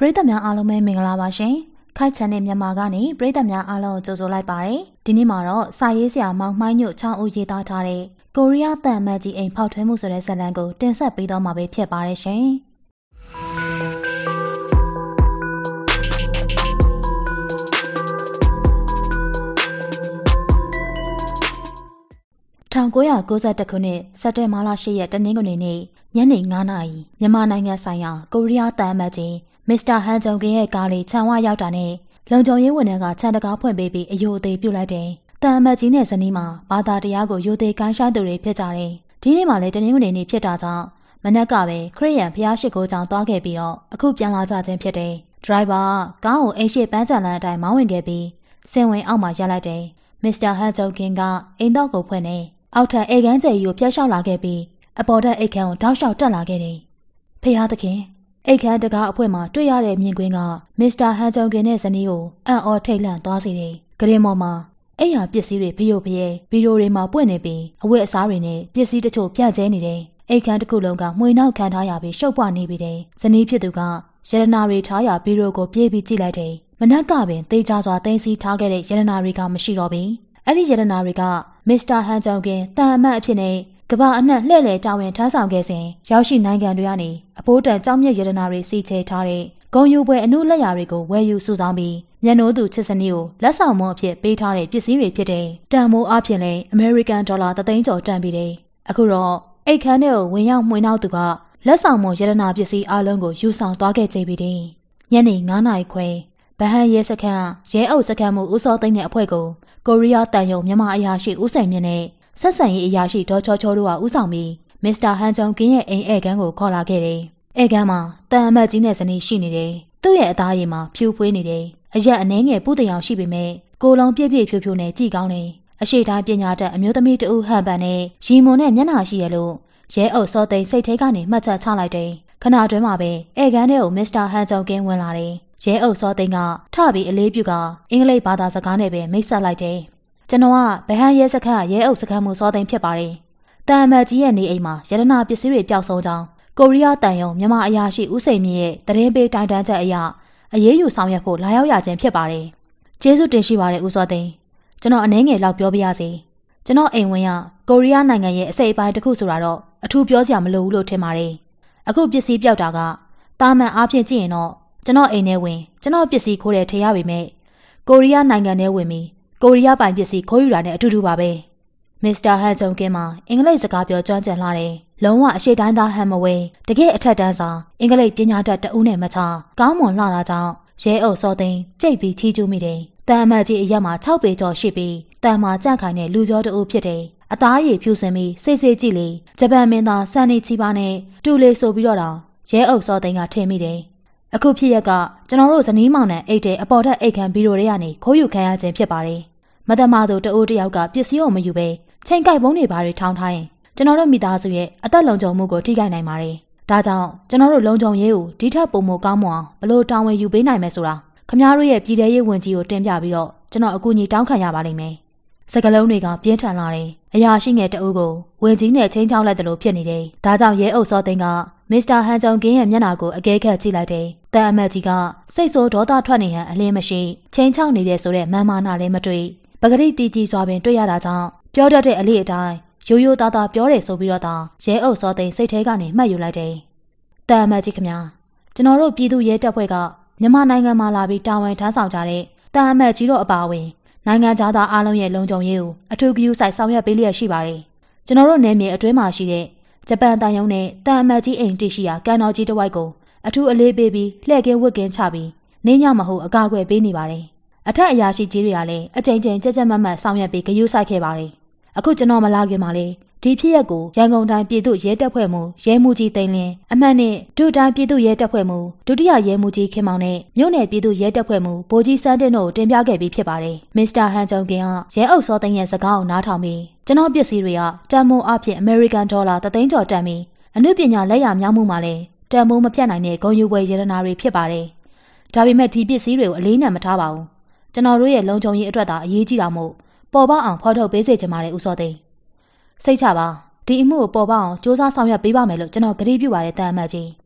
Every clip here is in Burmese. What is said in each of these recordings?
ပရိသတ်များအားလုံးပဲမင်္ဂလာပါရှင်။ခိုက်ချန်တဲ့မြန်မာကနေပရိသတ်များအားလုံးကိုကြိုဆိုလိုက်ပါတယ်။ဒီနေ့မှာတော့စာရေးဆရာမောင်မှိုင်းညွတ်ချောင်းဦးရေးသားထားတဲ့ကိုရီးယားတန်မတ်ကြီးအိမ်ဖောက်ထွင်းမှုဆိုတဲ့ဇာတ်လမ်းကိုတင်ဆက်ပေးတော့မှာပဲဖြစ်ပါတယ်ရှင်။1992ခုနှစ်စက်တင်ဘာလ10ရက်တနင်္ဂနွေနေ့ညနေ9:00 နာရီမြန်မာနိုင်ငံဆိုင်ရာကိုရီးယားတန်မတ်ကြီးမစ္စတာဟန်ဂျုံကင်ရဲ့ကားလေးခြံဝရောက်တာနဲ့လုံခြုံရေးဝန်ထမ်းကခြံတကားဖွင့်ပေးပြီးအယိုအသေးပြုတ်လိုက်တယ်။တန်မတ်ကြီးနဲ့ဇနီးမှာဘာသာတရားကိုယိုသေးကိုင်းရှားသူတွေဖြစ်ကြတယ်။ဒီနေ့မှလည်းတနင်္ဂနွေနေ့ဖြစ်တာကြောင့်မနက်ကပဲခရစ်ယာန်ဘုရားရှိခိုးကျောင်းသွားခဲ့ပြီးတော့အခုပြန်လာကြခြင်းဖြစ်တယ်။ဒရိုင်ဘာကားကိုအိမ်ရှိပန်းချံလမ်းအတိုင်းမောင်းဝင်ခဲ့ပြီးစင်ဝင်အောက်မှာရပ်လိုက်တယ်။မစ္စတာဟန်ဂျုံကင်ကအိမ်တော့ကိုဖွင့်နေအောက်ထပ်အိမ်ခန်းကျယ်ကြီးကိုဖျက်လျှောက်လာခဲ့ပြီးအပေါ်ထပ်အိမ်ခန်းကိုတောက်လျှောက်တက်လာခဲ့တယ်။ဖះသခင်အိတ်ခမ်းတကားအဖွင့်မှာတွေ့ရတဲ့မြင်ကွင်းကမစ္စတာဟန်ဂျုံကင်နဲ့ဇနီးကိုအံ့ဩထိတ်လန့်သွားစေတယ်။ကရင်မော်မှာအိယာပစ္စည်းတွေဖျို့ဖျဲဗီဒီယိုတွေမှာပွင့်နေပြီးအဝတ်အစားတွေနဲ့ပစ္စည်းတချို့ပြန့်ကျဲနေတယ်။အိတ်ခမ်းတစ်ခုလုံးကမှွေနောက်ခံထားရပြီးရှုပ်ပွားနေပြီတယ်။ဇနီးဖြစ်သူကရတနာတွေထားရဗီဒီယိုကိုပြေးပြီးကြည့်လိုက်တယ်။မနက်ကပင်တေးကြစွာသိမ်းဆည်းထားခဲ့တဲ့ရတနာတွေကမရှိတော့ဘူး။အဲ့ဒီရတနာတွေကမစ္စတာဟန်ဂျုံကင်တန်အမတ်အဖြစ်နဲ့ကမ္ဘာအနှံ့လှည့်လည်တာဝန်ထမ်းဆောင်ခဲ့စဉ်ရောက်ရှိနိုင်ငံတွေကနေအဖိုးတန်ကြောင်းမြတ်ရတနာတွေစီချဲထားတဲ့ဂုံယူပွဲအမှုလက်ရာတွေကိုဝယ်ယူစုဆောင်းပြီးမျက်နှိုးသူချစ်စနီးကိုလက်ဆောင်မွန်အဖြစ်ပေးထားတဲ့ပစ္စည်းတွေဖြစ်တဲ့တန်မိုးအဖြစ်လဲအမေရိကန်ဒေါ်လာ3သိန်းကျော်တန်ပြီးတယ်။အခုတော့အိတ်ခမ်းထဲကိုဝင်ရောက်မှွေနှောက်သူကလက်ဆောင်မွန်ရတနာပစ္စည်းအလုံးကိုယူဆောင်သွားခဲ့ကြပြီတယ်။ညနေ9:00 နာရီခွဲဗဟန်ရဲစခန်းရဲအုပ်စခန်းမှုဦးစောသိန်းတဲ့အဖွဲ့ကိုကိုရီးယားတန်ယုံမြန်မာအရာရှိဦးစိန်မြင့်နဲ့ဆက်ဆံရေးအရာရှိဒေါ်ချောချောတို့ကဦးဆောင်ပြီးမစ္စတာဟန်ဂျုံကင်ရဲ့အိမ်ဧကန်ကိုခေါ်လာခဲ့တယ်။ဧကန်မှာတန်အမတ်ကြီးနဲ့ဇနီးရှိနေတယ်။သူ့ရဲ့အသားရည်မှာဖြူဖွေးနေတယ်။အရက်အနှဲငယ်ပူတရောင်ရှိပေမဲ့ကိုယ်လုံးပြည့်ပြည့်ဖြူဖြူနဲ့ကြည်ကောင်းတယ်။အရှိတိုင်းပညာတတ်အမျိုးသမီးတဦးဟန်ပန်နဲ့ရီမွန်နဲ့မျက်နှာရှိရလို့ရဲအုပ်စောသိန်းစိတ်ထဲကနေမှတ်ချက်ချလိုက်တယ်။ခဏတွင်းမှာပဲဧကန်ထဲကိုမစ္စတာဟန်ဂျုံကင်ဝင်လာတယ်။ရဲအုပ်စောသိန်းကထပြီးအလေးပြုကအင်္ဂလိပ်ဘာသာစကားနဲ့ပဲမိတ်ဆက်လိုက်တယ်။ကျွန်တော်ကဗဟန်ရဲစခန်းရဲအုပ်စခန်းမှုစောသိန်းဖြစ်ပါတယ်။တန်အမတ်ကြီးရဲ့နေအိမ်မှာရတနာပစ္စည်းတွေပျောက်ဆုံးကြောင်းကိုရီးယားတန်ယုံမြန်မာအရာရှိဦးစိန်မြင့်ရဲ့သတင်းပေးတိုင်တန်းချက်အရအရေးယူဆောင်ရွက်ဖို့လာရောက်ရခြင်းဖြစ်ပါတယ်။ကျေးဇူးတင်ရှိပါတယ်ဦးစောသိန်း။ကျွန်တော်အနှဲငယ်လောက်ပြောပြရစီ။ကျွန်တော်အိမ်ဝင်ကကိုရီးယားနိုင်ငံရဲ့အစိပ်အပိုင်းတစ်ခုဆိုတာတော့အထူးပြောစရာမလိုဘူးလို့ထင်ပါတယ်။အခုပစ္စည်းပျောက်တာကတာမန်အားဖြင့်ကြည့်ရင်တော့ကျွန်တော်အိမ်ထဲဝင်ကျွန်တော်ပစ္စည်းခိုးတယ်ထင်ရပေမဲ့ကိုရီးယားနိုင်ငံထဲဝင်ပြီးကိုရီးယားပိုင်ပစ္စည်းခိုးယူတာနဲ့အတူတူပါပဲ။မစ္စတာဟန်ဂျုံကင်မှာအင်္ဂလိပ်စကားပြောကျွမ်းကျင်လာတယ်။လုံးဝအရှိတိုင်းသားဟန်မဝဲတကယ်အထက်တန်းစာအင်္ဂလိပ်ပညာတတ်တဦးနဲ့မချကောင်းမွန်လှတာကြောင့်ရဲအုပ်စောသိန်းကြိတ်ပြီးချီးကျူးမိတယ်။တန်အမတ်ကြီးအရက်မှာ6ပေကျော်ရှိပြီးတန်မှာကြန့်ခိုင်တဲ့လူကျော်တဦးဖြစ်တယ်။အသားရည်ဖြူစင်ပြီးစိတ်စိတ်ကြည့်လေဂျပန်မင်းသားစန်နီချီပါနဲ့တူလေဆိုပြီးတော့တောင်ရဲအုပ်စောသိန်းကထင်မိတယ်။အခုဖြစ်ရက်ကကျွန်တော်တို့ဇနီးမောင်နဲ့အိတ်တဲ့အပေါ်ထက်အိတ်ခံဗီဒီယိုတွေကနေခိုးယူခံရခြင်းဖြစ်ပါတယ်။မတမာသူတအိုးတယောက်ကပစ္စည်းကိုမယူပဲချိန်ကိုက်ပုံးတွေဘာတွေထောင်းထားရင်ကျွန်တော်တို့မိသားစုရဲ့အသက်လုံခြုံမှုကိုထိခိုက်နိုင်ပါတယ်။ဒါကြောင့်ကျွန်တော်တို့လုံခြုံရေးကိုဒီထက်ပိုမိုကောင်းမွန်အောင်ဘလို့တာဝန်ယူပေးနိုင်မယ်ဆိုတာခင်ဗျားတို့ရဲ့ပြည်ထရေးဝန်ကြီးကိုတင်ပြပြီးတော့ကျွန်တော်အကူအညီတောင်းခံရပါလိမ့်မယ်။စကလုံးတွေကပြင်းထန်လာတယ်။အရာရှိငယ်တအုပ်ကိုဝန်ကြီးနဲ့ချင်းချောင်းလိုက်တယ်လို့ဖြစ်နေတယ်။ဒါကြောင့်ရဲအုပ်စောသိန်းကမစ္စတာဟန်ဂျုံကင်ရဲ့မျက်နှာကိုအကဲခတ်ကြည့်လိုက်တယ်။တန်အမတ်ကြီးကစိတ်ဆိုးဒေါသထွက်နေဟန်အလင်းမရှိချင်းချောင်းနေတဲ့ဆိုတဲ့မန်မာနာလည်းမတွေ့ပဂရိတီကြီးစွာပင်တွေ့ရတာကြောင့်ပြောတတ်တဲ့အလေးအတိုင်းရိုးရိုးသားသားပြောတယ်ဆိုပြီးတော့ရဲအုပ်စောသိန်းစိတ်ထဲကနေမှတ်ယူလိုက်တယ်။တန်အမတ်ကြီးခင်ဗျာကျွန်တော်တို့ပြည်သူရဲတပ်ဖွဲ့ကမြန်မာနိုင်ငံမှာလာပြီးတာဝန်ထမ်းဆောင်ကြတဲ့တန်အမတ်ကြီးတို့အပါအဝင်နိုင်ငံသားအားလုံးရဲ့လုံခြုံရေးကိုအထူးဂရုစိုက်ဆောင်ရွက်ပေးလျက်ရှိပါတယ်။ကျွန်တော်တို့နယ်မြေအတွင်းမှာရှိတဲ့ဂျပန်တန်ယုံနဲ့တန်အမတ်ကြီးအိမ်တိရှိရာကန်တော်ကြီးတစ်ဝိုက်ကိုအထူးအလေးပေးပြီးလှည့်ကင်းဝတ်ကင်းချပြီးနေညမဟုတ်အကာအကွယ်ပေးနေပါတယ်။အထက်အရာရှိကြီးတွေကလည်းအကြိမ်ကြိမ်ကြက်ကြက်မတ်မတ်ဆောင်ရွက်ပြီးဂရုစိုက်ခဲ့ပါတယ်။အခုကျွန်တော်မလာခင်မှာလေဒီဖြစ်ရက်ကိုရန်ကုန်တိုင်းပြည်သူ့ရဲတပ်ဖွဲ့မှရဲမှူးကြီးသိန်းလင်းအမှတ်နဲ့ဒုတိုင်းပြည်သူ့ရဲတပ်ဖွဲ့မှဒုတိယရဲမှူးကြီးခင်မောင်နဲ့မြို့နယ်ပြည်သူ့ရဲတပ်ဖွဲ့မှဗိုလ်ကြီးစန်းတင်တို့တင်ပြခဲ့ပြီးဖြစ်ပါတယ်။မစ္စတာဟန်ဂျုံကင်ကရဲအုပ်စောသိန်းရဲ့စကားကိုနားထောင်ပြီးကျွန်တော်ပစ္စည်းတွေကတန်မိုးအဖြစ်အမေရိကန်ဒေါ်လာ3သိန်းကျော်တန်ပြီးအမှုပညာလက်ရမြောက်မှုမှာလည်းတန်မိုးမဖြတ်နိုင်တဲ့ဂုဏ်ယူပွဲရတနာတွေဖြစ်ပါတယ်။ဒါပေမဲ့ဒီပစ္စည်းတွေကိုအလေးနံမထားပါဘူး။ကျွန်တော်တို့ရဲ့လုံခြုံရေးအတွက်သာအရေးကြီးတာမို့ပေါ်ပေါက်အောင်ဖော်ထုတ်ပေးစေချင်ပါတယ်ဦးစောသိန်း။စိတ်ချပါဒီအမှုကိုပေါ်ပေါက်အောင်စ조사ဆောင်ရွက်ပေးပါမယ်လို့ကျွန်တော်ကတိပြုပါတယ်တန်အမတ်ကြီး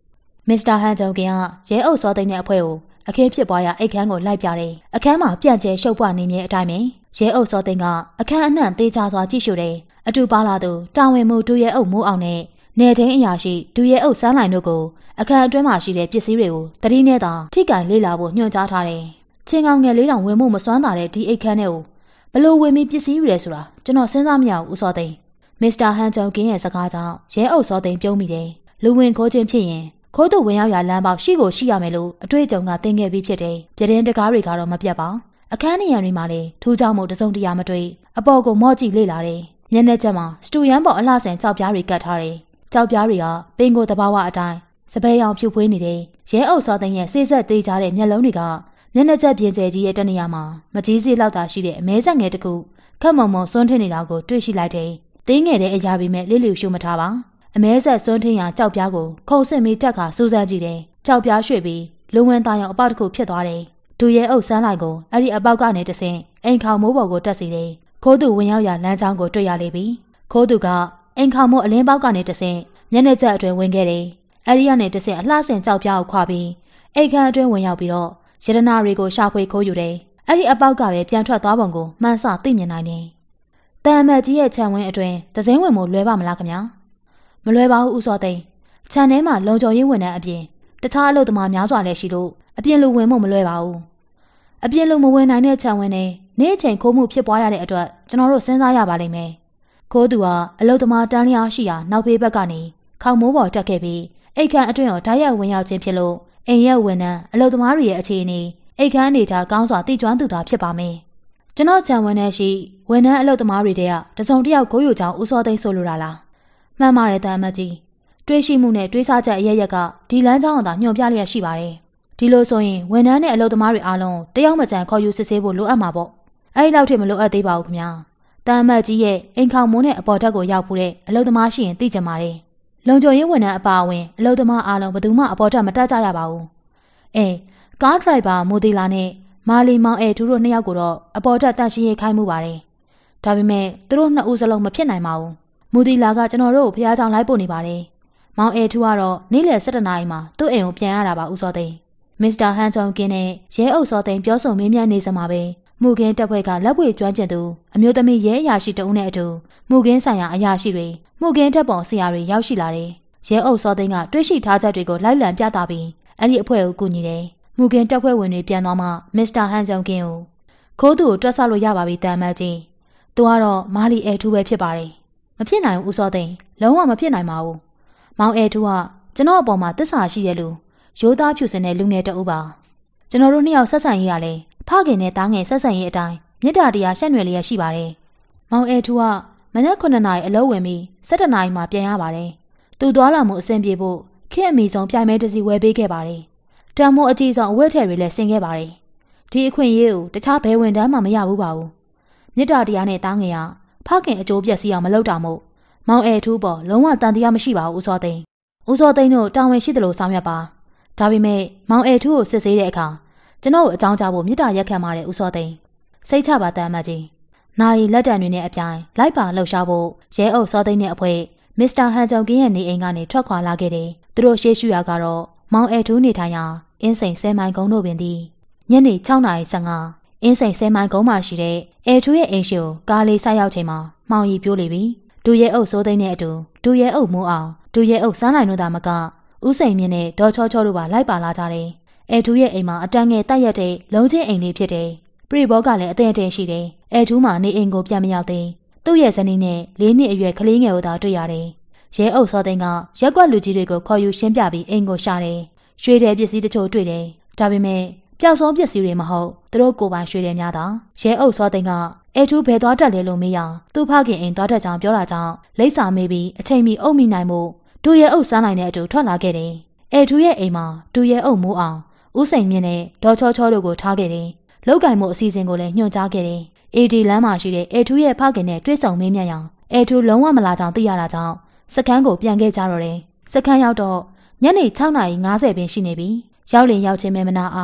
မစ္စတာဟန်ဂျုံကင်ကရဲအုပ်စောသိန်းရဲ့အဖွဲ့ကိုအခင်းဖြစ်ပွားရာအိတ်ခန်းကိုလိုက်ပြတယ်။အခန်းမှာပြန့်ကျဲရှုပ်ပွားနေမြဲအတိုင်းပဲရဲအုပ်စောသိန်းကအခန်းအနှံ့သေးချစွာကြည့်ရှုတယ်။အတူပါလာသူတာဝန်မှုဒူရဲအုပ်မိုးအောင်နဲ့နေတိုင်းအရာရှိဒူရဲအုပ်စန်းလိုင်တို့ကိုအခန်းအတွင်းမှာရှိတဲ့ပစ္စည်းတွေကိုတတိနဲ့သာထိကန်လေးလာဖို့ညွှန်ကြားထားတယ်။ချင်းကောင်ငယ်လေးတောင်ဝင်မှုမစွမ်းတာတဲ့ဒီအိတ်ခန်းထဲကိုဘလို့ဝင်ပြီးပစ္စည်းယူရဲဆိုတာကျွန်တော်စဉ်းစားမရဘူးဦးစောသိန်း။မစ္စတာဟန်ဂျုံကင်ရဲ့စကားကြောင့်ရဲအုပ်စောသိန်းပြုံးမိတယ်။လူဝင်ခိုးခြင်းဖြစ်ရင်ခိုးသူဝင်ရောက်ရာလမ်းပေါက်ရှိကိုရှိရမယ်လို့အတွေ့အကြုံကသင်ခဲ့ပြီးဖြစ်တယ်။ပြတင်းတကားတွေကတော့မပြတ်ပါ။အခန်းနေရာတွေမှာလည်းထူးခြားမှုတစုံတရာမတွေ့အပေါ်ကိုမော့ကြည့်လေ့လာတယ်။မျက်နှာချက်မှာစတူယန်ပေါ်အလှဆန်ကြောက်ပြားတွေကတ်ထားတယ်။ကြောက်ပြားတွေကပင်ကိုတဘာဝအတိုင်းစပယ်ရောင်ဖြူဖွေးနေတယ်။ရဲအုပ်စောသိန်းရဲ့စေးဆက်သေးကြတဲ့မျက်လုံးတွေကမျက်နှာချက်ပြင်ကျဲကြီးရဲ့တနေရာမှာမကြီးစေးလောက်သာရှိတဲ့အမဲဆက်ငယ်တစ်ခုခက်မုံမုံစွန်းထင်းနေတာကိုတွေ့ရှိလိုက်တယ်။တင်းငယ်တဲ့အရာပြီးမဲ့လိလျူရှုမထားပါ။အမဲဆက်စွန်းထင်းရာကြောက်ပြားကိုခုံစစ်ပြီးတက်ခါစူးစမ်းကြည့်တယ်။ကြောက်ပြားရွှေ့ပြီးလူဝင်သားရောင်အပေါက်တစ်ခုဖြစ်သွားတယ်။ဒူရဲအုပ်စမ်းလိုက်ကိုအဲ့ဒီအပေါက်ကနေတဆင့်အိမ်ခေါမိုးပေါ်ကိုတက်စီတယ်။ခိုးသူဝင်ရောက်ရာလမ်းကြောင်းကိုတွေ့ရလိမ့်ပြီ။ခိုးသူကအိမ်ခေါမိုးအလင်းပေါက်ကနေတဆင့်မျက်နှာချက်အတွင်းဝင်ခဲ့တယ်။အဲ့ဒီကနေတဆင့်အလှဆင်ကြောက်ပြားကိုခွာပြီးအိမ်ခန်းအတွင်းဝင်ရောက်ပြီးတော့ရတနာတွေကိုရှာဖွေခိုးယူတယ်။အဲ့ဒီအပေါက်ကပဲပြန်ထွက်သွားပုံကိုမှန်းဆသိမြင်နိုင်တယ်။တန်အမတ်ကြီးရဲ့ခြံဝင်းအတွင်းသစင်းဝင်မှုလွဲပါမလားခင်ဗျာ။မလွဲပါဘူးဦးစောသိန်း။ခြံထဲမှာလုံခြုံရေးဝန်ထမ်းအပြင်တခြားအလုပ်သမားများစွာလည်းရှိလို့အပြင်လူဝင်မှုမလွဲပါဘူး။အပြင်လူမဝင်နိုင်တဲ့ခြံဝင်းနဲ့နေ့အချိန်ခိုးမှုဖြစ်ပွားရတဲ့အတွက်ကျွန်တော်တို့စဉ်းစားရပါလိမ့်မယ်။ခိုးသူကအလုပ်သမားတန်းလျားရှိရာနောက်ဘေးဘက်ကနေခေါင်းမိုးပေါ်တက်ခဲ့ပြီးအိတ်ခမ်းအတွင်းကိုဓာတ်ရိုက်ဝင်ရောက်ခြင်းဖြစ်လို့အိမ်ရဲ့ဝန်ထမ်းအလုပ်သမားတွေရဲ့အခြေအနေအိတ်ခမ်းအနေထားကောင်းစွာသိကျွမ်းသူသာဖြစ်ပါမယ်။ကျွန်တော်ခြံဝန်းထဲရှိဝန်ထမ်းအလုပ်သမားတွေတဲ့တစုံတစ်ယောက်ကိုယူကြောင်းဦးစောသိန်းဆိုလိုတာလား။မှန်ပါတယ်တန်အမတ်ကြီး။တွေးရှိမှုနဲ့တွေးစားချက်အရရက်ကဒီလမ်းကြောင်းသာညွှန်ပြလျက်ရှိပါတယ်။ဒီလိုဆိုရင်ဝန်ထမ်းနဲ့အလုပ်သမားတွေအားလုံးတယောက်မကျန်ခေါ်ယူစစ်ဆေးဖို့လိုအပ်မှာပေါ့။အဲဒီလောက်ထိမလိုအပ်သေးပါဘူးခင်ဗျာ။တန်အမတ်ကြီးရဲ့အိမ်ခေါမိုးနဲ့အပေါ်ထက်ကိုရောက်ဖို့တဲ့အလုပ်သမားရှိရင်သိကြပါလေ။လုံခြုံရေးဝန်ထမ်းအပါအဝင်အလုပ်သမားအားလုံးဘယ်သူမှအပေါ်ထက်မတက်ကြရပါဘူး။ကားဒရိုက်ဘာမိုဒီလာနဲ့မာလီမောင်အဲသူတို့နှစ်ယောက်ကိုတော့အပေါ်ထက်တန့်ရှင်းရေးခိုင်းမှုပါတယ်။ဒါပေမဲ့သူတို့နှစ်ဦးစလုံးမဖြစ်နိုင်ပါဘူး။မိုဒီလာကကျွန်တော်တို့ကိုဖျားချောင်းလိုက်ပို့နေပါတယ်။မောင်အဲသူကတော့နေ့လယ်7 နာရီမှာသူ့အိမ်ကိုပြန်ရတာပါဦးစောသိန်း။မစ္စတာဟန်ဂျုံကင်နဲ့ရဲအုပ်စောသိန်းပြောဆိုမေးမြန်းနေစမှာပဲမှုခင်းတပ်ဖွဲ့ကလက်ပွေကျွမ်းကျင်သူအမျိုးသမီးရဲအရာရှိတဦးနဲ့အတူမှုခင်းဆိုင်ရာအရာရှိတွေမှုခင်းတပ်ပုံဆရာတွေရောက်ရှိလာတယ်။ရဲအုပ်စောသိန်းကတွေးရှိထားချက်တွေကိုလိုက်လံပြသပြီးအဲ့ဒီအဖွဲ့ကိုကူညီတယ်။မှုခင်းတပ်ဖွဲ့ဝင်တွေပြန်သွားမှမစ္စတာဟန်ဂျုံကင်ကိုခိုးသူကိုတွက်ဆလို့ရပါပြီတန်မတ်ကြီး။သူကတော့မာလီအဲထူးပဲဖြစ်ပါတယ်။မဖြစ်နိုင်ဘူးဦးစောသိန်းလုံးဝမဖြစ်နိုင်ပါဘူး။မောင်အဲထူးကကျွန်တော်အပေါ်မှာသစ္စာရှိတဲ့လူရိုးသားဖြူစင်တဲ့လူငယ်တအုပ်ပါ။ကျွန်တော်တို့နှစ်ယောက်ဆက်ဆံရေးရလဲဖခင်နဲ့သားငယ်ဆက်ဆံရေးအတိုင်းမေတ္တာတရားရှက်နွယ်လျက်ရှိပါတယ်။မောင်အဲထူးကမနက်9 နာရီအလုပ်ဝင်ပြီး17 နာရီမှပြန်ရပါတယ်။သူသွားလာမှုအဆင်ပြေဖို့ခေတ်အမီဆုံးပြိုင်မဲတစ်စီဝယ်ပေးခဲ့ပါတယ်။တံမိုးအကြီးဆုံးအဝတ်ထည်တွေလည်းဆင်ခဲ့ပါတယ်။ဒီအခွင့်အရေးကိုတခြားဘယ်ဝန်ထမ်းမှမရဘူးပါဘူး။မေတ္တာတရားနဲ့သားငယ်ကဖခင်အကျိုးပြည့်စည်အောင်မလုပ်တာမို့မောင်အဲထူးပေါ်လုံးဝတန်တရားမရှိပါဘူးဦးစောသိန်း။ဦးစောသိန်းတို့တာဝန်ရှိတယ်လို့ဆောင်ရွက်ပါ။ဒါပေမဲ့မောင်အဲထူးကိုစစ်ဆေးတဲ့အခါကျွန်တော်အကြောင်းကြားဖို့မေတ္တာရက်ခံပါတယ်ဦးစောသိန်း။စိတ်ချပါတန်မကြီး။နာရီလက်တံတွေနဲ့အပြိုင်လိုက်ပါလှုပ်ရှားဖို့ရဲအုပ်စောသိန်းနဲ့အဖွဲ့မစ္စတာဟန်ဂျုံကင်းရဲ့နေအိမ်ကနေထွက်ခွာလာခဲ့တယ်။သူတို့ရှေ့ရှုရာကတော့မောင်အဲထူးနေထိုင်ရာအင်းစိန်10 မိုင်ကုန်းတို့ပင်သည်ညနေ6:15အင်းစိန်10 မိုင်ကုန်းမှာရှိတဲ့အဲထူးရဲ့အိမ်ရှိကိုကားလေးဆိုက်ရောက်ချိန်မှာမှောင်ရီပြိုးလေပြီ။ဒူရဲအုပ်စိုးသိန်းနဲ့အတူဒူရဲအုပ်မိုးအောင်ဒူရဲအုပ်စန်းနိုင်တို့သာမကဦးစိန်မြင့်နဲ့ဒေါ်ချောချောတို့ပါလိုက်ပါလာကြတယ်။အဲထူးရဲ့အိမ်မှာအတန်းငယ်တိုက်ရက်တဲ့လုံးချင်းအိမ်လေးဖြစ်တယ်။ပရိဘောကလည်းအသင့်အတင့်ရှိတယ်။အဲထူးမှာနေအိမ်ကိုပြန်မရောက်သေး။သူ့ရဲ့ဇနီးနဲ့4 နှစ်အရွယ်ကလေးငယ်ကိုသာတွေ့ရတယ်။ရဲအုပ်စောသိန်းကရက်ကွက်လူကြီးတွေကိုခေါ်ယူရှင်းပြပြီးအိမ်ကိုရှာတယ်။ရွှေတဲ့ပစ္စည်းတချို့တွေ့တယ်။ဒါပေမဲ့ပျောက်ဆုံးပစ္စည်းတွေမဟုတ်သူတို့ကိုယ်ပိုင်ရွှေတယ်များတာရဲအုပ်စောသိန်းကအဲထူးဘယ်သွားတက်လဲလို့မေးရသူ့ဖခင်အိမ်သွားတက်ကြောင်ပြောတာကြောင့်လိပ်စာမေးပြီးအချိန်မီအုပ်မိနိုင်မှုဒူရဲအုပ်စမ်းနိုင်တဲ့အတူထွက်လာခဲ့တယ်အဲထူးရဲ့အိမ်မှာဒူရဲအုပ်မိုးအောင်ဦးစိန်မြင့်နဲ့ဒေါ်ချောချောတို့ကိုထားခဲ့တယ်လောက်ကင်မှုအစီအစဉ်ကိုလည်းညွှန်ကြားခဲ့တယ်အေဒီလမ်းမှာရှိတဲ့အဲထူးရဲ့ဖခင်နဲ့တွေ့ဆုံမေးမြန်းရအောင်အဲထူးလုံးဝမလာကြောင်သိရတာကြောင့်စခန်းကိုပြန်ခဲ့ကြတော့တယ်စခန်းရောက်တော့ညနေ6:50ပင်ရှိနေပြီရောက်လင်ရောက်ချင်းမဲမနာအောင်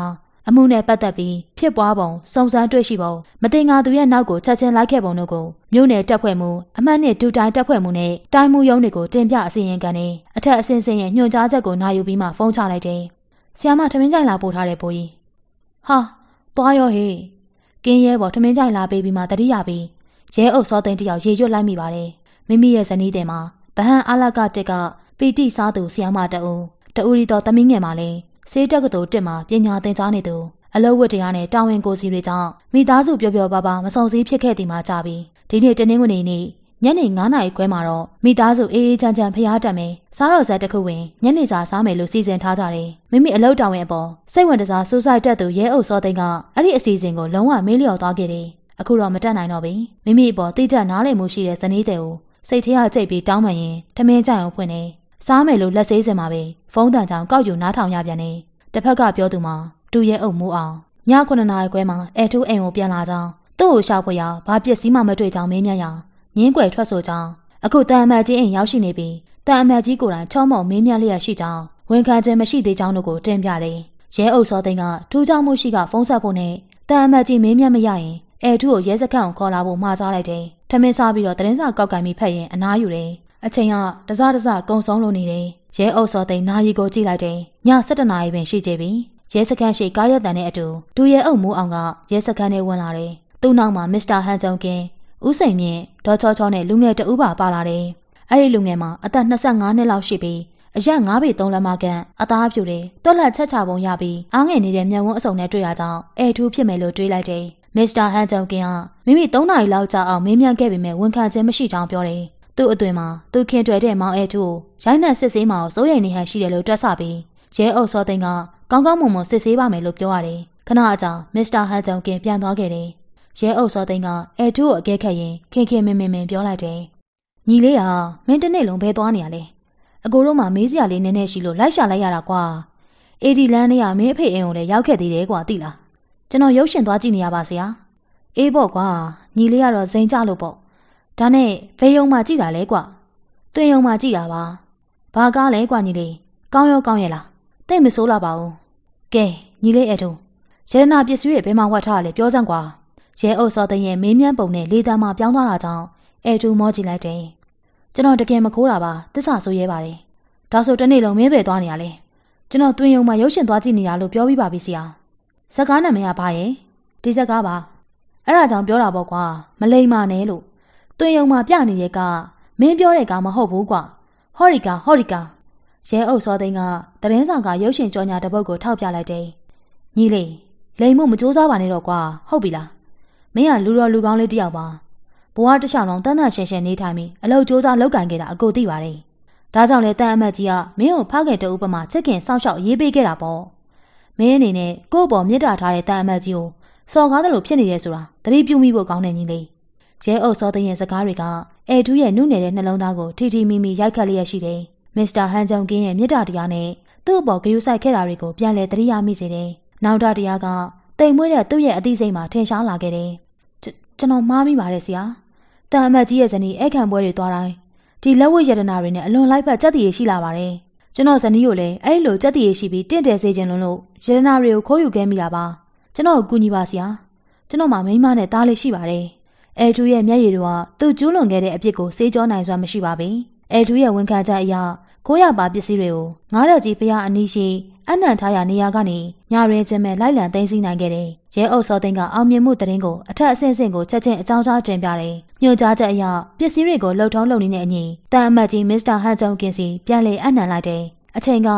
အမှုနဲ့ပတ်သက်ပြီးဖြစ်ပွားပုံစုံစမ်းတွေ့ရှိပုံမတင်ငါသူရဲ့နောက်ကိုချက်ချင်းလိုက်ခဲ့ပုံတို့ကိုမြို့နယ်တပ်ဖွဲ့မှုအမှတ်နဲ့ဒူတိုင်းတပ်ဖွဲ့မှုနဲ့တိုင်းမှုရုံးတွေကိုတင်ပြအစီရင်ခံနေအထက်အဆင့်ဆင့်ရဲ့ညွှန်ကြားချက်ကိုနာယူပြီးမှဖုန်းချလိုက်တယ်။ဆီယမထမင်းကြိုင်လာပို့ထားတဲ့ဘိုးကြီး။ဟာသွားရောဟေးကင်းရဲပေါ်ထမင်းကြိုင်လာပေးပြီးမှတတိယပြီးရဲအုပ်စောသိန်းတယောက်ရေရွတ်လိုက်မိပါတယ်။မိမိရဲ့ဇနီးတဲ့မှာဗဟန်အာလကတစ်ကပီတိစားသူဆီယမတအူရီတော်သမီးငယ်မှာလဲစေးတက်ကတော်တစ်မှာပညာသင်ကြားနေသူအလုပ်ဝတ်တရားနဲ့တာဝန်ကိုစီတွေကြောင့်မိသားစုပျော်ပျော်ပါပါမဆောင်စည်းဖြစ်ခဲ့သည်မှာကြပြီးဒီနေ့တနင်္ဂနွေနေ့ညနေ9:00 နာရီခွဲမှာတော့မိသားစုအေးအေးချမ်းချမ်းဖျားတက်မယ်စားတော်ဆက်တစ်ခုဝင်ညနေစာစားမယ်လို့စီစဉ်ထားကြတယ်မိမိအလုပ်တာဝန်အပေါ်စိတ်ဝင်စားစူးစိုက်တတ်သူရဲအုပ်စောသိန်းကအဲ့ဒီအစီအစဉ်ကိုလုံးဝမေးလျော့သွားခဲ့တယ်အခုတော့မတက်နိုင်တော့ပြီမိမိအပေါ်တိကျနားလည်မှုရှိတဲ့ဇနီးတဲ့ကိုစိတ်ထဲကကြိတ်ပြီးတောင်းပန်ရင်ထမင်းကြိုင်အောင်ဖွင့်နေစားမယ်လို့လက်ဆေးစင်မှာပဲဖုန်းတန်ကြောင်ကောက်ယူနားထောင်ရပြန်နေတစ်ဖက်ကပြောသူမှာတူရဲအုပ်မိုးအောင်ည9:00 နာရီခွဲမှာအဲထူးအိမ်ကိုပြန်လာကြောင်းသူ့ကိုရှာဖွေရဘာပစ္စည်းမှမတွေ့ကြောင်းမေးမြန်းရငင်းကွယ်ထွက်ဆိုကြောင်းအခုတန်အမတ်ကြီးအိမ်ရောက်ရှိနေပြီးတန်အမတ်ကြီးကိုယ်တိုင်ချောမော်မေးမြန်းလျက်ရှိကြောင်းဝန်ခံခြင်းမရှိသေးကြောင်းတို့ကိုတင်ပြတယ်ရဲအုပ်စောသိန်းကထူးခြားမှုရှိကဖုန်းဆက်ဖို့နဲ့တန်အမတ်ကြီးမေးမြန်းမရရင်အဲထူးကိုရဲစခန်းကိုခေါ်လာဖို့မှာကြားလိုက်တယ်ထမင်းစားပြီးတော့သတင်းစာကောက်ကင်ပြီးဖက်ရင်အနားယူတယ်အချိန်ကတစကုံဆုံးလို့နေတယ်ရဲအုပ်စောသိန်းနာရီကိုကြည့်လိုက်တယ်ည7:00 နာရီပင်ရှိကြပြီရဲစခန်းရှိကားရက်တန်နဲ့အတူဒူရဲအုပ်မိုးအောင်ကရဲစခန်းထဲဝင်လာတယ်သူ့နောက်မှာမစ္စတာဟန်ဂျုံကင်ဦးစိန်မြင့်ဒေါ်ချောချောနဲ့လူငယ်တဦးပါလာတယ်အဲ့ဒီလူငယ်မှာအသက်25နှစ်လောက်ရှိပြီးအရက်9 ပေ 3 လက်မခန့်အသားပြူတယ်တွက်လက်ချက်ချပုံရပြီးအားငယ်နေတဲ့မျက်ဝန်းအစုံနဲ့တွေ့ရကြောင်းအဲထူးဖြစ်မယ်လို့တွေးလိုက်တယ်မစ္စတာဟန်ဂျုံကင်ကမိမိ3 နာရီလောက်ကြာအောင်မေးမြန်းခဲ့ပေမဲ့ဝန်ခံခြင်းမရှိကြောင်းပြောတယ်သူ့အသွင်မှာသူခင်တွေ့တဲ့မောင်အဲထူးကိုရိုင်းနှက်စစ်ဆေးမှစိုးရိမ်နေဟန်ရှိတယ်လို့တွက်ဆပြီးရဲအုပ်စောသိန်းကကောင်းကောင်းမွန်မွန်စစ်ဆေးပါမယ်လို့ပြောရတယ်ခဏအကြာမစ္စတာဟန်ဂျုံကင်ပြန်သွားခဲ့တယ်ရဲအုပ်စောသိန်းကအဲထူးကိုအကဲခတ်ရင်ခင်မင်ပြောလိုက်တယ်ညီလေးကမင်းတနေ့လုံးဘဲသွားနေရလဲအကိုတို့မှမေးစရာလေးနည်းနည်းရှိလို့လိုက်ရှာလိုက်ရတာကွာအေဒီလန်နဲ့ကမင်းအဖေအိမ်ကိုလည်းရောက်ခဲ့သေးတယ်ကွာသိလားကျွန်တော်ရုပ်ရှင်သွားကြည့်နေရပါဆရာအေးပေါ့ကွာညီလေးကတော့ဇိမ်ကြလို့ပေါ့ဒါနဲ့ဘယ်ယုံမှကြည့်တာလဲကွာတွင်ယုံမှကြည့်တာပါဘာကားလဲကွာညီလေးကောင်းရဲ့လားတိတ်မဆိုးလာပါဘူးကဲညီလေးအဲ့တို့ရတနာပစ္စည်းတွေဘယ်မှာဝတ်ထားရလဲပြောစမ်းကွာရဲအုပ်စောသိန်းရဲ့မေးမြန်းပုံနဲ့လေတံမှာပြောင်းသွားတာကြောင့်အဲ့တူမောကြည့်လိုက်တယ်ကျွန်တော်တကယ်မခိုးတာပါသစ္စာဆိုရဲပါတယ်ဒါဆိုတနေ့လုံးမင်းပဲသွားနေရလဲကျွန်တော်တွင်ယုံမှာရုပ်ရှင်သွားကြည့်နေရလို့ပြောပြပါပြီဆရာဇက်ကားနာမည်ကဘာရဲ့ဒီဇက်ကားပါအဲ့ဒါကြောင့်ပြောတာပေါ့ကွာမလိမ္မာနဲ့လို့တွင်ယုံမှာပြနေတဲ့ကမင်းပြောတဲ့ကမဟုတ်ဘူးကွာဟော်ရီကာရဲအုပ်စောသိန်းကသတင်းစာကရုပ်ရှင်ကြော်ညာတစ်ပုဒ်ကိုထောက်ပြလိုက်တယ်ညီလေးလိမ်မှုမကြိုးစားပါနဲ့တော့ကွာဟုတ်ပြီလားမင်းကလူတော်လူကောင်းလေးတယောက်ပါဘဝတစ်လျှောက်လုံးတန်းတန်းရှင်းရှင်းနေထိုင်ပြီးအလုပ်ကြိုးစားလုပ်ကင်ခဲ့တာအကိုသိပါတယ်ဒါကြောင့်လေတန်အမတ်ကြီးကမင်းကိုဖခင်တဦးပမာချစ်ခင်စောင့်ရှောက်ရေးပေးခဲ့တာပေါ့မင်းအနေနဲ့ကိုယ့်ဘော်မြစ်တာထားတဲ့တန်အမတ်ကြီးကိုစော်ကားတယ်လို့ဖြစ်နေရဲဆိုတာသတိပြုမိဖို့ကောင်းတယ်ညီလေးရဲအုပ်စောသိန်းရဲ့စကားတွေကအဲထူးရဲ့နုနယ်တဲ့နှလုံးသားကိုထိမိရိုက်ခတ်လျက်ရှိတယ်မစ္စတာဟန်ဂျုံကင်းရဲ့မြစ်တာတရားနဲ့သူ့အပေါ်ဂရုစိုက်ခဲ့တာတွေကိုပြန်လည်သတိရမိစေတယ်နောက်တာတရားကတိမ်မွေးတဲ့သူ့ရဲ့အသိစိတ်မှာထင်ရှားလာခဲ့တယ်ကျွန်တော်မှားမိပါတယ်ဆရာတန်အမတ်ကြီးရဲ့ဇနီးအခမ်းပွဲတွေသွားတိုင်းဒီလက်ဝတ်ရတနာတွေနဲ့အလွန်လိုက်ဖက်ကြက်တည်ရရှိလာပါတယ်ကျွန်တော်ဇနီးကိုလည်းအဲ့လိုကြက်တည်ရရှိပြီးတင့်တယ်စေခြင်းလို့ရတနာတွေကိုခိုးယူခဲ့မိတာပါကျွန်တော်ကိုကူညီပါဆရာကျွန်တော်မှမိန်းမနဲ့သားလေးရှိပါတယ်အဲထူးရဲ့မျက်ရည်တွေကသူ့ကျူးလွန်ခဲ့တဲ့အပြစ်ကိုစေးကြောနိုင်စွာမရှိပါဘူးအဲထူးရဲ့ဝန်ခံချက်အရခိုးရပါပစ္စည်းတွေကိုငားရကြီးဖျားအနီးရှိအနံ့ထားရနေရာကနေညရင်းချင်းမဲ့လိုက်လံသိမ်းဆည်းနိုင်ခဲ့တယ်ရဲအုပ်စောသိန်းကအောင်မြင်မှုသတင်းကိုအထက်အဆင့်ကိုချက်ချင်းအကြောင်းကြားတင်ပြတယ်ညွှန်ကြားချက်အရပစ္စည်းတွေကိုလှုပ်ထုံးလုပ်နေတဲ့အညီတန်အမတ်ကြီးမစ္စတာဟန်ဂျုံကင်စီပြန်လည်အနံ့လိုက်တယ်အချိန်ကည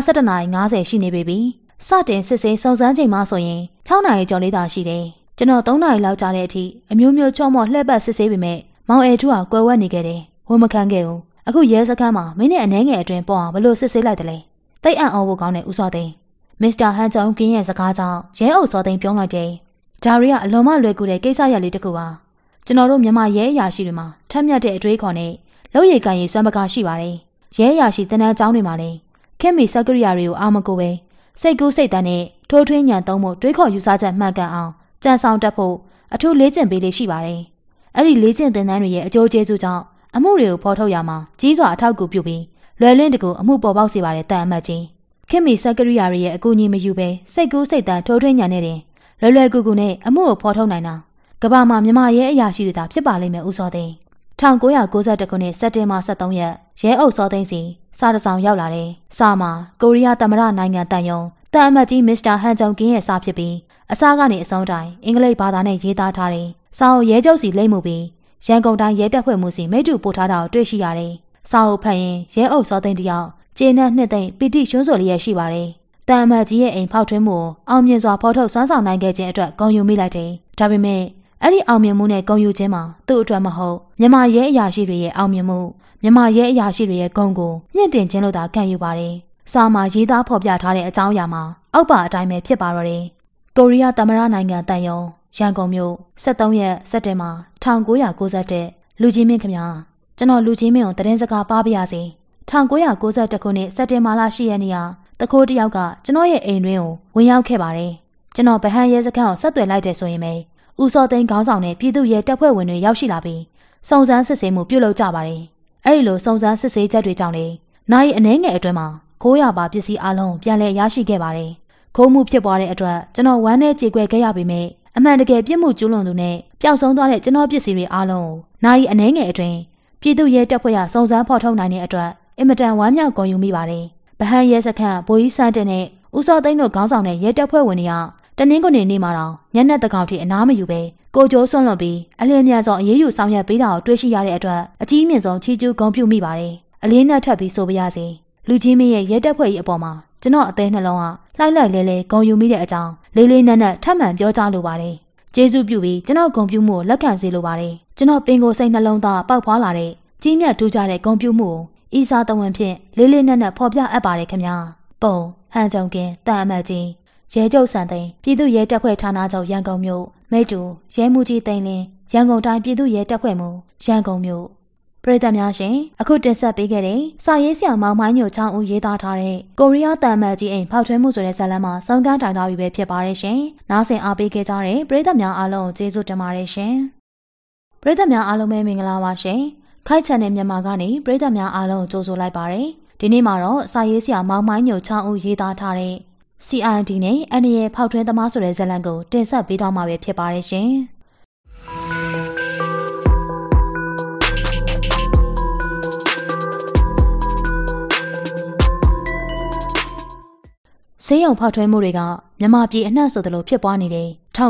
7:50ရှိနေပြီစတင်စစ်ဆေးစုံစမ်းချိန်မှဆိုရင်6 နာရီကျော်လေးသာရှိတယ်ကျွန်တော်3 နာရီလောက်ကြာတဲ့အထိအမျိုးမျိုးချော့မော့လှည့်ပတ်စစ်ဆေးပေမဲ့မောင်အဲထူးဟာကွယ်ဝတ်နေခဲ့တယ်ဝန်မခံခဲ့ဘူးအခုရဲစခန်းမှာမိနစ်အနည်းငယ်အတွင်းပေါ့အောင်ဘလို့စစ်ဆေးလိုက်တယ်လဲတိတ်အံ့ဩဖို့ကောင်းတဲ့ဦးစောသိန်းမစ္စတာဟန်ဂျုံကင်းရဲ့စကားကြောင့်ရဲအုပ်စောသိန်းပြောလိုက်တယ်ဒါရီကအလွန်မှလွယ်ကူတဲ့ကိစ္စရပ်လေးတစ်ခုပါကျွန်တော်တို့မြန်မာရဲအရာရှိတွေမှာထက်မြက်တဲ့အတွေးခေါ်နဲ့လုပ်ရည်ကန်ရည်စွမ်းပကားရှိပါတယ်ရဲအရာရှိတန်းတန်းကျောင်းတွေမှာလည်းခင်မီစက်ကရိယာတွေကိုအာမကိုပဲစိတ်ကူးစိတ်တန်းနဲ့ထိုးထွင်းညံသုံးဖို့တွေးခေါ်ယူဆချက်မှန်ကန်အောင်ကြံဆောင်တတ်ဖို့အထူးလေ့ကျင့်ပေးလေးရှိပါတယ်အဲ့ဒီလေ့ကျင့်သင်တန်းတွေရဲ့အကျိုးကျေးဇူးကြောင့်အမှုတွေကိုဖော်ထုတ်ရမှာကြီးစွာအထောက်အကူပြုပြီးလွယ်လင်းတကူအမှုပေါ်ပေါက်စေပါတယ်တန်အမတ်ကြီးခင်မီစက်ကရိယာတွေရဲ့အကူအညီမယူဘဲစိတ်ကူးစိတ်တန်ထိုးထွင်းညာနေတယ်လွယ်လွယ်ကူကူနဲ့အမှုကိုဖော်ထုတ်နိုင်တာကမ္ဘာမှာမြန်မာရဲအရာရှိတွေသာဖြစ်ပါလိမ့်မယ်ဦးစောသိန်း1992ခုနှစ်စက်တင်ဘာ23ရက်ရဲအုပ်စောသိန်းစီစာတစောင်ရောက်လာတယ်စာမှာကိုရီးယားသမ္မတနိုင်ငံတန်ယုံတန်အမတ်ကြီးမစ္စတာဟန်ဂျုံကင်းရဲ့စာဖြစ်ပြီးအစားကနေအဆုံးတိုင်းအင်္ဂလိပ်ဘာသာနဲ့ရေးသားထားတယ်စာအုပ်ရဲချုပ်စီလိမ့်မှုပြီးရန်ကုန်တိုင်းရဲတပ်ဖွဲ့မှုစီမိတ္တူပို့ထားတာကိုတွေ့ရှိရတယ်စာအုပ်ဖတ်ရင်ရဲအုပ်စောသိန်းတယောက်ကျေနပ်နှစ်သိမ့်ပီတိရွှန်းဆိုလျက်ရှိပါတယ်တန်အမတ်ကြီးရဲ့အိမ်ဖောက်ထွင်းမှုကိုအောင်မြင်စွာဖော်ထုတ်စွမ်းဆောင်နိုင်ခဲ့ခြင်းအတွက်ဂုဏ်ယူမိလိုက်တယ်ဒါပေမဲ့အဲ့ဒီအောင်မြင်မှုနဲ့ဂုဏ်ယူခြင်းမှာသူ့အတွက်မဟုတ်မြန်မာရဲအရာရှိတွေရဲ့အောင်မြင်မှုမြန်မာရဲအရာရှိတွေရဲ့ဂုဏ်ကိုမြင့်တင်ခြင်းလို့သာခံယူပါတယ်စာမှာရေးသားဖော်ပြထားတဲ့အကြောင်းအရာမှာအောက်ပါအတိုင်းပဲဖြစ်ပါတော့တယ်ကိုရီးယားသမ္မတနိုင်ငံတန်ယုံရန်ကုန်မြို့23ရက်စက်တင်ဘာ1991လူကြီးမင်းခင်ဗျာကျွန်တော်လူကြီးမင်းကိုသတင်းစကားပါပြရစီ1991ခုနှစ်စက်တင်ဘာလ10ရက်နေ့ကတခိုးတယောက်ကကျွန်တော်ရဲ့အိမ်တွင်းကိုဝင်ရောက်ခဲ့ပါတယ်ကျွန်တော်ဗဟန်းရဲစခန်းကိုဆက်သွယ်လိုက်တယ်ဆိုရင်ပဲဦးစောသိန်းခေါင်းဆောင်တဲ့ပြည်သူ့ရဲတပ်ဖွဲ့ဝင်တွေရောက်ရှိလာပြီးစုံစမ်းစစ်ဆေးမှုပြုလုပ်ကြပါတယ်အဲ့ဒီလိုစုံစမ်းစစ်ဆေးချက်တွေကြောင့်လေနိုင်အနှဲငယ်အတွင်းမှာခိုးရပါပစ္စည်းအလုံးပြန်လည်ရရှိခဲ့ပါတယ်ခိုးမှုဖြစ်ပွားတဲ့အတွက်ကျွန်တော်ဝမ်းနဲ့ကြေကွဲခဲ့ရပေမဲ့အမှန်တကယ်ပြစ်မှုကျူးလွန်သူနဲ့ပျောက်ဆုံးသွားတဲ့ကျွန်တော်ပစ္စည်းတွေအလုံးကိုနိုင်အနှဲငယ်အတွင်းပြည်သူ့ရဲတပ်ဖွဲ့ကစုံစမ်းဖော်ထုတ်နိုင်တဲ့အတွက်အင်မတန်ဝမ်းမြောက်ဂုဏ်ယူမိပါတယ်ဗဟန်းရဲစခန်းဗိုလ်ကြီးစန်းတင်နဲ့ဦးစောသိန်းတို့ခေါင်းဆောင်တဲ့ရဲတပ်ဖွဲ့ဝင်တွေကတနင်္ဂနွေနေ့မှာတော့ညနေတကောင်ထိအနားမယူပဲကိုကျိုးဆွန့်လွတ်ပြီးအလင်းမြန်စွာအေးအေးယူဆောင်ရွက်ပေးတာကိုတွေ့ရှိရတဲ့အတွက်အကြီးမြင့်ဆုံးချီးကျူးဂုဏ်ပြုမိပါတယ်အလေးနဲ့ထပ်ပြီးဆိုပါရစေလူကြီးမင်းရဲ့ရဲတပ်ဖွဲ့ကြီးအပေါ်မှာကျွန်တော်အသေးနှလုံးကလှိုက်လိုက်လဲလဲဂုဏ်ယူမိတဲ့အကြောင်းလေးလေးနက်နက်ထပ်မံပြောကြားလိုပါတယ်ကျေးဇူးပြုပြီးကျွန်တော်ဂုဏ်ပြုမှုကိုလက်ခံစေလိုပါတယ်ကျွန်တော်ပင်ကိုယ်စိတ်နှလုံးသားပေါက်ဖွားလာတဲ့ကြီးမြတ်ထူးခြားတဲ့ဂုဏ်ပြုမှုကိုဤစာတဝန်ဖြင့်လေးလေးနက်နက်ဖော်ပြအပ်ပါတယ်ခင်ဗျာပုံဟန်ကြုံကင်းတန်အမတ်ကြီးရဲချုပ်စံသိန်းပြည်သူ့ရဲတပ်ဖွဲ့ဌာနချုပ်ရန်ကုန်မြို့မိတ္တူရဲမှုကြီးသိန်းလင်းရန်ကုန်တိုင်းပြည်သူ့ရဲတပ်ဖွဲ့မှရန်ကုန်မြို့ပရိသတ်များရှင်အခုတင်ဆက်ပေးခဲ့တဲ့စာရေးဆရာမောင်မိုင်းညိုချောင်းဦးရေးသားထားတဲ့ကိုရီးယားတန်မတ်ကြီးအိမ်ဖောက်ထွင်းမှုဆိုတဲ့ဇာတ်လမ်းမှာစုံကန်းတိုင်သွားပြီပဲဖြစ်ပါတယ်ရှင်နားဆင်အားပေးခဲ့ကြတဲ့ပရိသတ်များအားလုံးကိုကျေးဇူးတင်ပါတယ်ရှင်ပရိသတ်များအားလုံးပဲမင်္ဂလာပါရှင်ခိုက်ချန်တဲ့မြန်မာကနေပရိသတ်များအားလုံးကိုကြိုဆိုလိုက်ပါတယ်ဒီနေ့မှာတော့စာရေးဆရာမောင်မိုင်းညိုချောင်းဦးရေးသားထားတဲ့ CID နဲ့အန်ရဲ့ဖောက်ထွင်းသမားဆိုတဲ့ဇာတ်လမ်းကိုတင်ဆက်ပေးသွားမှာပဲဖြစ်ပါတယ်ရှင်ဆေးရုံဖောက်ထွင်းမှုတွေကမြန်မာပြည်အနှံ့ဆိုသလိုဖြစ်ပွားနေတယ်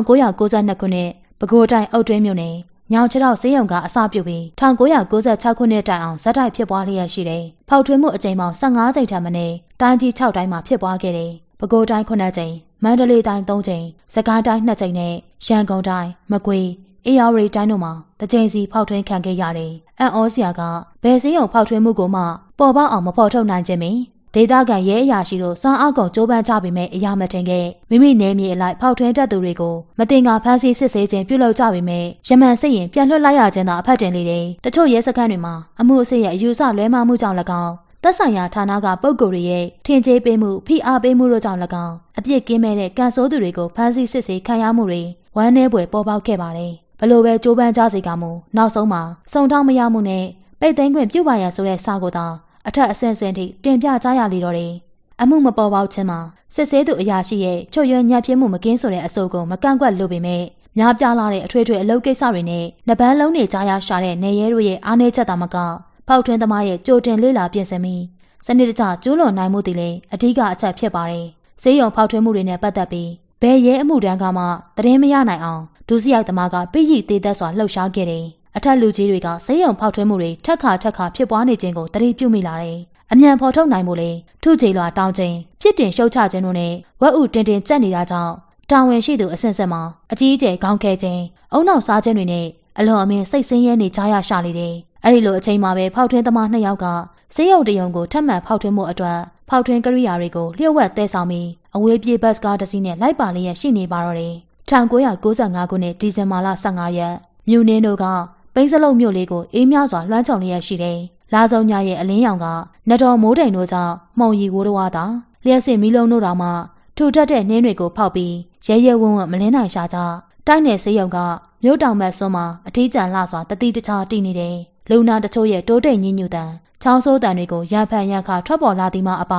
1992ခုနှစ်ပဲခူးတိုင်းအုတ်တွင်းမြို့နယ်ညောင်ချောက်ဆေးရုံကအစပြုပြီး1996ခုနှစ်တိုင်အောင်ဇက်တိုက်ဖြစ်ပွားလျက်ရှိတယ်။ဖောက်ထွင်းမှုအကြိမ်ပေါင်း15ကြိမ်ထက်မနည်းတိုင်းကြီး6တိုင်းမှာဖြစ်ပွားခဲ့တယ်။ပဲခူးတိုင်း9ကြိမ်မန္တလေးတိုင်း3ကြိမ်စကိုင်းတိုင်း2ကြိမ်နဲ့ရန်ကုန်တိုင်းမကွေးအေရဝတီတိုင်းတို့မှာတစ်ကြိမ်စီဖောက်ထွင်းခံခဲ့ရတယ်။အံ့ဩစရာကဘယ်ဆေးရုံဖောက်ထွင်းမှုကိုမှပေါ်ပေါက်အောင်မဖော်ထုတ်နိုင်ခြင်းပင်ဒေသခံရဲအရာရှိတို့စွမ်းအားကုန်ကြိုးပမ်းကြပေမဲ့အရာမထင်ခဲ့မိမိနယ်မြေအလိုက်ဖောက်ထွင်းတတ်သူတွေကိုမတင်ကဖမ်းဆီးစစ်ဆေးခြင်းပြုလုပ်ကြပေမဲ့ရမန်စိတ်ရင်ပြန်လွှတ်လိုက်ရခြင်းသာအဖက်တင်လေတယ်တချို့ရဲစခန်းတွေမှာအမှုအစစ်ရဲ့အယူဆလွဲမှားမှုကြောင့်၎င်းသက်ဆိုင်ရာဌာနကပုဂ္ဂိုလ်တွေရဲ့ထင်ကြေးပေးမှုဖိအားပေးမှုတို့ကြောင့်၎င်းအပြစ်ကင်းမဲ့တဲ့ကန်ဆိုးသူတွေကိုဖမ်းဆီးစစ်ဆေးခံရမှုတွေဝမ်းနည်းဖွယ်ပေါ်ပေါက်ခဲ့ပါတယ်ဘလို့ပဲကြိုးပမ်းကြစေကမူနောက်ဆုံးမှာစုံထောက်မရမှုနဲ့ပိတ်သိမ်းခွင့်ပြုပါရန်ဆိုတဲ့စာကိုသာအထက်အဆင့်ဆင့်ထိတင်ပြကြရလေတော့တယ်အမှုမပေါ်ပေါက်ခြင်းမှာစစ်ဆေးသူအရာရှိရဲ့ချွတ်ယွင်းညံ့ပြင်းမှုမကင်းဆိုတဲ့အဆိုကိုမကန့်ကွက်လို့ပေမဲ့များပြားလာတဲ့အထွေထွေအလုပ်ကိစ္စတွေနဲ့နှစ်ပန်းလုံးနေကြရရှာတဲ့နေရဲတို့ရဲ့အားနည်းချက်သာမကဖောက်ထွင်းသမားရဲ့ကြိုတင်လေးလာပြင်ဆင်ပြီးစနစ်တကျကျူးလွန်နိုင်မှုတွေလည်းအဓိကအချက်ဖြစ်ပါတယ်။ဆေးရုံဖောက်ထွင်းမှုတွေနဲ့ပတ်သက်ပြီးဘယ်ရဲအမှုတန်းကမှသတင်းမရနိုင်အောင်ဒုစရိုက်သမားကပြည့်ရည်သေးသက်စွာလှုပ်ရှားခဲ့တယ်။အထက်လူကြီးတွေကဆေးရုံဖောက်ထွင်းမှုတွေထက်ခါဖြစ်ပွားနေခြင်းကိုသတိပြုမိလာတယ်။အမြန်ဖော်ထုတ်နိုင်ဖို့လေထုချေလွာတောင်းခြင်းပြစ်တင်ရှုတ်ချခြင်းတို့နဲ့ဝက်ဥတင်ကြက်နေတာကြောင့်တာဝန်ရှိသူအဆင့်ဆင့်မှာအကြီးအကျယ်ခေါင်းခဲခြင်းအုံနောက်စားခြင်းတွေနဲ့အလွန်အမင်းစိတ်ဆင်းရဲနေကြရရှာလေတယ်။အဲဒီလိုအချိန်မှာပဲဖောက်ထွင်းသမား2ယောက်ကဆေးရုံတရုံကိုထပ်မံဖောက်ထွင်းမှုအတွက်ဖောက်ထွင်းကိရိယာတွေကိုလျှို့ဝှက်သဲဆောင်ပြီးအဝေးပြေးဘတ်ကားတစ်စီးနဲ့လိုက်ပါလျက်ရှိနေပါတော့တယ်။1995ခုနှစ်ဒီဇင်ဘာလ15ရက်မြို့နှင်းတို့ကပိန်းစလုံးမြို့လေးကိုအေးမြစွာလွှမ်းခြုံလျက်ရှိတယ်။လာစုံညရဲ့အလင်းရောင်ကနတော်မိုးတိမ်တို့ကြောင့်မှုံရီဝိုးတော်တာလျှက်စစ်မီးလုံးတို့တောင်မှထူထပ်တဲ့နှင်းတွေကိုဖောက်ပြီးရဲရဲဝံ့ဝံ့မလင်းနိုင်ရှာကြတိုင်းနယ်ဆေးရုံကမြို့တောင်ဘက်စွန်းမှာအထီးကျန်လှစွာတတိတခြားတည်နေတယ်။လူနာတချို့ရဲ့တိုးတိတ်ညှဉ်းညူတံချောင်းဆိုးတံတွေကိုရံဖန်ရံခါထွက်ပေါ်လာသည်မှအပ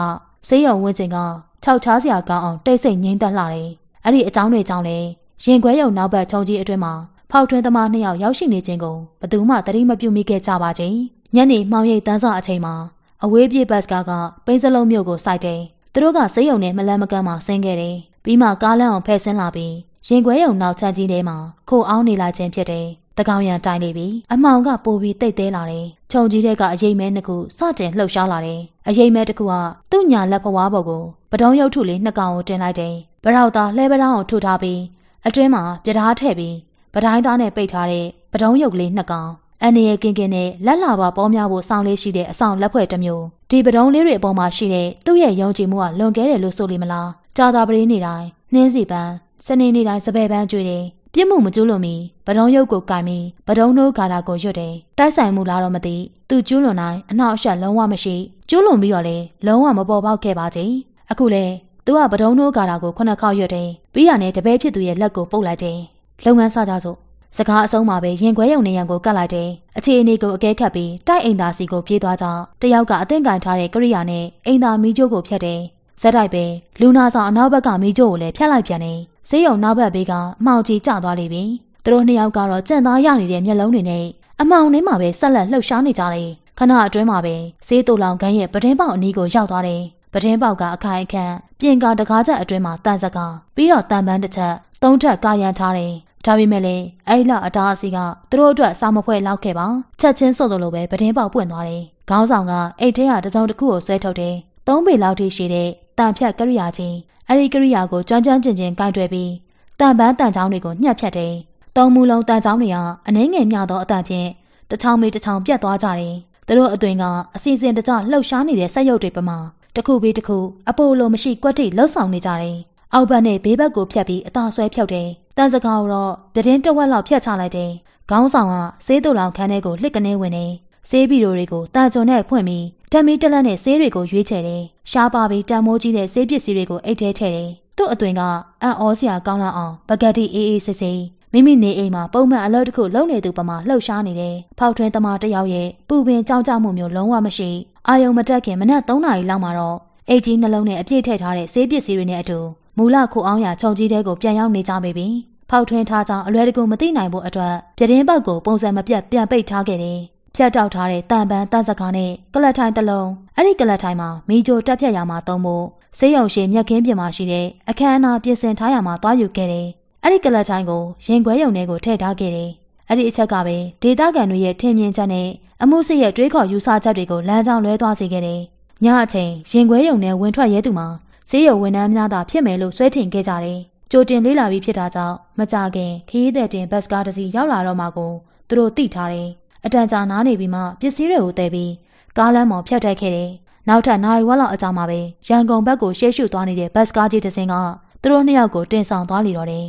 ဆေးရုံဝင်းကျင်ကခြောက်ချားစရာကောင်းအောင်တိတ်ဆိတ်ငြိမ်သက်လာတယ်။အဲ့ဒီအကြောင်းတွေကြောင့်လေရင်ခွဲရုံနောက်ဘက်ခြုံကြီးအတွင်းမှာဖောက်ထွင်းသမား2ယောက်ရောက်ရှိနေခြင်းကိုဘယ်သူမှသတိမပြုမိခဲ့ကြပါချင်း။ညနေမှောင်ရိပ်တန်းစာအချိန်မှာအဝေးပြေးဘတ်ကားကပိန်းစလုံးမြို့ကိုစိုက်တယ်။သူတို့ကဆေးရုံနဲ့မလန်းမကန်းမှာဆင်းခဲ့တယ်။ပြီးမှကားလမ်းအောင်ဖယ်ဆင်းလာပြီးရင်ခွဲရုံနောက်ချမ်းကြီးထဲမှာခိုးအောင်နေလာခြင်းဖြစ်တယ်။တကောင်ရံတိုင်နေပြီအမှောင်ကပိုပြီးတိတ်သေးလာတယ်။ခြုံကြီးထဲကအရေးမဲနှစ်ခုစတင်လှုပ်ရှားလာတယ်။အရေးမဲတစ်ခုကသူ့ညာလက်ဖွားပေါ်ကိုပတုံးရုပ်ထုလေး2ကောင်ကိုတင်လိုက်တယ်။ဗရောက်သားလှဲပတောင်းကိုထုထားပြီးအတွင်းမှာပြဓားထည့်ပြီးပတိုင်းသားနဲ့ပိတ်ထားတဲ့ပတုံးရုပ်လေး2ကောင်အန်ရကင်းကင်းနဲ့လက်လာပါပေါများဖို့စောင်းလေးရှိတဲ့အဆောင်လက်ဖွဲ့တစ်မျိုးဒီပတုံးလေးတွေအပေါ်မှာရှိတဲ့သူ့ရဲ့ယုံကြည်မှုကလွန်ကဲတယ်လို့ဆိုလိမ့်မလားကြာတာပရင်းနေတိုင်းနှင်းစီပန်းစနေနေ့တိုင်းစပယ်ပန်းကျွေးတယ်ပြစ်မှုမကျူးလွန်မီပတုံးရုပ်ကိုကင်ပြီးပတုံးနှိုးဂါတာကိုရွတ်တယ်တိုက်ဆိုင်မှုလားတော့မသိသူကျူးလွန်တိုင်းအနောက်အရှက်လုံးဝမရှိကျူးလွန်ပြီးတော့လေလုံးဝမပေါ်ပေါက်ခဲ့ပါချင်းအခုလေသူကပတုံးနှိုးဂါတာကို9ခေါက်ရွတ်တယ်ပြီးရနဲ့တပည့်ဖြစ်သူရဲ့လက်ကိုပုတ်လိုက်တယ်လုပ်ငန်းစကြစို့စကားအဆုံးမှာပဲရင်ခွဲရုံနေရန်ကိုကတ်လိုက်တယ်အခြေအနေကိုအကဲခတ်ပြီးတိုက်အိမ်သားစီကိုပြေးသွားကြတယောက်ကအသင့်ကန်ထားတဲ့ကရိယာနဲ့အိမ်သားမီးကြိုးကိုဖြတ်တယ်ဇက်တိုက်ပဲလူနာဆောင်အနောက်ဘက်ကမီးကြိုးကိုလည်းဖြတ်လိုက်ပြန်တယ်ဆေးရုံနောက်ဘက်ဘေးကအမှောင်ကြီးကျသွားလိမ့်ပြီသူတို့2ယောက်ကတော့ကြံ့သားရနေတဲ့မျက်လုံးတွေနဲ့အမှောင်ထဲမှာပဲဆက်လက်လှုပ်ရှားနေကြတယ်ခဏအတွင်းမှာပဲဆေးတူလောင်ခန်းရဲ့ပတင်းပေါက်အနီးကိုရောက်သွားတယ်ပတင်းပေါက်ကအခိုင်အခန့်ပြင်ကာတကားချက်အတွင်းမှာတန်စကားပြီးတော့တန်ပန်းတစ်ချက်3ထပ်ကာရန်ထားတယ်ဒါပေမဲ့လည်းအဲ့လောက်အတားအဆီးကသူတို့အတွက်စာမဖွဲလောက်ခဲ့ပါချက်ချင်းစုပ်လို့ပဲပတင်းပေါက်ပွင့်သွားတယ်ခေါင်းဆောင်ကအိတ်ထဲကတစုံတစ်ခုကိုဆွဲထုတ်တယ်3ပေလောက်ထိရှိတဲ့တန်ဖြတ်ကရိယာချင်းအဲ့ဒီကရိယာကိုကျွမ်းကျွမ်းကျင်ကျင်ကင်တွယ်ပြီးတန်ပန်းတန်ချောင်းတွေကိုညှက်ဖြတ်တယ်3မူလုံးတန်ချောင်းတွေကအနှဲငယ်မြသောအတန်ဖြင့်တစ်ချောင်းမေးတစ်ချောင်းပြတ်သွားကြတယ်သူတို့အတွင်ကအစီအစဉ်တကျလှုပ်ရှားနေတဲ့ဆက်ရုပ်တွေပမာတစ်ခုပြီးတစ်ခုအပိုလိုမရှိကွက်တိလှုပ်ဆောင်နေကြတယ်အောက်ဘက်နဲ့ဘေးဘက်ကိုဖြတ်ပြီးအသာဆွဲဖြုတ်တယ်တန်စကားတော့ပြတင်းတဝက်လောက်ဖြတ်ချလိုက်တယ်ခေါင်းဆောင်ကဆေးတူလောင်ခန်းထဲကိုလှစ်ကနေဝင်နေဆေးဘီရိုတွေကိုတာကြုံနဲ့ဖွင့်ပြီးဓာတ်မီတလက်နဲ့ဆေးတွေကိုရွေးချယ်တယ်ရှားပါပြီးတန်မိုးကြီးတဲ့ဆေးပစ္စည်းတွေကိုအိတ်ထဲထည့်တယ်သူ့အတွင်ကအံ့ဩစရာကောင်းလာအောင်ပကတိအေးအေးဆေးဆေးမိမိနေအိမ်မှာပုံမှန်အလုပ်တစ်ခုလုပ်နေသူပမာလှုပ်ရှားနေတယ်ဖောက်ထွင်းသမားတစ်ယောက်ရဲ့ပူပင်ကြောက်ကြမှုမျိုးလုံးဝမရှိအာယုံမတက်ခင်မနက်3နာရီလောက်မှာတော့အိတ်ကြီးနှလုံးနဲ့အပြည့်ထည့်ထားတဲ့ဆေးပစ္စည်းတွေနဲ့အတူမူလခိုအောင်ရခြုံကြီးတဲကိုပြန်ရောက်နေကြပြီဖောက်ထွင်းထားကြောင်းအလွယ်တကူမသိနိုင်ဖို့အတွက်ပြတင်းပေါက်ကိုပုံစံမပြတ်ပြန်ပိတ်ထားခဲ့တယ်ဖြတ်တောက်ထားတဲ့တန်ပန်းတန်စကားနဲ့ကလတ်ထိုင်တစ်လုံးအဲ့ဒီကလတ်ထိုင်မှာမီဂျိုတက်ဖြတ်ရမှာသုံးဖို့ဆေးရုံရှိမြက်ခင်းပြင်မှာရှိတဲ့အခမ်းအနားပြင်ဆင်ထားရမှာတွားယူခဲ့တယ်အဲ့ဒီကလတ်ထိုင်ကိုရင်ခွဲရုံထဲကိုထည့်ထားခဲ့တယ်အဲ့ဒီအချက်ကပဲဒေတာကန်တွေရဲ့ထင်မြင်ချက်နဲ့အမှုစစ်ရဲ့တွေးခေါ်ယူဆချက်တွေကိုလမ်းကြောင်းလွဲသွားစေခဲ့တယ်ညအချိန်ရင်ခွဲရုံထဲဝင်ထွက်ရဲသူမှာဆေးရုံဝန်ထမ်းများသာဖြစ်မယ်လို့ဆွဲထင်ခဲ့ကြတယ်ကြိုတင်လေးလာပြီးဖြစ်တာကြောင့်မကြခင်ခရီးသည်တင်ဘတ်ကားတစ်စီးရောက်လာတော့မှကိုသူတို့သိထားတယ်အတန်ကြာနားနေပြီးမှပစ္စည်းတွေကိုတည်ပြီးကားလမ်းပေါ်ဖြတ်တက်ခဲ့တယ်နောက်ထပ်နိုင်ဝက်လောက်အကြာမှာပဲရန်ကုန်ဘက်ကိုရှေ့ရှုသွားနေတဲ့ဘတ်ကားကြီးတစ်စင်းကသူတို့2ယောက်ကိုတင်ဆောင်သွားလီတော့တယ်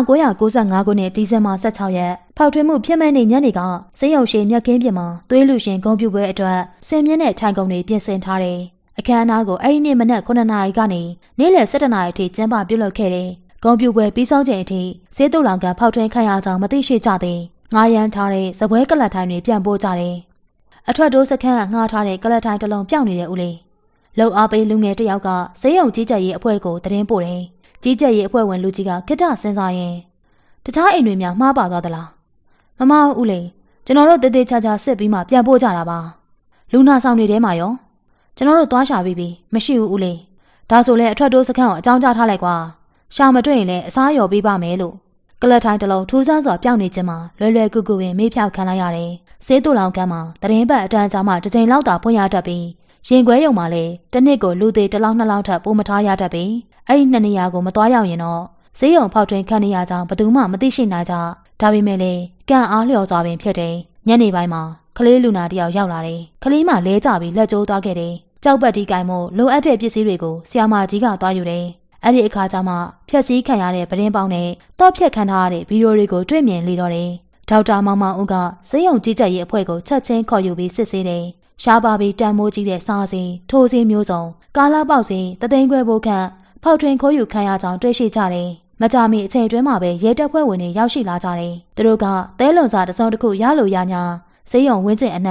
1995ခုနှစ်ဒီဇင်ဘာ16ရက်ဖောက်ထွင်းမှုဖြစ်မဲ့နေ့ညနေကစေယုံရှိမြက်ခင်းပြင်မှာသွေးလူရှင်ဂုဏ်ပြုပွဲအတွက်စင်မြင့်တဲ့ထိုင်ကုန်တွေပြင်ဆင်ထားတယ်အခမ်းအနားကိုအဲ့ဒီနေ့မနက်9နာရီကနေနေ့လယ်17နာရီအထိကျင်းပပြုလုပ်ခဲ့တယ်ဂုဏ်ပြုပွဲပြီးဆုံးချိန်အထိဆေးတူလောင်ကန်ဖောက်ထွင်းခံရကြောင်းမသိရှိကြသေးငားရန်ထားတဲ့စပွဲကလတ်ထိုင်တွေပြန်ပို့ကြတယ်အထွတ်တိုးစခန်းကငှားထားတဲ့ကလတ်ထိုင်တစ်လုံးပြောင်းနေတဲ့ဦးလေးလှုပ်အားပေးလူငယ်တစ်ယောက်ကဈေးရုံကြီးကြပ်ရေးအဖွဲ့ကိုသတင်းပို့တယ်ကြီးကြပ်ရေးအဖွဲ့ဝင်လူကြီးကခိတ္တစဉ်းစားရင်တခြားအိမ်တွေများမှားပါသွားသလားမမဦးလေးကျွန်တော်တို့တည်တည်ချာချာစစ်ပြီးမှပြန်ပို့ကြတာပါလူနာဆောင်တွေထဲမှာရောကျွန်တော်တို့သွားရှာပြီးပြီမရှိဘူးဦးလေးဒါဆိုလဲအထွတ်တိုးစခန်းကိုအကြောင်းကြားထားလိုက်ကွာရှာမတွေ့ရင်လည်းအစားရော်ပေးပါမယ်လို့ကလတ်ထိုင်တလုံးထူးဆန်းစွာပြောင်းနေခြင်းမှာလွယ်လွယ်ကူကူပင်မေးဖြောက်ခံလိုက်ရတယ်ဆေးတူလောင်ကမ်းမှာတရင်ပတ်အတန်းကြားမှာတစ်ချိန်လောက်သာဖွင့်ရတတ်ပြီးရင်ခွဲရုံမှာလည်းတစ်နှစ်ကိုလူသေးတစ်လောက်နှစ်လောက်ထပ်ပို့မထားရတတ်ပြီးအဲ့ဒီနှစ်နေရာကိုမသွားရောက်ရင်တော့ဈေးရုံဖောက်ထွင်းခံရကြောင်းဘယ်သူမှမသိရှိနိုင်ကြဒါပေမဲ့လည်းကံအားလျော်စွာပင်ဖြစ်တယ်ညနေပိုင်းမှာကလေးလူနာတယောက်ရောက်လာတယ်ကလေးမလဲကျပြီးလက်ကျိုးသွားခဲ့တယ်ကြောက်ပတ်ဒီကိုင်မို့လိုအပ်တဲ့ပစ္စည်းတွေကိုဆရာမကြီးကသွားယူတယ်အဲ့ဒီအခါကျမှဖြက်စီးခံရတဲ့ပတင်းပေါင်းနဲ့တော့ဖြက်ခံထားရတဲ့ဗီဒီယိုတွေကိုတွေ့မြင်လေတော့တယ်ဒေါက်တာမောင်မောင်ဦးကဈေးရုံကြီးကြပ်ရေးအဖွဲ့ကိုချက်ချင်းခေါ်ယူပြီးစစ်ဆေးတယ်ရှားပါပြီးတန်မိုးကြီးတဲ့စားစီထိုးစီမျိုးစုံကာလာပေါက်စီတသိန်းခွဲဘိုးခန့်ဖောက်ထွင်းခိုးယူခံရကြောင်းတွေ့ရှိကြတယ်မကြမီအချိန်တွင်းမှာပဲရဲတပ်ဖွဲ့ဝင်တွေရောက်ရှိလာကြတယ်သူတို့ကသဲလုံစာတစုံတစ်ခုရလို့ရညာဈေးရုံဝင်းကျင်အနှံ့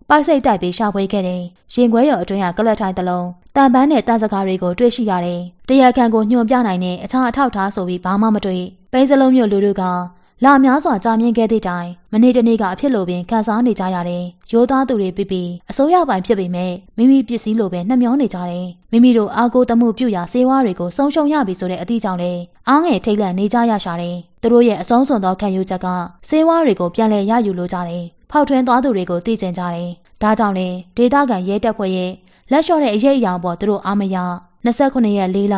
ပိုက်စိတ်တိုက်ပြီးရှာဖွေခဲ့တယ်။ရင်ခွဲရုံအတွင်းကကလပ်ထိုင်တစ်လုံးတန်ပန်းနဲ့တန်စကားတွေကိုတွေ့ရှိရတယ်။တရားခံကိုညွှန်ပြနိုင်တဲ့အခြားအထောက်ထားဆိုပြီးဘာမှမတွေ့။ပိန်းစလုံးမြို့လူတွေကလာများစွာကြာမြင့်ခဲ့သည့်တိုင်မနေ့တနေ့ကအဖြစ်လိုပင်ခံစားနေကြရတယ်။ရိုးသားသူတွေပြီးအစိုးရပိုင်ဖြစ်ပေမဲ့မိမိပစ္စည်းလိုပဲနှမျောနေကြတယ်။မိမိတို့အားကိုးတမှုပြုရာစေဝါတွေကိုဆုံးရှုံးရပြီဆိုတဲ့အသည့်ကြောင့်လေအားငယ်ထိတ်လန့်နေကြရရှာတယ်။သူတို့ရဲ့အဆုံးစွန်သောခံယူချက်ကစေဝါတွေကိုပြန်လည်ရယူလိုကြတယ်။ဖောက်ထွင်းသွားသူတွေကိုသိကျင်ကြတယ်။ဒါကြောင့်လေဒေသခံရဲတပ်ဖွဲ့ရဲ့လက်လျှော့တဲ့အရေးအယောင်ပေါ်သူတို့အားမရ29ရက်4လ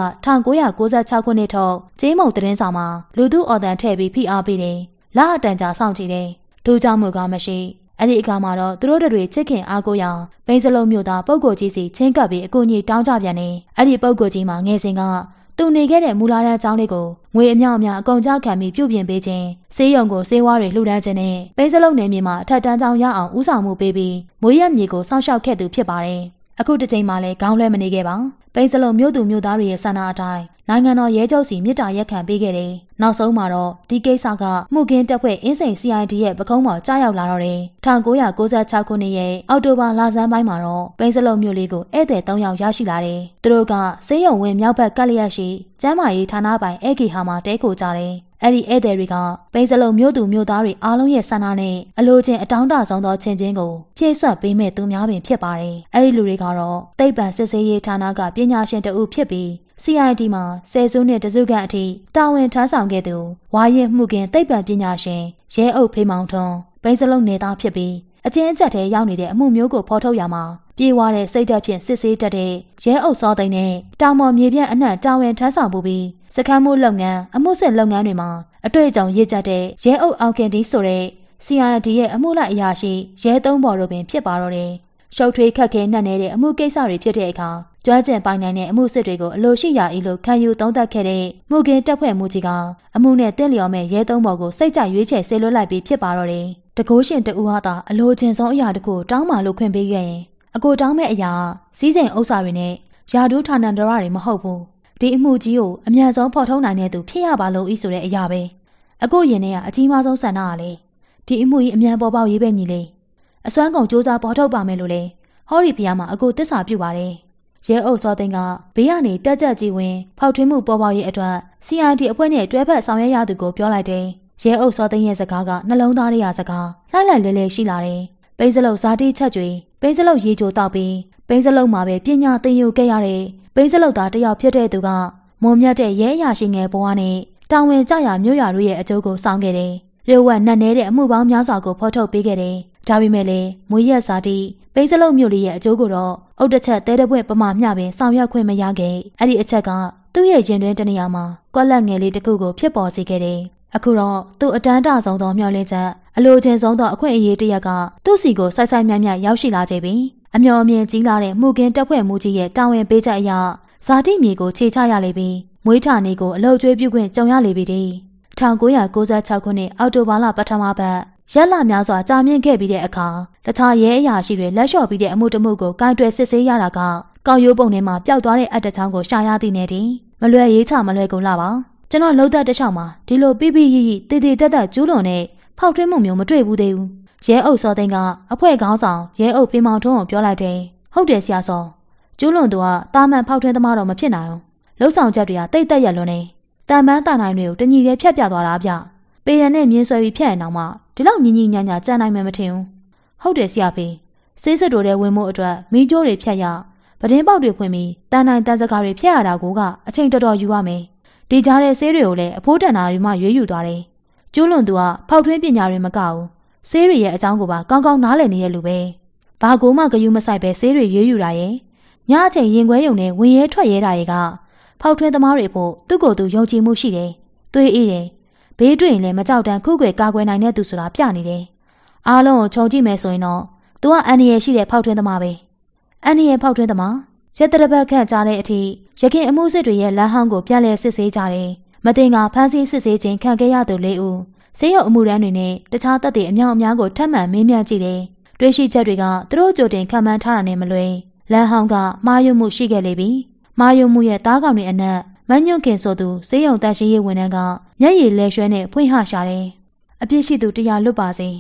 1996ခုနှစ်ထုတ်ကျေးမုံသတင်းစာမှာလူထုအော်တန်ထည့်ပြီးဖိအားပေးတယ်။လအတန်ကြာစောင့်ကြည့်တယ်။ဒူးကြောင့်မှုကမရှိ။အဲ့ဒီအခါမှာတော့သူတို့တွေချစ်ခင်အားကိုးရပိန်းစလုံးမျိုးသားပုဂ္ဂိုလ်ကြီးစီချင်းကပ်ပြီးအကူအညီတောင်းကြပြန်တယ်။အဲ့ဒီပုဂ္ဂိုလ်ကြီးမှာငယ်စဉ်ကသူနေခဲ့တဲ့မူလာတန်းကျောင်းလေးကိုငွေအမြောက်အများအကုန်ကြခံပြီးပြုပြင်ပေးခြင်းစေးရုံကိုစေးဝါးတွေလှူဒန်းခြင်းနဲ့ပိန်းစလုံးနယ်မြေမှာအထက်တန်းကျောင်းရအောင်ဦးဆောင်မှုပေးပြီးမွေးရမြေကိုစောင့်ရှောက်ခဲ့သူဖြစ်ပါတယ်။အခုတစ်ချိန်မှလည်းခေါင်းလဲမနေခဲ့ပါ။ပိန်းစလုံးမြို့သူမြို့သားတွေရဲ့ဆန္ဒအတိုင်းနိုင်ငံတော်ရဲချုပ်စီမြစ်တာရက်ခံပေးခဲ့တယ်။နောက်ဆုံးမှာတော့ဒီကိစ္စကမှုကင်းတပ်ဖွဲ့အင်းစိန် CID ရဲ့ပကုံးပေါ်ကြားရောက်လာတော့တယ်။1996ခုနှစ်ရဲ့အောက်တိုဘာလဆန်းပိုင်းမှာတော့ပိန်းစလုံးမြို့လေးကိုဧည့်သည်3ယောက်ရရှိလာတယ်။သူတို့ကစေးရုံဝင်းမြောက်ဘက်ကလျက်ရှိကျမ်းမာရေးဌာနပိုင်ဧကီဟာမှာတဲခိုကြတယ်။အဲ့ဒီဧည့်သည်တွေကပိန်းစလုံးမြို့သူမြို့သားတွေအားလုံးရဲ့ဆန္ဒနဲ့အလိုချင်းအတောင်းတဆုံးသောချင်းချင်းကိုဖြည့်ဆွတ်ပေးမဲ့သူများပင်ဖြစ်ပါတယ်။အဲ့ဒီလူတွေကတော့သိပ္ပံစစ်ဆေးရေးဌာနကပညာရှင်တဦးဖြစ်ပြီးCID မှာဆယ်စုနှစ်တစုခန့်အထိတာဝန်ထမ်းဆောင်ခဲ့သူဝါရင်မှုကင်သိပ္ပံပညာရှင်ရဲအုပ်ဖေးမောင်ထွန်းပိန်းစလုံးနေသားဖြစ်ပြီးအကျဉ်းအချက်ထဲရောက်နေတဲ့အမှုမျိုးကိုဖော်ထုတ်ရမှာပြေးွားတဲ့စိတ်ဓာတ်ဖြင့်စစ်ဆေးတတ်တဲ့ရဲအုပ်စောသိန်းနဲ့တောင်ပေါ်မြေပြန့်အနှံ့တာဝန်ထမ်းဆောင်ပြီးစခန်းမှုလုပ်ငန်းအမှုစစ်လုပ်ငန်းတွေမှာအတွေ့အကြုံရည်ကျက်တဲ့ရဲအုပ်အောင်ခင်တီဆိုတဲ့ CID ရဲ့အမှုလိုက်အရာရှိရဲသုံးဘော်တို့ပင်ဖြစ်ပါတော့တယ်။ရှုပ်ထွေးခက်ခဲနှံ့နေတဲ့အမှုကိစ္စတွေဖြစ်တဲ့အခါကျွမ်းကျင်ပိုင်နိုင်တဲ့အမှုစစ်တွေကိုအလိုရှိရာဤလို့ခံယူသုံးသပ်ခဲ့တဲ့မှုကင်းတပ်ဖွဲ့မှုကြီးကအမှုနဲ့တင့်လျော်မဲ့ရဲသုံးဘော်ကိုစိတ်ကြရွေးချယ်ဆေးလွှတ်လိုက်ပြီးဖြစ်ပါတော့တယ်။တကိုးရှင်တူဟာသာအလိုချင်ဆုံးအရာတခုတောင်းမှလို့ခွင့်ပေးခဲ့ရင်အကိုတောင်းမဲ့အရာစီးစိမ်ဥစ္စာတွေနဲ့ယာဒူးဌာနန္တရတွေမဟုတ်ဘူး။ဒီအမှုကြီးကိုအမြန်ဆုံးဖော်ထုတ်နိုင်တဲ့သူဖြစ်ရပါလို့ဤဆိုတဲ့အရာပဲ။အကိုရင်ထဲကအကြီးမားဆုံးဆန္ဒကလေဒီအမှုကြီးအမြန်ပေါ်ပေါက်ရေးပဲညီလေး။အစွမ်းကုန်စူးစမ်းပေါ်ထုတ်ပါမယ်လို့လေဟောဒီဖျားမှာအကိုသစ္စာပြုပါတယ်။ရဲအုပ်စောသိန်းကဘေးကနေတက်ကြကြည်ဝင်ဖောက်ထွင်းမှုပေါ်ပေါက်ရေးအတွက် CID အဖွဲ့နဲ့တွဲဖက်ဆောင်ရွက်ရသူကိုပြောလိုက်တယ်။ရဲအုပ်စောသိန်းရဲ့စကားကနှလုံးသားရစကားလှလှလဲလဲရှိလာတယ်။ပိန်းစလုံးဇာတိချက်ကျွေပိန်းစလုံးရေချိုတောက်ပြီးပိန်းစလုံးမှာပဲပညာသင်ယူခဲ့ရတဲ့ပိန်းစလုံးသားတယောက်ဖြစ်တဲ့သူကမုံမြတ်တဲ့ရဲအရာရှိငယ်ဘဝနဲ့တာဝန်ကျရာမြို့ရွာတို့ရဲ့အကျိုးကိုဆောင်ခဲ့တယ်။လျှို့ဝှက်နှက်နေတဲ့အမှုပေါင်းများစွာကိုဖော်ထုတ်ပေးခဲ့တယ်။ဒါပေမဲ့လည်းမွေးရက်ဇာတိပိန်းစလုံးမြို့လေးရဲ့အကျိုးကိုတော့အုတ်တစ်ချက်တဲတပွင့်ပမာမျှပင်ဆောင်ရွက်ခွင့်မရခဲ့အဲ့ဒီအချက်ကသူ့ရဲ့ရင်တွင်းတနေရာမှာကွက်လက်ငယ်လေးတစ်ခုကိုဖြစ်ပေါ်စေခဲ့တယ်အခုတော့သူ့အတန်းတဆုံးသောမျှော်လင့်ချက်အလိုချင်ဆုံးသောအခွင့်အရေးတစ်ရက်ကသူ့စီကိုဆိုက်ဆိုက်မြတ်မြတ်ရောက်ရှိလာခဲ့ပြီအမျှော်အမြင်ကြီးလာတဲ့မှုကင်းတပ်ဖွဲ့မှုကြီးရဲ့တာဝန်ပေးချက်အရဇာတိမြေကိုခြေချရလေပြီးမွေးထာနေကိုအလုတ်ကျွေးပြုခွင့်ကြုံရလေပြီတည်း1996ခုနှစ်အောက်တိုဘာလပထမပတ်ရက်လများစွာကြာမြင့်ခဲ့ပြီးတဲ့အခါတခြားရဲအရာရှိတွေလက်လျှော့ပြီးတဲ့အမှုတမှုကိုကင်တွယ်စစ်ဆေးရတာကကောက်ရိုးပုံထဲမှာပျောက်သွားတဲ့အတ္တချောင်းကိုရှာရသည်နဲ့တည်းမလွယ်ရေးချမလွယ်ကုန်လာပါကျွန်တော်လှုပ်သက်တစ်ချောင်းမှာဒီလိုပိပိရိတည်တည်တက်တက်ကျူးလွန်တဲ့ဖောက်ထွင်းမှုမျိုးမတွေ့ဘူးသေးဘူးရဲအုပ်စောသိန်းကအဖွဲ့ခေါင်းဆောင်ရဲအုပ်ဖေးမောင်ထွန်းကိုပြောလိုက်တယ်ဟုတ်တယ်ဆရာစောကျူးလွန်သူကတာမန်ဖောက်ထွင်းသမားတော့မဖြစ်နိုင်ဘူးလှုပ်ဆောင်ချက်တွေကတိတ်တက်ရက်လွန်းနေတန်ပန်းတာနိုင်တွေကိုတညီတဲ့ဖြတ်ပြသွားတာဗျပေရန်နဲ့မြင်းဆွဲပြီးဖြတ်ရင်တော့မှဒီလောက်ညီညီညာညာကြံနိုင်မယ်မထင်ဘူးဟုတ်တယ်ဆရာဖေးစေးစစ်တို့တဲ့ဝင်မှုအတွက်မီးကြိုးတွေဖြတ်ရပဒင်းပေါက်တွေဖွင့်ပြီးတန်နိုင်တန်စကားတွေဖြတ်ရတာကအချိန်တော်တော်ယူရမယ်ဒီကြားတဲ့ဆေးတွေကိုလည်းအဖိုးတန်တာတွေမှရွေးယူသွားတယ်ကျူးလွန်သူကဖောက်ထွင်းပညာတွေမကဘူးဆေးတွေရဲ့အကြောင်းကိုပါကောင်းကောင်းနားလည်နေတဲ့လူပဲဘာကိုမှဂယုမဆိုင်ပဲဆေးတွေရွေးယူတာရဲ့ညအချိန်ရင်ခွဲယုံနဲ့ဝင်ရဲထွက်ရဲတာတွေကဖောက်ထွင်းသမားတွေဖို့သူ့ကိုယ်သူယုံကြည်မှုရှိတယ်သွေးအေးတယ်ဘေးတွေ့ရင်လည်းမကြောက်တမ်းခုခွေကာကွယ်နိုင်တဲ့သူဆိုတာပြနေတယ်အားလုံးကိုခြုံကြည့်မယ်ဆိုရင်တော့သူကအန်ဒီရယ်ရှိတဲ့ဖောက်ထွင်းသမားပဲအန်ဒီရယ်ဖောက်ထွင်းသမားရက်တရပတ်ခန့်ကြားတဲ့အထိရခင်အမှုစစ်တွေရဲ့လမ်းဟောင်းကိုပြန်လည်စစ်ဆေးကြတယ်မတင်ကဖမ်းဆီးစစ်ဆေးခြင်းခံခဲ့ရသူ၄ဦးဆေးရုံအမှုရန်တွေနဲ့တခြားတပ်တွေအများအများကိုထပ်မံမေးမြန်းကြည့်တယ်တွေ့ရှိချက်တွေကသူတို့ကြိုတင်ခံမှန်းထားတာနဲ့မလွယ်လမ်းဟောင်းကမှားယွင်းမှုရှိခဲ့လေပြီမှားယွင်းမှုရဲ့တားကောင်တွေအနက်မညွန့်ခင်ဆိုသူဆေးရုံတန်ရှင်းရေးဝန်ထမ်းကမျက်ရည်လဲရွှဲနဲ့ဖွင့်ဟရှာတယ်အပြစ်ရှိသူတရားလွတ်ပါစေ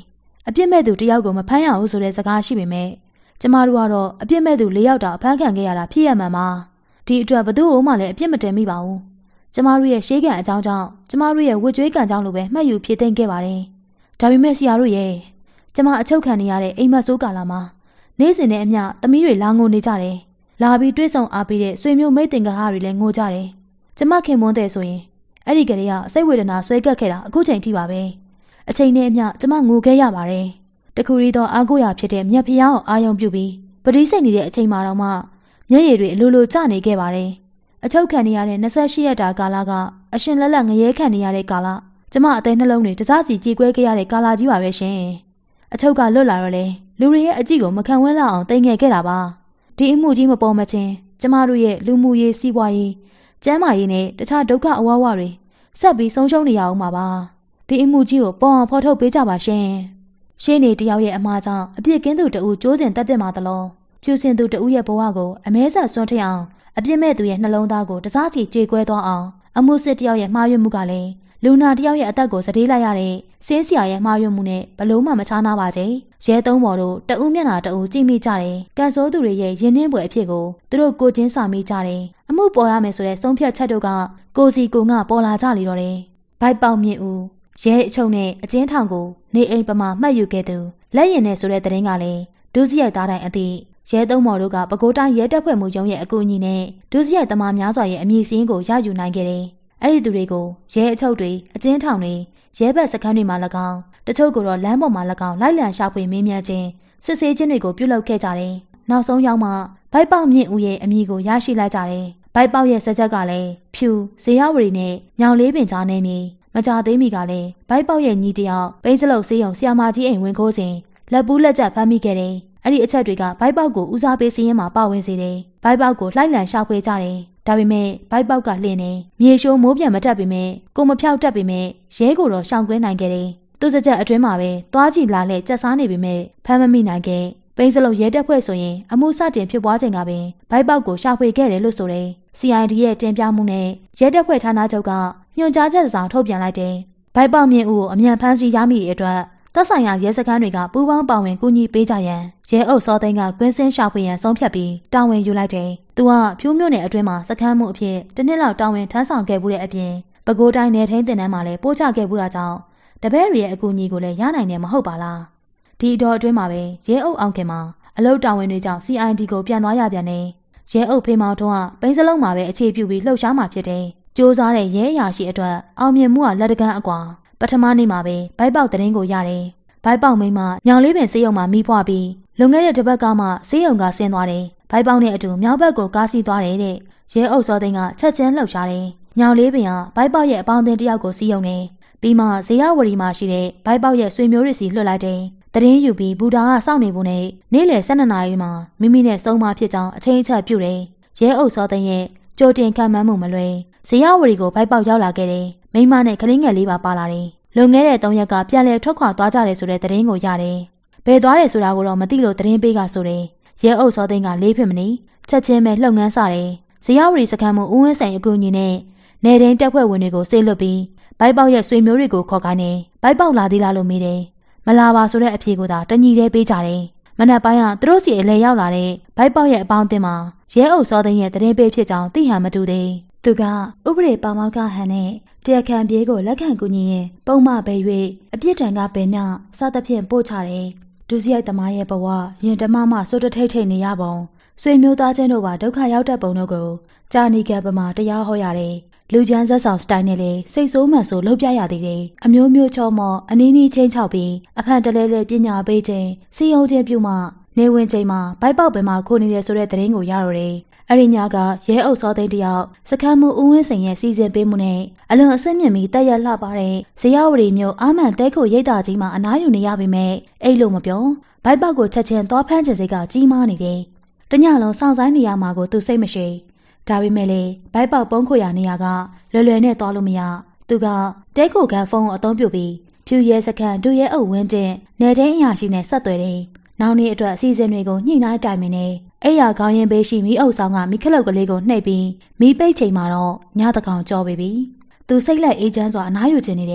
အပြစ်မဲ့သူတယောက်ကိုမဖမ်းရဘူးဆိုတဲ့စကားရှိပေမဲ့ကျမတို့ကတော့အပြစ်မဲ့သူ၄ယောက်တောင်အဖမ်းခံခဲ့ရတာဖြစ်ရမှန်ပါဒီအတွက်ဘသူ့ကိုမှလည်းအပြစ်မတင်မိပါဘူးကျမတို့ရဲ့ရှေးကံအကြောင်းကြောင့်ကျမတို့ရဲ့ဝတ်ကြွေးကံကြောင့်လိုပဲမှတ်ယူဖြေသိမ်းခဲ့ပါတယ်ဒါပေမဲ့ဆရာတို့ရဲ့ကျမအချုပ်ခံနေရတဲ့အိမ်မက်ဆိုးကာလာမှာနေ့စဉ်နဲ့အမျှသမီးတွေလာငိုနေကြတယ်လာပြီးတွေးဆောင်အားပေးတဲ့ဆွေမျိုးမိတ်တင်ကဟာတွေလည်းငိုကြတယ်ကျမခင်မွန်းတဲ့ဆိုရင်အဲ့ဒီကလေးကစိတ်ဝေဒနာဆွဲကပ်ခဲ့တာအခုချိန်ထိပါပဲအချိန်နဲ့အမျှကျမငိုခဲ့ရပါတယ်တခုရီတော့အားကိုးရဖြစ်တဲ့မြတ်ဖျားကိုအာယုံပြုပြီးပရိစိတ်နေတဲ့အချိန်မှာတော့မှမျက်ရည်တွေအလိုလိုကျနေခဲ့ပါတယ်အချုပ်ခံနေရတဲ့28ရက်တာကာလကအရှင်လက်လက်ငရဲခံနေရတဲ့ကာလကျမအသေးနှလုံးတွေတစားစီကြေကွဲခဲ့ရတဲ့ကာလကြီးပါပဲရှင်အချုပ်ကလွတ်လာတော့လေလူတွေရဲ့အကြည့်ကိုမခံဝဲလောက်အောင်တိမ်ငယ်ခဲ့တာပါဒီအမှုကြီးမပေါ်မချင်းကျမတို့ရဲ့လူမှုရေးစီးပွားရေးကျန်းမာရေးနဲ့တခြားဒုက္ခအဝဝတွေဆက်ပြီးဆုံးရှုံးနေရအောင်ပါဒီအမှုကြီးကိုပေါ်အောင်ဖော်ထုတ်ပေးကြပါရှင်ရှင်းနေတယောက်ရဲ့အမှားကြောင့်အပြစ်ကင်းသူတဦးကြိုးစင်တက်တက်မှာတလုံးဖြူစင်သူတဦးရဲ့ဘဝကိုအမဲဆက်ဆွန့်ထအောင်အပြစ်မဲ့သူရဲ့နှလုံးသားကိုတစားစီကြေကွဲသွားအောင်အမှုစစ်တယောက်ရဲ့မှားယွင်းမှုကလည်းလူနာတယောက်ရဲ့အသက်ကိုစတေးလိုက်ရတဲ့ဆေးဆရာရဲ့မှားယွင်းမှုနဲ့ဘလို့မှမချားနာပါစေရဲသုံးပေါ်တို့တဦးမျက်နှာတဦးကြည့်မိကြတယ်ကန်ဆိုးသူတွေရဲ့ရင်းနှင်းပွဲအဖြစ်ကိုသူတို့ကိုချင်းစာမိကြတယ်အမှုပေါ်ရမယ်ဆိုတဲ့ဆုံးဖြတ်ချက်တို့ကကိုစီကိုငါပေါ်လာကြလေတော့တယ်ဘိုက်ပေါက်မြင့်ဦးရဲအချုပ်နဲ့အကျဉ်းထောင်ကိုနေအိမ်ပမာမှတ်ယူခဲ့သူလက်ရင်နဲ့ဆိုတဲ့သတင်းကလည်းဒုစရိုက်သားတိုင်းအသည့်ရဲသုံးမော်တို့ကပဲခူးတိုင်းရဲတပ်ဖွဲ့မှုရုံးရဲ့အကူအညီနဲ့ဒုစရိုက်သမားများစွာရဲ့အမည်စင်းကိုရယူနိုင်ခဲ့တယ်။အဲ့ဒီသူတွေကိုရဲအချုပ်တွေအကျဉ်းထောင်တွေရဲဘက်စခန်းတွေမှာ၎င်းတချို့ကိုတော့လမ်းပေါ်မှာ၎င်းလိုက်လံရှာဖွေမေးမြန်းခြင်းစစ်ဆေးခြင်းတွေကိုပြုလုပ်ခဲ့ကြတယ်။နောက်ဆုံးရောက်မှဘိုက်ပေါက်မြင့်ဦးရဲ့အမည်ကိုရရှိလိုက်ကြတယ်။ဘိုက်ပေါက်ရဲ့စကြက်ကလည်းဖြူဇေယဝရီနဲ့ညောင်လေးပင်ကြားနေမြေမကြသေးမီကလည်းဘိုက်ပေါက်ရဲ့ညီတယောက်ပိန်းစလုတ်ဆေးရုံဆီယာမာကြီးအိမ်ဝင်ခိုးစဉ်လက်ပူးလက်ကျဖမ်းမိခဲ့တယ်။အဲ့ဒီအချက်တွေကဘိုက်ပေါက်ကိုဦးစားပေးစီးရင်မှာပါဝင်စေတယ်။ဘိုက်ပေါက်ကိုလှိုက်လံရှာဖွေကြတယ်။ဒါပေမဲ့ဘိုက်ပေါက်ကလှင့်နေမြေရှိုးမိုးပြန်မတက်ပေမဲ့ကိုမဖြောက်တက်ပေမဲ့ရဲကိုတော့ရှောင်ကွင်းနိုင်ခဲ့တယ်။သူ့စကြက်အတွင်းမှာပဲသွားကြည့်လာလဲကြက်စားနေပေမဲ့ဖမ်းမမိနိုင်ခဲ့။ပိန်းစလုတ်ရဲတပ်ဖွဲ့ဆိုရင်အမှုစတင်ဖြစ်ပွားချိန်ကပင်ဘိုက်ပေါက်ကိုရှာဖွေခဲ့တယ်လို့ဆိုတယ်။ CID ရဲ့တင်ပြမှုနဲ့ရဲတပ်ဖွဲ့ဌာနချုပ်ကညွှန်ကြားချက်ဆောင်ထုတ်ပြန်လိုက်တယ်။ဘိုက်ပေါက်မြင့်ဦးကိုအမြန်ဖမ်းဆီးရမိတဲ့အတွက်သက်ဆိုင်ရာရဲစခန်းတွေကပူးပေါင်းပါဝင်ကူညီပေးကြရန်ရဲအုပ်စောသိန်းကကွင်းစင်းရှာဖွေရန်ဆုံးဖြတ်ပြီးတာဝန်ယူလိုက်တယ်။သူကဖြူးမြို့နယ်အတွင်းမှာစခန်းမှုအဖြစ်တစ်နှစ်လောက်တာဝန်ထမ်းဆောင်ခဲ့မှုတဲ့အပြင်ပဲခူးတိုင်းနယ်ထိန်းတင်တန်းမှာလည်းပို့ချခဲ့မှုတာကြောင့်တပည့်တွေရဲ့အကူအညီကိုလည်းရနိုင်တယ်မဟုတ်ပါလား။ဒီအတော်အတွင်းမှာပဲရဲအုပ်အောင်ခင်မှာအလုတ်တာဝန်တွေကြောင့် CID ကိုပြန်သွားရပြန်တယ်။ရဲအုပ်ဖေမောင်ထွန်းကပိန်းစလုံးမှာပဲအခြေပြုပြီးလှုပ်ရှားမှာဖြစ်တယ်။စ조사တဲ့ရဲအရာရှိအတွက်အောင်မြင်မှုကလက်တကမ်းအကွာပထမနေ့မှာပဲဘိုက်ပေါက်သတင်းကိုရတယ်။ဘိုက်ပေါက်မိန်းမညောင်လေးပင်ဆေးရုံမှာမိဖွားပြီးလွန်ခဲ့တဲ့တစ်ပတ်ကမှဆေးရုံကဆင်းသွားတယ်။ဘိုက်ပေါက်နဲ့အတူမြောက်ဘက်ကိုကားစီးသွားတယ်တဲ့။ရဲအုပ်စောသိန်းကချက်ချင်းလှုပ်ရှားတယ်။ညောင်လေးပင်ကဘိုက်ပေါက်ရဲ့အပေါင်းအသင်းတယောက်ကိုစီးရုံတယ်။ပြီးမှဇေယဝရီမှာရှိတဲ့ဘိုက်ပေါက်ရဲ့ဆွေမျိုးတွေစီလွှတ်လိုက်တယ်။သတင်းယူပြီးဘူတာကစောင့်နေဖို့နဲ့နေ့လယ်12နာရီမှာမိမိနဲ့ဆုံးမဖြစ်ကြောင်းအချိန်အချက်ပြုတယ်။ရဲအုပ်စောသိန်းရဲ့ကြိုတင်ခံမှန်းမှုမလွယ်ဇေယဝရီကိုဘိုက်ပေါက်ရောက်လာခဲ့တယ်။မိန်းမနဲ့ကလေးငယ်လေးပါပါလာတယ်။လွန်ခဲ့တဲ့3ရက်ကပြန်လည်ထွက်ခွာသွားကြတယ်ဆိုတဲ့သတင်းကိုရတယ်။ဘယ်သွားတယ်ဆိုတာကိုတော့မသိလို့သတင်းပေးကဆိုတယ်။ရဲအုပ်စောသိန်းကလေးဖြစ်မနေချက်ချင်းပဲလှုပ်ငန်းစတယ်။ဇေယဝရီစခန်းမှုဦးဝင်းဆိုင်အကူအညီနဲ့နေတိုင်းတက်ဖွဲ့ဝင်တွေကိုစေလွတ်ပြီးဘိုက်ပေါက်ရဲ့ဆွေမျိုးတွေကိုခေါ်ခိုင်းတယ်။ဘိုက်ပေါက်လာသေးလားလို့မေးတယ်။မလာပါဆိုတဲ့အဖြေကိုသာတညီတည်းပေးကြတယ်။မနက်ပိုင်းကသူတို့စီအလဲရောက်လာတဲ့ဘိုက်ပေါက်ရဲ့အပေါင်းအသင်းမှာရဲအုပ်စောသိန်းရဲ့သတင်းပေးဖြစ်ကြောင်းသိဟန်မတူသေး။သူကဥပဒေပါမောက္ခဟန်နဲ့တရားခံပြေးကိုလက်ခံကူညီရင်ပုံမှပဲ၍အပြစ်ဒဏ်ကပင်မြစသဖြင့်ပို့ချတယ်။ဒုစရိုက်သမားရဲ့ဘဝရင်တမမှစိုးတထိတ်ထိတ်နေရပုံဆွေမျိုးသားချင်းတို့ပါဒုက္ခရောက်တဲ့ပုံတို့ကိုကြာနီကပမာတရားဟောရတယ်။လူချမ်းဆက်ဆောင်စတိုင်နဲ့လေစိတ်ဆိုးမှန်ဆိုလုပ်ပြရသေးတယ်။အမျိုးမျိုးချောမောအနီးနီးချင်းချောက်ပြီးအဖန်တလဲလဲပညာပေးခြင်းစီယုံခြင်းပြုမှနေဝင်ချိန်မှာဘိုက်ပေါက်ပင်မှာခိုးနေတယ်ဆိုတဲ့သတင်းကိုရတော့တယ်။အဲ့ဒီညကရဲအုပ်စောသိန်းတယောက်စခန်းမှုဦးဝင်းစိန်ရဲ့စီစဉ်ပေးမှုနဲ့အလွန်အဆင့်မြင့်ပြီးတက်ရလှပါတဲ့ဇေယဝရီမျိုးအာမန်တဲခိုရိတ်တာကြီးမှာအနားယူနေရပေမဲ့အဲ့လိုမပြောဘိုက်ပေါက်ကိုချက်ချင်းသွားဖမ်းခြင်းစိတ်ကကြီးမားနေတယ်။တညလုံးစောင့်ဆိုင်နေရမှာကိုသူစိတ်မရှိဒါပေမဲ့လေဘိုက်ပေါက်ပုံးခွေရနေရကလွယ်လွယ်နဲ့သွားလို့မရသူကတဲခိုကန်ဖုန်းကိုအသုံးပြုပြီးဖြူရဲစခန်းဒူရဲအုပ်ဝင်းတင်နေတဲ့အရာရှိနဲ့ဆက်သွယ်တယ်။နောက်နေ့အတွက်အစီအစဉ်တွေကိုညှိနှိုင်းတိုင်ပင်နေအဲ့ရကောင်းရင်ပေးရှိမိအုပ်ဆောင်ကမိခလုတ်ကလေးကိုနှိပ်ပြီးမိပိတ်ချိန်မှာတော့ညတကောင်ကြော်ပေပြီ။သူစိတ်လက်အေးချမ်းစွာအနားယူခြင်းနေတယ်။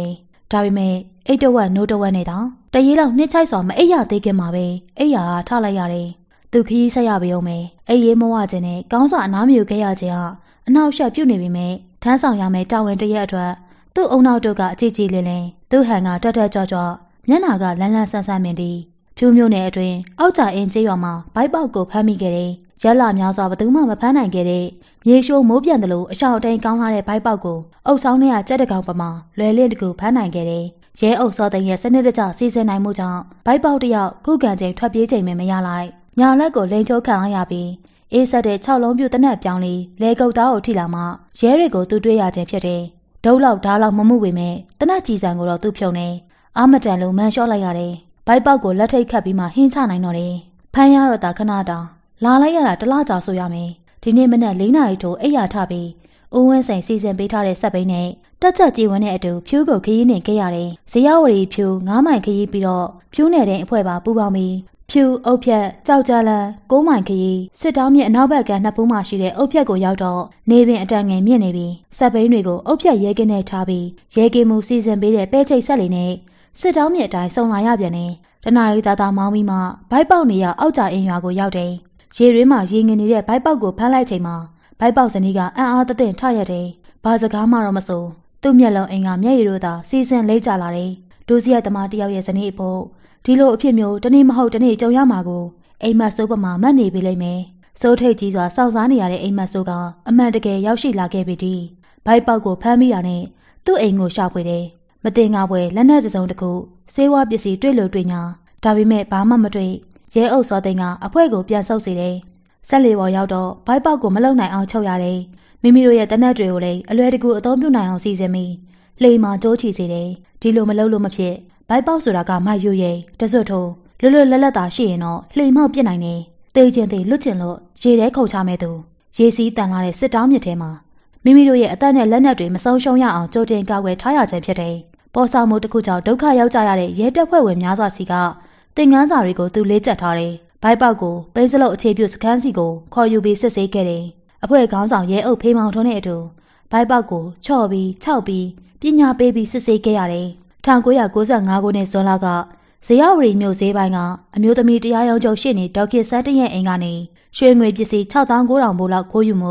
ဒါပေမဲ့အိတ်တဝက်နိုးတဝက်နဲ့တောင်တရေလောက်နှစ်ချိုက်စွာမအိပ်ရသေးခင်မှာပဲအိပ်ရာထားလိုက်ရတယ်။သူခရီးဆက်ရပေအောင်မယ်။အိပ်ရေးမဝခြင်းနဲ့ကောင်းစွာအနားမယူခဲ့ရခြင်းဟာအနောက်ရှက်ပြုတ်နေပြီမဲ့ထမ်းဆောင်ရမယ့်တာဝန်တရက်အတွက်သူ့အုံနောက်တို့ကအကြည့်ကြည့်လင်းလင်းသူ့ဟန်ကတွတ်တွတ်ကြော့ကြော့မျက်နာကလန်းလန်းဆန်းဆန်းမြင်သည်ဖြူးမျိုးနယ်အတွင်းအောက်ကြအင်းကျေးရွာမှာဘိုက်ပေါက်ကိုဖမ်းမိခဲ့တယ်။ရက်လာများစွာဘယ်သူမှမဖမ်းနိုင်ခဲ့တဲ့မြေရှိုးမိုးပြန်တယ်လို့အရှောင်တိန်ကောင်းလာတဲ့ဘိုက်ပေါက်ကိုအုပ်ဆောင်ထဲကကြက်တကောင်ပမာလွယ်လင့်တကူဖမ်းနိုင်ခဲ့တယ်။ရဲအုပ်စောသိန်းရဲ့စနစ်တကျစီစဉ်နိုင်မှုကြောင့်ဘိုက်ပေါက်တယောက်ခုခံချိန်ထွက်ပြေးချိန်မရလိုက်။ညာလက်ကိုလိန်ချိုးခံလိုက်ရပြီးအေးဆက်တဲ့6လုံးပြူတနက်ပြောင်းလေးလေကုတ်သားကိုထိလာမှရဲတွေကိုသူတွေ့ရခြင်းဖြစ်တယ်။ဒုတ်လောက်ဓာတ်လောက်မမှုပေမဲ့တနက်ကြီးစံကိုတော့သူဖြုံနေအာမတန်လုံးမန်လျှော့လိုက်ရတယ်။ဘိုက်ပေါက်ကိုလက်ထိတ်ခတ်ပြီးမှဟင်းချနိုင်တော့တယ်။ဖမ်းရတော့တာခဏတောင်လာလိုက်ရတာတလားကြာဆိုရမယ်။ဒီနေ့မနက်4 နာရီထိုးအိပ်ရထပြီးဦးဝင်းစိန်စီစဉ်ပေးထားတဲ့စက်ပိန်းနဲ့တက်ချက်ကြည်ဝန်းတဲ့အတူဖြူးကိုခရီးနေခဲ့ရတယ်။ဇေယဝရီဖြူး9မိုင်ခရီးပြီးတော့ဖြူးနယ်တဲ့အဖွဲပါပူပေါင်းပြီးဖြူအုတ်ဖြက်ကြောက်ကြလန်9မိုင်ခရီးစစ်တောင်းမြစ်အနောက်ဘက်ကနှစ်ပူးမှရှိတဲ့အုတ်ဖြက်ကိုရောက်တော့နေပင်အတန်ငယ်မြင့်နေပြီးစက်ပိန်းတွေကိုအုတ်ဖြက်ရဲကင်းနဲ့ထားပြီးရဲကင်းမှုစီစဉ်ပေးတဲ့ပဲချိတ်ဆက်လေးနဲ့စစ်တောင်းမြစ်အတိုင်းစုံလာရပြန်တယ်။တနားရီသားသားမောင်းပြီးမှဘိုက်ပေါက်နေရအောက်ကြအင်းရွာကိုရောက်တယ်။ရေရင်းမှာရေငင်နေတဲ့ဘိုက်ပေါက်ကိုဖမ်းလိုက်ချိန်မှာဘိုက်ပေါက်ဇနီးကအံ့အားသင့်ထရက်တယ်။ဘာစကားမှတော့မဆိုသူ့မျက်လုံးအိမ်ကမျက်ရည်တို့သာစီစဉ်လေးကြလာတယ်။ဒိုစီရဲ့သမားတယောက်ရဲ့ဇနီးအဖို့ဒီလိုအဖြစ်မျိုးတနေ့မဟုတ်တနေ့ကြုံရမှာကိုအိမ်မက်ဆိုးပမာမှတ်နေပြီလိမ့်မယ်။စိုးထိတ်ကြီးစွာစောင့်စားနေရတဲ့အိမ်မက်ဆိုးကအမှန်တကယ်ရောက်ရှိလာခဲ့ပြီဒီဘိုက်ပေါက်ကိုဖမ်းမိတာနဲ့သူ့အိမ်ကိုရှာဖွေတယ်။မတင်ငါပွဲလက်နက်စုံတစ်ခုဆေးဝါးပစ္စည်းတွေ့လို့တွေ့ညာဒါပေမဲ့ဘာမှမတွေ့ရဲအုပ်စောသိန်းကအဖွဲကိုပြန်ဆုပ်စေတယ်။ဆက်လေပေါ်ရောက်တော့ဘိုက်ပေါက်ကိုမလုံနိုင်အောင်ချုပ်ရတယ်။မိမိတို့ရဲ့တနက်တွေကိုလည်းအလွယ်တကူအသုံးပြုနိုင်အောင်စီစဉ်ပြီးလှေမှာကြိုးချီစေတယ်။ဒီလိုမလုပ်လို့မဖြစ်ဘိုက်ပေါက်ဆိုတာကမိုက်ရွရဲတစွတ်ထိုးလွတ်လွတ်လပ်လပ်သာရှိရင်တော့လှေမောက်ပြစ်နိုင်တယ်။တေးချင်းသေးလွတ်ချင်လို့ရေထဲခုန်ချမဲ့သူရေစီးတန်လာတဲ့စစ်တောင်းမြစ်ထဲမှာမိမိတို့ရဲ့အသက်နဲ့လက်နက်တွေမဆုံးရှုံးရအောင်ကြိုတင်ကာကွယ်ထားရခြင်းဖြစ်တယ်။ပေါ်ဆောင်မှုတစ်ခုကြောင့်ဒုက္ခရောက်ကြရတဲ့ရဲတပ်ဖွဲ့ဝင်များစွာစီကတင်ငန်းစာတွေကိုသူလေးကျက်ထားတယ်။ဘိုက်ပေါက်ကိုပိန်းစလုတ်အခြေပြုစခန်းစီကိုခေါ်ယူပြီးစစ်ဆေးခဲ့တယ်။အဖွဲ့ခေါင်းဆောင်ရဲအုပ်ဖေးမောင်ထွန်းနဲ့အတူဘိုက်ပေါက်ကိုချော့ပြီးခြောက်ပြီးပညာပေးပြီးစစ်ဆေးခဲ့ရတယ်။1995ခုနှစ်ဇွန်လကဇေယဝရီမြို့ဈေးပိုင်းကအမျိုးသမီးတရားရုံးချုပ်ရှေ့နေဒေါက်ခင်စန်းတရဲ့အိမ်ကနေရွှေငွေပစ္စည်း6900ဘိုးလောက်ခိုးယူမှု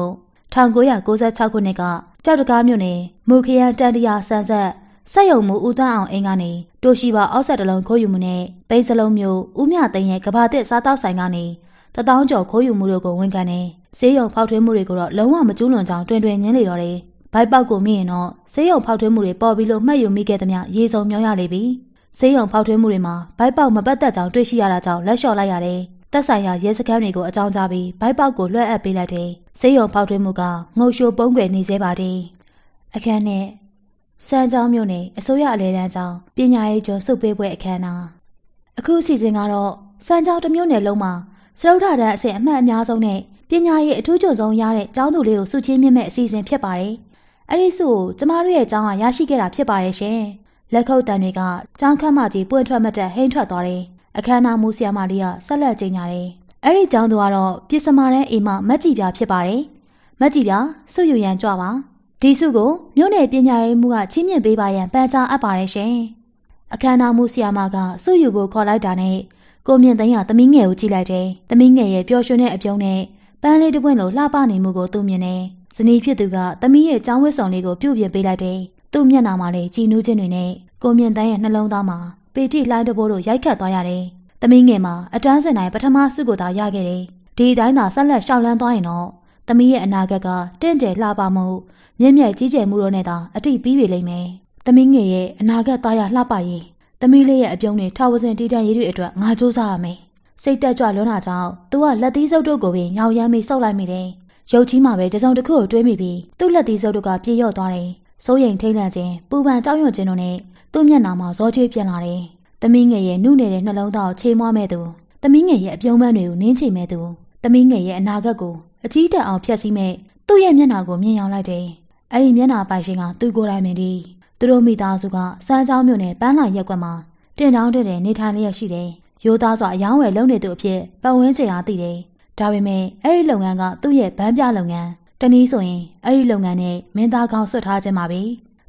1996ခုနှစ်ကကြောက်တကားမြို့နယ်မူခရန်တန်တရာဆန်းဆက်စက်ရုံမူဦးတန်းအောင်အိမ်ကနေတိုရှိပါအောက်ဆက်တလုံးခိုးယူမှုနဲ့ပိန်းစလုံးမျိုးဦးမြသိန်းရဲ့ကဘာတစ်စားတောက်ဆိုင်ကနေ1000ကျော်ခိုးယူမှုတို့ကိုဝန်ခံတယ်။ဈေးရုံဖောက်ထွင်းမှုတွေကိုတော့လုံးဝမကျူးလွန်ကြောင်းတွင်တွင်ညင်းလေတော့တယ်။ဘိုက်ပေါက်ကိုမိရင်တော့ဈေးရုံဖောက်ထွင်းမှုတွေပေါ်ပြီးလို့မှတ်ယူမိခဲ့သမျှရေစုံမြောင်းရလေပြီ။ဈေးရုံဖောက်ထွင်းမှုတွေမှာဘိုက်ပေါက်မပတ်သက်ကြောင်းတွေ့ရှိရတာကြောင့်လက်လျှော့လိုက်ရတယ်။သက်ဆိုင်ရာရဲစခန်းတွေကိုအကြောင်းကြားပြီးဘိုက်ပေါက်ကိုလွှဲအပ်ပေးလိုက်တယ်။ဈေးရုံဖောက်ထွင်းမှုကငုံရှိုးပုံးကွယ်နေသေးပါသေး။အခန်းနဲ့စမ်းချောင်းမြို့နယ်အစိုးရအလဲတန်းကျောင်းပညာရေးကျော်စုပေးပွဲအခမ်းအနားအခုအစီအစဉ်ကတော့စမ်းချောင်းတစ်မြို့နယ်လုံးမှာစရုပ်ထတန်းအဆင့်အမှတ်အများဆုံးနဲ့ပညာရေးအထူးကျဆုံးရတဲ့ကျောင်းသူလေးကိုစုချင်းမြင့်မဲ့အစီအစဉ်ဖြစ်ပါတယ်။အဲ့ဒီစုကိုကျမတို့ရဲ့ကျောင်းကရရှိခဲ့တာဖြစ်ပါတယ်ရှင်။လက်ခုပ်တန်တွေကကျောင်းခန်းမကြီးပွင့်ထွက်မတက်ဟိမ့်ထွက်သွားတယ်။အခမ်းအနားမူဆရာမလေးကဆက်လက်ကြေညာတယ်။အဲ့ဒီကျောင်းသူကတော့ပြည်စမာတန်းအိမ်မမက်ကြည်ပြဖြစ်ပါတယ်။မက်ကြည်ပြစုယူရန်ကြွပါဒီစုကိုမြို့နယ်ပညာရေးမှူးကချီးမြှင့်ပေးပါရန်ပန်ကြားအပ်ပါတယ်ရှင်။အခမ်းအနားမှူးဆရာမကစုယူဖို့ခေါ်လိုက်တာနဲ့ကိုမြင့်သိန်းကသမီးငယ်ကိုကြည့်လိုက်တယ်။သမီးငယ်ရဲ့ပျော်ရွှင်တဲ့အပြုံးနဲ့ပန်းလေးတစ်ပွင့်လိုလှပနေမှုကိုသူမြင်တယ်။ဇနီးဖြစ်သူကသမီးရဲ့ကျောင်းဝတ်ဆောင်လေးကိုပြုပြင်ပေးလိုက်တယ်။သူ့မျက်နှာမှာလည်းကြည်နူးခြင်းတွေနဲ့ကိုမြင့်သိန်းရဲ့နှလုံးသားမှာပေတိလှိုင်းတဘိုးတို့ရိုက်ခတ်သွားရတယ်။သမီးငယ်မှာအတန်းစင်တိုင်းပထမစုကိုသာရခဲ့တယ်။ဒီအတိုင်းသာဆက်လက်ရှောက်လန်းသွားရင်တော့သမီးရဲ့အနာဂတ်ကတင့်တယ်လှပမှုမြင့်မြတ်ကြီးကျယ်မှုတို့နဲ့သာအတိပြီးပြီလိမ့်မယ်။သမီးငယ်ရဲ့အနာဂတ်သားရလှပရေးသမီးလေးရဲ့အပြုံးနဲ့ထာဝစဉ်တည်တံ့ရေးတွေအတွက်ငါစူးစမ်းရမယ်။စိတ်တက်ကြွလွန်းတာကြောင့်သူကလက်သီးစုပ်တို့ကိုပင်ညောင်ရမ်းပြီးဆုပ်လိုက်မိတယ်။ရုပ်ကြီးမှာပဲတစုံတစ်ခုကိုတွေးမိပြီးသူ့လက်သီးစုပ်တို့ကပြေလျော့သွားတယ်။စိုးရိမ်ထိတ်လန့်ခြင်းပူပန်ကြောက်ရွံ့ခြင်းတို့နဲ့သူ့မျက်နှာမှာဇောချွေးပြန်လာတယ်။သမီးငယ်ရဲ့နှုတ်နေတဲ့နှလုံးသားကိုချေမွားမဲ့သူသမီးငယ်ရဲ့အပြုံးပန်းတွေကိုနင်းချေမဲ့သူသမီးငယ်ရဲ့အနာဂတ်ကိုအကြီးတန်းအောင်ဖျက်ဆီးမဲ့သူ့ရဲ့မျက်နှာကိုမြင်ရောက်လိုက်တယ်။အဲ့ဒီမျက်နှာပိုင်ရှင်ကသူ့ကိုယ်တိုင်ပင်ဒီသူတို့မိသားစုကစမ်းချောင်းမြို့နယ်ပန်းလာရက်ကွက်မှာတင်တောင်းတဲ့နေထိုင်လျက်ရှိတယ်။ရိုးသားစွာအယောင်းဝယ်လုပ်နေသူအဖြစ်ပတ်ဝန်းကျင်အားသိတယ်။ဒါပေမဲ့အဲ့ဒီလုပ်ငန်းကသူ့ရဲ့ဗန်းပြလုပ်ငန်းတနည်းဆိုရင်အဲ့ဒီလုပ်ငန်းနဲ့မင်းသားကောင်းဆွတ်ထားခြင်းပါပဲ။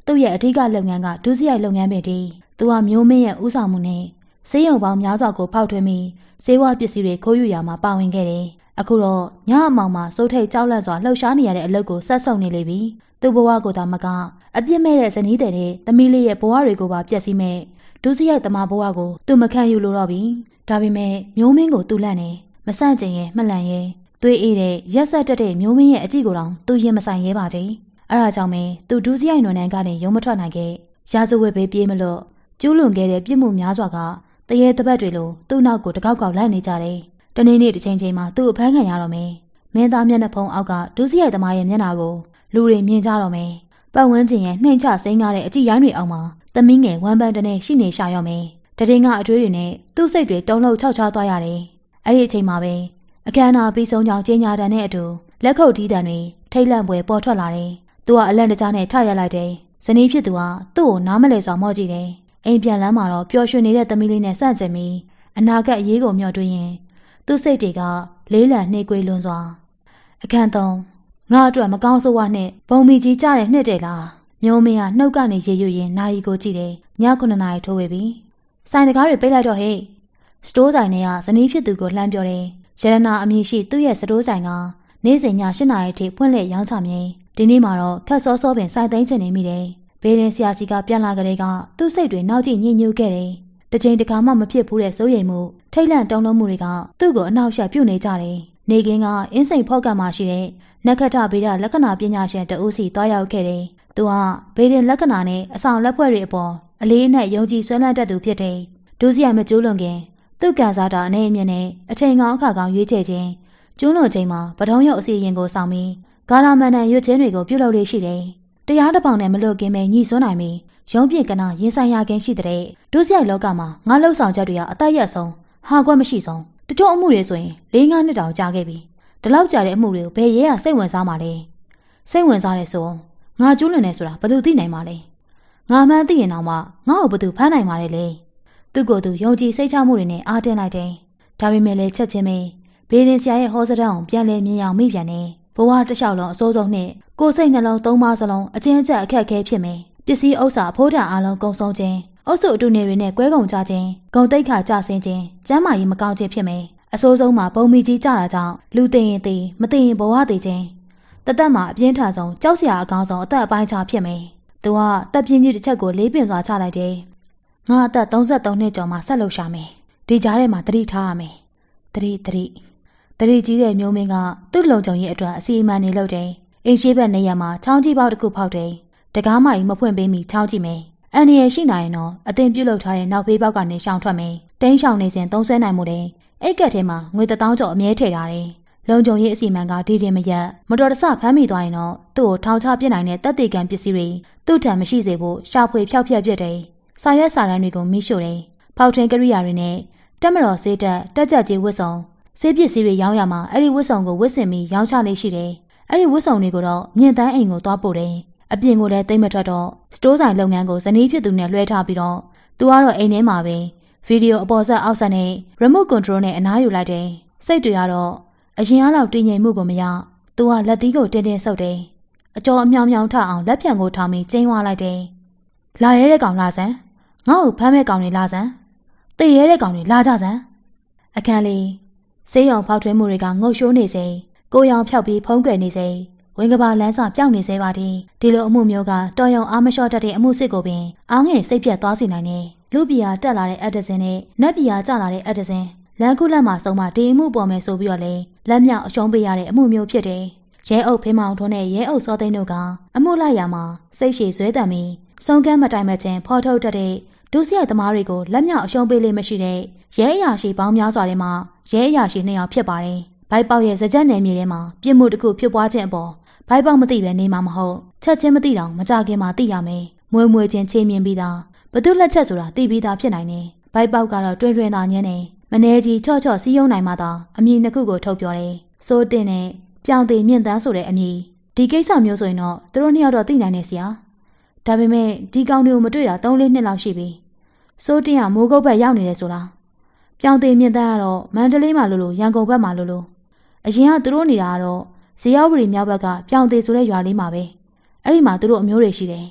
သူ့ရဲ့အဓိကလုပ်ငန်းကဒုစရိုက်လုပ်ငန်းပဲတည်းသူဟာမျိုးမင်းရဲ့ဦးဆောင်မှုနဲ့ဆေးရုံပေါင်းများစွာကိုဖောက်ထွင်းပြီးဆေးဝါးပစ္စည်းတွေခိုးယူရာမှာပါဝင်ခဲ့တယ်အခုတော့ညအမောင်မှာစိုးထိတ်ကြောက်လန့်စွာလှုပ်ရှားနေရတဲ့အလုပ်ကိုဆက်ဆုပ်နေလေပြီသူ့ဘဝကိုသာမကအပြစ်မဲ့တဲ့ဇနီးတဲ့သမီးလေးရဲ့ဘဝတွေကိုပါပျက်စီးမဲ့ဒုစရိုက်သမားဘဝကိုသူမခံယူလို့တော့ပြီဒါပေမဲ့မျိုးမင်းကိုသူ့လန့်နေမဆန့်ကျင်ရဲ့မှလန့်ရဲ့သွေးအေးတဲ့ရက်ဆက်တက်တဲ့မျိုးမင်းရဲ့အကြည့်ကိုတောင်သူရင်မဆိုင်ရဲပါသေးအဲ့ဒါကြောင့်ပဲသူဒုစရိုက်နွယ်နန်းကနေရုံမထွက်နိုင်ခဲ့ရာဇဝတ်ဘေးပြေးမလို့ကျူးလွန်ခဲ့တဲ့ပြစ်မှုများစွာကတရေတပတ်တွေလိုသူ့နောက်ကိုတကောက်ကောက်လိုက်နေကြတယ်တနေ့နေ့တစ်ချိန်ချိန်မှာသူ့အဖမ်းခံရတော့မယ်မင်းသားမျက်နှာဖုံးအောက်ကဒုစရိုက်သမားရဲ့မျက်နှာကိုလူတွေမြင်ကြတော့မယ်ပတ်ဝန်းကျင်ရဲ့နှိမ်ချစိမ့်ကားတဲ့အကြည့်ရိုင်းတွေအောက်မှာသမီးငယ်ဝမ်းပန်းတနဲ့ရှိနေရှာရော့မယ်တရင်ကအတွေးတွေနဲ့သူ့စိတ်တွေတုံ့လှုပ်ခြောက်ခြားသွားရတယ်အဲ့ဒီအချိန်မှာပဲအခမ်းအနားပြီးဆုံးကြောင်ကြေညာတန်တဲ့အတူလက်ခုပ်တီးတန်တွေထိတ်လန့်ပွဲပေါ်ထွက်လာတယ်သူကအလန့်တကြားနဲ့ထရလိုက်တယ်ဇနီးဖြစ်သူကသူ့ကိုနားမလဲစွာမော့ကြည့်တယ်အိမ်ပြန်လမ်းမှာတော့ပျော်ရွှင်နေတဲ့သမီးလေးနဲ့ဆန့်ကျင်ပြီးအနာဂတ်အရေးကိုမျှော်တွေးရင်သူ့စိတ်တွေကလေးလံနှေးကွေးလွန်းစွာအခန်းသုံးငါအတွက်မကောင်းဆိုးဝါးနဲ့ဘုံမီကြီးကြတဲ့နှစ်တဲ့လားမျိုးမင်းကနှုတ်ကနေရေရွရင်နာရီကိုကြည့်တယ်ည9နာရီထိုးဝေပြီဆိုင်တကားတွေပိတ်လိုက်တော့ဟဲ့စတိုးဆိုင်ထဲကဇနီးဖြစ်သူကိုလှမ်းပြောတယ်ရတနာအမည်ရှိသူ့ရဲ့စတိုးဆိုင်ကနေ့စဉ်ည8နာရီထိဖွင့်လှစ်ရောင်းချမြင်ဒီနေ့မှာတော့ခက်စောစောပင်စိုက်သိမ်းချင်နေမိတယ်ဘေးရင်ဆရာကြီးကပြန်လာကြတဲ့ကသူ့စိတ်တွေနောက်ကျညှိညူးခဲ့တယ်တစ်ချိန်တစ်ခါမှမဖြစ်ဘူးတဲ့စိုးရိမ်မှုထိတ်လန့်တုန်လှုပ်မှုတွေကသူ့ကိုအနှောက်အယှက်ပြုနေကြတယ်နေကင်းကအင်းစိန်ဖောက်ကံမှာရှိတဲ့နက္ခတ္တဗေဒလက္ခဏာပညာရှင်တဦးစီတွားရောက်ခဲ့တယ်သူကဗေဒင်လက္ခဏာနဲ့အဆောင်လက်ဖွဲ့တွေအပေါ်အလေးအနက်ယုံကြည်ဆွဲလန်းတတ်သူဖြစ်တယ်ဒုစရိုက်မကျူးလွန်ခင်သူ့ကန်စားတာအနေအမြင့်နဲ့အချိန်ကောင်းအခါကောင်းရွေးချယ်ခြင်းကျူးလွန်ချိန်မှာပထုံးရုပ်အစီရင်ကိုဆောင်ပြီးဂါရမန်တန်ရွတ်ခြင်းတွေကိုပြုလုပ်လေ့ရှိတယ်တရားတစ်ပောင်နဲ့မလွတ်ကင်းပဲညှိစွန်းနိုင်ပြီးရုံးပြကနာရင်ဆိုင်ရခြင်းရှိတဲ့ဒုစရိုက်လောကမှာငါလှုပ်ဆောင်ချက်တွေကအသက်ရက်ဆုံးဟာကွက်မရှိဆုံးတချို့အမှုတွေဆိုရင်4-5နှစ်တောင်ကြာခဲ့ပြီဒီလောက်ကြာတဲ့အမှုတွေကိုဘယ်ရဲကစိတ်ဝင်စားမှာလဲစိတ်ဝင်စားတယ်ဆိုငါကျူးလွန်နေဆိုတာဘယ်သူသိနိုင်မှာလဲငါမှန်းသိရင်တော့မှငါ့ကိုဘယ်သူဖမ်းနိုင်မှာလဲလေသူ့ကိုယ်သူယုံကြည်စိတ်ချမှုတွေနဲ့အားတင်းလိုက်တယ်ဒါပေမဲ့လည်းချက်ချင်းပဲဘေးရင်ဆရာရဲ့ဟောစတန်းကိုပြန်လဲမြင်အောင်မိပြန်တယ်ဘဝတစ်လျှောက်လုံးအစိုးဆုံးနဲ့ကိုယ်စိတ်နှလုံး3ပါးစလုံးအကျဉ်းချက်အခက်အခဲဖြစ်မယ်ပစ္စည်းဥစ္စာအဖိုးတန်အားလုံးကုန်ဆုံးခြင်းအုပ်စုအတူနေတွေနဲ့ကွဲကုန်ကြခြင်းဂုံတိတ်ခါကြဆင်းခြင်းကျမ်းမာရေးမကောင်းခြင်းဖြစ်မယ်အဆိုးဆုံးမှာဘုံမီကြီးကြတာကြောင့်လူသိရင်သိမသိရင်ဘဝသိခြင်းတသက်မှာအပြင်းထန်ဆုံးကြောက်စရာအကောင်းဆုံးအသက်အပိုင်းခြားဖြစ်မယ်သူကတပ်ပြင်းကြီးတစ်ချက်ကိုလေးပင်စွာချလိုက်တယ်ငါအသက်33နှစ်ကျော်မှဆက်လုပ်ရှာမယ်ဒီကြားထဲမှာတတိထားရမယ်တတိကြီးတဲ့မျိုးမင်းကသူ့လုံခြုံရေးအတွက်အစီအမံနေလုပ်တယ်အိမ်ရှိဘက်နေရာမှာချောင်းကြီးပေါက်တစ်ခုဖောက်တယ်တကားမကြီးမဖွင့်ပေးမီချောင်းကြည့်မယ်အန်ဒီရရှိနိုင်ရင်တော့အသင်ပြုတ်လုပ်ထားတဲ့နောက်ဘေးပေါက်ကနေရှောင်ထွက်မယ်တင်းရှောင်နေစဉ်သုံးဆွဲနိုင်မှုတဲ့အိတ်ကက်ထဲမှာငွေ1000ကျော်အမြဲထည့်ထားတယ်လုံခြုံရေးအစီအမံကဒီတင်မရက်မတော်တဆဖမ်းမိသွားရင်တော့သူ့ကိုထောင်ချပြစ်နိုင်တဲ့တပ်တေကံပစ္စည်းတွေသူ့ထံမရှိစေဖို့ရှာဖွေဖျောက်ဖျက်ပြစ်တယ်စာရွက်စာတမ်းတွေကိုမိရှို့တယ်ဖောက်ထွင်းကိရိယာတွေနဲ့တက်မတော်စေးတက်ကြက်ကြီးဝတ်စုံစေးပစ္စည်းတွေရောင်းရမှာအဲ့ဒီဝတ်စုံကိုဝတ်ဆင်ပြီးရောင်းချလေးရှိတယ်အဲ့ဒီဝတ်စုံတွေကိုတော့မြင့်တန်းအိမ်ကိုသွားပို့တယ်အပြင်ကိုလည်းသိမ့်မထွက်တော့စတိုးဆိုင်လုပ်ငန်းကိုဇနီးဖြစ်သူနဲ့လွှဲထားပြီးတော့သူကတော့အိမ်ထဲမှာပဲဗီဒီယိုအပေါ်ဆက်အောက်ဆက်နဲ့ remote control နဲ့အနားယူလိုက်တယ်စိတ်တွေကတော့အရင်အားလောက်တည်ငြိမ်မှုကိုမရသူကလက်သီးကိုတင်းတင်းဆုပ်တယ်အကျော်အမြောင်မြောင်ထအောင်လက်ဖြံကိုထောင်ပြီးကျင်းဝါလိုက်တယ်လာရဲတဲ့ကောင်လာစမ်းငါ့ကိုဖမ်းမဲ့ကောင်တွေလာစမ်းတေရဲတဲ့ကောင်တွေလာကြစမ်းအခန်းလေးဆေးရုံဖောက်ထွင်းမှုတွေကငုတ်ရှိုးနေစေကိုရောင်ဖြောက်ပြီးဖုံးကွယ်နေစေဝင်းကဘာလန်းစာပြောင်းနေစေပါသည်ဒီလိုအမှုမျိုးကတော်ရုံအားမလျှော့တတ်တဲ့အမှုစစ်ကိုပင်အောင်းငယ်စိတ်ပြတ်သွားစေနိုင်တယ်လူပြည်အားတက်လာတဲ့အက်ဒဇင်နဲ့နတ်ပြည်အားကျလာတဲ့အက်ဒဇင်လမ်းခုလက်မှာဆုံးမဒီအမှုပေါ်မယ်ဆိုပြီးတော့လေလက်မြောက်အရှုံးပေးရတဲ့အမှုမျိုးဖြစ်တယ်ရဲအုပ်ဖေးမောင်ထွန်းနဲ့ရဲအုပ်စောသိန်းတို့ကအမှုလိုက်ရမှာစိတ်ရှည်ဇွဲတံပြီးဆုံးကမ်းမတိုင်မချင်းဖော်ထုတ်တတ်တဲ့ဒုစရိုက်သမားတွေကိုလက်မြောက်အရှုံးပေးလေးမရှိတဲ့ရဲအရာရှိပေါင်းများစွာထဲမှာရဲအရာရှိ2ယောက်ဖြစ်ပါတယ်ဘိုက်ပေါက်ရဲ့စကြက်နယ်မြေထဲမှာပြစ်မှုတစ်ခုဖြစ်ပွားခြင်းအပေါ်ဘိုက်ပေါက်မသိပဲနေမှာမဟုတ်ချက်ချင်းမသိတော့မကြခင်မှာသိရမယ်မွေမွေချင်းချင်းမြင်ပြီးသားဘသူလက်ချက်ဆိုတာသိပြီးသားဖြစ်နိုင်တယ်ဘိုက်ပေါက်ကတော့တွင်တွင်သာညင်းနေမနေကြီးချော့ချော့စီးယုံနိုင်မှသာအမည်နှစ်ခုကိုထုတ်ပြောတယ်စိုးတင်နဲ့ပြောင်သေးမြင့်တန်းဆိုတဲ့အမည်ဒီကိစ္စမျိုးဆိုရင်တော့သူတို့2ယောက်တော့သိနိုင်နေစရာဒါပေမဲ့ဒီကောင်တွေကိုမတွေ့တာ3-4နှစ်လောက်ရှိပြီစိုးတင်ကမိုးကုတ်ဘက်ရောက်နေတယ်ဆိုလားပြောင်သေးမြင့်တန်းကတော့မန္တလေးမှာလို့ရန်ကုန်ဘက်မှာလို့အရင်ကသူတို့နေတာကတော့ဇေယျဝတီမြောက်ဘက်ကပြောင်သေးဆိုတဲ့ရွာလေးမှာပဲအဲ့ဒီမှာသူတို့အမျိုးတွေရှိတယ်မ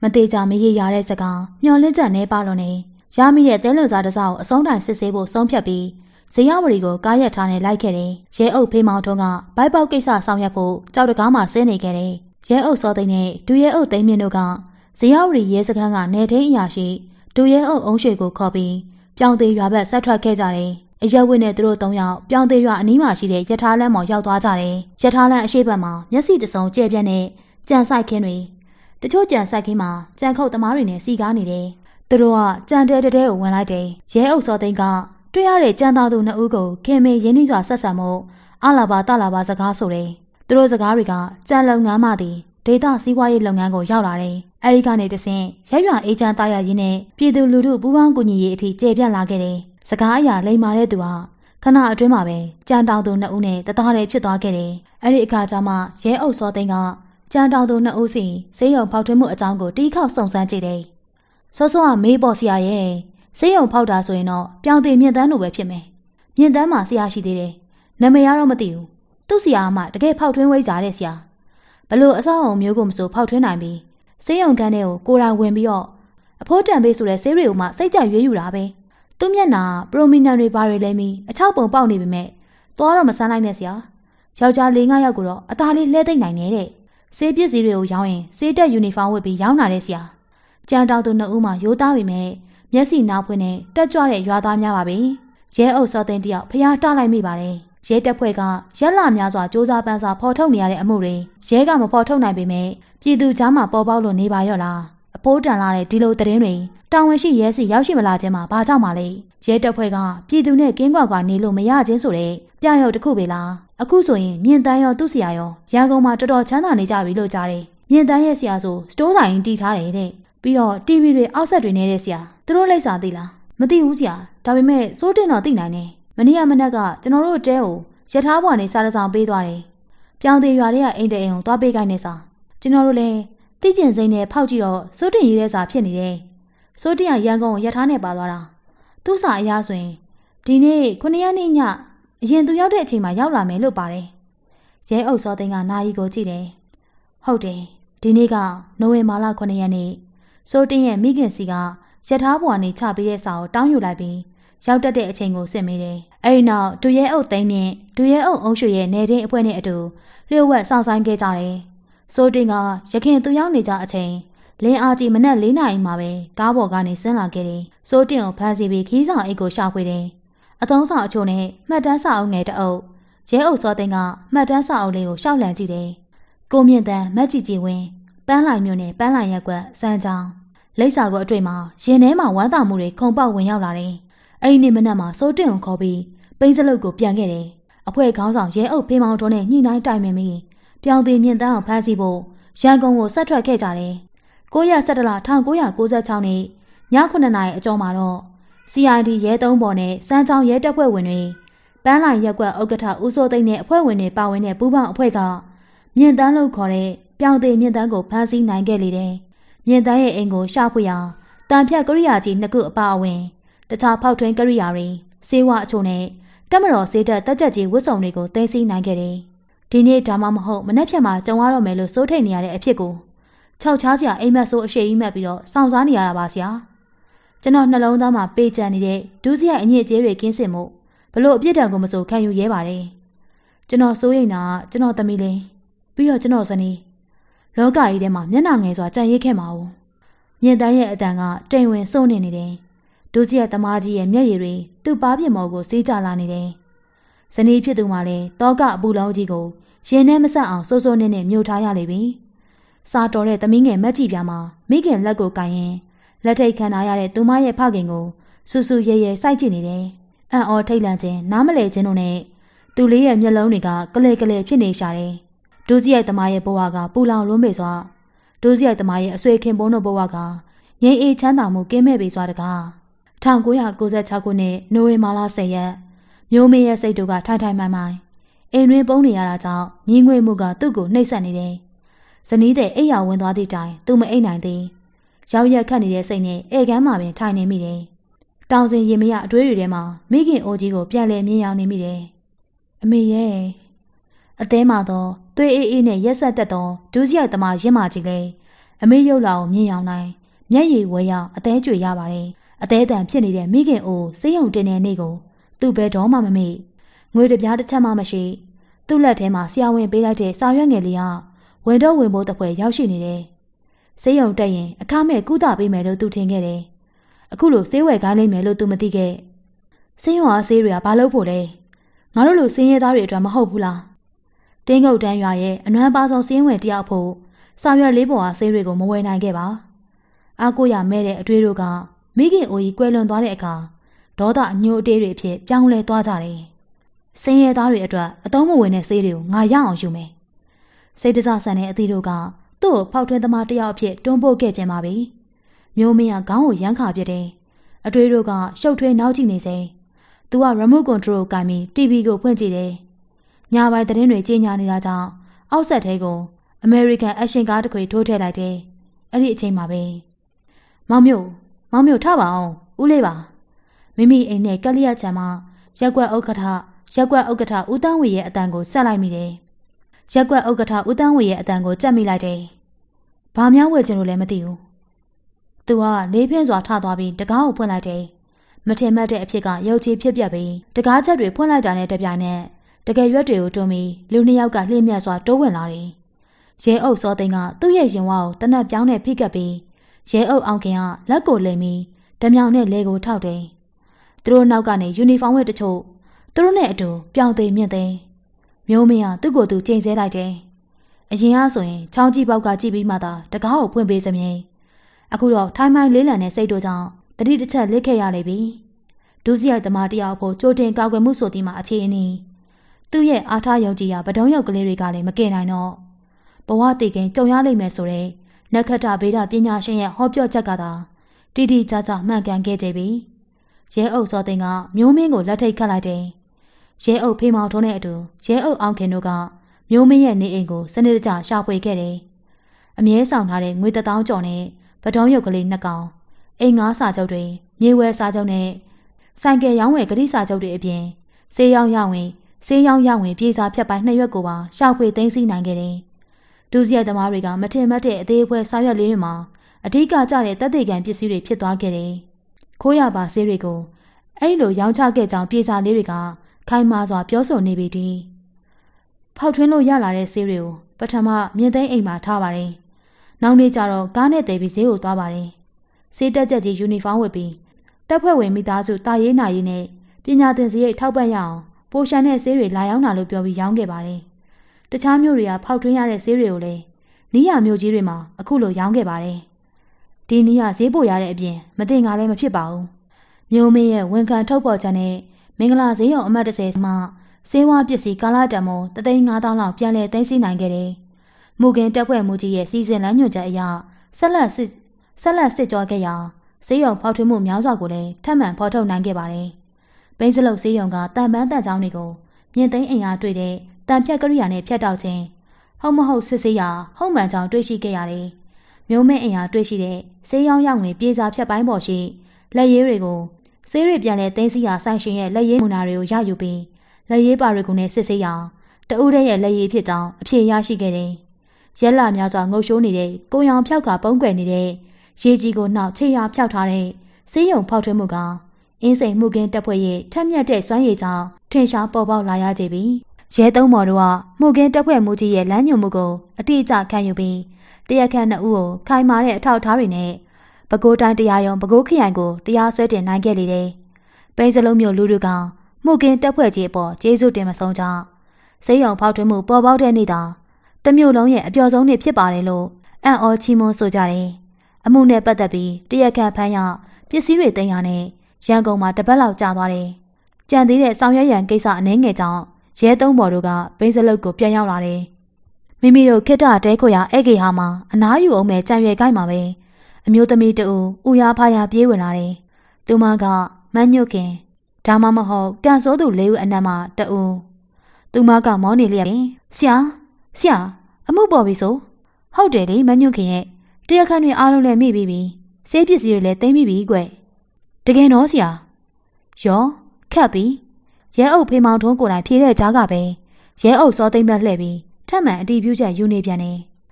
မသေးကြမရေရတဲ့စကားမျောလင့်ချက်နေပါလို့နေရမိတဲ့တဲလွန်စားတစားကိုအဆုံးတိုင်စစ်ဆေးဖို့ဆုံးဖြတ်ပြီးဇေယဝရီကိုကားရက်ထားနဲ့လိုက်ခဲ့တယ်။ရဲအုပ်ဖေးမောင်ထုံးကဘိုက်ပေါက်ကိစ္စဆောင်ရွက်ဖို့ကြောက်တကားမှဆင်းနေခဲ့တယ်။ရဲအုပ်စောသိန်းနဲ့ဒူရဲအုပ်သိန်းမြင့်တို့ကဇေယဝရီရဲစခန်းကနေထိန်အရာရှိဒူရဲအုပ်အုံးရွှေကိုခေါ်ပြီးပြောင်းသေးရွာဘက်ဆက်ထွက်ခဲ့ကြတယ်။အရက်ဝင်းနဲ့သူတို့၃ယောက်ပြောင်းသေးရွာအနီးမှာရှိတဲ့ရထားလမ်းပေါ်ရောက်သွားကြတယ်။ရထားလမ်းအရှိတ်ဘက်မှာမျက်စိတစုံကျဲပြက်နဲ့ကြံဆိုင်ခင်းတွေတချို့ကြံဆိုင်ခင်းမှာကြံခုတ်သမားတွေနဲ့စီကားနေတယ်။သူတို့ကကြံတဲတဲကိုဝင်လိုက်တယ်။ရဲအုပ်စောသိန်းကတွေ့ရတဲ့ကြံသားသူနှစ်ဦးကိုခင်မေရင်းနှီးစွာဆက်ဆံမှုအလာပါတလာပါစကားဆိုတယ်။သူတို့စကားတွေကကြံလုပ်ငန်းမှသည်ဒေတာစီးပွားရေးလုပ်ငန်းကိုရောက်လာတယ်။အဲဒီကနေတဆင့်ရက်ရွာအေးချမ်းတာရရင်းနဲ့ပြည်သူလူထုပူးပေါင်းကူညီရေးအထိကျေပြန့်လာခဲ့တယ်။စကားအရာလိမ္မာတဲ့သူဟာခဏအတွင်းမှာပဲကြံတောင်သူနှစ်ဦးနဲ့တသားတည်းဖြစ်သွားခဲ့တယ်။အဲဒီအခါကျမှရဲအုပ်စောသိန်းကကြံတောင်သူနှစ်ဦးစီစေယုံဖောက်ထွင်းမှုအကြောင်းကိုတီးခေါက်စုံစမ်းကြည့်တယ်။စောစောကမေးပေါ်ဆရာရဲ့စေယုံဖောက်တာဆိုရင်တော့ပြောင်းတင်မြင့်တန်းလိုပဲဖြစ်မယ်။မြင့်တန်းမှာဆရာရှိသေးတယ်။နာမည်ကတော့မသိဘူး။သူ့ဆရာကမှတကယ်ဖောက်ထွင်းဝိဇ္ဇာတဲ့ဆရာ။ဘလို့အဆောက်အုံမျိုးကိုမဆိုဖောက်ထွင်းနိုင်ပြီးစေယုံကန်းတဲ့ကိုယ်တိုင်ဝင်ပြီးတော့အဖိုးတန်ပေးဆိုတဲ့ဆေးတွေကိုမှစိတ်ကြရွေးယူတာပဲ။သူ့မျက်နှာပရိုမီနန်တွေဘာတွေလဲပြီးအချောက်ပုံပေါက်နေပေမဲ့သွားတော့မဆန်းလိုက်နဲ့ဆရာ။ယောက်ျား၄-၅ယောက်ကိုတော့အသားလေးလှဲသိမ့်နိုင်နေတဲ့။ဆေးပစ္စည်းတွေကိုရောင်းရင်ဆေးတက်ယူနီဖောင်းဝတ်ပြီးရောင်းလာတဲ့ဆရာ။ကြံတောင်သူနှစ်ဦးမှရိုးသားပေမဲ့မျက်စိနားဖွင့်နဲ့တက်ကြွတဲ့ရွာသားများပါပဲ။ရဲအုပ်စောသိန်းတယောက်ဖျားတလိုက်မိပါတယ်။ရဲတပ်ဖွဲ့ကရက်လများစွာစ조사ပန်းစားဖော်ထုတ်နေရတဲ့အမှုတွေရဲကမဖော်ထုတ်နိုင်ပေမဲ့ပြည်သူကြားမှာပေါ်ပေါက်လို့နေပါရော့လား။အဖိုးတန်လာတဲ့ဒီလိုသတင်းတွေတာဝန်ရှိရဲစီရောက်ရှိမလာခြင်းမှာဘာကြောင့်မှလဲ။ရဲတပ်ဖွဲ့ကပြည်သူနဲ့ကင်းကွာကွာနေလို့မရခြင်းဆိုတဲ့ပြရုပ်တစ်ခုပဲလား။အခုဆိုရင်မြင့်တန်းရောသူ့ဆရာရောရန်ကုန်မှာတော်တော်ချမ်းသာနေကြပြီလို့ကြားတယ်။မြင့်တန်းရဲ့ဆရာဆိုစတိုးဆိုင်တီးထားတယ်တဲ့။ပြီးတော့ TV တွေအောက်ဆက်တွေနေတဲ့ဆရာသူတို့လိပ်စာသိလားမသိဘူးဆရာဒါပေမဲ့စိုးတင်တော့သိနိုင်တယ်မနေ့ကမနက်ကကျွန်တော်တို့တဲကိုရထားပေါ်နေစားတစောင်ပေးသွားတယ်ပြောင်းသေးရွာတွေကအိမ်တအိမ်ကိုသွားပေးခိုင်းနေစာကျွန်တော်တို့လည်းသိကျင်စိမ့်နဲ့ဖောက်ကြည့်တော့စိုးတင်ရေးတဲ့စာဖြစ်နေတယ်စိုးတင်ကရန်ကုန်ကိုရထားနဲ့ပါသွားတာသူ့စာအရဆိုရင်ဒီနေ့9ရက်နေ့ညအရင်သူရောက်တဲ့အချိန်မှာရောက်လာမယ်လို့ပါတယ်ရဲအုပ်စောသိန်းကနာယီကိုကြည့်တယ်ဟုတ်တယ်ဒီနေ့ကနိုဝင်ဘာလ9ရက်နေ့စိုးတင်ရဲ့မိခင်စီကရထားပေါ်ကနေချပေးတဲ့စာကိုတောင်းယူလိုက်ပြီးရောက်တတ်တဲ့အချိန်ကိုစစ်မိတယ်။အဲဒီနောက်ဒူရဲအုပ်သိန်းမြင့်ဒူရဲအုပ်အုံးရွှေရဲ့နေချင်းအဖွဲ့နဲ့အတူလျှို့ဝှက်ဆောင်ဆိုင်ခဲ့ကြတယ်။စိုးတင်ကရခင်သူရောက်နေကြအချိန်လင်းအားကြီးမနက်4 နာရီမှာပဲကားပေါ်ကနေဆင်းလာခဲ့တယ်။စိုးတင်ကိုဖမ်းဆီးပြီးခီးဆောင်အိတ်ကိုရှာဖွေတယ်။အသုံးဆောင်အချို့နဲ့မှတ်တမ်းစာအုပ်ငယ်တအုပ်ရဲအုပ်စောသိန်းကမှတ်တမ်းစာအုပ်လေးကိုရှောက်လန့်ကြည့်တယ်။ကိုမြင့်တန်းမက်ကြီးကြီးဝင်းပန်းလိုင်မျိုးနဲ့ပန်းလိုင်ရက်ကွက်စမ်းချောင်းလိပ်စာကိုအတွေ့မှာရင်ထဲမှာဝမ်းသာမှုတွေခုန်ပေါက်ဝင်ရောက်လာတယ်။အဲဒီနေ့မနက်မှာစိုးတင်ကိုခေါ်ပြီးပိန်းစလုတ်ကိုပြန်ခဲ့တယ်။အဖွဲ့ခေါင်းဆောင်ရဲအုပ်ဖေးမောင်တို့နဲ့ညှိနှိုင်းတိုင်ပင်ပြီးပြောင်းသေးမြင့်တန်းအောင်ဖမ်းဆီးဖို့ရန်ကုန်ကိုဆက်ထွက်ခဲ့ကြတယ်။9ရက်17လ1996နှစ်ည9နာရီအကျော်မှာတော့ CID ရဲ3ပေါ်နဲ့စမ်းချောင်းရဲတပ်ဖွဲ့ဝင်တွေပန်းလိုင်ရက်ကွက်ဥက္ကဋ္ဌဦးစိုးသိန်းနဲ့အဖွဲ့ဝင်တွေပါဝင်တဲ့ပူးပေါင်းအဖွဲ့ကမြင့်တန်းလို့ခေါ်တဲ့ပြောင်းသေးမြင့်တန်းကိုဖမ်းဆီးနိုင်ခဲ့လေတယ်။မြင့်တန်းရဲ့အိမ်ကိုရှာဖွေရာတန်ဖြတ်ကရိယာကြီး2ခုအပါအဝင်တခြားဖောက်ထွင်းကရိယာတွေစေဝါအချို့နဲ့တက်မတော်စေးတက်တက်ကြက်ကြီးဝတ်စုံတွေကိုသိမ်းဆည်းနိုင်ခဲ့တယ်။ဒီနေ့ဒါမှမဟုတ်မနေ့ဖြတ်မှာကြုံရတော့မယ်လို့စိုးထိတ်နေရတဲ့အဖြစ်ကိုခြောက်ချားစရာအိမ်မက်ဆိုးအရှိအိမ်မက်ပြီးတော့စောင့်စားနေရတာပါဆရာ။ကျွန်တော်နှလုံးသားမှာပေးချန်နေတဲ့ဒုစရိုက်အညစ်အကြေးတွေကင်းစင်မှုဘလို့အပြစ်ဒဏ်ကိုမဆိုခံယူရဲပါတယ်။ကျွန်တော်စိုးရိမ်တာကျွန်တော်သမီးလေးပြီးတော့ကျွန်တော်ဇနီးလောကကြီးထဲမှာမျက်နှာငယ်စွာကြံ့ရိပ်ခဲ့မှာ哦မြင့်တန်းရဲ့အတန်ကတိမ်ဝင်စိုးနေတယ်ဒုစရိုက်သမားကြီးရဲ့မျက်ရည်တွေသူ့ပါးပြမော်ကိုစေးကြလာနေတယ်ဇနီးဖြစ်သူမှလည်းတောကအပူလောင်းကြီးကိုရင်ထဲမဆက်အောင်စိုးစိုးနဲ့မြို့ထားရလိမ့်ပြီစားတော်တဲ့သမီးငယ်မက်ကြီးပြားမှာမိခင်လက်ကိုကိုင်ရင်လက်ထိတ်ခံထားရတဲ့သူမရဲ့ဖခင်ကိုဆူဆူရဲရဲစိုက်ကြည့်နေတယ်အံ့ဩထိတ်လန့်ခြင်းနားမလဲခြင်းတို့နဲ့သူလေးရဲ့မျက်လုံးတွေကကလဲကလဲဖြစ်နေရှာတယ်ဒုစရိုက်သမားရဲ့ဘဝကပူလောင်လွန်းပေစွာဒုစရိုက်သမားရဲ့အဆွေခင်ပွန်းတို့ဘဝကငြိမ်အေးချမ်းသာမှုကင်းမဲ့ပေစွာတကား1996ခုနှစ်နိုဝင်ဘာလ10ရက်မျိုးမင်းရဲ့စိတ်တို့ကထိုင်ထိုင်မှန်မှန်အိမ်တွင်ပုံနေရတာကြောင့်ညီငွေမှုကသူ့ကိုနှိပ်စက်နေတယ်ဇနီးတဲ့အိယာဝင်သွားသည့်တိုင်သူမအိပ်နိုင်သေးရောက်ရက်ခတ်နေတဲ့စိတ်နဲ့ဧကန်းမှာပင်ထိုင်နေမိတယ်တောင်စင်ရင်မရအတွေးတွေထဲမှာမိခင်အိုကြီးကိုပြန်လဲမြင်ရောက်နေမိတယ်အမေရဲ့အသေးမှတော့သွေးအေးအေးနဲ့ရက်ဆက်တက်သောဒုစရိုက်သမားရင့်မာကြီးလေအမေရုပ်လာကိုမြင်အောင်နိုင်မျက်ရည်ဝဲရောက်အသေးကျွေရပါတယ်အသေးတန်ဖြစ်နေတဲ့မိခင်အိုစေးရုံတင်တဲ့နေ့ကိုသူ့ဘဲတော်မှမမေ့ငွေတပြားတစ်ချက်မှမရှိသူ့လက်ထဲမှာဆရာဝန်ပေးလိုက်တဲ့စာရွက်ငယ်လေးကဝင်တော့ဝင်ဖို့တပွဲရောက်ရှိနေတယ်စေးရုံတက်ရင်အခမဲ့ကုသပေးမယ်လို့သူထင်ခဲ့တယ်အခုလိုဆေးဝယ်ခိုင်းလိမ့်မယ်လို့သူမသိခဲ့စေးရုံအားဆေးတွေကဘာလို့ဖို့လဲငါတို့လိုစင်းရဲသားတွေအတွက်မဟုတ်ဘူးလားတင်းငုတ်တန်းရွာရဲ့အနွမ်းပါဆုံးစင်းဝင်တယောက်ဖို့စာရွက်လေးပေါ်အားဆေးတွေကိုမဝယ်နိုင်ခဲ့ပါအားကိုရမဲ့တဲ့အတွေ့တို့ကမိခင်အိုကြီးကွယ်လွန်သွားတဲ့အခါဒေါသအညိုအတေးတွေအဖြစ်ပြောင်းလဲသွားကြတယ်စင်းရဲသားတွေအတွက်အသုံးမဝင်တဲ့ဆေးတွေကိုငါရအောင်ယူမယ်စိတ်တစဆန်တဲ့အသီးတို့ကသူ့ကိုဖောက်ထွင်းသမားတယောက်အဖြစ်တွန်းပို့ခဲ့ခြင်းပါပဲမျိုးမင်းကခေါင်းကိုရမ်းခါပြတယ်အတွေ့တို့ကရှုပ်ထွေးနောက်ကျနေစေသူက remote control ကိုကင်ပြီး TV ကိုဖွင့်ကြည့်တယ်ညပိုင်းသတင်းတွေကြေညာနေတာကြောင့်အောက်ဆက်ထဲကို American Action ကားတစ်ခွေထိုးထည့်လိုက်တယ်အဲ့ဒီအချိန်မှာပဲမောင်မျိုးထပါအောင်ဦးလေးပါမိမိအိမ်နဲ့ကက်လျက်ချံမှာရက်ကွက်ဥက္ကဋ္ဌဦးတန်းဝေရဲ့အတန်ကိုဆက်လိုက်မိတယ်ရက်ကွက်ဥက္ကဋ္ဌဦးတန်းဝေရဲ့အတန်ကိုကြက်မိလိုက်တယ်ဘာများဝယ်ချင်လို့လဲမသိဘူးသူကလေးပြင်းစွာထသွားပြီးတကားကိုဖွင့်လိုက်တယ်မထင်မှတ်တဲ့အဖြစ်ကရုပ်ချီဖြစ်ပြက်ပြီးတကားချက်တွေဖွင့်လိုက်တာနဲ့တပြိုင်နက်တကယ်ရွက်တွေကိုတွန်းပြီးလူနှစ်ယောက်ကလှည့်မြတ်စွာတိုးဝင်လာတယ်ရဲအုပ်စောသိန်းကသူ့ရဲ့ရင်ဝါကိုတနက်ပြောင်းနဲ့ဖိကပ်ပြီးရဲအုပ်အောင်ခင်ကလက်ကိုလိမ်ပြီးဓမြောင်နဲ့လေကိုထောက်တယ်သူတို့နောက်ကနေယူနီဖောင်းဝတ်တချို့သူတို့နဲ့အတူပြောင်းသိမြင့်သိမျိုးမင်းကသူ့ကိုယ်သူချိန်ဆလိုက်တယ်အရင်ကဆိုရင်ချောင်းကြီးပေါက်ကကြည့်ပြီးမှသာတကားကိုဖွင့်ပေးစမြင်အခုတော့ထိုင်းမိုင်းလေးလံတဲ့စိတ်တို့ကြောင့်တတိတစ်ချက်လစ်ခဲ့ရလေပြီဒုစရိုက်သမားတယောက်ဖို့ကြိုတင်ကောက်ွယ်မှုဆိုသည်မှာအခြေအနေသူ့ရဲ့အားထားယုံကြည်ရာဗဒုံးရုပ်ကလေးတွေကလည်းမကယ်နိုင်တော့ဘဝတည်ခင်ကြုံရလိမ့်မယ်ဆိုတဲ့နက္ခတ္တဗေဒပညာရှင်ရဲ့ဟောပြောချက်ကသာတိတိကျကျမှန်ကန်ခဲ့ကြပြီရဲအုပ်စောသိန်းကမျိုးမင်းကိုလက်ထိတ်ခတ်လိုက်တယ်ရဲအုပ်ဖေးမောင်ထုံးတဲ့အတူရဲအုပ်အောင်ခင်တို့ကမျိုးမင်းရဲ့နေအိမ်ကိုစနစ်တကျရှာဖွေခဲ့တယ်အမြဲဆောင်ထားတဲ့ငွေ1000ကျော်နဲ့ဗဒုံးရုပ်ကလေး2ကောင်အိမ်ငါးစာချုပ်တွေမြေဝဲစာချုပ်နဲ့ဆိုင်ကယ်ရောင်းဝယ်ဂတိစာချုပ်တွေအပြင်ဆေးရောင်းရဝင်ပြေစာဖြတ်ပိုင်း2ရွက်ကိုပါရှာဖွေသိမ်းဆည်းနိုင်ခဲ့တယ်ဒုစရိုက်သမားတွေကမထင်မှတ်တဲ့အသေးအဖွဲစာရွက်လေးတွေမှာအဓိကကျတဲ့တပ်သေးကံပစ္စည်းတွေဖြစ်သွားခဲ့တယ်ခိုးရပါဆေးတွေကိုအဲ့လိုရောင်းချခဲ့ကြောင်းပြေစာလေးတွေကခိုင်မာစွာပြောဆိုနေပြီဒီဖောက်ထွင်းလို့ရလာတဲ့ဆေးတွေကိုပထမမြင့်သိမ်းအိမ်မှာထားပါတယ်နောက်နေ့ကျတော့ကားနဲ့တည်ပြီးဈေးကိုသွားပါတယ်ဆေးတက်ချက်ကြီးယူနီဖောင်းဝတ်ပြီးတပ်ဖွဲ့ဝင်မိသားစုတာရေးနာရေးနဲ့ပညာသင်စရိတ်ထောက်ပံ့ရအောင်ပိုရှန်တဲ့ဆေးတွေလာရောက်တာလို့ပြောပြီးရောင်းခဲ့ပါတယ်တခြားမျိုးတွေကဖောက်ထွင်းရတဲ့ဆေးတွေကိုလည်းနီးရမျိုးကြီးတွေမှာအခုလိုရောင်းခဲ့ပါတယ်ဒီနီးရဈေးပို့ရတဲ့အပြင်မတင်ကားလည်းမဖြစ်ပါဘူးမျိုးမင်းရဲ့ဝန်ခံထုတ်ဖော်ချက်နဲ့မင်္ဂလာဈေးရုံအမှတ်30မှာဆေးဝါးပစ္စည်းကာလတန်မိုး3,500,000လောက်ပြန်လည်သိမ်းဆည်းနိုင်ခဲ့တယ်မူကင်တပ်ဖွဲ့မှုကြီးရဲ့စီစဉ်လမ်းညွှန်ချက်အရဆက်လက်စစ်ကြောခဲ့ရာဈေးရုံဖောက်ထွင်းမှုများစွာကိုလည်းထပ်မံဖော်ထုတ်နိုင်ခဲ့ပါတယ်။ဘိန်းစလုတ်ဈေးရုံကတန်ပန်းတန်ချောင်းတွေကိုမြင့်သိမ်းအင်အားတွေ့တဲ့တန်ဖြတ်ကရိယာနဲ့ဖြတ်တောက်ခြင်းဟုတ်မဟုတ်စစ်ဆေးရာဟုတ်မှန်ကြောင်းတွေ့ရှိခဲ့ရတယ်။မျိုးမင်းအင်အားတွေ့ရှိတဲ့ဈေးရောင်းရောက်ဝင်ပြေစာဖြတ်ပိုင်းပေါ်ရှိလက်ရည်တွေကိုဈေးရပြန်လဲသိမ်းဆည်းရာဆိုင်ရှင်ရဲ့လက်ရည်မူနာတွေကိုရယူပြီးလက်ရည်ပါတွေကိုနဲ့စစ်ဆေးရာတအုပ်ရဲ့လက်ရည်ဖြစ်ကြောင်းအဖြေရရှိခဲ့တယ်။ရက်လာများစွာငုတ်ရှိုးနေတဲ့ကိုရောင်ဖြောက်ကပုံကွယ်နေတဲ့ရေကြီးကိုနှောက်ခြေရာဖြောက်ထားတဲ့ဆေးရုံဖောက်ထွင်းမှုကအင်းစိန်မှုကင်းတပ်ဖွဲ့ရဲ့ထက်မြက်တဲ့စွမ်းရည်ကြောင့်ထင်ရှားပေါ်ပေါက်လာရကြပြီ။ရဲသုံးမော်တို့ကမှုကင်းတပ်ဖွဲ့မှုကြီးရဲ့လမ်းညွှန်မှုကိုအတိအကျခံယူပြီးတရားခံ2ဦးကိုခိုင်မာတဲ့အထောက်အထားတွေနဲ့ပဲခူးတိုင်းတရားရုံးပဲခူးခရိုင်ကိုတရားစွဲတင်နိုင်ခဲ့လေတယ်။ပိန်းစလုံးမျိုးလူတွေကမှုကင်းတပ်ဖွဲ့ကြီးအပေါ်ကျေးဇူးတင်မဆုံးကြ။ဆေးရုံဖောက်ထွင်းမှုပေါ်ပေါက်တဲ့နေ့တာတမျိုးလုံးရဲ့အပျော်ဆုံးနေ့ဖြစ်ပါတယ်လို့အံ့ဩချီးမွမ်းဆိုကြတယ်။အမှုနဲ့ပတ်သက်ပြီးတရားခံဖမ်းရပစ္စည်းတွေသိမ်းရနဲ့ရန်ကုန်မှာတပတ်လောက်ကြာသွားတယ်။ကြံသေးတဲ့ဆောင်ရွက်ရန်ကိစ္စအနှဲငယ်ကြောင့်ရဲသုံးဘော်တို့ကဘိန်းစလုတ်ကိုပြန်ရောက်လာတယ်။မိမိတို့ခိတ္တတဲခွေရဧကေဟာမှာအနားယူအောင်မဲ့ကြံရွယ်ကိုက်မှာပဲအမျိုးသမီးတူဦးရဖားရပြေးဝင်လာတယ်။သူမကမန်းညွတ်ခင်ဒါမှမဟုတ်ကန်စိုးသူ၄ဦးအနက်မှတူသူမကမောနေလျက်ဆရာအမှုပေါ်ပြီဆိုဟုတ်တယ်လေမန်းညွတ်ခင်ရဲ့တရားခံတွေအားလုံးလည်းမိပြီးပြီဆေးပစ္စည်းတွေလည်းသိမ်းပြီးပြီကွတကယ်တော့ဆရာရောခတ်ပြီးရဲအုပ်ဖေးမောင်ထုံးကိုယ်တိုင်ဖြေတဲ့ကြားကပဲရဲအုပ်စောသိမ့်မက်လှည့်ပြီးထပ်မံအတီးပြုချက်ယူနေပြန်တယ်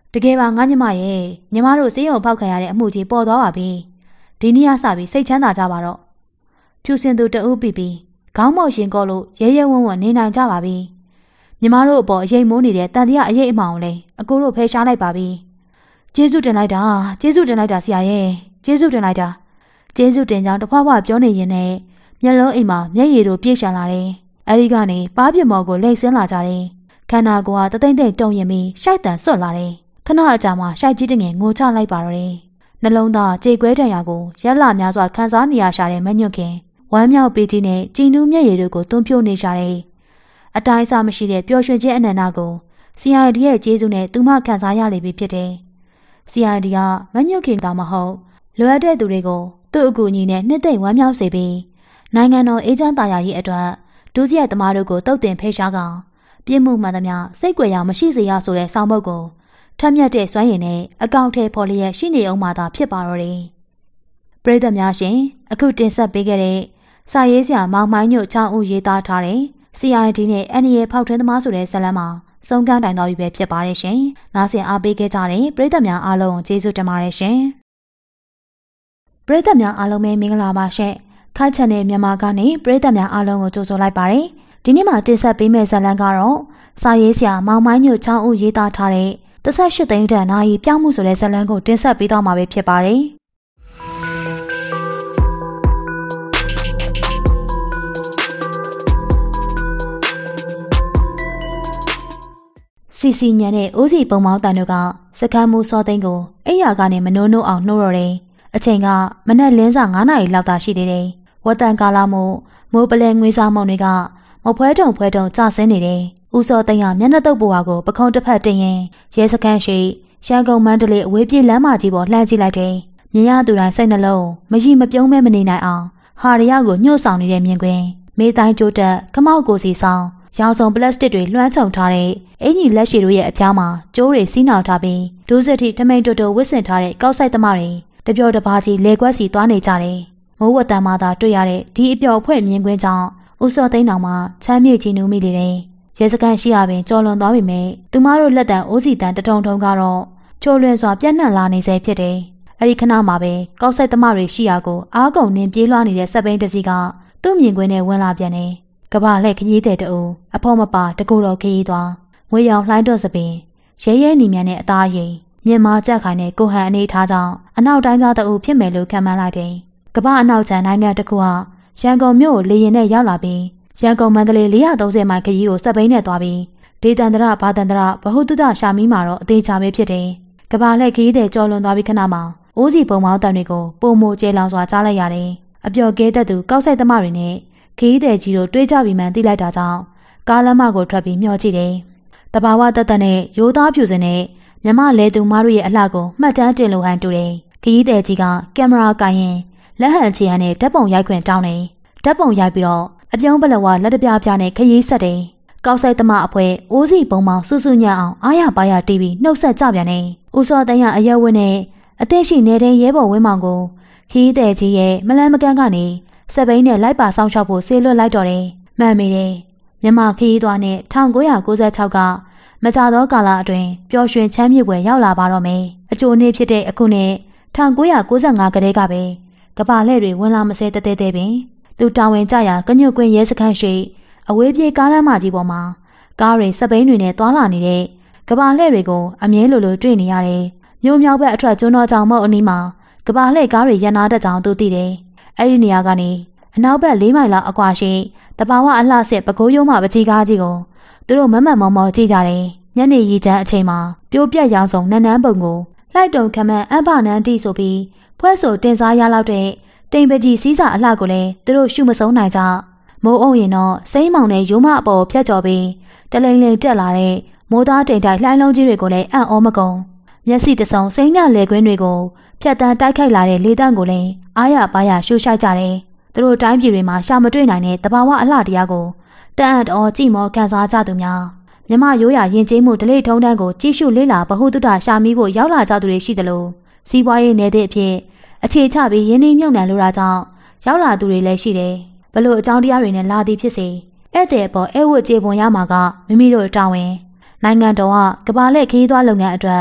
တကယ်ပါငါညီမရဲ့ညီမတို့စေးရုံဖောက်ခံရတဲ့အမှုကြီးပေါ်သွားပါပြီဒီနေ့ကစပြီးစိတ်ချမ်းသာကြပါတော့ဖြူစင်သူတဦးပြီးခေါင်းမောက်ရှင်ကောလို့ရဲရဲဝံ့ဝံ့နေနိုင်ကြပါပြီညီမတို့အပေါ်အရေးမိုးနေတဲ့တန်တရားအရေးအမှောင်လဲအကိုတို့ဖယ်ရှားလိုက်ပါပြီကျေးဇူးတင်လိုက်တာဆရာရဲ့ကျေးဇူးတင်လိုက်တာကျေးဇူးတင်ကြောင်းတဖွာဖွာပြောနေရင်နဲ့မျက်လုံးအိမ်မှာမျက်ရည်တို့ပြည့်ရှံလာတယ်အဲဒီကနေပါးပြမော်ကိုလိမ့်ဆင်းလာကြတယ်ခန္ဓာကိုယ်ကတသိမ့်သိမ့်တုံရင်ပြီးရှိုက်တန်ဆွတ်လာတယ်ခဏအကြာမှာရှိုက်ကြီးတငယ်ငိုချလိုက်ပါတော့တယ်နှလုံးသားကြေကွဲတံရကိုရက်လများစွာခံစားနေရရှာတဲ့မညွန့်ခင်ဝမ်းမြောက်ပီတိနဲ့ကြည်နူးမျက်ရည်တို့ကိုသွန်းဖြိုးနေရှာတယ်အတိုင်းအဆမရှိတဲ့ပျော်ရွှင်ခြင်းအနန္တကို CID ရဲ့ကျေးဇူးနဲ့သူမခံစားရလိမ့်ပြီဖြစ်တယ် CID ကမညွန့်ခင်တောင်မဟုတ်လိုအပ်တဲ့သူတွေကိုသူ့အကူအညီနဲ့နှစ်သိမ့်ဝမ်းမြောက်စေပြီးနိုင်ငံတော်အေးချမ်းသာယာရေးအတွက်ဒုစရိုက်သမားတို့ကိုတုတ်တင်ဖေရှားကောင်ပြစ်မှုမှန်သမျှစိတ်ကြွယ်ရာမရှိစေရဆိုတဲ့ဆောင်းပုဒ်ကိုထက်မြက်တဲ့စွမ်းရည်နဲ့အကောင့်ထဲပေါ်လျက်ရှိနေအောင်မှသာဖြစ်ပါတော့တယ်ပရိသတ်များရှင်အခုတင်ဆက်ပေးခဲ့တဲ့စာရေးဆရာမောင်မိုင်းညိုချောင်းဦးရေးသားထားတဲ့ CID နဲ့ NEA ဖောက်ထွင်းသမားဆိုတဲ့ဇာတ်လမ်းမှာဆုံးခန်းတိုင်တော်ပြီပဲဖြစ်ပါတယ်ရှင်နားဆင်အားပေးခဲ့ကြတဲ့ပရိသတ်များအားလုံးကျေးဇူးတင်ပါတယ်ရှင်ပရိသတ်များအားလုံးပဲမင်္ဂလာပါရှင်ခိုင်ချန်တဲ့မြန်မာကနေပရိသတ်များအားလုံးကိုကြိုဆိုလိုက်ပါတယ်ဒီနေ့မှာတင်ဆက်ပေးမယ့်ဇာတ်လမ်းကတော့စာရေးဆရာမောင်မိုင်းညိုချောင်းဦးရေးသားထားတဲ့18သိန်းတန်နာရီပြောင်းမှုဆိုတဲ့ဇာတ်လမ်းကိုတင်ဆက်ပေးတော့မှာပဲဖြစ်ပါတယ်စီညံတဲ့အိုးစီပုံမောင်းတန်တို့ကစကမ်းမှုစောသိန်းကိုအိယာကနေမနိုးနိုးအောင်နှိုးတော့တယ်အချိန်ကမနက်လင်းစာ9နာရီလောက်သာရှိသေးတယ်ဝတ်တန်ကာလာမိုးပလဲငွေစားမုံတွေကမဖွဲတုံကျဆင်းနေတယ်ဦးစောသိန်းကမျက်နှာတုပ်ပေါ်ကိုပခုံးတစ်ဖက်တင်ရင်ရဲစခန်းရှိရန်ကုန်မန္တလေးအဝေးပြေးလမ်းမကြီးပေါ်လှမ်းကြည့်လိုက်တယ်မြင်ရသူတိုင်းစိတ်နှလုံးမရီမပြုံးမဲမနေနိုင်အောင်ဟာရရကိုညှို့ဆောင်နေတဲ့မြင်ကွင်းမေးတိုင်းကျိုးတက်ခမောက်ကိုစီဆောင်ရောင်စုံပလတ်စတစ်တွေလွှမ်းခြုံထားတဲ့အင်ကြီးလက်ရှည်တို့ရဲ့အပြားမှာကျိုးတွေစီးနှောင်ထားပြီးဒိုးစက်ထိထမိန်တိုတိုဝစ်ဆင်ထားတဲ့ကောက်ဆိုင်သမားတွေတပြောတပါးကြီးလေကွက်စီသွားနေကြတယ်။မိုးဝတ်တမ်းမှသာတွေ့ရတဲ့ဒီအပျော်အဖွဲ့မြင်ကွင်းကြောင့်ဦးစောသိန်းတော်မှချမ်းမြေ့ကြည်နူးမိလေတယ်။ရဲစခန်းရှိရပင်ကြော်လွန်သွားပြီမဲ့သူမတို့လက်တံအိုးစီတန်တထုံထုံကတော့ချိုလွင်စွာပြန့်နှံ့လာနေစေဖြစ်တယ်။အဲဒီခဏမှာပဲကောက်ဆိုင်သမားတွေရှိရာကိုအားကုန်နှင်းပြေးလွှားနေတဲ့စက်ဘိန်းတစ်စီးကသူ့မြင်ကွင်းနဲ့ဝင်လာပြန်တယ်။ကဘာလှဲ့ခကြီးတဲ့တူအဖို့မပါတကူတော်ခကြီးသွားငွေရောင်လှိုင်းတော့စပင်ရဲနီမြန်တဲ့အသားရည်မြင်မာကြက်ခိုင်တဲ့ကိုဟန်အနေထားကြောင့်အနောက်တိုင်းသားတူဖြစ်မယ်လို့ခံမှန်းလိုက်တယ်။ကမ္ဘာအနောက်ခြမ်းနိုင်ငံတစ်ခုဟာရန်ကုန်မြို့ကိုလေရင်နဲ့ရောက်လာပြီးရန်ကုန်မန္တလေး430မိုင်ခရီးကိုစက်ဘိန်းနဲ့သွားပြီးဒေသန္တရဘာတန္တရဗဟုသုတရှာမီးမှာတော့အသေးချာပဲဖြစ်တယ်။ကမ္ဘာလှဲ့ခကြီးတဲ့ကြော်လွန်သွားပြီးခဏမှာအိုးစီပုံမောင်းတန်တွေကိုပုံမိုကျဲလောင်စွာကြားလိုက်ရတယ်။အပျော်ကဲတဲ့သူကောက်ဆိုင်သမားတွေနဲ့ခကြီးတဲ့ကြီးတို့တွေးကြပြီးမှန်းသိလိုက်တာကြောင့်ကားလမ်းမကိုထွက်ပြီးမျှော်ကြည့်တယ်။တဘာဝတက်တက်နဲ့ရိုးသားဖြူစင်နဲ့မြမလဲသူမားတို့ရဲ့အလှကိုမှတ်တမ်းတင်လို့ဟန်တူတယ်။ခကြီးတဲ့ကြီးကကင်မရာကိုင်ရင်လက်ဟန်ချီရန်နဲ့ဓာတ်ပုံရိုက်ခွင့်တောင်းတယ်။ဓာတ်ပုံရိုက်ပြီးတော့အပြုံးပလဝလက်တပြားပြားနဲ့ခကြီးဆက်တယ်။ကောက်ဆိုင်သမားအဖွဲ့အိုးစီပုံမောင်စုစုညံ့အောင်အားရပါရတီးပြီးနှုတ်ဆက်ကြပြန်တယ်။ဦးစောသိန်းကအရက်ဝင်းနဲ့အသက်ရှိနေတဲ့ရဲဘော်ဝင်းမောင်ကိုခကြီးတဲ့ကြီးရဲ့မလန်းမကန်းကနေစက်ဘိန်းနဲ့လိုက်ပါဆောင်ရှောက်ဖို့ဆေးလွတ်လိုက်တော့တယ်။မှန်မိတယ်။မြန်မာခကြီးသွားနဲ့1996ကမကြသောကာလအတွင်းပျော်ရွှင်ချမ်းမြေ့ပွဲရောက်လာပါတော့မယ်။အကျိုးနေ့ဖြစ်တဲ့အခုနဲ့1995ကတည်းကပဲကဘာလှဲ့တွေဝင်လာမစဲတဲတဲပင်သူတာဝန်ကြရာကညွတ်ကွင်းရဲစခန်းရှိအဝေးပြေးကားလမ်းမကြီးပေါ်မှာကားတွေစက်ဘိန်းတွေနဲ့တွာလာနေတဲ့ကဘာလှဲ့တွေကိုအမြဲလိုတွေ့နေရတယ်။မြို့မြောက်ဘက်အထွက်ကျွန်းတော်ကြောင်မုတ်အနီးမှာကဘာလှဲ့ကားတွေရန်နာတဲ့ကြောင်သူသိတယ်။အဲ့ဒီနေရာကနေအနောက်ဘက်4မိုင်လောက်အကွာရှိတဘာဝအလှဆက်ပကိုးရုံးမှပကြီးကားကြီးကိုသူတို့မမတ်မောင်မောင်ကြည့်ကြတယ်။ညနေရီချမ်းအချိန်မှာပြိုးပြက်ရောင်စုံနန်းနန်းပုံကိုလိုက်တုံခမန်းအဘနန်းတီဆိုပြီးဖွဲ့ဆိုတင်စားရလောက်တဲ့တိမ်ပကြီးစီးစာအလှကိုလည်းသူတို့ရှုမဆုံးနိုင်ကြမိုးအုံရင်တော့စိမ့်မောင်နဲ့ရိုးမအပေါ်ဖြတ်ကျော်ပြီးတလိန်လိန်တက်လာတဲ့မိုးသားတိမ်တိုက်လှိုင်းလုံးကြီးတွေကိုလည်းအံ့ဩမကုန်မျက်စိတဆုံစိမ့်မြလေကွင်းတွေကိုဖြတ်တန်းတိုက်ခိုက်လာတဲ့လေတန့်ကိုလည်းအားရပါရရှုရှိုက်ကြတယ်သူတို့တိုင်းပြည်တွေမှာရှာမတွေ့နိုင်တဲ့တဘာဝအလှတရားကိုတန်အံ့တော်ကြည်မောကန်စားကြသူများမြမရိုးရာယဉ်ကျေးမှုဒလိထုံးတန်းကိုကြည့်ရှုလေ့လာဗဟုသုတရှာမိဖို့ရောက်လာကြသူတွေရှိသလိုစီးပွားရေးနယ်တဲ့အဖြစ်အခြေချပြီးရင်းနှီးမြှုပ်နှံလိုတာကြောင့်ရောက်လာသူတွေလည်းရှိတယ်ဘလို့အကြောင်းတရားတွေနဲ့လာသည်ဖြစ်စေဧည့်သည်အပေါ်အဲဝတ်ကြေပွန်ရမှာကမိမိတို့တာဝန်နိုင်ငံတော်ကကဘာလက်ခီးသွားလုပ်ငန်းအတွက်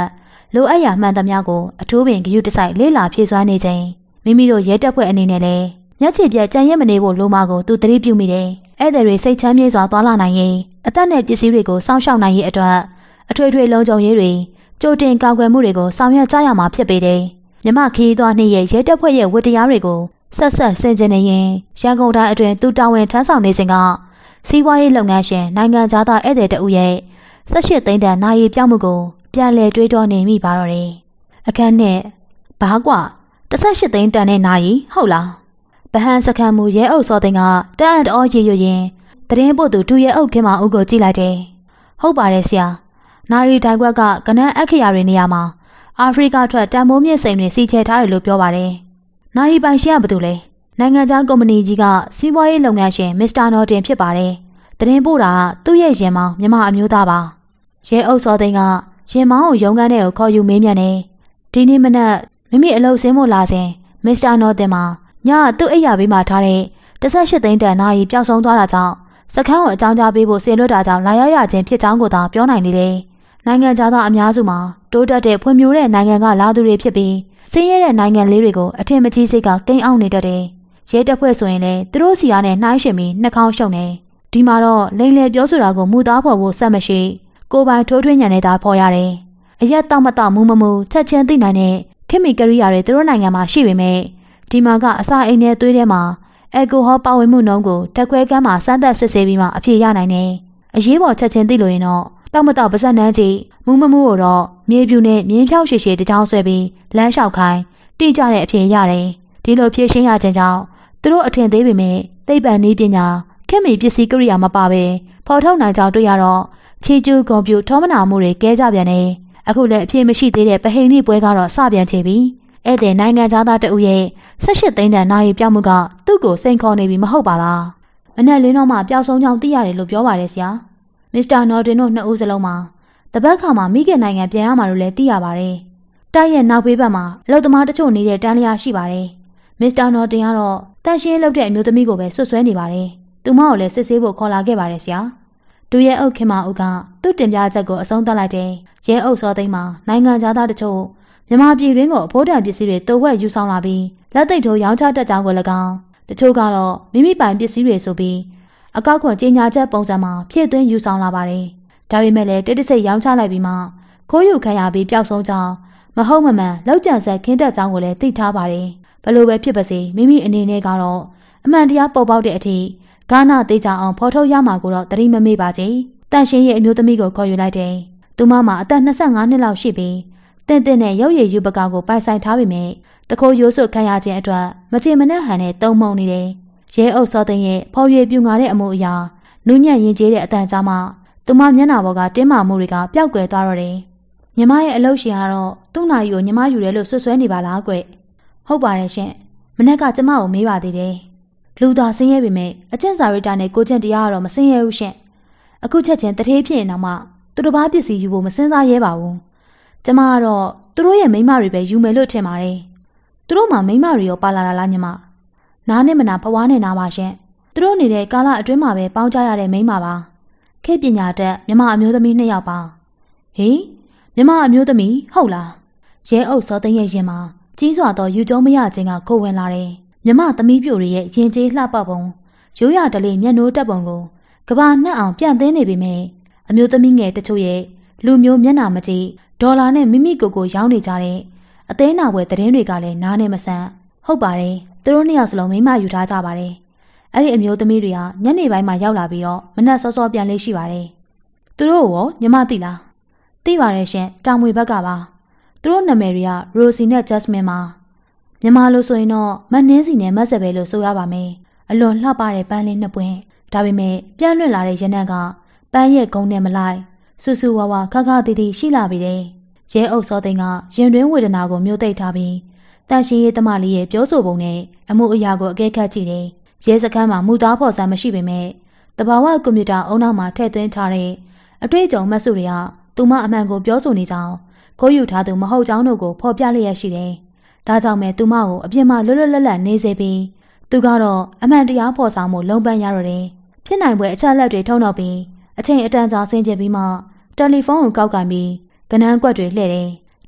လိုအပ်ရာမှန်သမျှကိုအထူးပင်ဂရုတစိုက်လေးလာဖြည့်စွမ်းနေခြင်းမိမိတို့ရဲတပ်ဖွဲ့အနေနဲ့လည်းမျက်ခြေပြတ်ကြံရက်မနေဖို့လိုမှာကိုသူသတိပြုမိတယ်။ဧည့်သည်တွေစိတ်ချမ်းမြေ့စွာသွားလာနိုင်ရေးအသက်နဲ့ပစ္စည်းတွေကိုစောင့်ရှောက်နိုင်ရေးအတွက်အထွေထွေလုံခြုံရေးတွေကြိုတင်ကာကွယ်မှုတွေကိုဆောင်ရွက်ကြရမှာဖြစ်ပေတယ်။မြမခီးသွားနှင့်ရဲ့ရဲတပ်ဖွဲ့ရဲ့ဝတ္တရားတွေကိုဆက်ဆင်ကျင်နေရင်ရန်ကုန်တိုင်းအတွင်းသူတာဝန်ထမ်းဆောင်နေစဉ်ကစီးပွားရေးလုပ်ငန်းရှင်နိုင်ငံခြားသားဧည့်သည်တဦးရဲ့18သိန်းတန်နာရီပြောင်းမှုကိုပြန်လည်တွေးတောနေမိပါတော့တယ်။အခန်းနဲ့ဘာကွာ18သိန်းတန်တဲ့နာရီဟုတ်လား။ဗဟန်းစခန်းမူရဲအုပ်စောသိန်းကတအံ့တော်ရေရွရင်တရင်ပို့သူဒူရဲအုပ်ခင်မဦးကိုကြည့်လိုက်တယ်။ဟုတ်ပါတယ်ဆရာ။နာရီတိုင်ခွက်ကကနန်းအခရာတွေနေရာမှာအာဖရိကထွက်တန်မိုးမြင့်စိန်တွေစီချဲထားတယ်လို့ပြောပါတယ်။နာရီပိုင်ရှင်ကဘာလို့လဲ။နိုင်ငံခြားကုမ္ပဏီကြီးကစီးပွားရေးလုပ်ငန်းရှင်မစ္စတာနော်တင်ဖြစ်ပါတယ်။တရင်ပို့တာသူ့ရဲ့ရင်မောင်မြမအမျိုးသားပါ။ရဲအုပ်စောသိန်းကရင်မောင်ကိုရုံးခန်းထဲကိုခေါ်ယူမေးမြန်းတယ်။ဒီနေ့မနက်မိမိအလုပ်ဆင်းဖို့လာစဉ်မစ္စတာနော်တင်မှာညသူ့အိယာဘေးမှာထားတဲ့18သိန်းတန်နာရီပျောက်ဆုံးသွားတာကြောင့်စခန်းကိုအကြောင်းကြားပေးဖို့ဆေလွတ်တာကြောင့်လာရောက်ရခြင်းဖြစ်ကြောင်းကိုသာပြောနိုင်နေတယ်။နိုင်ငံခြားသားအများစုမှာတိုးတက်တဲ့ဖွံ့ဖြိုးတဲ့နိုင်ငံကလာသူတွေဖြစ်ပြီးဆင်းရဲတဲ့နိုင်ငံလေးတွေကိုအထင်မကြီးစိတ်ကကိန်းအောင်နေတတ်တယ်။ရဲတပ်ဖွဲ့ဆိုရင်လည်းသူတို့စီအားနဲ့နှိုင်းယှဉ်ပြီးနှာခေါင်းရှုံနေ။ဒီမှာတော့လိန်လေပြောဆိုတာကိုမူသားဖော်ဖို့စက်မရှိကိုပိုင်ထိုးထွင်းညံနေတာဖော်ရတယ်။အရက်တောက်မတောက်မူမမူချက်ချင်းသိနိုင်တဲ့ခေတ်မီကရိယာတွေသူတို့နိုင်ငံမှာရှိပေမဲ့ဒီမှာကအစာအိမ်နဲ့သွေးထဲမှာအယ်ကိုဟောပါဝင်မှုနှုန်းကိုတက်ခွဲကမ်းမှာစမ်းသပ်စစ်ဆေးပြီးမှအဖြေရနိုင်တယ်။အရေးပေါ်ချက်ချင်းသိလို့ရင်တော့တောက်မတောက်ပါဇက်နှမ်းကြီးမူမမှုကိုတော့မြေပြူနဲ့မြင်းဖြောက်ရှည်ရှည်တကြောင်ဆွဲပြီးလမ်းလျှောက်ခိုင်းတိကျတဲ့အဖြေရတယ်။ဒီလိုဖြည့်ရှင်းရခြင်းကြောင့်သူတို့အထင်သေးပေမဲ့သိပ္ပံနည်းပညာခေတ်မီပစ္စည်းကိရိယာမပါပဲဖော်ထုတ်နိုင်ကြောင်းတွေ့ရတော့ချီကျူးကွန်ပျူထောမနာမှုတွေကဲကြပြန်တယ်။အခုလည်းအဖြေမရှိသေးတဲ့ပဟိန်နိပွဲကတော့စပြန်ချေပြီ။ဧည့်သည်နိုင်ငံသားတအုပ်ရဲ့18သိန်းတန်နာရီပြောင်းမှုကသူ့ကိုစိန်ခေါ်နေပြီမဟုတ်ပါလား။မနေ့လင်းတော့မှပျောက်ဆုံးကြောင်းသိရတယ်လို့ပြောပါတယ်ဆရာ။မစ္စတာနော်တင်တို့နှစ်ဦးစလုံးမှာတပတ်ခါမှာမိခင်နိုင်ငံပြန်ရမှာလို့လည်းသိရပါတယ်။တိုက်ရဲ့နောက်ဘေးဘက်မှာအလုပ်သမားတချို့နေတဲ့တန်းလျာရှိပါတယ်။မစ္စတာနော်တင်ကတော့တန်ရှင်းလုပ်တဲ့အမျိုးသမီးကိုပဲဆွဆွဲနေပါတယ်။သူမကိုလည်းစစ်ဆေးဖို့ခေါ်လာခဲ့ပါတယ်ဆရာ။ဒူရဲအုပ်ခင်မဦးကသူ့တင်ပြချက်ကိုအဆုံးသတ်လိုက်တယ်။ရဲအုပ်စောသိန်းမှာနိုင်ငံသားတချို့မြန်မာပြည်တွင်းကိုအဖို့တန်ပစ္စည်းတွေတိုးဝက်ယူဆောင်လာပြီးလက်သိပ်ထိုးရောင်းချတတ်ကြောင်းကို၎င်းတချို့ကတော့မိမိပိုင်ပစ္စည်းတွေဆိုပြီးအကောက်ခွန်ကြေညာချက်ပုံစံမှာဖြည့်သွင်းယူဆောင်လာပါတယ်။ဒါပေမဲ့လည်းတိတ်တဆိတ်ရောင်းချလိုက်ပြီးမှခိုးယူခံရပြီးပျောက်ဆုံးကြောင်းမဟုတ်မမှန်လောက်ကျန်ဆက်ခင်းတက်ကြောင်းကိုလည်းသိထားပါတယ်။ဘလို့ပဲဖြစ်ပါစေမိမိအနေနဲ့ကတော့အမှန်တရားပေါ်ပေါက်တဲ့အထိဂါနာသေးချအောင်ဖော်ထုတ်ရမှာကိုတော့သတိမမေ့ပါချေ။တန်ရှင်းရဲ့အမျိုးသမီးကိုခေါ်ယူလိုက်တယ်။သူမမှာအသက်25နှစ်လောက်ရှိပြီးတင့်နဲ့ရုပ်ရည်ယူပကာကိုပိုင်ဆိုင်ထားပေမဲ့တခိုးရိုးစွခံရခြင်းအတွက်မချေမနှက်ဟန်နဲ့တုံမုံနေတယ်။ရဲအုပ်စောသိန်းရဲ့ဖော်ရွေပြူငါတဲ့အမှုအရာနူးညံ့ရင်ကျေးတဲ့အတန်ကြားမှာသူမမျက်နှာပေါ်ကတင်းမာမှုတွေကပျောက်ကွယ်သွားတော့တယ်။ညီမရဲ့အလုပ်ရှင်ကတော့သူ့နာရီကိုညီမယူတယ်လို့ဆွဆွဲနေပါလားကွ။ဟုတ်ပါတယ်ရှင်။မနေ့ကကျမကိုမေးပါသေးတယ်။လူသားဆင်းရဲပေမဲ့အကျင့်စာရိတ္တနဲ့ကိုချင်းတရားကတော့မဆင်းရဲဘူးရှင်။အခုချက်ချင်းတထေးဖြစ်နေတော့မှသူတစ်ပါးပစ္စည်းယူဖို့မစင်စားရဲပါဘူး။ကျမကတော့သူတို့ရဲ့မိန်းမတွေပဲယူမယ်လို့ထင်ပါတယ်။သူတို့မှမိန်းမတွေရောပါလာတာလားညီမ။နားနဲ့မနာဖွားနဲ့နားပါရှင်။သူတို့နေတဲ့ကာလအတွင်းမှာပဲပေါင်းကြရတဲ့မိန်းမပါ။ခေတ်ပညာတတ်မြမအမျိုးသမီး2ယောက်ပါ။ဟေးမြမအမျိုးသမီးဟုတ်လား။ရဲအုပ်စောသိန်းရဲ့ရင်မှာကြီးစွာသောယူကျုံမရခြင်းကကိုဝင်လာတယ်။မြမသမီးပြိုတွေရဲ့ရင်ကျေးလှပပုံရိုးရတလေးမျက်နှိုးတက်ပုံကိုကဘာနှက်အောင်ပြန့်သင်းနေပေမဲ့အမျိုးသမီးငယ်တချို့ရဲ့လူမျိုးမျက်နှာမကြည့်ဒေါ်လာနဲ့မိမိကိုရောင်းနေကြတဲ့အသေးနာဝယ်သတင်းတွေကလည်းနားနဲ့မဆန့်ဟုတ်ပါတယ်သူတို့2ယောက်စလုံးမိမယူထားကြပါတယ်အဲ့ဒီအမျိုးသမီးတွေကညနေပိုင်းမှာရောက်လာပြီးတော့မနက်စောစောပြန်လေးရှိပါတယ်သူတို့ရောညီမသိလားသိပါတယ်ရှင်တောင်မွေဘက်ကပါသူတို့နာမည်တွေကရိုစီနဲ့ဂျက်စမင်ပါမြန်မာလို့ဆိုရင်တော့မနှင်းစီနဲ့မက်ဆက်ပဲလို့ဆိုရပါမယ်အလွန်လှပတဲ့ပန်းလေး2ပွင့်ဒါပေမဲ့ပြန့်လွင့်လာတဲ့ရနံ့ကပန်းရဲ့ကုန်းနဲ့မလိုက်ဆူဆူဝါဝါခခတီတီရှိလာပြီတဲ့ရဲအုပ်စောသိန်းကရင်တွင်းဝေဒနာကိုမျိုးသိပ်ထားပြီးတန်ရှင်းရေးသမားလေးရဲ့ပြောဆိုပုံနဲ့အမှုအရာကိုအကဲခတ်ကြည့်တယ်ရဲစခန်းမှာမူသားဖော်စမ်းမရှိပေမဲ့တဘာဝကွန်ပျူတာအုံနောက်မှာထည့်သွင်းထားတဲ့အတွေ့အကြုံမှတ်စုတွေကသူမအမှန်ကိုပြောဆိုနေကြောင်းခိုးယူထားသူမဟုတ်ကြောင်းတို့ကိုဖော်ပြလျက်ရှိတယ်ဒါကြောင့်ပဲသူမကိုအပြစ်မှလွတ်လွတ်လပ်လပ်နေစေပြီးသူကတော့အမှန်တရားဖော်ဆောင်မှုလုံးပန်းရတော့တယ်ဖြစ်နိုင်ပွဲအချက်လက်တွေထုံတော့ပြီးအချိန်အတန်ကြာဆင်းကျင်ပြီးမှတယ်လီဖုန်းကိုကောက်ကင်ပြီးကနန်းကွက်တွေလှည့်တယ်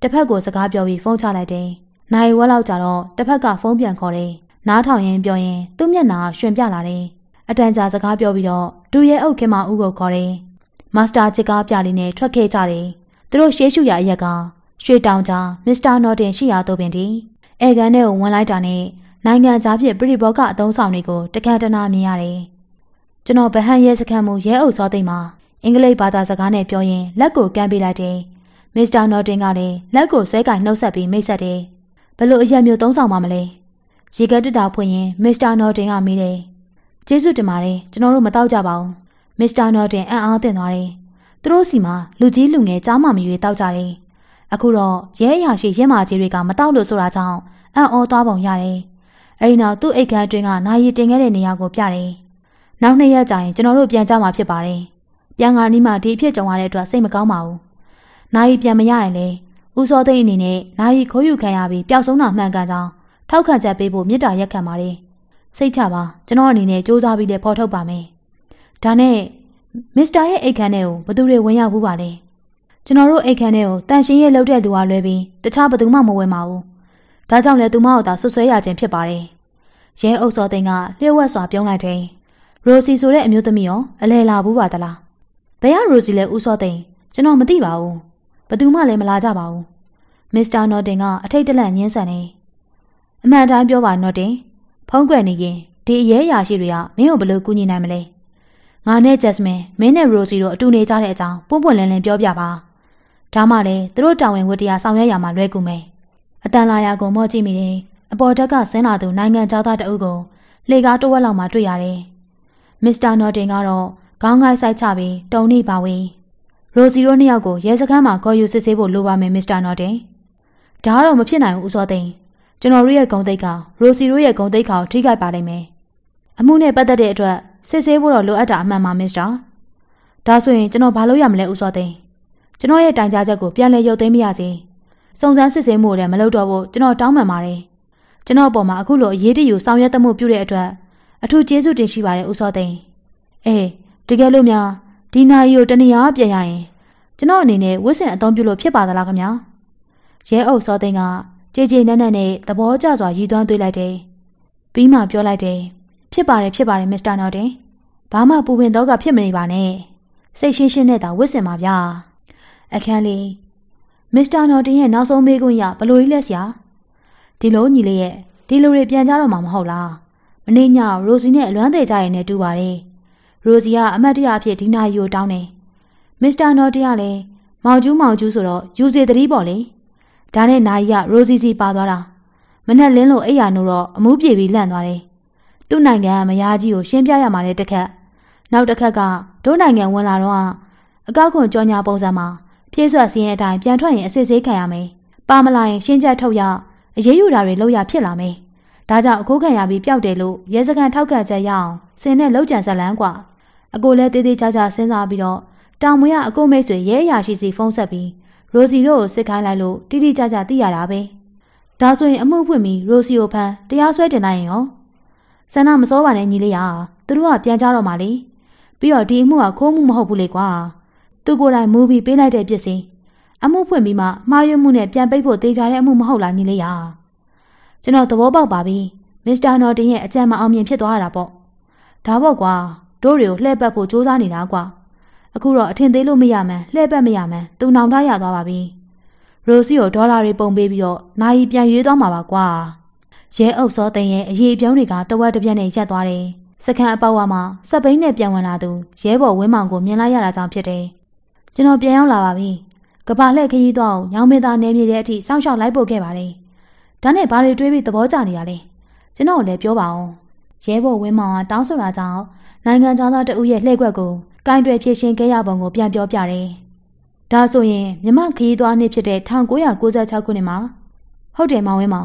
တစ်ဖက်ကိုစကားပြောပြီးဖုန်းချလိုက်တယ်။နိုင်ဝက်လောက်ကြာတော့တစ်ဖက်ကဖုန်းပြန်ခေါ်တယ်။နားထောင်ရင်ပြောရင်သူ့မျက်နှာရွှင်ပြလာတယ်။အတန်ကြာစကားပြောပြီးတော့ဒူရဲ့အုပ်ခင်မဦးကိုခေါ်တယ်။မာစတာချစ်ကားပြလေးနဲ့ထွက်ခဲ့ကြတယ်။သူတို့ရှေးရှုရအရက်ကရွှေတောင်ကြားမစ္စတာနော်တင်ရှိရာသို့ပင်ဒီအဲကန်ထဲကိုဝင်လိုက်တာနဲ့နိုင်ငံသားဖြစ်ပရိဘောကအသုံးဆောင်တွေကိုတခါတနာမြင်ရတယ်။ကျွန်တော်ဗဟန်ရဲစခန်းမှုရဲအုပ်စောသိမ်းမှာအင်္ဂလိပ်ဘာသာစကားနဲ့ပြောရင်လက်ကိုကမ်းပေးလိုက်တယ်။မစ္စတာနော်တင်ကလည်းလက်ကိုဆွဲကင်နှုတ်ဆက်ပြီးမိတ်ဆက်တယ်။ဘလို့အရက်မျိုးသုံးဆောင်မှာမလဲ။ရေကတက်တာဖွင့်ရင်မစ္စတာနော်တင်ကမေးတယ်။ကျေးဇူးတင်ပါတယ်ကျွန်တော်တို့မတောက်ကြပါဘူး။မစ္စတာနော်တင်အံ့အားသင့်သွားတယ်။သူတို့စီမှာလူကြီးလူငယ်ကြားမှမရွေတောက်ကြတယ်။အခုတော့ရဲအရာရှိရင်းမာကြီးတွေကမတောက်လို့ဆိုတာကြောင့်အံ့ဩသွားပုံရတယ်။အဲဒီနောက်သူ့အိတ်ခမ်းအတွင်းကနာရီတင်ခဲ့တဲ့နေရာကိုပြတယ်။နောက်2ရက်ကြာရင်ကျွန်တော်တို့ပြန်ကြမှာဖြစ်ပါတယ်။ပြန်ကနီးမှဒီအဖြစ်ကြုံရတဲ့အတွက်စိတ်မကောင်းပါဘူး။နာရီပြန်မရရင်လေဦးစောသိန်းအနေနဲ့နာရီခိုးယူခံရပြီးပျောက်ဆုံးတာမှန်ကန်ကြောင်းထောက်ခံချက်ပေးဖို့မေတ္တာရက်ခံပါတယ်။စိတ်ချပါကျွန်တော်အနေနဲ့စူးစမ်းပြီးလည်းဖော်ထုတ်ပါမယ်။ဒါနဲ့မစ္စတာရဲ့အိတ်ခမ်းထဲကိုဘသူတွေဝင်ရောက်ဘူးပါလဲ။ကျွန်တော်တို့အိတ်ခမ်းထဲကိုတန်ရှင်းရဲ့လှုပ်တဲ့လူကလွဲပြီးတခြားဘသူမှမဝင်ပါဘူး။ဒါကြောင့်လည်းသူမကိုသာဆွဆွဲရခြင်းဖြစ်ပါတယ်။ရဲအုပ်စောသိန်းကလျှို့ဝှက်စွာပြုံးလိုက်တယ်။ရိုစီဆိုတဲ့အမျိုးသမီးရောအလဲလာဘူးပါသလား။ဘယ်ကရိုစီလဲဦးစောသိန်းကျွန်တော်မသိပါဘူး။ဘသူမှလည်းမလာကြပါဘူး။မစ္စတာနော်တင်ကအထိတ်တလန့်ညှင်းဆန်နေ။အမှန်တိုင်းပြောပါနော်တင်ဖုံးကွယ်နေရင်ဒီအရေးအရာရှိတွေကမင်းကိုဘယ်လိုကူညီနိုင်မလဲ။ငါနဲ့ဂျက်စမင်မင်းနဲ့ရိုစီတို့အတူနေကြတဲ့အကြောင်းပွန့်ပွန့်လင်းလင်းပြောပြပါ။ဒါမှလည်းသူတို့တာဝန်ဝတ္တရားဆောင်ရွက်ရမှာလွဲကူမယ်။အတန်လာရာကိုမော့ကြည့်မိတယ်။အပေါ်တက်ကဆင်းလာသူနိုင်ငံသားတအုပ်ကိုလေကားတဝက်လောက်မှတွေ့ရတယ်။မစ္စတာနော်တင်ကတော့ခေါင်းငိုက်ဆိုင်ချပြီးတုံနေပါဝေး။ရိုစီတို့2ယောက်ကိုရဲစခန်းမှာခေါ်ယူစစ်ဆေးဖို့လိုပါမယ်မစ္စတာနော်တင်။ဒါကတော့မဖြစ်နိုင်ဘူးဦးစောသိန်း။ကျွန်တော်တို့ရဲ့ဂုံတိတ်ကရိုစီတို့ရဲ့ဂုံတိတ်ကိုထိခိုက်ပါလိမ့်မယ်။အမှုနဲ့ပတ်သက်တဲ့အတွက်စစ်ဆေးဖို့တော့လိုအပ်တာအမှန်ပါမစ္စတာ။ဒါဆိုရင်ကျွန်တော်ဘာလုပ်ရမလဲဦးစောသိန်း။ကျွန်တော်ရဲ့တိုင်ကြားချက်ကိုပြန်လည်ရုပ်သိမ်းမရစေ။စုံစမ်းစစ်ဆေးမှုလည်းမလုပ်တော့ဘူးကျွန်တော်တောင်းပန်ပါတယ်။ကျွန်တော်အပေါ်မှာအခုလိုအရေးတယူဆောင်ရွက်သမှုပြုတဲ့အတွက်အထူးကျေးဇူးတင်ရှိပါတယ်ဦးစောသိန်း။အေးတကယ်လို့များဒီနာရီကိုတနေရာပြန်ရရင်ကျွန်တော်အနေနဲ့ဝစ်စင်အသုံးပြုလို့ဖြစ်ပါသလားခင်ဗျာ။ရဲအုပ်စောသိန်းကကြေကြေနက်နက်နဲ့သဘောကျစွာရည်သွမ်းသွေးလိုက်တယ်။ပြီးမှပြောလိုက်တယ်။ဖြစ်ပါတယ်မစ္စတာနော်တင်။ဘာမှပူပင်တော့ကဖြစ်မနေပါနဲ့။စိတ်ရှင်းရှင်းနဲ့သာဝစ်စင်ပါဗျာ။အခန်းလေးမစ္စတာနော်တင်ရဲ့နောက်ဆုံးမေးခွန်းရဘလို့ကြီးလဲဆရာဒီလိုညီလေးရဲ့ဒီလိုတွေပြန်ကြတော့မှာမဟုတ်လားမနေ့ညရိုစီနဲ့အလွမ်းသေးကြရင်နဲ့တူပါတယ်ရိုစီကအမတ်တရအဖြစ်ဒီနာရီကိုတောင်းတယ်မစ္စတာနော်တင်ကလည်းမောင်ကျူးဆိုတော့ယူစီသတိပေါ့လေဒါနဲ့နာရီကရိုစီစီပါသွားတာမနဲ့လင်းလို့အိယာနိုးတော့အမှုပြေပြီးလန့်သွားတယ်သူ့နိုင်ငံကမယားကြီးကိုရှင်းပြရမှာလေတစ်ခက်နောက်တစ်ခက်ကဒို့နိုင်ငံဝင်လာတော့အကောက်ခွန်ကြောညာပုံစံမှာဖြည့်ဆွတ်စင်းရဲ့အတိုင်းပြန်ထွက်ရင်အစစ်ဆေးခံရမယ်ပါမလာရင်ရှင်းချက်ထုတ်ရအရေးယူတာတွေလုပ်ရဖြစ်လာမယ်ဒါကြောင့်အခုခံရပြီးပျောက်တယ်လို့ရဲစခန်းထောက်ခံချက်ရအောင်စင်နဲ့လောက်ကြံဇလန်းกว่าအကိုလည်းတေးသေးချာချာစဉ်းစားပြီးတော့တောင်မွေကအကိုမိတ်ဆွေရဲအရာရှိစီဖုန်းဆက်ပြီးရိုစီတို့ကိုစစ်ခိုင်းလိုက်လို့တိတိကျကျသိရတာပဲဒါဆိုရင်အမှုဖွင့်ပြီးရိုစီကိုဖမ်းတရားစွဲတင်လိုက်ရင်ရောဆန္ဒမစောပါနဲ့ညီလေးရသူတို့ကပြန်ကြတော့မှလေပြီးတော့ဒီအမှုကခိုးမှုမဟုတ်ဘူးလေကွာသူကိုယ်တိုင်မူပြီးပေးလိုက်တဲ့ပြစ်စင်အမှုဖွင့်ပြီးမှမှားယွင်းမှုနဲ့ပြန်ပိတ်ဖို့တေချာတဲ့အမှုမဟုတ်လားညီလေးရကျွန်တော်သဘောပေါက်ပါပြီမစ္စတာနော်တင်ရဲ့အကြံမအောင်မြင်ဖြစ်သွားတာပေါ့ဒါပေါ့ကွာတို့တွေကိုလှည့်ပတ်ဖို့စူးစမ်းနေတာကွာအခုတော့အထင်သေးလို့မရမှန်းလှည့်ပတ်မရမှန်းသူနောင်တရသွားပါပြီရိုစီကိုဒေါ်လာတွေပုံပေးပြီးတော့နိုင်ပြန်ရွေးသွားမှာပါကွာရဲအုပ်စောသိန်းရဲ့အရေးပြုံးတွေကတဝက်တစ်ပြက်နဲ့ရက်သွားတယ်စခန်းအပေါက်ဝမှာစက်ဘိန်းနဲ့ပြန်ဝင်လာသူရဲဘော်ဝင်းမောင်ကိုမြင်လိုက်ရတာကြောင့်ဖြစ်တယ်ကျွန်တော်ပြန်ရောက်လာပါပြီကဘာလှည့်ခရီးသွားအောင်ညောင်မင်းသားနေမြေတဲ့အထိစောင့်ရှောက်လိုက်ပို့ခဲ့ပါတယ်ဒါနဲ့ဘာတွေတွေးပြီးသဘောကျနေတာလဲကျွန်တော်လည်းပြောပါအောင်ရဲဘော်ဝင်းမောင်ကတောင်းဆိုတာကြောင့်နိုင်ငံသားတအုပ်ရဲ့လှည့်ကွက်ကိုကင်တွယ်ဖြည့်ရှင်းခဲ့ရပုံကိုပြန်ပြောပြတယ်ဒါဆိုရင်မြမခရီးသွားနှစ်ဖြစ်တဲ့1996ခုနှစ်မှာဟုတ်တယ်မောင်ဝင်းမောင်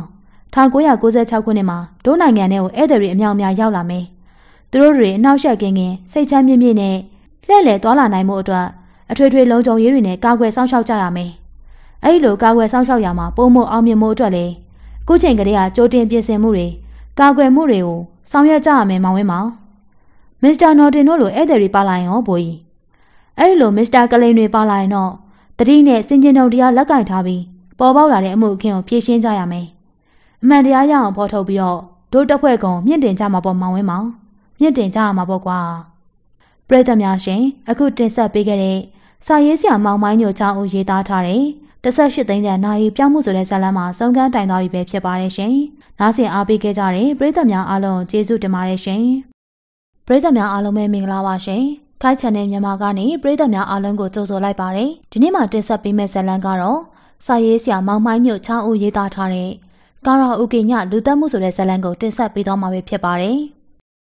1996ခုနှစ်မှာဒိုးနိုင်ငံထဲကိုဧည့်သည်တွေအများအများရောက်လာမယ်သူတို့တွေအနောက်ရှက်ကင်းစိတ်ချမ်းမြေ့မြေ့နဲ့လှည့်လည်သွားလာနိုင်မှုအတွက်အထွေထွေလုံခြုံရေးတွေနဲ့ကာကွယ်စောင့်ရှောက်ကြရမယ်အဲ့လိုကာကွယ်စောင့်ရှောက်ရမှာပုံမအောင်မြင်မှုအတွက်လေအခုချိန်ကလေးကကြိုတင်ပြင်ဆင်မှုတွေကာကွယ်မှုတွေကိုဆောင်ရွက်ကြရမယ်မောင်ဝင်းမောင်မစ္စတာနော်တင်တို့လိုဧည့်သည်တွေပါလာရင်ဟောဘိုးကြီးအဲ့လိုမစ္စတာကလိန်တွေပါလာရင်တော့တတိနဲ့စင်ကျင်တုံတရားလက်ကင်ထားပြီးပေါ်ပေါက်လာတဲ့အမှုအခင်းကိုဖြေရှင်းကြရမယ်။အမှန်တရားရအောင်ဖော်ထုတ်ပြီးတော့တို့တစ်ဖွဲ့ကုန်မြင့်တင်ကြမှာပေါ့မောင်ဝင်းမောင်မြင့်တင်ကြရမှာပေါ့ကွာ။ပရိသတ်များရှင်အခုတင်ဆက်ပေးခဲ့တဲ့စာရေးဆရာမောင်မိုင်းညိုချောင်းဦးရေးသားထားတဲ့18သိန်းတန်နာရီပြောင်းမှုဆိုတဲ့ဇာတ်လမ်းမှာဆုံးခန်းတိုင်သွားပြီပဲဖြစ်ပါတယ်ရှင်။နားဆင်အားပေးခဲ့ကြတဲ့ပရိသတ်များအားလုံးကျေးဇူးတင်ပါတယ်ရှင်။ပရိသတ်များအားလုံးပဲမင်္ဂလာပါရှင်။ခိုင် channel မြန်မာကနေပရိသတ်များအားလုံးကိုကြိုဆိုလိုက်ပါတယ်။ဒီနေ့မှာတင်ဆက်ပေးမယ့်ဇာတ်လမ်းကတော့စာရေးဆရာမောင်မိုင်းညိုချောင်းဦးရေးသားထားတဲ့ကာရာအိုကေညလူသက်မှုဆိုတဲ့ဇာတ်လမ်းကိုတင်ဆက်ပေးသွားမှာပဲဖြစ်ပါတယ်။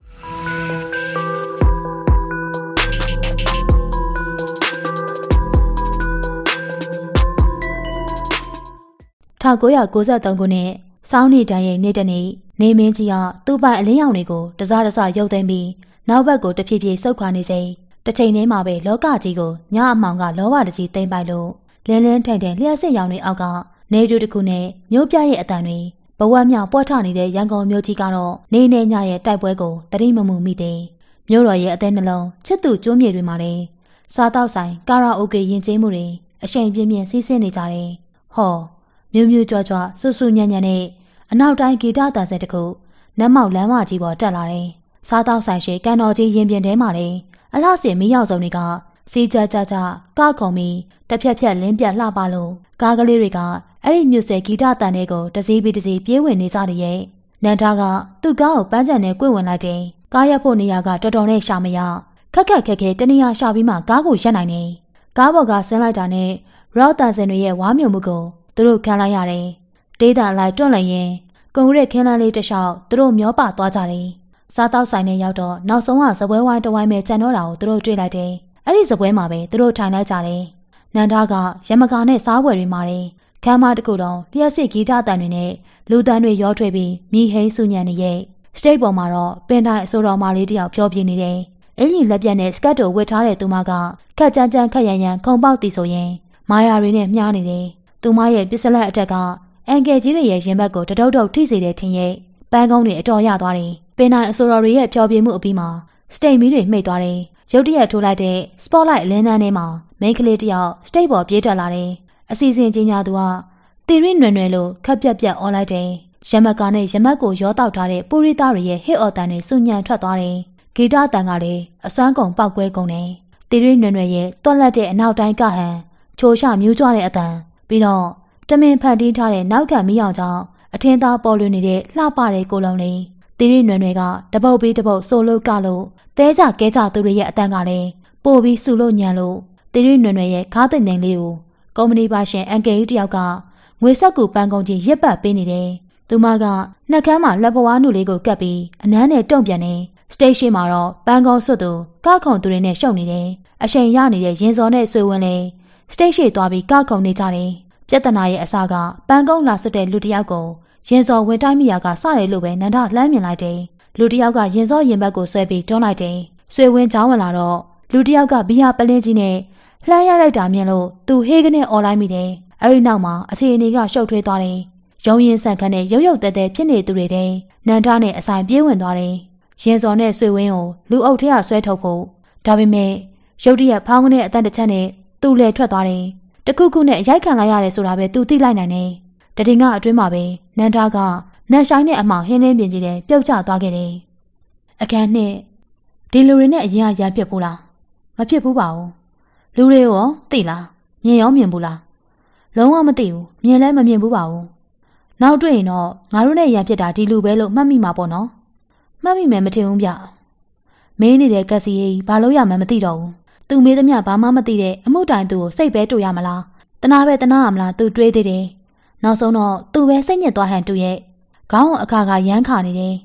1993ခုနှစ်စောင်းနေတန်းရဲ့နေ့တနေ့နေမင်းကြီးကသူ့ပိုင်အလင်းရောင်တွေကိုတစားတစားရုပ်သိမ်းပြီးနောက်ဘက်ကိုတဖြည်းဖြည်းဆုတ်ခွာနေစေတစ်ချိန်တည်းမှာပဲလောကကြီးကိုညအမောင်ကလောဘတကြီးသိမ့်ပိုက်လို့လင်းလင်းထိုင်ထိုင်လျှက်စစ်ရောင်တွေအောက်ကနေတူတစ်ခုနဲ့မြို့ပြရဲ့အတန်တွေဘဝမြောက်ပွက်ထနေတဲ့ရန်ကုန်မြို့ကြီးကတော့နေနေညရဲ့တိုက်ပွဲကိုတတိမမှုမိသေးမြို့တော်ရဲ့အသေးနှလုံးချစ်သူကျွန်းမြေတွေမှာလည်းစားတောက်ဆိုင်ကာရာအိုကေယဉ်ကျေးမှုတွေအရှိန်ပြင်းပြင်းစီးဆင်းနေကြတယ်ဟောမြူးမြူးကြွကြွဆူဆူညံ့ညံ့နဲ့အနောက်တိုင်းဂီတတန်စင်တစ်ခုနတ်မောက်လမ်းမကြီးပေါ်တက်လာတယ်။စားတောက်ဆိုင်ရှိကန်တော်ကြီးရင်ပြင်ထဲမှာလည်းအလှဆင်မီးရောက်စုံတွေကစီကြကြကြကခုံပြီးတစ်ဖြက်ဖြက်လင်းပြတ်လှပလို့ကားကလေးတွေကအဲ့ဒီမြူဆယ်ဂီတတန်တွေကိုတစည်းပြီးတစည်းပြေးဝင်နေကြတယ်ရဲ့။နန္ဒာကသူ့ကားကိုပန်းချန်နဲ့ကွေ့ဝင်လိုက်တယ်။ကားရက်ဖို့နေရာကတော်တော်နဲ့ရှာမရခက်ခက်ခဲခဲတနေရာရှာပြီးမှကားကိုရပ်နိုင်တယ်။ကားပေါ်ကဆင်းလိုက်တာနဲ့ရော့တန်စင်တွေရဲ့ဝါမြုံမှုကိုသူတို့ခံလိုက်ရတယ်။ဒေးတာလိုက်တွန့်လိုက်ရင်ကွန်ကရစ်ခင်းလန်းလေးတစ်လျှောက်သူတို့မျောပါသွားကြတယ်။စားတောက်ဆိုင်နဲ့ရောက်တော့နောက်ဆုံးကစပွဲဝိုင်းတစ်ဝိုင်းပဲကြံတော့တာကိုသူတို့တွေ့လိုက်တယ်။အဲ့ဒီစပွဲမှာပဲသူတို့ထိုင်လိုက်ကြတယ်။နန္ဒာကရမကာနဲ့စားပွဲတွေမှာတယ်။ခမ်းမတစ်ခုလုံးလျှက်စစ်ဂီတတန်တွေနဲ့လူတန်းတွေရောထွေးပြီးမိဟိန်းဆူညံနေရဲ့စတိတ်ပေါ်မှာတော့ပင်တိုင်းအဆိုတော်မလေးတယောက်ဖြောပြနေတယ်။အင်ကြီးလက်ပြက်နဲ့စကတ်တိုဝတ်ထားတဲ့သူမကခက်ကြမ်းကြမ်းခက်ရန်ရန်ခုံပေါက်တီဆိုရင်မာယာတွေနဲ့မြားနေတယ်။သူမရဲ့ပစ္စလက်အထက်ကအန်ကယ်ကြီးတွေရဲ့ရင်ဘတ်ကိုတတုတ်တုတ်ထိစေတဲ့ထင်ရဲ့ပန်းကုန်းတွေအတော်ရသွားတယ်။ပင်တိုင်းအဆိုတော်တွေရဲ့ဖျော်ဖြေမှုအပြီးမှာစတိတ်မီးတွေမှိတ်သွားတယ်။ရုတ်တရက်ထိုးလိုက်တဲ့ spotlight အလင်းတန်းထဲမှာမိန်းကလေးတယောက်စတိတ်ပေါ်ပြေးတက်လာတယ်။အစီအစဉ်ကြီးညာသူကတီရီနွယ်နွယ်လို့ခက်ပြက်ပြက်អော်လိုက်တယ်။ရမတ်ကာနဲ့ရမတ်ကိုရောတောက်ထားတဲ့ပူရိသားတွေရဲ့ဟစ်အော်တန်တွေစူညံထွက်သွားတယ်။ဂီတတန်ကလည်းအစွမ်းကုန်ပောက်ကွဲကုန်တယ်။တီရီနွယ်နွယ်ရဲ့တွက်လက်တဲ့အနောက်တိုင်းကဟန်ချိုးရှမြူးကြွတဲ့အတန်ပြီးတော့တမင်ဖန်တီးထားတဲ့နောက်ခံမီးအောင်ကြောင့်အထင်းသားပေါ်လွင်နေတဲ့လှပတဲ့ကိုလုံးလေးတီရီနွယ်နွယ်ကတပုတ်ပြီးတပုတ်ဆိုလို့ကလို့တဲကြကဲကြသူတွေရဲ့အတန်ကလည်းပို့ပြီးဆူလို့ညံလို့တီရီနွယ်နွယ်ရဲ့ခါးသိမ့်သိမ့်လေးကိုကုမ္ပဏီပါရှင်အန်ကယ်ကြီးတယောက်ကငွေဆက်ကူပန်းကုန်ကြီးရစ်ပတ်ပေးနေတယ်။သူမကနှက်ခမ်းမှာလက်ပွားနုလေးကိုကပ်ပြီးအနမ်းနဲ့တုံ့ပြန်နေစတိတ်ရှိမှာတော့ပန်းကုန်ဆွတ်သူကခုံသူတွေနဲ့ရှုပ်နေတယ်။အချိန်ရနေတဲ့ရင်စော်နဲ့ဆွေဝင်လေစတိတ်ရှိသွားပြီးကခုံနေကြတယ်။ပြဿနာရဲ့အစကပန်းကုန်းလာဆွတ်တဲ့လူတစ်ယောက်ကိုရင်စော်ဝင်တိုင်းမိယာကစတယ်လို့ပဲနန္ဒလှမ်းမြင်လိုက်တယ်။လူတစ်ယောက်ကရင်စော်ရင်ဘတ်ကိုဆွဲပြီးတွန်းလိုက်တယ်။ဆွေဝင်ချောင်းဝင်လာတော့လူတစ်ယောက်ကဘီယာပလင်းကြီးနဲ့လှမ်းရလိုက်တာမြင်လို့သူဟေးကနေអော်လိုက်မိတယ်။အဲဒီနောက်မှာအခြေအနေကရှုပ်ထွေးသွားတယ်။ရုံရင်ဆန်ခန်းနဲ့ရုပ်ရုပ်တဲတဲဖြစ်နေသူတွေတဲ့နန္ဒနဲ့အဆိုင်ပြေးဝင်သွားတယ်။ရင်စော်နဲ့ဆွေဝင်းကိုလူအုပ်ထဲကဆွဲထုတ်ဖို့ဒါပေမဲ့ရုတ်တရက်ဖောင်းကနေအတန်တစ်ချက်နဲ့သူ့လဲထွက်သွားတယ်။တခုခုနဲ့ရိုက်ခံလိုက်ရတယ်ဆိုတာပဲသူသိလိုက်နိုင်တယ်။တတင်ကအတွင်းမှာပဲနန္ဒာကနတ်ဆိုင်နဲ့အမောင်ဟင်းလင်းပြင်ကြီးတဲ့ပြုတ်ကျသွားခဲ့တယ်။အခန်းနဲ့ဒီလူတွေနဲ့အရင်ကရန်ဖြစ်ဘူးလားမဖြစ်ဘူးပါဘူး။လူတွေရောသိလားမြင်ရောမြင်ဘူးလားလုံးဝမသိဘူးမြင်လဲမမြင်ဘူးပါဘူး။နောက်တွေ့ရင်တော့ငါတို့နဲ့ရန်ဖြစ်တာဒီလူပဲလို့မှတ်မိမှာပေါ့နော်။မှတ်မိမယ်မထင်ဘူးဗျ။မင်းနေတဲ့ကက်စီကြီးဘာလို့ရမှန်းမသိတော့ဘူး။သူမေးသမျှဘာမှမသိတဲ့အမှုတိုင်သူကိုစိတ်ပဲတူရမလားတနာပဲတနာရမလားသူတွေးသေးတယ်နောက်ဆုံးတော့သူပဲစိတ်ညစ်သွားဟန်တူရဲ့ခေါင်းအခါခါရမ်းခါနေတယ်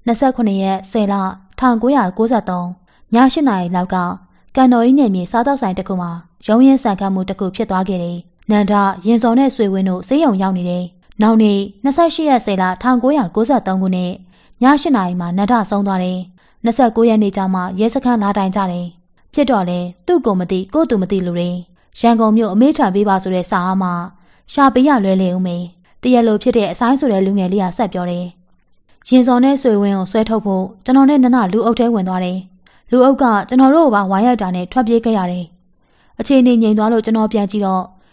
29ရက်10လ1993ည8နာရီလောက်ကကန်တော်ကြီးနယ်မြေစားတောက်ဆိုင်တစ်ခုမှာရုံးရင်ဆန်ခတ်မှုတစ်ခုဖြစ်သွားခဲ့တယ်နန္ဒရင်စော်နဲ့ဆွေဝင်းတို့ဆေးရုံရောက်နေတယ်နောက်နေ့28ရက်10လ1993ခုနှစ်ည8နာရီမှာနန္ဒဆုံးသွားတယ်29ရက်နေ့ကျမှရဲစခန်းလာတိုင်ကြတယ်ဖြစ်တော့လေသူ့ကိုမသိကို့သူမသိလူတွေရန်ကုန်မြို့အမေးထံပေးပါဆိုတဲ့စာအားမှာရှာပေးရလွဲလေဦးမေတရက်လိုဖြစ်တဲ့အဆိုင်ဆိုတဲ့လူငယ်လေးကဆက်ပြောတယ်ရင်စော်နဲ့ဆွေဝင်းကိုဆွဲထုတ်ဖို့ကျွန်တော်နဲ့နနလူအုပ်ထဲဝင်သွားတယ်လူအုပ်ကကျွန်တော်တို့ကိုပါဝိုင်းရိုက်တာနဲ့ထွက်ပြေးခဲ့ရတယ်အခြေအနေငြိမ်သွားလို့ကျွန်တော်ပြန်ကြည့်တော့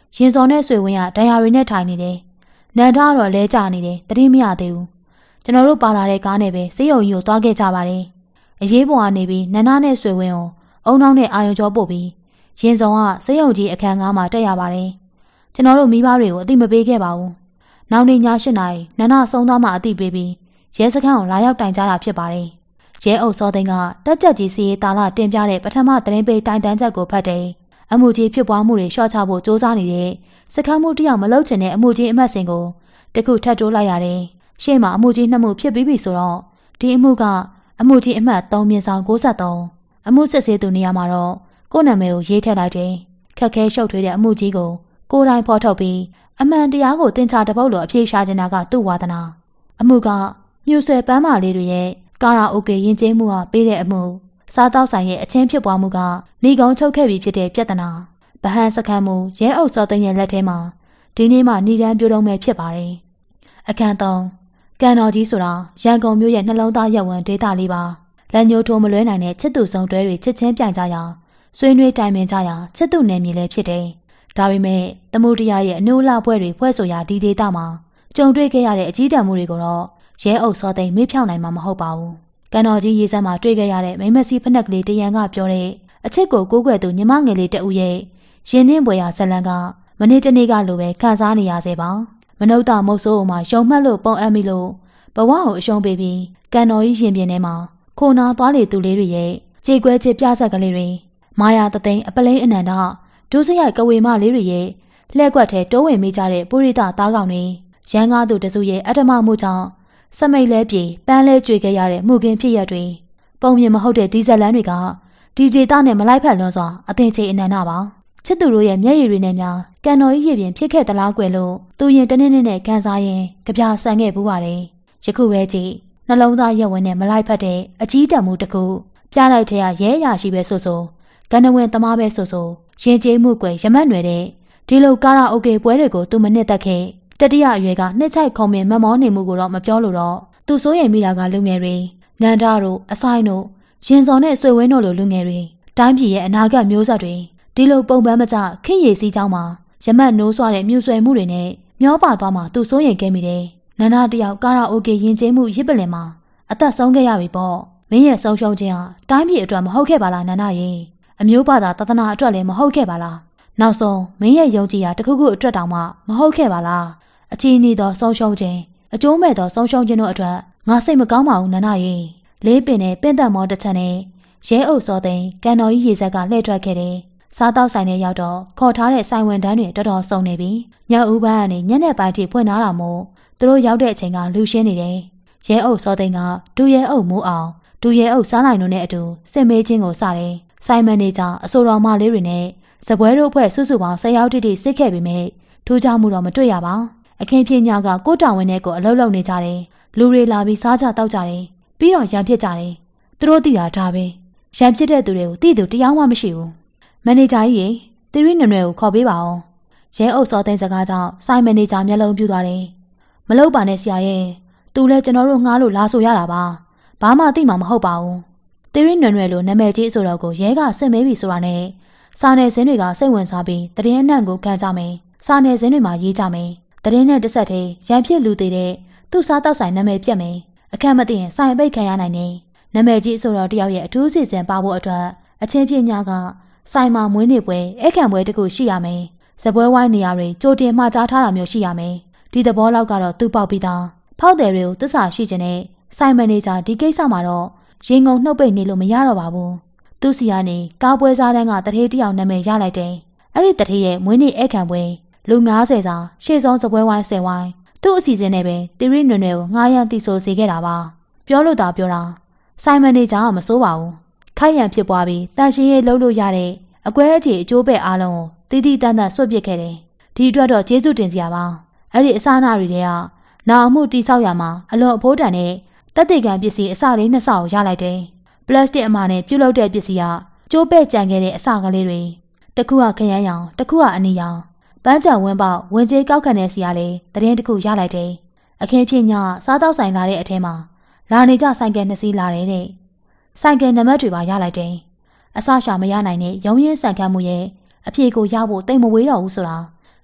ရင်စော်နဲ့ဆွေဝင်းကဒဏ်ရာတွေနဲ့ထိုင်နေတယ်။နန္ဒကတော့လဲကျနေတယ်တတိမရသေးဘူး။ကျွန်တော်တို့ပါလာတဲ့ကားနဲ့ပဲစေယုံကြီးကိုသွားခဲ့ကြပါတယ်။အရေးပေါ်ကနေပြီးနန္ဒနဲ့ဆွေဝင်းကိုအုံနောက်နဲ့အာယုံကျော်ပို့ပြီးရင်စော်ကစေယုံကြီးအခန်းငါးမှာတက်ရပါတယ်။ကျွန်တော်တို့မိဘတွေကိုအသိမပေးခဲ့ပါဘူး။နောက်နေ့ည8 နာရီနန္ဒဆုံးသွားမှအသိပေးပြီးရဲစခန်းကိုလာရောက်တိုင်ကြားတာဖြစ်ပါတယ်။ရဲအုပ်စောသိန်းကတက်ကြက်ကြီးစီရေးတာလတင်ပြတဲ့ပထမသတင်းပေးတိုင်တန်းချက်ကိုဖတ်တယ်။အမှုကြီးဖြစ်ပွားမှုတွေရှော့ချဖို့စ조사နေတဲ့စခန်းမှုတယောက်မလုပ်ချင်တဲ့အမှုကြီးအမှတ်စဉ်ကိုတခုထပ်တိုးလိုက်ရတယ်။ရှေ့မှာအမှုကြီး2မှုဖြစ်ပြီးပြီဆိုတော့ဒီအမှုကအမှုကြီးအမှတ်3/93အမှုစစ်ဆေးသူနေရာမှာတော့ကိုယ့်နာမည်ကိုရေးထည့်လိုက်တယ်။ခက်ခဲရှုပ်ထွေးတဲ့အမှုကြီးကိုကိုယ်တိုင်ဖော်ထုတ်ပြီးအမှန်တရားကိုတင်ချတပုတ်လိုအဖြေရှာချင်တာကသူ့ဝါသနာအမှုကမြူဆွဲပန်းမာလေးတွေရဲ့ကာရာအိုကေယဉ်ကျေးမှုဟာပေးတဲ့အမှုစားတောက်ဆိုင်ရဲ့အချင်းဖြစ်ပွားမှုကနေကုန်းချုပ်ခဲ့ပြီးဖြစ်တဲ့ပြဿနာဗဟန်းစခန်းမှုရဲအုပ်စောသိန်းရဲ့လက်ထဲမှာဒီနေ့မှဏီဒန်းပြိုးတော့မဲ့ဖြစ်ပါတယ်အခန်း3ကန်တော်ကြီးဆိုတာရန်ကုန်မြို့ရဲ့နှလုံးသားရပ်ဝန်းဒေသလေးပါလက်ညှိုးထိုးမလွဲနိုင်တဲ့ချစ်သူဆောင်တွဲတွေချစ်ချင်းပြိုင်ကြရာဆွေးနွေးတိုင်ပင်ကြရာချစ်သူနယ်မြေလည်းဖြစ်တယ်ဒါပေမဲ့သမုဒ္ဒရာရဲ့အနိုးလှပွဲတွေဖွဲ့ဆိုရာဒီဒေသမှာကြုံတွေ့ခဲ့ရတဲ့အကြီးတန်းမှုတွေကိုတော့ရဲအုပ်စောသိန်းမေ့ဖြောင်းနိုင်မှာမဟုတ်ပါဘူး။ကန်တော်ကြီးရေးစမ်းမှာတွေ့ခဲ့ရတဲ့မိမစီဖက်နှက်ကလေးတရန်ကပြောတဲ့အချစ်ကိုကိုးကွယ်သူညီမငယ်လေးတဦးရဲ့ရင်နှင်းပွဲရာဇလံကမနေ့တနေ့ကလိုပဲခံစားနေရစေပါ။မနုဿမုတ်ဆိုးမှာယုံမှတ်လို့ပုံအပ်မိလို့ဘဝကိုအရှုံးပေးပြီးကန်တော်ကြီးရင်ပြင်ထဲမှာခိုနာသွားလေသူလေးတွေရဲ့ကြေကွဲချစ်ပြဆက်ကလေးတွေမာယာတသိန်းအပလိန်အနန္ဒဒုစရိုက်ကဝေမလေးတွေရဲ့လှဲ့ကွက်ထဲတိုးဝင်မိကြတဲ့ပုရိသသားကောင်တွေရန်ကားသူတစုရဲ့အတ္တမမှုကြောင့်စမိတ်လဲပြေပန်းလဲကြွေခဲ့ရတဲ့မှုခင်းဖြစ်ရတွေပုံမြင်မဟုတ်တဲ့ဒီဇယ်လန်တွေကဒီဂျေတာနဲ့မလိုက်ဖက်လွန်းစွာအသင်ချေအနန္တပါချစ်သူတို့ရဲ့မျက်ရည်တွေနဲ့များကန်တော်ကြီးရေပြင်ဖြစ်ခဲ့သလားကွယ်လို့သူရင်တနေ့နဲ့ကန်စားရင်ကြပြဆန်ခဲ့ပူပါတယ်ယခုပဲကြည့်နှလုံးသားရက်ဝင်နဲ့မလိုက်ဖက်တဲ့အကြီးတံမှုတစ်ခုပြလိုက်တဲ့ရဲအရာရှိပဲဆိုကန်နဝင်သမားပဲဆိုရင်ကျေးမှုကွယ်ရမတ်နွယ်တဲ့ဒီလိုကာရာအိုကေပွဲတွေကိုသူမနစ်သက်ခဲ့တတိယအရွယ်ကနှစ်ချိုက်ခုံမင်မမောနေမှုကိုတော့မပြောလို့တော့သူစိုးရိမ်မိတာကလူငယ်တွေနန္ဒတို့အဆိုင်တို့ရင်စော်နဲ့ဆွေဝင်းတို့လိုလူငယ်တွေတိုင်းပြည်ရဲ့အနာဂတ်မျိုးဆက်တွေဒီလိုပုံပန်းမကျခေတ်ရည်စည်းကြောင်းမှာရမတ်နိုးဆွတဲ့မြူဆွဲမှုတွေနဲ့မျောပါသွားမှသူစိုးရိမ်ခဲ့မိတယ်နန္ဒတယောက်ကာရာအိုကေယဉ်ကျေးမှုရစ်ပလင်မှာအသက်ဆုံးခဲ့ရပြီပေါ့မင်းရဲ့ဆုံးရှုံးခြင်းဟာတိုင်းပြည်အတွက်မဟုတ်ခဲ့ပါလားနန္ဒရေအမျိုးဘာသာတသနာအတွက်လည်းမဟုတ်ခဲ့ပါလားနောက်ဆုံးမင်းရဲ့ယုံကြည်ရာတစ်ခုခုအတွက်တောင်မှမဟုတ်ခဲ့ပါလားအချီးနှီးသောဆုံးရှုံးခြင်းအကျိုးမဲ့သောဆုံးရှုံးခြင်းတို့အတွက်ငါစိတ်မကောင်းပါဘူးနန္ဒရေလေးပင်နဲ့ပင့်သက်မောတစ်ချက်နဲ့ရဲအုပ်စောသိန်းကန်တော်ကြီးရေဆက်ကလှည့်ထွက်ခဲ့တယ်စားတောက်ဆိုင်ထဲရောက်တော့ခေါ်ထားတဲ့ဆိုင်ဝန်တန်းတွေတော်တော်စုံနေပြီညဦးပန်းကနေညနေပိုင်းထိဖွင့်ထားတာမို့သူတို့ရောက်တဲ့အချိန်ကလူရှင်းနေတယ်ရဲအုပ်စောသိန်းကဒူရဲအုပ်မိုးအောင်ဒူရဲအုပ်စားလိုက်တို့နဲ့အတူစစ်မေးချင်းကိုစတယ်ဆိုင်မန်နေဂျာအဆိုတော်မလေးတွေနဲ့စပွဲတို့အဖွဲ့စုစုပေါင်း10ယောက်တိတိစစ်ခဲ့ပြီးမြဲထူးခြားမှုတော့မတွေ့ရပါအခင်းပြညကကိုတောင်ဝင်းနဲ့ကိုအလုပ်လုပ်နေကြတယ်လူတွေလာပြီးစားကြတောက်ကြတယ်ပြီးတော့ရံဖြစ်ကြတယ်သူတို့သိတာဒါပဲရံဖြစ်တဲ့သူတွေကိုသိသူတရားမှမရှိဘူးမန်နေဂျာကြီးရေသီရိနွယ်နွယ်ကိုခေါ်ပေးပါအောင်ရဲအုပ်စောသိန်းစကားကြောင့်ဆိုင်မန်နေဂျာမျက်လုံးပြူသွားတယ်မလုပ်ပါနဲ့ဆရာရဲ့သူလည်းကျွန်တော်တို့ငှားလို့လာဆိုရတာပါဘာမှသိမှာမဟုတ်ပါဘူးသီရိနွယ်နွယ်လိုနာမည်ကြီးဆိုတော့ကိုရဲကစစ်မေးပြီဆိုတာနဲ့စာနယ်ဇင်းတွေကစိတ်ဝင်စားပြီးတရင်အနှံ့ကိုခံကြမယ်စာနယ်ဇင်းတွေမှာရေးကြမယ်တရင်နဲ့တစ်ဆက်တည်းရံဖြစ်လူသေးတဲ့သူ့စားတောက်ဆိုင်နာမည်ပြက်မယ်အခက်မသိရင်ဆိုင်ပိတ်ခံရနိုင်တယ်နာမည်ကြီးဆိုတော့တယောက်ရဲ့အထူးစီစဉ်ပါဖို့အတွက်အချင်းပြညကဆိုင်မှာမွေးနေ့ပွဲအခမ်းပွဲတခုရှိရမယ်ဇပွဲဝိုင်းနေရာတွေကြိုတင်မှာကြားထားတာမျိုးရှိရမယ်ဒီသဘောလောက်ကတော့သူ့ပေါက်ပြီးသားဖောက်တယ်တွေကိုသစ္စာရှိခြင်းနဲ့ဆိုင်မန်နေဂျာဒီကိစ္စမှာတော့ရင်ငုံနှုတ်ပိတ်နေလို့မရတော့ပါဘူးသူ့စီကနေကားပွဲစားတန်းကတထေးတယောက်နာမည်ရလိုက်တယ်အဲ့ဒီတထေးရဲ့မွေးနေ့အခမ်းပွဲလူ90စာရှေ့ဆုံးဇပွဲဝိုင်း10ဝိုင်းသူ့အစီအစဉ်နဲ့ပဲတီရီနွယ်နွယ်ကိုငှားရမ်းတီဆိုစေခဲ့တာပါပြောလို့သာပြောတာဆိုင်မန်နေဂျာကမစိုးပါဘူးခိုက်ရန်ဖြစ်ပွားပြီးတန်ရှင်းရေးလှုပ်လို့ရတဲ့အကွဲအကြေအကျိုးပဲအားလုံးကိုတီတီတန်းတန်းဆွတ်ပစ်ခဲ့တယ်ဒီအတွက်တော့ကျေးဇူးတင်စရာပါအဲ့ဒီအစားအနာတွေကနာအမှုတိဆောက်ရမှာအလွန်အဖိုးတန်တဲ့တက်တေကန်ပစ္စည်းအစလေး2စကိုရလိုက်တယ်ပလတ်စတစ်အမာနဲ့ပြုတ်လုပ်တဲ့ပစ္စည်းကကျိုးပဲ့ကြံခဲ့တဲ့အစကလေးတွေတစ်ခုကခရမ်းရောင်တစ်ခုကအနီရောင်ပန်းချံဝင်းပေါက်ဝင်ကြေးကောက်ခံတဲ့စီကလေးတရင်တစ်ခုရလိုက်တယ်အခင်းဖြစ်ညစားတောက်ဆိုင်လာတဲ့အထဲမှာလာနေကြဆိုင်ကယ်2စီးလာတယ်တဲ့ဆိုင်ကယ်နံပါတ်တွေပါရလိုက်တယ်အစရှာမရနိုင်တဲ့ရုံးရင်းဆန်ခတ်မှုရဲ့အဖြေကိုရဖို့တိတ်မဝေးတော့ဘူးဆိုတာ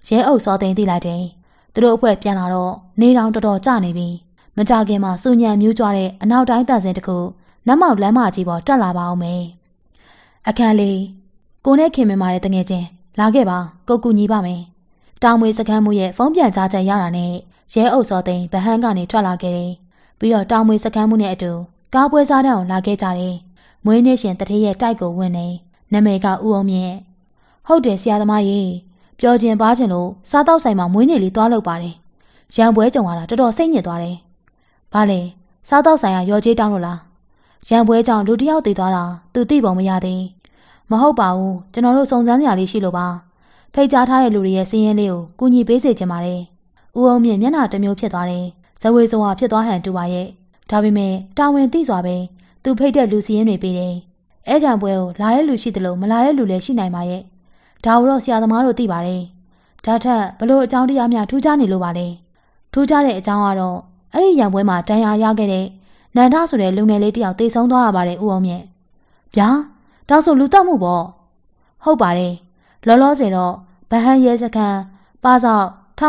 ရဲအုပ်စောသိန်းသိလိုက်တယ်။သူတို့အဖွဲ့ပြန်လာတော့နေတောင်တော်တော်ကျနေပြီ။မကြခင်မှာစူညံမြူးကြွတဲ့အနောက်တိုင်းတန်စင်တစ်ခုနတ်မောက်လမ်းမကြီးပေါ်တက်လာပါအောင်မယ်။အခန်းလေးကိုနဲ့ခင်မင်မာတဲ့တငယ်ချင်းလာခဲ့ပါကိုကူညီပါမယ်။တောင်မွေစခန်းမှုရဲ့ဖုန်းပြန်ကြားချက်ရတာနဲ့ရဲအုပ်စောသိန်းဗဟန်းကနေထွက်လာခဲ့တယ်။ပြီးတော့တောင်မွေစခန်းမှုနဲ့အတူကားပွဲစားတန်းအောင်လာခဲ့ကြတယ်။မွေးနေ့ရှင်တထေးရဲ့တိုက်ကိုဝင်နေနာမည်ကဦးအောင်မြင့်ဟုတ်တယ်ဆရာသမားကြီးပြောခြင်းပါခြင်းလို့စားတော့ဆိုင်မှာမွေးနေ့လေးသွားလုပ်ပါတယ်။ရံပွဲကြုံလာတာတော်တော်စိတ်ညစ်သွားတယ်။ဘာလဲစားတော့ဆိုင်ကရော်ကြီးတောင်းလို့လား။ရံပွဲကြောင့်လူတစ်ယောက်တည်သွားတာသူသိပုံမရသေး။မဟုတ်ပါဘူးကျွန်တော်တို့စုံစမ်းစရာလေးရှိလို့ပါ။ဖိတ်ကြားထားတဲ့လူတွေရဲ့စီးရင်လေးကိုကူညီပေးစေချင်ပါတယ်။ဦးအောင်မြင့်မျက်နှာတစ်မျိုးဖြစ်သွားတယ်။ဇဝေဇဝါဖြစ်သွားဟန်တူပါရဲ့။ဒါပေမဲ့တာဝန်သိစွာပဲသူဖိတ်တဲ့လူစီးရင်တွေပေးတယ်။အဲ့ကံပွဲကိုလာတဲ့လူရှိတယ်လို့မလာတဲ့လူလည်းရှိနိုင်ပါရဲ့။ဒါတော့ဆရာသမားတို့သိပါတယ်။ဒါထက်ဘလို့အကြောင်းတရားများထူးခြားနေလို့ပါလေ။ထူးခြားတဲ့အကြောင်းကတော့အဲ့ဒီရံပွဲမှာတန်ရာရခဲ့တဲ့နန္ဒဆိုတဲ့လူငယ်လေးတယောက်တေဆုံးသွားရပါတယ်ဦးအောင်မြင့်။ဗျာဒါဆိုလူတက်မှုပေါ့။ဟုတ်ပါတယ်။လောလောဆယ်တော့ဗဟန်းရဲစခန်းပါဆောင်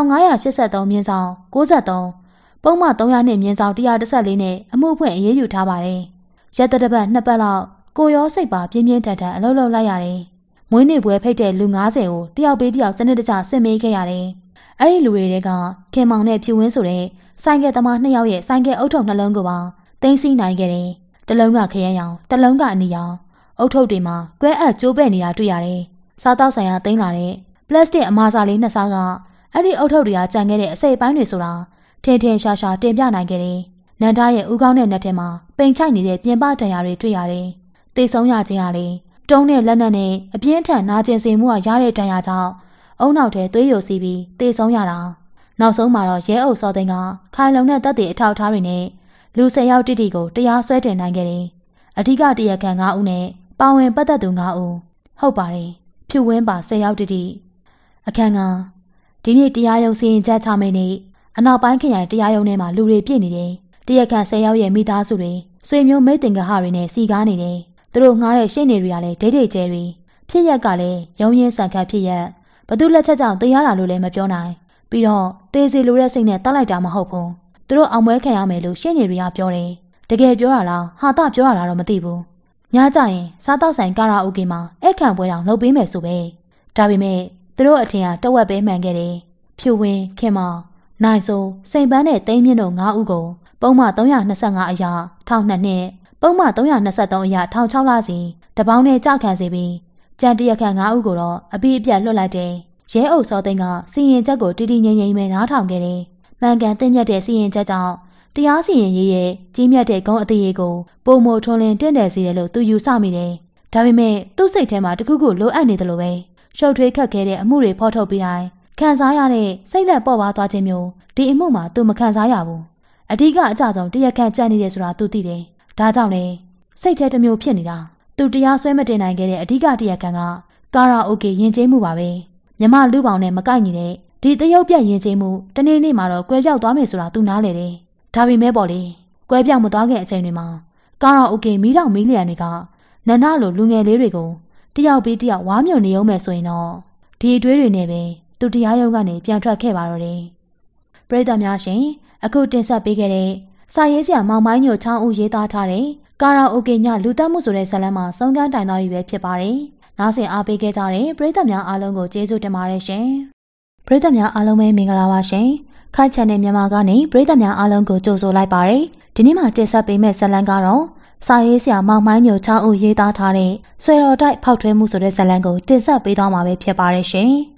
1583မြင်းဆောင်93ပုံမှန်300နဲ့မြင်းဆောင်114နဲ့အမှုဖွင့်အရေးယူထားပါတယ်။ရက်တပတ်2ပတ်လောက်ကိုရောစိတ်ပါပြင်းပြင်းထန်ထန်အလုပ်လုပ်လိုက်ရတယ်။မွေးနေ့ပွဲဖိတ်တဲ့လူ90ကိုတယောက်ပေးတယောက်စနစ်တကျဆင်မေးခဲ့ရတယ်။အဲ့ဒီလူတွေကခင်မောင်နဲ့ဖြူဝင်းဆိုတဲ့ဆိုင်ကယ်သမား2ယောက်ရဲ့ဆိုင်ကယ်အုပ်ထုပ်နှလုံးကိုပါသိမ်းဆည်းနိုင်ခဲ့တယ်။တစ်လုံးကခရမ်းရောင်တစ်လုံးကအနီရောင်အုပ်ထုပ်တွေမှာကွဲအပ်ကျိုးပဲ့နေတာတွေ့ရတယ်။စားတောက်ဆိုင်ရာသိမ်းလာတဲ့ပလတ်စတစ်အမာစာလေး2စားကအဲ့ဒီအုပ်ထုပ်တွေကကျန်ခဲ့တဲ့အစိပ်ပိုင်းတွေဆိုတာထင်ထင်ရှားရှားတင်ပြနိုင်ခဲ့တယ်။နန္ဒရဲ့ဦးခေါင်းနဲ့လက်ထဲမှာပိန်ချိုက်နေတဲ့ပြင်ပဒဏ်ရာတွေတွေ့ရတယ်။သေဆုံးရခြင်းဟာလေတုံးနဲ့လက်နက်နဲ့အပြင်းထန်နာကျင်စေမှုကရတဲ့ဒဏ်ရာကြောင့်အုံနောက်ထဲသွေးယိုစီးပြီးသေဆုံးရတာ။နောက်ဆုံးမှာတော့ရဲအုပ်စောသိန်းကခိုင်လုံတဲ့တပ်တွေအထောက်ထားတွေနဲ့လူ10ယောက်တိတိကိုတရားစွဲတင်နိုင်ခဲ့တယ်။အဓိကတရားခံ9ဦးနဲ့ပါဝင်ပတ်သက်သူ9ဦးဟုတ်ပါတယ်။ဖြူဝင်းပါ10ယောက်တိတိအခန်းကဒီနေ့တရားရုံးစီရင်ချက်ချမယ့်နေ့အနောက်ပိုင်းခရိုင်တရားရုံးထဲမှာလူတွေပြည့်နေတယ်။တရားခံ10ယောက်ရဲ့မိသားစုတွေဆွေမျိုးမိတ်တင်ကဟတွေနဲ့စီကားနေတယ်။သူတို့ငှားတဲ့ရှေ့နေတွေကလည်းဒိတ်ဒိတ်ကျဲတွေဖြစ်ရက်ကလည်းရုံးရင်းဆန်ခတ်ဖြစ်ရက်ဘသူလက်ချက်ကြောင့်တရားလာလို့လည်းမပြောနိုင်ပြီးတော့သေစီလိုတဲ့စိတ်နဲ့တတ်လိုက်တာမဟုတ်ဘူးသူတို့အောင်ပွဲခံရမယ်လို့ရှေ့နေတွေကပြောတယ်တကယ်ပြောတာလားဟာတာပြောတာလားတော့မသိဘူးညကြရင်စားတောက်ဆိုင်ကာရာအိုကေမှာအဲ့ခံပွဲတောင်လုပ်ပေးမယ်ဆိုပဲဒါပေမဲ့သူတို့အထင်ကတဝက်ပဲမှန်ခဲ့တယ်ဖြူဝင်းခင်မောင်နိုင်စိုးစိန်ပန်းနဲ့တိမ့်မြင့်တို့9ဦးကိုပုံမှန်325အရာထောင်2နှစ်ပုံမှန်323အရာထောင်6လစီတပေါင်းနဲ့ကြခံစေပြီးကြံတရခန့်9ဦးကိုတော့အပိအပြတ်လွှတ်လိုက်တယ်ရဲအုပ်စောသိန်းကစီရင်ချက်ကိုတီတီငိမ့်ငိမ့်ပဲနားထောင်ခဲ့တယ်မှန်ကန်သိမြတ်တဲ့စီရင်ချက်ကြောင့်တရားစီရင်ရေးရဲ့ကြီးမြတ်တဲ့ဂုဏ်အသရေကိုပုံမထွန်းလင်းတင့်တယ်စေတယ်လို့သူယူဆမိတယ်ဒါပေမဲ့သူ့စိတ်ထဲမှာတခုခုလိုအပ်နေတယ်လို့ပဲရှုပ်ထွေးခက်ခဲတဲ့အမှုတွေဖော်ထုတ်ပြီးတိုင်းခံစားရတဲ့စိတ်လက်ပေါ်ပါသွားခြင်းမျိုးဒီအမှုမှာသူမခံစားရဘူးအဓိကအကြဆုံးတရားခံကြံ့နေတယ်ဆိုတာသူသိတယ်ဒါကြောင့်လေစိတ်ထဲတစ်မျိုးဖြစ်နေတာသူတရားစွဲမတင်နိုင်ခဲ့တဲ့အဓိကတရားခံကကာရာအိုကေယဉ်ကျေးမှုပါပဲမြမလူပေါင်းနဲ့မကိုက်ညီတဲ့ဒီတရုပ်ပြတ်ယဉ်ကျေးမှုတနေ့နေ့မှာတော့ကွဲပြောက်သွားမယ်ဆိုတာသူနားလေတယ်ဒါပေမဲ့ပေါ့လေကွဲပြောက်မသွားခင်အချိန်တွေမှာကာရာအိုကေမီးတောင်မီးလျံတွေကနန္ဒလိုလူငယ်လေးတွေကိုတယောက်ပြီးတယောက်ဝါးမြုံနေအောင်မယ်ဆိုရင်တော့ဒီအတွေးတွေနဲ့ပဲသူတရားရုံးကနေပြန်ထွက်ခဲ့ပါတော့တယ်ပရိသတ်များရှင်အခုတင်ဆက်ပေးခဲ့တဲ့စာရေးဆရာမောင်မိုင်းညိုချောင်းဦးရေးသားထားတဲ့ကာရာအိုကေညလူသက်မှုဆိုတဲ့ဇာတ်လမ်းမှာဆုံးခန်းတိုင်သွားပြီပဲဖြစ်ပါတယ်။နောက်ဆက်အားပေးခဲ့ကြတဲ့ပရိသတ်များအားလုံးကိုကျေးဇူးတင်ပါတယ်ရှင်။ပရိသတ်များအားလုံးပဲမင်္ဂလာပါရှင်။ခိုင်ချန်နယ်မြန်မာကနေပရိသတ်များအားလုံးကိုကြိုဆိုလိုက်ပါတယ်။ဒီနေ့မှာတင်ဆက်ပေးမယ့်ဇာတ်လမ်းကတော့စာရေးဆရာမောင်မိုင်းညိုချောင်းဦးရေးသားထားတဲ့ဆွေတော်တိုက်ဖောက်ထွဲမှုဆိုတဲ့ဇာတ်လမ်းကိုတင်ဆက်ပေးသွားမှာပဲဖြစ်ပါတယ်ရှင်။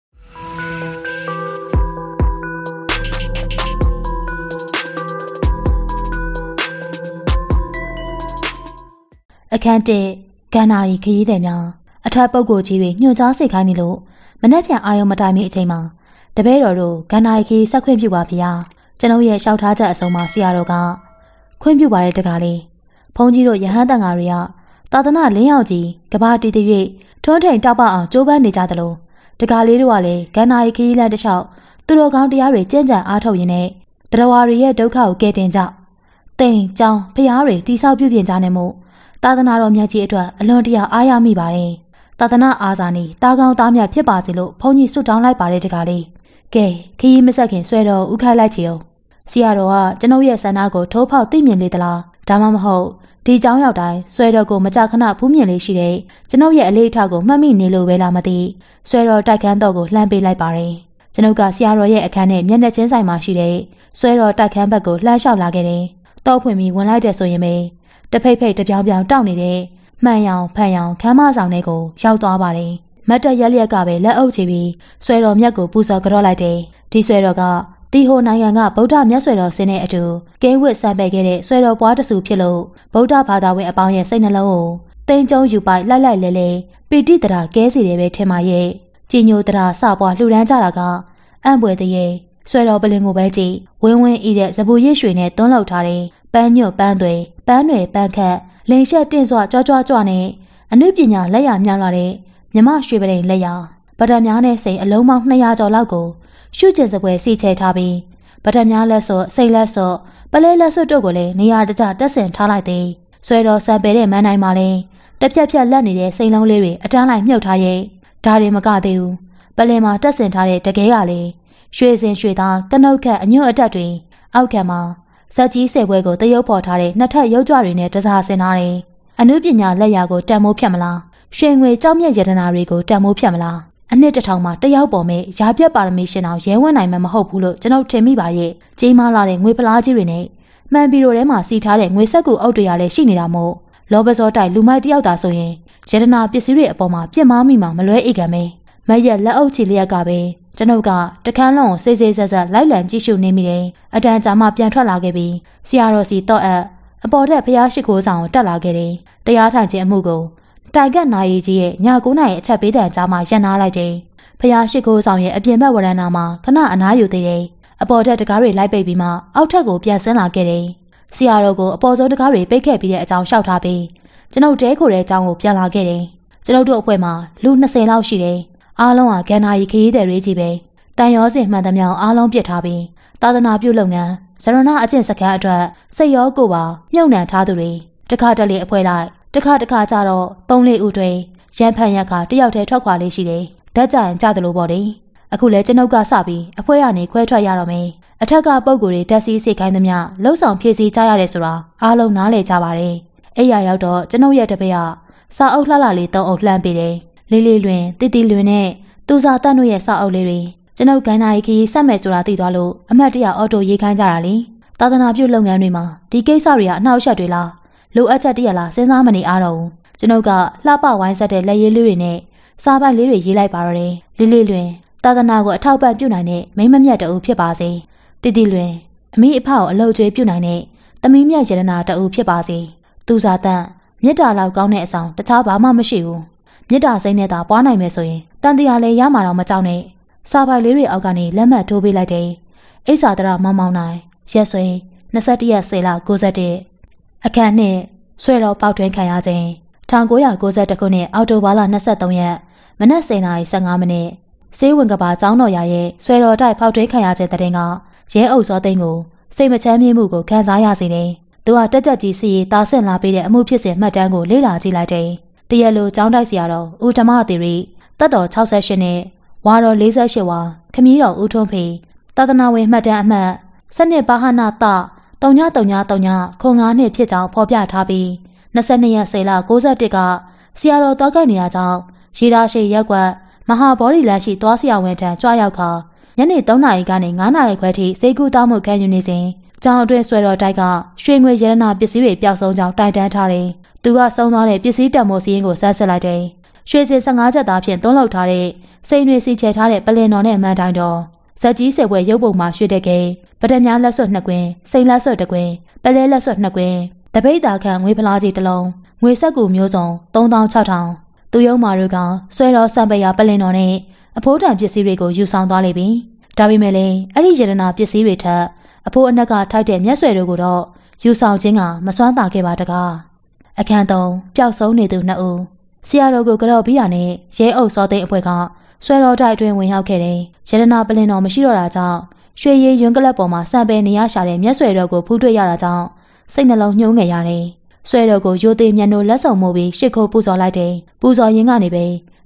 အခန်း1ကန္နာရီခရီးသည်များအထက်ပုဂ္ဂိုလ်ကြီးတွေညွှန်ကြားစိတ်ခိုင်းနေလို့မနှက်ပြန်အာယုံမတိုင်မီအချိန်မှာတပည့်တော်တို့ကန္နာရီခရီးဆက်ခွင့်ပြုပါဗျာကျွန်ုပ်ရဲ့လျှောက်ထားချက်အဆုံးမှာဆရာတော်ကခွင့်ပြုပါတဲ့တကားလေးဘုန်းကြီးတို့ယဟန်တန်ဃာတွေကသာသနာလင်းယောက်ကြီးကဘာတီတ၍ထွန်းထိန်တောက်ပအောင်ကြိုးပမ်းနေကြသလိုတကားလေးတို့ကလည်းကန္နာရီခရီးလမ်းတစ်လျှောက်သူတော်ကောင်းတရားတွေကျင့်ကြံအားထုတ်ရင်းနဲ့တရားဝါတွေရဲ့ဒုက္ခကိုကယ်တင်ကြတိမ်ကြောင်းဖျားတွေတိဆောက်ပြုပြင်ကြနေမှုသာသနာတော်မြတ်ကြီးအတွက်အလွန်တရာအားရမိပါတယ်သာသနာအားစာနေတာကောင်းသားမြတ်ဖြစ်ပါစေလို့ဘုန်းကြီးဆုတောင်းလိုက်ပါတယ်တကားလေးကဲခရီးမဆက်ခင်ဆွဲတော်ဥခိုင်းလိုက်ချေအောင်ဆရာတော်ကကျွန်ုပ်ရဲ့ဆန္ဒကိုထိုးဖောက်သိမြင်လေသလားဒါမှမဟုတ်ဒီเจ้าရောက်တိုင်းဆွဲတော်ကိုမကြခဏဖူးမြင်လေးရှိတဲ့ကျွန်ုပ်ရဲ့အလေးထားကိုမှတ်မိနေလို့ပဲလားမသိဆွဲတော်တိုက်ခန်းတော်ကိုလှမ်းပေးလိုက်ပါတယ်ကျွန်ုပ်ကဆရာတော်ရဲ့အခန်းနဲ့မျက်နှာချင်းဆိုင်မှာရှိတဲ့ဆွဲတော်တိုက်ခန်းဘက်ကိုလှမ်းလျှောက်လာခဲ့တယ်တော့ဖွင့်ပြီးဝင်လိုက်တဲ့ဆိုရင်ပဲတဖိတ်ဖိတ်တပြောင်ပြောင်တောက်နေတဲ့မှန်ရောင်ဖန်ရောင်ခမ်းမဆောင်တွေကိုရောက်သွားပါတယ်မတ်တရက်လျက်ကပဲလက်အုပ်ချပြီးဆွဲတော်မြတ်ကိုပူဇော်ကြော့လိုက်တယ်ဒီဆွဲတော်ကတီဟိုနိုင်ငံကဗုဒ္ဓမြတ်ဆွဲတော်ဆင်းတဲ့အတူကင်းဝတ်ဆံပယ်ခဲ့တဲ့ဆွဲတော်ပွားတဆူဖြစ်လို့ဗုဒ္ဓဘာသာဝင်အပေါင်းရဲ့စိတ်နှလုံးကိုတိမ်ကျုံယူပိုက်လိုက်လိုက်လဲလဲပီတိတရာကဲစီတယ်ပဲထင်ပါရဲ့ကြည်ညိုတရာစပွားလှူဒန်းကြတာကအံ့ဖွယ်တည်းဆွဲတော်ပလင်ကိုပဲကြည့်ဝင်းဝင်းဤတဲ့ဇပူရစ်ရွှေနဲ့တွန်းလောက်ထားတဲ့ပန်းညွတ်ပန်းသွေးပန်းတွေပန်းခတ်လိန်ရှက်တင့်စွာကြွကြွကြွနဲ့အနုပညာလက်ရမြောက်လာတဲ့မြမရွှေပရင်လက်ရပဒံများနဲ့စိန်အလုံးပေါင်း200ကျော်လောက်ကိုရှုကျင်စပွဲစီချဲထားပြီးပဒံများလက်စော့စိန်လက်စော့ပလဲလက်စော့တို့ကိုလည်းနေရာတကျတက်ဆင်ထားလိုက်သည်ဆွဲတော်ဆံပယ်တဲ့မန်းတိုင်းမှာလည်းတစ်ဖြက်ဖြက်လက်နေတဲ့စိန်လုံးလေးတွေအတန်းလိုက်မြုပ်ထားရဲ့ဒါတွေမကသေးဘူးပလင်မှာတက်ဆင်ထားတဲ့တကယ်ကလည်းရွှေစင်ရွှေသားကနုတ်ခတ်အညွတ်အတက်တွေအောက်ခံမှာဇက်ကြီးဆယ်ပွဲကိုတရုပ်ဖော်ထားတဲ့နှစ်ထပ်ရုပ်ကြွတွေနဲ့တစားဆင်ထားတယ်အနုပညာလက်ရာကိုတန်မိုးဖြတ်မလားရွှေငွေကြောက်မြတ်ယတနာတွေကိုတန်မိုးဖြတ်မလားအနှစ်တစ်ထောင်မှာတယောက်ပေါ်မဲ့ရာပြတ်ပါရမီရှင်အောင်ရဲဝံ့နိုင်မှာမဟုတ်ဘူးလို့ကျွန်ုပ်ထင်မိပါရဲ့ကြီးမားလာတဲ့ငွေဖလားကြီးတွေနဲ့မှန်ပီရိုထဲမှာစီထားတဲ့ငွေဆက်ကူအုပ်တွေကလည်းရှိနေတာမို့လောဘဇောတိုက်လူမိုက်တယောက်သာဆိုရင်ယတနာပစ္စည်းတွေအပေါ်မှာပြစ်မှားမိမှာမလွဲဧကံပဲမရက်လက်အုပ်ချီလျက်ကပဲကျွန်ုပ်ကတခန်းလုံးကိုစိတ်စိတ်ဆက်ဆက်လိုက်လံကြည့်ရှုနေမိတယ်အတန်ကြာမှပြန်ထွက်လာခဲ့ပြီးဆရာတော်စီတော့အပေါ်တက်ဖျားရှိခိုးဆောင်ကိုတက်လာခဲ့တယ်တရားထိုင်ခြင်းအမှုကိုတိုင်ကတ်နာရီကြီးရဲ့ည9နာရီအချက်ပေးတဲ့ကြားမှာရပ်နားလိုက်တယ်ဖျားရှိခိုးဆောင်ရဲ့အပြင်ဘက်ဝရဏာမှာခဏအနားယူသေးတယ်အပေါ်တက်တကားတွေလိုက်ပိတ်ပြီးမှအောက်ထက်ကိုပြန်ဆင်းလာခဲ့တယ်ဆရာတော်ကိုအပေါ်ဆုံးတကားတွေပိတ်ခဲ့ပြီးတဲ့အကြောင်းလျှောက်ထားပြီးကျွန်ုပ်တဲခိုတဲ့အကြောင်းကိုပြန်လာခဲ့တယ်ကျွန်ုပ်တို့အဖွဲ့မှာလူ20လောက်ရှိတယ်အားလုံးကဂန္ဓာရီခရီးသည်တွေကြီးပဲတန်ရောစင်မှန်သမျှအားလုံးပြစ်ထားပြီးသာသနာပြုလုပ်ငန်းဇရဏအကျင့်စခန်းအတွက်စိတ်ရောကိုယ်ပါမြုပ်နှံထားသူတွေတခါတလေအဖွဲလိုက်တခါကြတော့3-4ဦးတွေရန်ဖန်ရက်ခါတယောက်တည်းထွက်ခွာလေးရှိတယ်ဓာတ်ကြရင်ကြတယ်လို့ပေါ့လေအခုလဲကျွန်ုပ်ကစပြီးအဖွဲကနေခွဲထွက်ရတော့မယ်အထက်ကပုံကိုယ်တွေဓာတ်စီးစိတ်ခိုင်းသမျှလှုပ်ဆောင်ဖြည့်ဆည်းကြရတယ်ဆိုတာအားလုံးနားလည်ကြပါတယ်အဲ့ရရောက်တော့ကျွန်ုပ်ရဲ့တပည့်ကစာအုပ်လှလှလေး3အုပ်လှမ်းပေးတယ်လေးလေးလွင်တီတီလွင်နဲ့သူစာတတ်တို့ရဲ့စာအုပ်လေးတွေကျွန်ုပ်ဂန္ဓာရီခရီးဆက်မယ်ဆိုတာသိသွားလို့အမတ်တရအော်တိုရေးခိုင်းကြတာလေသာသနာပြုလုပ်ငန်းတွေမှာဒီကိစ္စတွေကအနှောက်အယှက်တွေလားလိုအပ်ချက်တရလားစဉ်းစားမနေအားတော့ဘူးကျွန်ုပ်ကလှပဝိုင်းဆက်တဲ့လက်ရည်လေးတွေနဲ့စာပိုက်လေးတွေရေးလိုက်ပါတော့တယ်လေးလေးလွင်သာသနာကိုအထောက်ပံ့ပြုနိုင်တဲ့မိမမြတ်တအုပ်ဖြစ်ပါစေတီတီလွင်အမိအဖကိုအလုပ်ကျွေးပြုနိုင်တဲ့သမီးမြတ်ယတနာတအုပ်ဖြစ်ပါစေသူစာတန်မြတ်တာလောက်ကောင်းတဲ့အဆောင်တခြားဘာမှမရှိဘူးမြတ်တာစိမ့်နဲ့သာပွားနိုင်မယ်ဆိုရင်တန်တရားလည်းရမှာတော့မကြောက်နဲ့စာပိုက်လေးတွေအောက်ကနေလက်မှတ်ထိုးပေးလိုက်တယ်အိဆာဒရမောင်မောင်နိုင်ရက်ဆွေ21ရက်10လ61အခန်းနဲ့ဆွဲတော်ပေါက်ထွင်းခံရခြင်း1992ခုနှစ်အောက်တိုဘာလ23ရက်မနက်10:15မိနစ်စေးဝင်ကဘာကျောင်းတော်ရရဲ့ဆွဲတော်တိုက်ဖောက်ထွင်းခံရခြင်းတဲ့တင်ကရဲအုပ်စောသိန်းကိုစိတ်မချမ်းမြေ့မှုကိုခံစားရစေတယ်သူကတက်ကြက်ကြီးစီရီတာဆင့်လာပေးတဲ့အမှုဖြစ်စဉ်မှတ်တမ်းကိုလေ့လာကြည့်လိုက်တယ်တရက်လိုကျောင်းတိုက်ဆရာတော်ဦးဓမ္မသီရိတက်တော်68နဲ့ဝါတော်48ဝါခမည်းတော်ဦးထွန်းဖေသာသနာဝင်မှတ်တမ်းအမှတ်စနစ်ဘာဟနာတ3339ခု9နှစ်ဖြစ်ကြောင်းဖော်ပြထားပြီး22ရက်10လ61ကဆရာတော်တောက်ကိုက်နေရကြောင်းရေဒါရှိရက်ကွက်မဟာဗောဓိလမ်းရှိသွားဆရာဝန်ထံကြွရောက်ခါညနေ3နာရီကနေ9နာရီခွဲထိစိတ်ကူးတောင်းမှုခံယူနေစဉ်ကျောင်းအတွင်းဆွဲတော်တိုက်ကရွှေငွေရတနာပစ္စည်းတွေပျောက်ဆုံးကြောင်းတိုင်တန်းထားတယ်။သူကဆုံးသွားတဲ့ပစ္စည်းတံမိုးစည်းရင်းကိုစမ်းစစ်လိုက်တယ်။ရွှေစင်15ချက်သားဖြင့်သုံးလောက်ထားတဲ့စိန်တွေစီချဲထားတဲ့ပလင်တော်နဲ့မန်တိုင်းတော်ဇက်ကြီးဆယ်ပွဲရုပ်ပုံမှာရွှေတဲ့ကဲပဒံများလက်စွပ်2ကွင်းစိန်လက်စွပ်1ကွင်းပလဲလက်စွပ်2ကွင်းတပိတ်တာခန့်ငွေဖလားကြီးတစ်လုံးငွေဆက်ကူမျိုးစုံ3600သူယုံမာတို့ကဆွဲတော်စံပရာပလင်တော်နဲ့အဖိုးတန်ပစ္စည်းတွေကိုယူဆောင်သွားလိမ့်ပြီ။ဒါပေမဲ့လည်းအဲ့ဒီရတနာပစ္စည်းတွေထက်အဖိုးအနက်ကထိုက်တဲ့မျက်ဆွဲတို့ကိုတော့ယူဆောင်ခြင်းကမစွမ်းသာခဲ့ပါတကား။အခန်း3ပျောက်ဆုံးနေသူ2ဦးဆရာတော်ကိုကြော့ပြီးရနဲ့ရဲအုပ်စောသိန်းအဖွဲ့ကဆွဲတော်တိုက်အတွင်းဝင်ရောက်ခဲ့တယ်။ရတနာပလင်တော်မရှိတော့တာကြောင့်ရွှေရည်ရွံကလပ်ပေါ်မှာစံပယ်နေရရှာတဲ့မျက်ဆွဲတော်ကိုဖူးတွေ့ရတာကြောင့်စိတ်နှလုံးညှိုးငယ်ရတယ်။ဆွဲတော်ကိုရိုသေမျက်နှာလက်ဆောင်မိုးပြီးရှစ်ခိုးပူဇော်လိုက်တယ်။ပူဇော်ရင်းကနေပဲ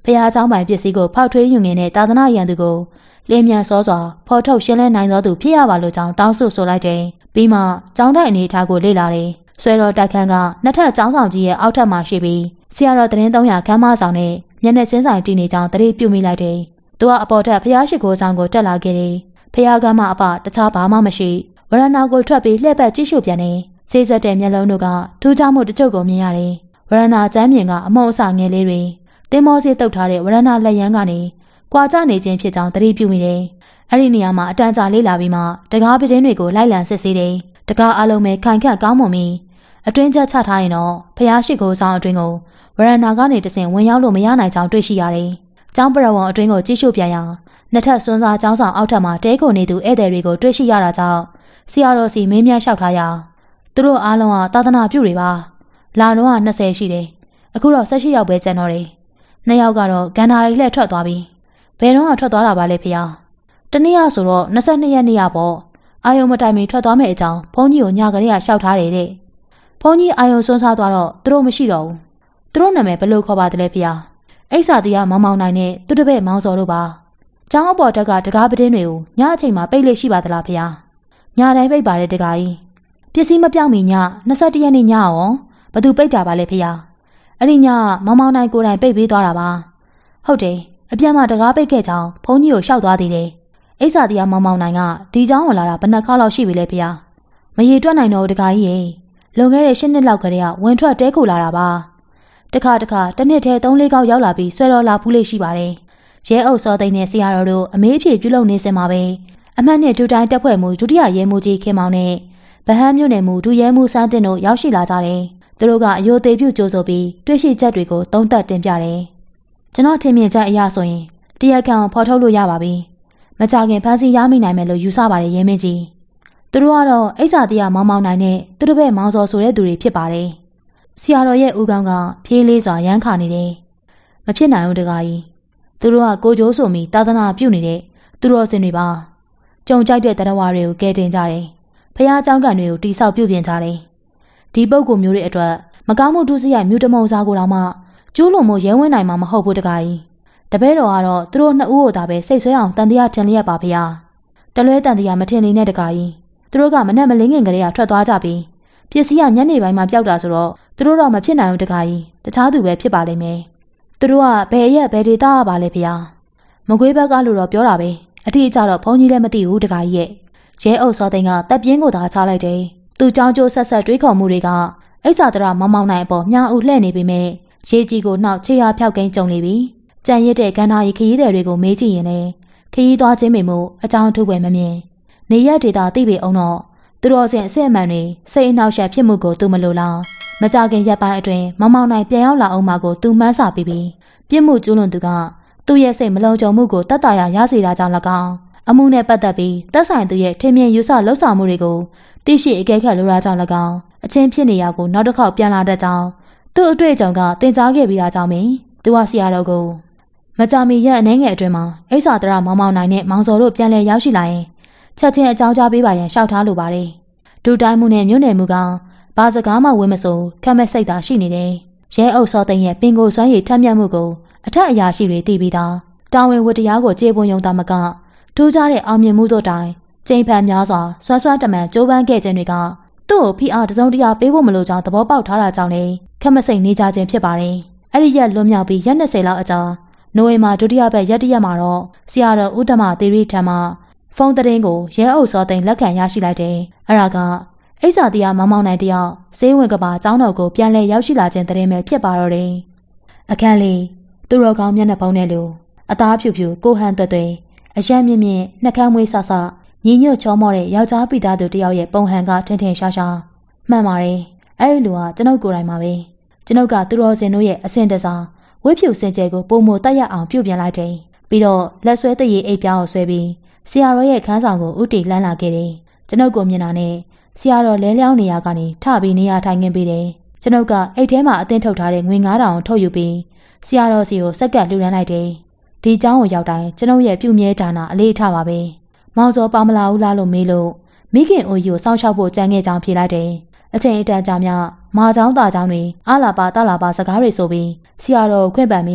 ဖះเจ้าပိုင်ပစ္စည်းကိုဖောက်ထွေးယူငင်တဲ့သာသနာရန်သူကိုလင်းမြန်စောစွာဖော်ထုတ်ရှင်းလင်းနိုင်သောသူဖြစ်ရပါလို့ကြောင်းတောင်းဆိုလိုက်တယ်။ပြီးမှကျောင်းတိုက်အနေအထားကိုလေ့လာတယ်။ဆွဲတော်တိုက်ခန်းကနှစ်ထပ်ကျောင်းဆောင်ကြီးရဲ့အောက်ထပ်မှာရှိပြီးဆရာတော်သတင်း300ခန်းမဆောင်နဲ့မျက်နှာချင်းဆိုင်တည်နေကြောင်းတတိပြုမိလိုက်တယ်။သူကအပေါ်ထပ်ဖះရှိခိုးဆောင်ကိုတက်လာခဲ့တယ်။ဖះကမှအပတခြားဘာမှမရှိဝရဏကိုထွက်ပြီးလှည့်ပတ်ကြည့်ရှုပြန်တယ်။ဆေးဆက်တဲ့မျက်လုံးတို့ကထူးခြားမှုတချို့ကိုမြင်ရတယ်။ဝရဏကျမ်းမြင်ကအမုံအစငယ်လေးတွေတင်းမောစီတုတ်ထားတဲ့ဝရဏလက်ရန်ကနေကွာကျနေခြင်းဖြစ်ကြောင်းတတိပြုမိတယ်။အဲ့ဒီနေရာမှာအတန်းကြာလေးလာပြီးမှတကားပတင်းတွေကိုလိုက်လံစစ်ဆေးတယ်။တကားအလုံးပဲခိုင်ခန့်ကောင်းမွန်ပြီးအတွင်းချက်ချထားရင်တော့ဖះရှိခိုးဆောင်အတွင်းကိုဝရဏကနေတဆင့်ဝင်ရောက်လို့မရနိုင်ကြောင်းတွေ့ရှိရတယ်။ကျောင်းပရဝံအတွင်းကိုကြည့်ရှုပြန်ရာနှစ်ထပ်စွန်းစားကျောင်းဆောင်အောက်ထပ်မှာတဲခိုနေသူဧည့်သည်တွေကိုတွေ့ရှိရတာကြောင့်ဆရာတော်စီမင်းမြတ်လျှောက်ထားရာသူတို့အားလုံးဟာသာသနာပြုတွေပါလာတော့20ရှိတယ်အခုတော့18ယောက်ပဲကျန်တော့တယ်2ယောက်ကတော့ဂန္ဓာရီလှည့်ထွက်သွားပြီဘယ်တော့မှထွက်သွားတာပါလဲဖေ။တနေ့ရဆိုတော့22ရက်နေ့ရပေါ့အာယုံမတိုင်မီထွက်သွားမယ့်အကြောင်းဘုန်းကြီးကိုညကလေးကလျှောက်ထားတယ်တဲ့ဘုန်းကြီးအာယုံစွန်းစားသွားတော့သူတို့မရှိတော့ဘူးသူတို့နာမည်ဘယ်လိုခေါ်ပါသလဲဖေ။အိဆာတီကမောင်မောင်နိုင်နဲ့သူတပည့်မောင်စော်တို့ပါကျောင်းအပေါ်တက်ကတကားပတင်းတွေကိုညအချိန်မှာပိတ်လေရှိပါသလားဖေ။ညတိုင်းပိတ်ပါတယ်တကားကြီးပစ္စည်းမပြောင်းမီည21ရက်နေ့ညရောဘသူပိတ်တာပါလဲဖေ။အဲ့ဒီညမောင်မောင်နိုင်ကိုယ်တိုင်ပိတ်ပေးသွားတာပါဟုတ်တယ်အပြန်မှာတကားပိတ်ခဲ့ကြောင်းဘုန်းကြီးကိုလျှောက်သွားသေးတယ်အိဆာတီကမောင်မောင်နိုင်ကဒီเจ้าဝင်လာတာဘယ်နှခါလောက်ရှိပြီလဲဖေ။မရေတွက်နိုင်တော့တကားကြီးရေလွန်ခဲ့တဲ့10နှစ်လောက်ကတည်းကဝင်ထွက်တဲခိုလာတာပါတခါတစ်နှစ်ထဲ3-4ခေါက်ရောက်လာပြီးဆွဲတော်လာဖူးလေးရှိပါတယ်ရဲအုပ်စောသိန်းနဲ့ဆရာတော်တို့အမေးအဖြေပြုလုပ်နေစင်မှာပဲအမှတ်နဲ့ဒုတိုင်းတက်ဖွဲ့မှုဒုတိယရဲမှုကြီးခင်မောင်နဲ့ဗဟန်းမြို့နယ်မှုဒုရဲမှုစန်းတင်တို့ရောက်ရှိလာကြတယ်သူတို့ကအယိုသေးပြုကြိုးဆိုပြီးတွေ့ရှိချက်တွေကိုသုံးသပ်တင်ပြတယ်ကျွန်တော်ထင်မြင်ချက်အရဆိုရင်တရားခံဖော်ထုတ်လို့ရပါပြီမကြခင်ဖမ်းဆီးရမိနိုင်မယ်လို့ယူဆပါတယ်ရဲမင်းကြီးသူတို့ကတော့အိဆာတီးမောင်မောင်နိုင်နဲ့သူတို့ဘက်မောင်စော်ဆိုတဲ့သူတွေဖြစ်ပါတယ်ဆရာတော်ရဲ့ဦးခေါင်းကဖြေးလေးစွာရမ်းခါနေတယ်မဖြစ်နိုင်ဘူးတကားကြီးသူတို့ကကိုကျိုးဆိုပြီးသာသနာပြုနေတဲ့သူတော်စင်တွေပါကြုံကြိုက်တဲ့တရားဝါတွေကိုကဲတင်ကြတယ်ဖះเจ้าကန်တွေကိုတိဆောက်ပြုပြင်ကြတယ်ဒီပုဂ္ဂိုလ်မျိုးတွေအတွက်မကောင်းမှုဒုစရိုက်မြူတမုံစားကိုတော့မှကျူးလွန်မှုရဲဝင်းနိုင်မှာမဟုတ်ဘူးတကားကြီးတပည့်တော်ကတော့သူတို့နှစ်ဦးကိုသာပဲစိတ်ဆွဲအောင်တန်တရားထင်လျက်ပါဖះတလွဲတန်တရားမထင်နေနဲ့တကားကြီးသူတို့ကမနဲ့မလင်းငင်ကလေးကထွက်သွားကြပြီးပစ္စည်းကညနေပိုင်းမှာပျောက်တာဆိုတော့သူတို့တော့မဖြစ်နိုင်ဘူးတကားကြီးတခြားသူပဲဖြစ်ပါလိမ့်မယ်သူတို့ကဘယ်ရက်ဘယ်ဒေတာပါလဲဖះမကွေးဘက်ကလို့တော့ပြောတာပဲအတိအကျတော့ဘုန်းကြီးလည်းမသိဘူးတကားကြီးရဲ့ရဲအုပ်စောသိန်းကတပ်ပြင်းကိုသာချလိုက်တယ်သူเจ้าကျိုးဆက်ဆက်တွေးခေါ်မှုတွေကအိဆာတရမောင်မောင်နိုင်အပေါ်မြားဦးလှဲ့နေပေမဲ့ရေကြီးကိုနှောက်ချေရဖြောက်ကင်းကြုံနေပြီကြံရစ်တဲ့ကန္နာရီခရီးသည်တွေကိုမေးကြည့်ရင်လည်းခရီးသွားခြင်းမိမှုအကြောင်းထုပွဲမမြင်နေရဒေတာသိပေအောင်တော့သူတော်စင်အစစ်အမှန်တွေစိတ်အနှောက်အယှက်ဖြစ်မှုကိုသူမလိုလားမကြခင်ရက်ပိုင်းအတွင်းမောင်မောင်နိုင်ပြန်ရောက်လာအောင်မှာကိုသူမှန်းစာပြီးပြစ်မှုကျူးလွန်သူကသူ့ရဲ့စိတ်မလုံခြုံမှုကိုတတ်တာရစေတာကြောင့်၎င်းအမှုနဲ့ပတ်သက်ပြီးသက်ဆိုင်သူရဲ့ထင်မြင်ယူဆလှုပ်ဆောင်မှုတွေကိုသိရှိအကဲခတ်လိုတာကြောင့်၎င်းအချင်းဖြစ်နေရကိုနောက်တစ်ခေါက်ပြန်လာတဲ့ကြောင်းသူ့အတွေ့အကြုံကတင်ကြားခဲ့ပြီးတာကြောင့်ပင်သူကဆရာတော်ကိုမကြမီရက်အနေငယ်အတွင်းမှာအိဆာတရမောင်မောင်နိုင်နဲ့မောင်စော်တို့ပြန်လည်ရောက်ရှိလာရင်ချက်ချင်းအကြောင်းကြားပေးပါရန်လျှောက်ထားလိုပါတယ်ဒူတိုင်းမှုနဲ့မြို့နယ်မှုကဘာစကားမှဝင်းမစိုးခက်မဲ့စိတ်သာရှိနေတယ်ရဲအုပ်စောသိန်းရဲ့ပင်ကိုစွမ်းရည်ထက်မြက်မှုကိုအထက်အရာရှိတွေသိပြီးသားတာဝန်ဝတ္တရားကိုကျေပွန်ယုံတာမကထူးခြားတဲ့အောင်မြင်မှုတို့တိုင်ကျိန်ဖန်များစွာဆွမ်းဆွမ်းတမန်ကြိုးပမ်းခဲ့ခြင်းတွေကသူ့ကိုဖိအားတစုံတရာပေးဖို့မလိုကြောင်းသဘောပေါက်ထားတာကြောင့်လေခက်မစိတ်နေကြခြင်းဖြစ်ပါတယ်။အဲ့ဒီရက်လွန်မြောက်ပြီးရက်20လောက်အကြာနိုဝင်ဘာဒုတိယပတ်ရက်တရက်မှာတော့ဆရာတော်ဦးဓမ္မသီရိထံမှဖုန်းသတင်းကိုရဲအုပ်စောသိန်းလက်ခံရရှိလိုက်တယ်။အဲ့ဒါကအိဆာတီးမောင်မောင်နိုင်တယောက်ဈေးဝင်ကဘာကျောင်းတော်ကိုပြန်လည်ရောက်ရှိလာခြင်းသတင်းပဲဖြစ်ပါတော့တယ်။အခန်းလေးသူတော်ကောင်းမျက်နှာဖုံးနဲ့လူအသားဖြူဖြူကိုဟန်သွဲ့သွဲအရက်မြင့်မြင့်နှက်ခမ်းမွေးဆဆညီညွတ်ချောမောတဲ့ယောက်ျားပိသားသူတယောက်ရဲ့ပုံဟန်ကထင်ထင်ရှားရှားမှန်ပါတယ်အဲ့ဒီလူကကျွန်ုပ်ကိုယ်တိုင်ပါပဲကျွန်ုပ်ကသူတော်စင်တို့ရဲ့အစင်တစားဝိဖြူစင်ကြဲကိုပုံမတက်ရအောင်ပြုပြင်လိုက်တယ်ပြီးတော့လက်ဆွဲတရေအိပ်ပြောင်းကိုဆွဲပြီးဆရာတော်ရဲ့ခန်းဆောင်ကိုဥတီလှမ်းလာခဲ့တယ်ကျွန်ုပ်ကိုမြင်တာနဲ့ဆရာတော်လဲလျောင်းနေရကနေထပြီးနေရထိုင်ခင်းပေးတယ်ကျွန်ုပ်ကအိတ်ထဲမှာအသင်းထုတ်ထားတဲ့ငွေ9000ထုတ်ယူပြီးဆရာတော်စီကိုစက်ကပ်လှူဒန်းလိုက်တယ်ဒီเจ้าကိုရောက်တိုင်းကျွန်ုပ်ရဲ့ပြုမြဲဒါနာအလေးထားပါပဲမောင်စောပါမလာဘူးလားလို့မေးလို့မိခင်အိုကြီးကိုစောင့်ရှောက်ဖို့ကြံခဲ့ကြောင်းဖြေလိုက်တယ်အချိန်အတန်ကြာမြမာเจ้าတာเจ้าတွေအာလာပါတာလာပါစကားတွေဆိုပြီးဆရာတော်ကိုခွင့်ပန်ပြီး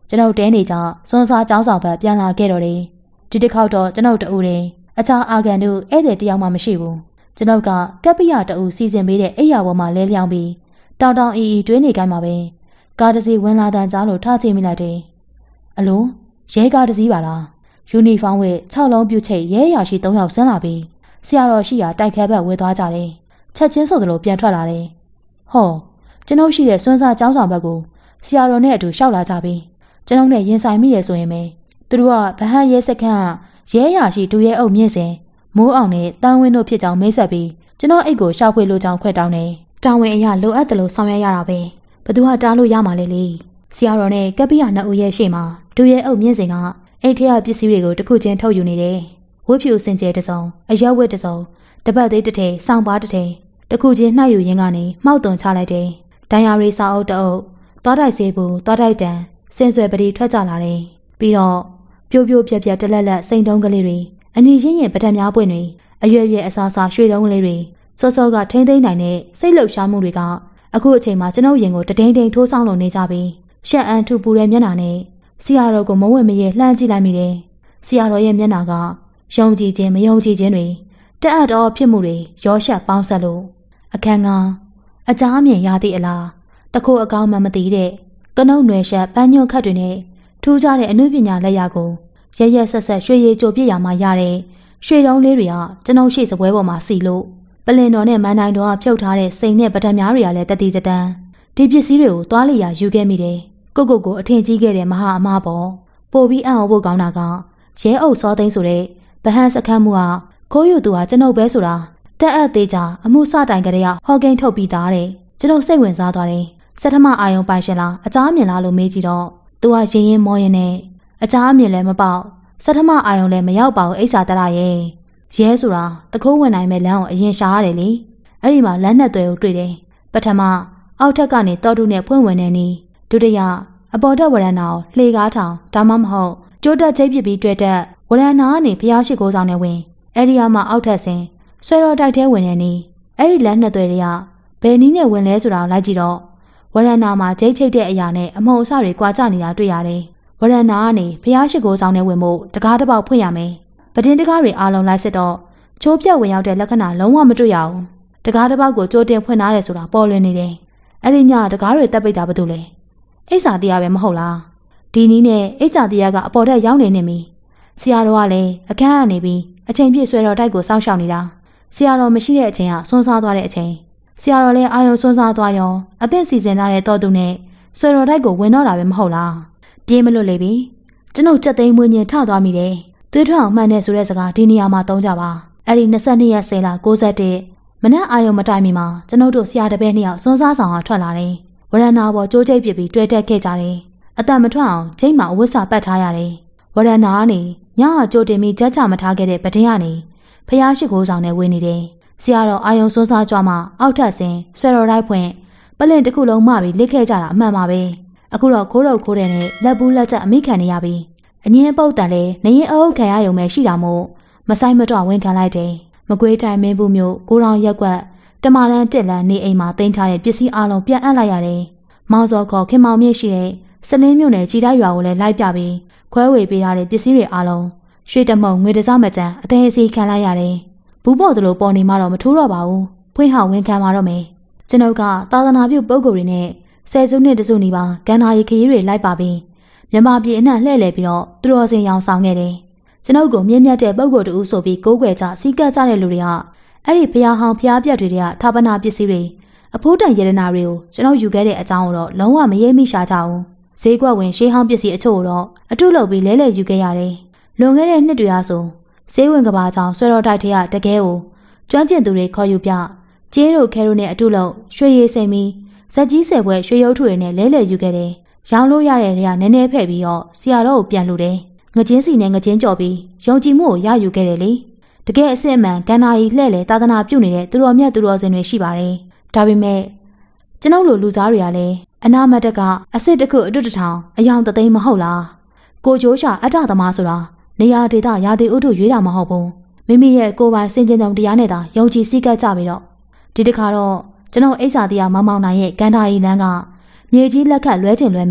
ကျွန်ုပ်တဲနေကြစွန်းစားကျောင်းဆောင်ဘက်ပြန်လာခဲ့တော့တယ်ဒီတစ်ခေါက်တော့ကျွန်ုပ်တူတယ်အခြားအာကန်တို့ဧည့်သည်တယောက်မှမရှိဘူးကျွန်ုပ်ကကပ္ပိယတူစီစဉ်ပေးတဲ့အိယာပေါ်မှာလဲလျောင်းပြီးတောင်တောင်အီတွင်းနေကြမှာပဲကားတစ်စီးဝင်လာတန်းကြားလို့ထားချိန်မိလိုက်တယ်အလိုရဲကားတစ်စီးပါလားယူနီဖောင်းဝတ်6လုံးပြုတ်ချိတ်ရဲရာရှိ3ယောက်ဆင်းလာပြီးဆရာတော်ရှိရာတိုက်ခဲဘက်ဝေသွားကြတယ်ချက်ချင်းဆိုသလိုပြန်ထွက်လာတယ်ဟောကျွန်ုပ်ရှိတဲ့စွန်းစားကျောင်းဆောင်ဘက်ကိုဆရာတော်နဲ့အတူရှောက်လာကြပြီးကျွန်ုပ်နဲ့ရင်ဆိုင်မိရဆိုရင်ပဲသူတို့ကဗဟန်းရဲစခန်းကရဲရာရှိဒူရဲအုပ်မြင့်စင်မိုးအောင်နဲ့တန်းဝင်းတို့ဖြစ်ကြောင်းမိတ်ဆက်ပြီးကျွန်တော်အိတ်ကိုရှောက်ဖွေလို့ကြောင်းခွဲတောင်းတယ်တောင်းဝင်အရာလိုအပ်တယ်လို့ဆောင်ရွက်ရတာပဲဘသူကတားလို့ရမှာလဲလေဆရာတော်နဲ့ကပ္ပိယနှစ်ဦးရဲ့ရှေ့မှာဒူရဲအုပ်မြင့်စင်ကအိတ်ထဲကပစ္စည်းတွေကိုတစ်ခုချင်းထုတ်ယူနေတယ်ဝတ်ဖြူစင်ကြဲတစ်စုံအရက်ဝတ်တစ်စုံတပတ်သေးတစ်ထည်စောင်းပါတစ်ထည်တစ်ခုချင်းနှိုက်ယူရင်းကနေမှောက်သွန်ချလိုက်တယ်ဒဏ်ရာရီစာအုပ်တအုပ်သွားတိုက်စေဘူးသွားတိုက်တန်စင်ဆွဲပတိထွက်ကြလာတယ်ပြီးတော့ပြိုးပြိုးပြက်ပြက်တလက်လက်စိန်တုံးကလေးတွေအနီရင်းရင်ပထမများပွင့်တွေအရွယ်ရွယ်အစားစားရွှေတုံးကလေးတွေစောစောကထိမ့်သိမ့်နိုင်တဲ့စိတ်လှုပ်ရှားမှုတွေကအခုအချိန်မှာကျွန်ုပ်ရင်ကိုတဒိန်ဒိန်ထိုးဆောင်လို့နေကြပြီးရှက်အန်ထူပူတဲ့မျက်နှာနဲ့ဆရာတော်ကိုမဝင့်မရဲလှမ်းကြည့်လိုက်မိတယ်ဆရာတော်ရဲ့မျက်နှာကယုံကြည်ခြင်းမယုံကြည်ခြင်းတွေတက်အပ်တော်ဖြစ်မှုတွေရောရှက်ပေါင်းဆက်လို့အခန်းကအကြားအမြင်ရသည့်အလားတခိုးအကောင်းမှမသိတဲ့ကနုတ်နွယ်ရှက်ပန်းညွန့်ခတ်တွေနဲ့ထူးခြားတဲ့အမှုပညာလက်ရာကိုရရက်ဆက်ဆက်ရွှေရည်ကြိုပြရမှာရတဲ့ရွှေတုံးလေးတွေကကျွန်ုပ်ရှိစပွဲပေါ်မှာစီလို့ပလင်တော်နဲ့မန်တိုင်းတော်ကဖြုတ်ထားတဲ့စိန်နဲ့ပထမများတွေကလည်းတတိတတန်းဒီပစ္စည်းတွေကိုသွားလျာယူခဲ့မိတယ်ကိုအထင်ကြီးခဲ့တဲ့မဟာအမားပေါ်ပို့ပြီးအံ့ဩဖို့ကောင်းတာကရဲအုပ်စောသိန်းဆိုတဲ့ဗဟန်းစခန်းမှုကခိုးယူသူဟာကျွန်ုပ်ပဲဆိုတာတက်အပ်သေးကြအမှုစတိုင်ကလေးကဟော်ကိန်းထုတ်ပြီးသားတဲ့ကျွန်ုပ်စိတ်ဝင်စားသွားတယ်စက်ထမအာယုံပိုင်ရှင်လားအကြားအမြင်လားလို့မေးကြည့်တော့သူကရင်ရင်မောရင်နဲ့အကြားအမြင်လည်းမပေါက်စက်ထမအာယုံလည်းမရောက်ပါဘူးအိဆာတရရဲ့ရဲဆိုတာတခိုးဝင်နိုင်မဲ့လမ်းကိုအရင်ရှာရတယ်လေအဲ့ဒီမှာလမ်းနဲ့သွဲကိုတွေ့တယ်ပထမအောက်ထက်ကနေတော်တုနဲ့ဖွင့်ဝင်နေနီးဒုတိယအပေါ်တက်ဝရဏကိုလှေကားထောင်ဒါမှမဟုတ်ကျိုးတက်ချိတ်ပစ်ပြီးတွေ့တက်ဝရဏကနေဖျားရှိခိုးဆောင်နေဝင်အဲ့ဒီမှာအောက်ထက်ဆင်းဆွဲတော်တိုက်ထဲဝင်နေနီးအဲ့ဒီလမ်းနှစ်သွဲတွေကဘယ်နည်းနဲ့ဝင်လဲဆိုတာကိုလိုက်ကြည့်တော့ဝရဏမှာဂျိတ်ချိတ်တဲ့အရာနဲ့အမုံအစတွေကွာကျနေတာတွေ့ရတယ်ဝရဏကနေဖျားရှိခိုးဆောင်နေဝင်ဖို့တကားတစ်ပေါက်ဖွင့်ရမယ်ပတင်းတကားတွေအားလုံးလိုက်စစ်တော့ချိုးပြက်ဝင်ရောက်တဲ့လက္ခဏာလုံးဝမတွေ့ရဘူးတကားတစ်ပေါက်ကိုကြိုတင်ဖွင့်ထားတယ်ဆိုတာပေါ်လွင်နေတယ်အဲ့ဒီညတကားတွေတက်ပိတ်တာဘာလို့လဲအိဆာတရားပဲမဟုတ်လားဒီနည်းနဲ့အိဆာတရားကအပေါ်ထက်ရောက်နေနေပြီဆရာတော်ကလည်းအခန်းကနေပြီးအချိန်ပြည့်ဆွဲတော်တိုက်ကိုစောင့်ရှောက်နေတာဆရာတော်မရှိတဲ့အချိန်ကဆွန်းစားသွားတဲ့အချိန်ဆရာတော်လည်းအာယုံဆွန်းစားသွားရောအသင့်စီစဉ်ထားတဲ့တော်သူနဲ့ဆွဲတော်တိုက်ကိုဝင်တော့တာပဲမဟုတ်လားပြေးမလွတ်လေပြီကျွန်ုပ်ချက်သိမ်းမွေးညင်ထသွားမိတယ်သွေးထွက်အောင်မှန်တဲ့ဆိုတဲ့စကားဒီနေရာမှာသုံးကြပါအဲ့ဒီ22ရက်10လ61မနက်အာယုံမတိုင်မီမှာကျွန်ုပ်တို့ဆရာတပည့်2ယောက်စွန်းစားဆောင်ကထွက်လာတယ်ဝရဏပေါ်ကြိုးချိတ်ပစ်ပြီးတွေ့တက်ခဲ့ကြတယ်အတန်မထွက်အောင်ချိန်မှာအဝတ်စာပတ်ထားရတယ်ဝရဏကနေညကကြိုတင်ပြီးကြက်ချမထားခဲ့တဲ့ပတင်းကနေဖျားရှိခိုးဆောင်နဲ့ဝေးနေတယ်ဆရာတော်အာယုံစွန်းစားကြွမှအောက်ထပ်ဆင်းဆွဲတော်တိုက်ဖွင့်ပလင်တစ်ခုလုံးမှပြီးလစ်ခဲ့ကြတာအမှန်ပါပဲအခုတော့ခိုးတော့ခိုးတယ်နဲ့လက်ဘူးလက်ချက်အမိခံနေရပြီအငင်းပုတ်တန်လဲနရင်အုပ်ခံရရုံပဲရှိတာမို့မဆိုင်မတော့ဝင်ခံလိုက်တယ်မကွေးတိုင်းမင်းဘူးမျိုးကိုရောင်ရက်ကွက်တမလန်းတက်လန်းနေအိမ်မှာတင်ထားတဲ့ပစ္စည်းအလုံးပြန်အပ်လိုက်ရတယ်မောင်စောခေါ်ခင်မောင်မြင့်ရှိတဲ့စလင်းမြို့နယ်ကြီးတိုက်ရွာကိုလည်းလိုက်ပြပြီးခွဲဝေပေးထားတဲ့ပစ္စည်းတွေအလုံးရွှေတမုံငွေတစားမကြမ်းအသေးအစီခံလိုက်ရတယ်ဘူးပေါ်သလိုပေါ်နေမှတော့မထိုးတော့ပါဘူးဖွင့်ဟောင်းဝင်ခံပါတော့မယ်ကျွန်ုပ်ကသာသနာပြုပုဂ္ဂိုလ်တွေနဲ့ဆယ်စုနှစ်တစုနီးပါးကန္နာရီခရီးတွေလိုက်ပါပြီးမြန်မာပြည်အနှံ့လှည့်လည်ပြီးတော့သူတော်စင်ရောင်ဆောင်ခဲ့တယ်ကျွန်ုပ်ကိုမြင့်မြတ်တဲ့ပုဂ္ဂိုလ်တူဆိုပြီးကိုးကွယ်ကြစီကပ်ကြတဲ့လူတွေကအဲ့ဒီဖျားဟောင်းဖျားပြက်တွေကထာပနာပစ္စည်းတွေအဖိုးတန်ရတနာတွေကိုကျွန်ုပ်ယူခဲ့တဲ့အကြောင်းကိုတော့လုံးဝမရေးမိရှာကြဘူးဈေးကွက်ဝင်ရှေးဟောင်းပစ္စည်းအချို့တော့အတုလုပ်ပြီးလဲလှယ်ယူခဲ့ရတယ်လွန်ခဲ့တဲ့နှစ်တွေအားဆိုဈေးဝင်ကဘာကြောင့်ဆွဲတော်တိုက်ထဲကတကယ်ကိုကျွမ်းကျင်သူတွေခေါ်ယူပြကျေးတို့ခဲတို့နဲ့အတုလုပ်ရွှေရည်စိမ်ပြီးဇက်ကြီးဆယ်ပွဲရွှေရုပ်ထုတွေနဲ့လဲလှယ်ယူခဲ့တယ်ရောင်းလို့ရတဲ့နေရာနည်းနည်းဖဲ့ပြီးတော့ဆရာတော်ကိုပြန်လူတယ်ငကျင်းစီနဲ့ငကျင်းကြော်ပြီးယုံကြည်မှုကိုရယူခဲ့တယ်လေတကယ်အစစ်အမှန်ကန္နာကြီးလှဲ့လေသာသနာပြုနေတဲ့သူတော်မြတ်သူတော်စင်တွေရှိပါတယ်ဒါပေမဲ့ကျွန်ုပ်လိုလူသားတွေကလည်းအနာမတ်တကအစစ်တခုအတုတထောင်အယောင်တသိန်းမဟုတ်လားကိုကျိုးရှာအတ္တသမားဆိုတာနေရာဒေသရာသီဥတုရွေးတာမဟုတ်ဘူးမိမိရဲ့ကိုယ်ပိုင်စင်ကြင်တုံတရားနဲ့သာယုံကြည်စည်းကပ်ကြပြီးတော့ဒီတစ်ခါတော့ကျွန်ုပ်အိဆာတရားမောင်မောင်နိုင်ရဲ့ကန္နာကြီးလမ်းကမြေကြီးလက်ခတ်လွဲချင်လွဲမေအ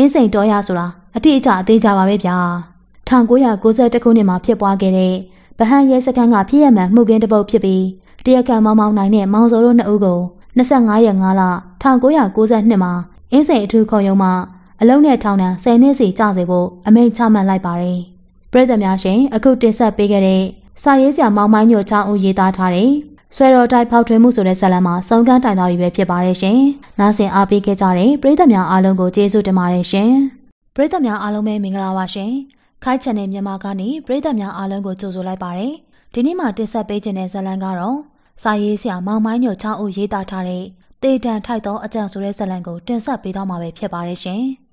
အင်းစိန်တော်ရဆိုတာအတိအကျအသေးကြပါပဲဗျာ1992ခုနှစ်မှာဖြစ်ပွားခဲ့တဲ့ဗဟန်းရဲစခန်းကဖြစ်ရမှန်မှုကင်းတစ်ပုဒ်ဖြစ်ပြီးတရားခံမောင်နိုင်နဲ့မောင်စောတို့နှစ်ဦးကို25ရက်5လ1992မှာအင်းစိန်အထူးခုံရုံးမှာအလုံးနဲ့ထောင်ဒဏ်10နှစ်စီကျစေဖို့အမိန့်ချမှတ်လိုက်ပါတယ်။ပြည်သူများရှင်အခုတင်ဆက်ပေးခဲ့တဲ့စာရေးဆရာမောင်မိုင်းညိုချောင်းဦးရေးသားထားတဲ့ဆွဲတော်တိုက်ဖောက်ထွင်းမှုဆိုတဲ့ဇာတ်လမ်းမှာစုံကန်းတိုင်တော်ကြီးပဲဖြစ်ပါတယ်ရှင်။နားဆင်အားပေးခဲ့ကြတဲ့ပြည်သူများအားလုံးကိုကျေးဇူးတင်ပါတယ်ရှင်။ပြည်သူများအားလုံးပဲမင်္ဂလာပါရှင်။ခိုင်ချန်နယ်မြန်မာကနေပြည်သူများအားလုံးကိုကြိုဆိုလိုက်ပါတယ်။ဒီနေ့မှာတင်ဆက်ပေးခြင်းတဲ့ဇာတ်လမ်းကတော့စာရေးဆရာမောင်မိုင်းညိုချောင်းဦးရေးသားထားတဲ့တေတံထိုက်သောအကြံဆိုတဲ့ဇာတ်လမ်းကိုတင်ဆက်ပေးတော့မှာပဲဖြစ်ပါတယ်ရှင်။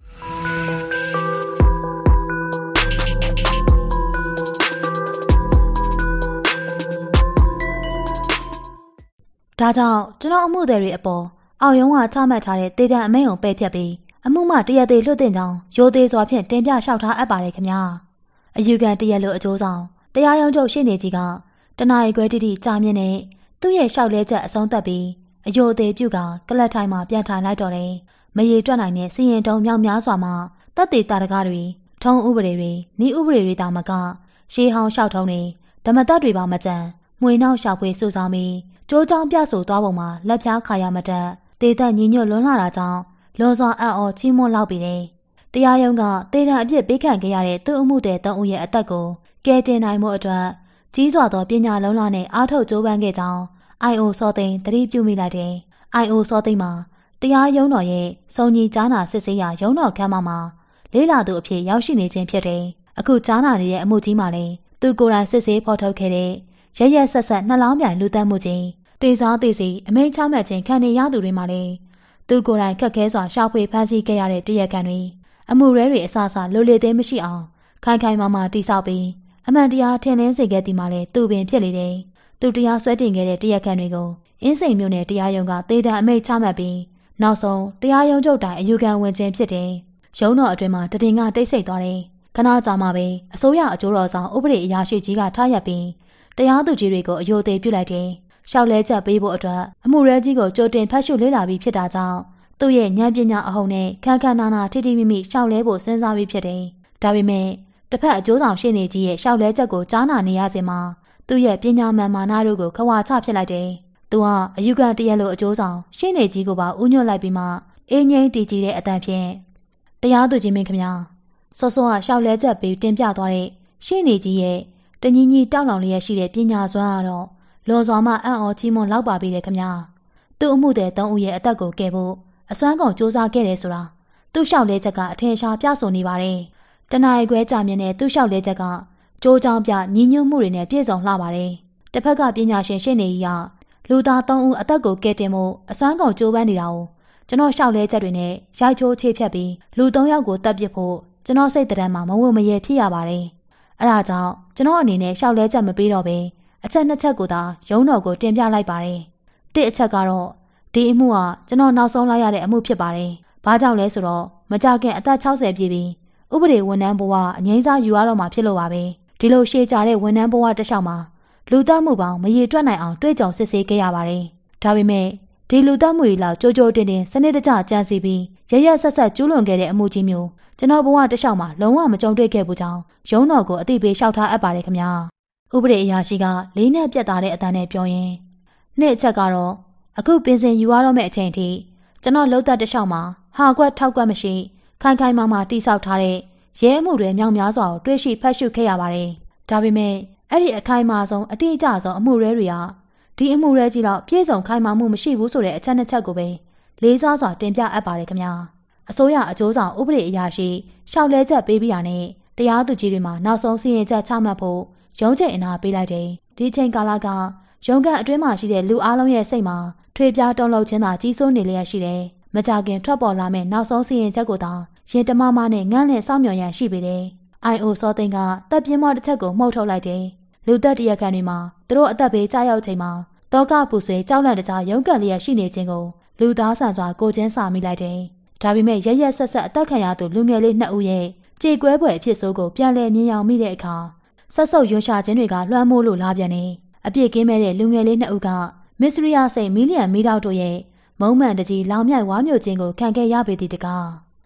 ဒါကြောင့်ကျွန်တော်အမှုတွေအပေါ်အောက်ရုံးကချမှတ်ထားတဲ့တေတံအမိန့်ကိုပယ်ဖျက်ပြီးအမှုမှတရက်သေးလွတ်တင်ကြောင်းရိုသေစွာဖြင့်တင်ပြလျှောက်ထားအပ်ပါတယ်ခင်ဗျာအယူခံတရက်လိုအကျိုးဆောင်တရားရုံးချုပ်ရှေ့နေကြီးကတနအီခွဲတိတိကြာမြင့်နဲ့သူ့ရဲ့လျှောက်လဲချက်အဆုံးသတ်ပြီးအယိုသေးပြုကကလတ်ထိုင်မှာပြန်ထိုင်လိုက်တော့တယ်မရေတွက်နိုင်တဲ့စီရင်တုံးမြောက်များစွာမှတပ်တေတာတကားတွေထုံးဥပဒေတွေဤဥပဒေတွေတာမကရှေးဟောင်းလျှောက်ထုံးတွေဓမ္မတပ်တွေပါမကြံမွေနောက်လျှောက်ဖွေစုဆောင်ပြီးကျိုးချောင်းပြဆိုသွားပုံမှာလက်ဖြားခါရမတက်တေသက်ညီညွတ်လွန်းလာတာကြောင့်လွန်စွာအံ့ဩချီးမွမ်းလောက်ပြီးတယ်။တရားရုံးကတေတံအပြစ်ပေးခံခဲ့ရတဲ့သူ့အမှုတဲ့၃ဦးရဲ့အသက်ကိုကယ်တင်နိုင်မှုအတွက်ကြီးစွာသောပညာလုံးလာနဲ့အားထုတ်ကြိုးပမ်းခဲ့ကြောင်းIO စောသိန်းသတိပြုမိလိုက်တယ်။ IO စောသိန်းမှာတရားရုံးတော်ရဲ့စုံညီကြားနာစစ်ဆေးရာရုံးတော်ခန်းမှာလေးလာသူအဖြစ်ရောက်ရှိနေခြင်းဖြစ်တယ်။အခုကြားနာနေတဲ့အမှုကြီးမှာလည်းသူကိုယ်တိုင်စစ်ဆေးဖော်ထုတ်ခဲ့တဲ့ရရဆက်ဆက်နှလောင်းပြိုင်လူသတ်မှုကြီးတေစားတေစီအမိန့်ချမှတ်ခြင်းခံနေရသူတွေမှာလည်းသူကိုယ်တိုင်ခက်ခဲစွာရှာဖွေဖမ်းဆီးခဲ့ရတဲ့တရားခံတွေအမှုရဲတွေအဆအဆလိုလေသေးမရှိအောင်ခိုင်ခိုင်မာမာတိဆောက်ပြီးအမှန်တရားထင်လင်းစေခဲ့သည်မှာလည်းသူပင်ဖြစ်လေတယ်။သူတရားစွဲတင်ခဲ့တဲ့တရားခံတွေကိုအင်းစိန်မြို့နယ်တရားရုံးကတေတံအမိန့်ချမှတ်ပြီးနောက်ဆုံးတရားရုံးချုပ်တိုင်အယူခံဝင်ခြင်းဖြစ်တယ်။ရုံးတော်အတွင်းမှာတည်ငါတိတ်ဆိတ်သွားတယ်။ခဏကြာမှပဲအစိုးရအကျိုးတော်ဆောင်ဥပဒေအရာရှိကြီးကထားရပြီးတရားသူကြီးတွေကိုအယိုသေးပြုလိုက်တယ်။ရှောက်လဲချက်ပေးဖို့အတွက်အမှုရဲကြီးကိုကြိုတင်ဖတ်ရှုလေ့လာပြီးဖြစ်တာကြောင့်သူ့ရဲ့ဉာဏ်ပညာအဟုန်နဲ့ခန်းခန်းနာနာထိထိမိမိရှောက်လဲဖို့စဉ်းစားပြီးဖြစ်တယ်။ဒါပေမဲ့တစ်ဖက်အကျိုးဆောင်ရှေ့နေကြီးရဲ့ရှောက်လဲချက်ကိုကြားနာနေရစဉ်မှာသူ့ရဲ့ပညာမှန်မာနာတို့ကိုခဝါချဖြစ်လိုက်တယ်။သူကအယူခံတရက်လိုအကျိုးဆောင်ရှေ့နေကြီးကိုပါဥညွှတ်လိုက်ပြီးမှအင်းငိမ့်တီကြီးတဲ့အတန်ဖြင့်တရားသူကြီးမင်းခင်ဗျာစောစောကရှောက်လဲချက်ပြီးတင်ပြသွားတဲ့ရှေ့နေကြီးရဲ့တညီညီတောက်လောင်လျက်ရှိတဲ့ပညာစွမ်းကတော့လွန်စွာမှအံ့ဩချီးမွမ်းလောက်ပါပြီလေခင်ဗျာသူ့အမှုတဲ့၃ဦးရဲ့အသက်ကိုကယ်ဖို့အစွမ်းကုန်စူးစမ်းခဲ့တယ်ဆိုတာသူ့လျှောက်လဲချက်ကအထင်ရှားပြဆိုနေပါတယ်တနအီခွဲကြာမြင့်တဲ့သူ့လျှောက်လဲချက်ကကြိုးကြောင်ပြညီညွတ်မှုတွေနဲ့ပြည့်စုံလှပါတယ်တစ်ဖက်ကပညာရှင်ရှေ့နေကြီးကလူသား၃ဦးအသက်ကိုကယ်တင်ဖို့အစွမ်းကုန်ကြိုးပမ်းနေတာကိုကျွန်တော်လျှောက်လဲချက်တွေနဲ့ရိုက်ချိုးချေဖြတ်ပြီးလူ၃ယောက်ကိုတပ်ပစ်ဖို့ကျွန်တော်စိတ်တရံမှာမဝမရဲဖြစ်ရပါတယ်အဲ့ဒါကြောင့်ကျွန်တော်အနေနဲ့လျှောက်လဲချက်မပေးတော့ဘဲအချက်၂ချက်ကိုသာရုံးတော်ကိုတင်ပြလိုက်ပါတယ်တစ်အချက်ကတော့ဒီအမှုကကျွန်တော်နောက်ဆုံးလိုက်ရတဲ့အမှုဖြစ်ပါတယ်ဘာကြောင့်လဲဆိုတော့မကြခင်အသက်60ပြည့်ပြီးဥပဒေဝန်ထမ်းဘဝအငြိမ်းစားယူရတော့မှာဖြစ်လို့ပါပဲဒီလိုရှေ့ကြတဲ့ဝန်ထမ်းဘဝတစ်လျှောက်မှာလူသတ်မှုပေါင်းမရေတွက်နိုင်အောင်တွေးကြုံစစ်ဆေးခဲ့ရပါတယ်ဒါပေမဲ့ဒီလူသတ်မှုတွေလောက်ကြိုးကြိုးတင်တင်စနစ်တကျကြံစည်ပြီးရရဆက်ဆက်ကျူးလွန်ခဲ့တဲ့အမှုကြီးမျိုးကျွန်တော်ဘဝတစ်လျှောက်မှာလုံးဝမကြုံတွေ့ခဲ့ဘူးကြောင်းရုံးတော်ကိုအသိပေးလျှောက်ထားအပ်ပါတယ်ခင်ဗျာဥပဒေအရာရှိကလေးနဲ့ပြတ်သားတဲ့အတန်နဲ့ပြောရင်နှစ်အချက်ကတော့အခုပင်စင်ယူရတော့မယ့်အချိန်ထိကျွန်တော်လှုပ်သက်တစ်လျှောက်မှာဟာကွက်ထောက်ကွက်မရှိခိုင်ခိုင်မာမာတိဆောက်ထားတဲ့ရဲမှုတွေမြောက်များစွာကိုတွေ့ရှိဖတ်ရှုခဲ့ရပါတယ်ဒါပေမဲ့အဲ့ဒီအခိုင်အမာဆုံးအတိအကျဆုံးအမှုရဲတွေကဒီအမှုရဲကြီးတော့ပြည့်စုံခိုင်မာမှုမရှိဘူးဆိုတဲ့အချက်နှစ်ချက်ကိုပဲလေးစားစွာတင်ပြအပ်ပါတယ်ခင်ဗျာအစိုးရအကျိုးဆောင်ဥပဒေအရာရှိရှောက်လဲချက်ပေးပြီးရနဲ့တရားသူကြီးတွေမှာနောက်ဆုံးစီရင်ချက်ချမှတ်ဖို့ရုံးချိန်အနာပေးလိုက်တယ်ဒီချိန်ကာလကရုံးခန်းအတွင်းမှာရှိတဲ့လူအလုံးရဲ့စိတ်မှာထွေပြားတုံးလုံးခြင်းသာကြီးစိုးနေလျက်ရှိတယ်မကြခင်ထွက်ပေါ်လာမယ့်နောက်ဆုံးစီရင်ချက်ကိုသာရင်တမမနဲ့ငန်းနဲ့စောင့်မျှော်ရန်ရှိပေတယ်IO စောသိန်းကတပ်ပြင်းမောတစ်ချက်ကိုမှုတ်ထုတ်လိုက်တယ်လူသက်တရက်ခံတွေမှာသူတို့အသက်ဘေးကြားရောက်ချိန်မှာတောကပူဆွေးကြောက်လန့်တကြားရုန်းကန်လျက်ရှိနေခြင်းကိုလူသားဆန်စွာကိုချင်းစာမိလိုက်တယ်ဒါပေမဲ့ရရက်ဆက်ဆက်အသက်ခံရသူလူငယ်လေး2ဦးရဲ့ကြေကွဲပွဲအဖြစ်ဆိုးကိုပြန်လည်မြင်ရောက်မိတဲ့အခါဆက်ဆုပ်ရွံရှာခြင်းတွေကလွှမ်းမိုးလို့လာပြန်နေအပြစ်ကင်းမဲ့တဲ့လူငယ်လေး2ဦးကမစ္စရိယစိတ်မီလီယံမီတောက်တို့ရဲ့မုံမှန်တကြီးလောင်မြိုက်ဝါမျိုးခြင်းကိုခံခဲ့ရပေသည်တကား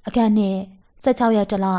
အခန်းနဲ့16ရက်တလ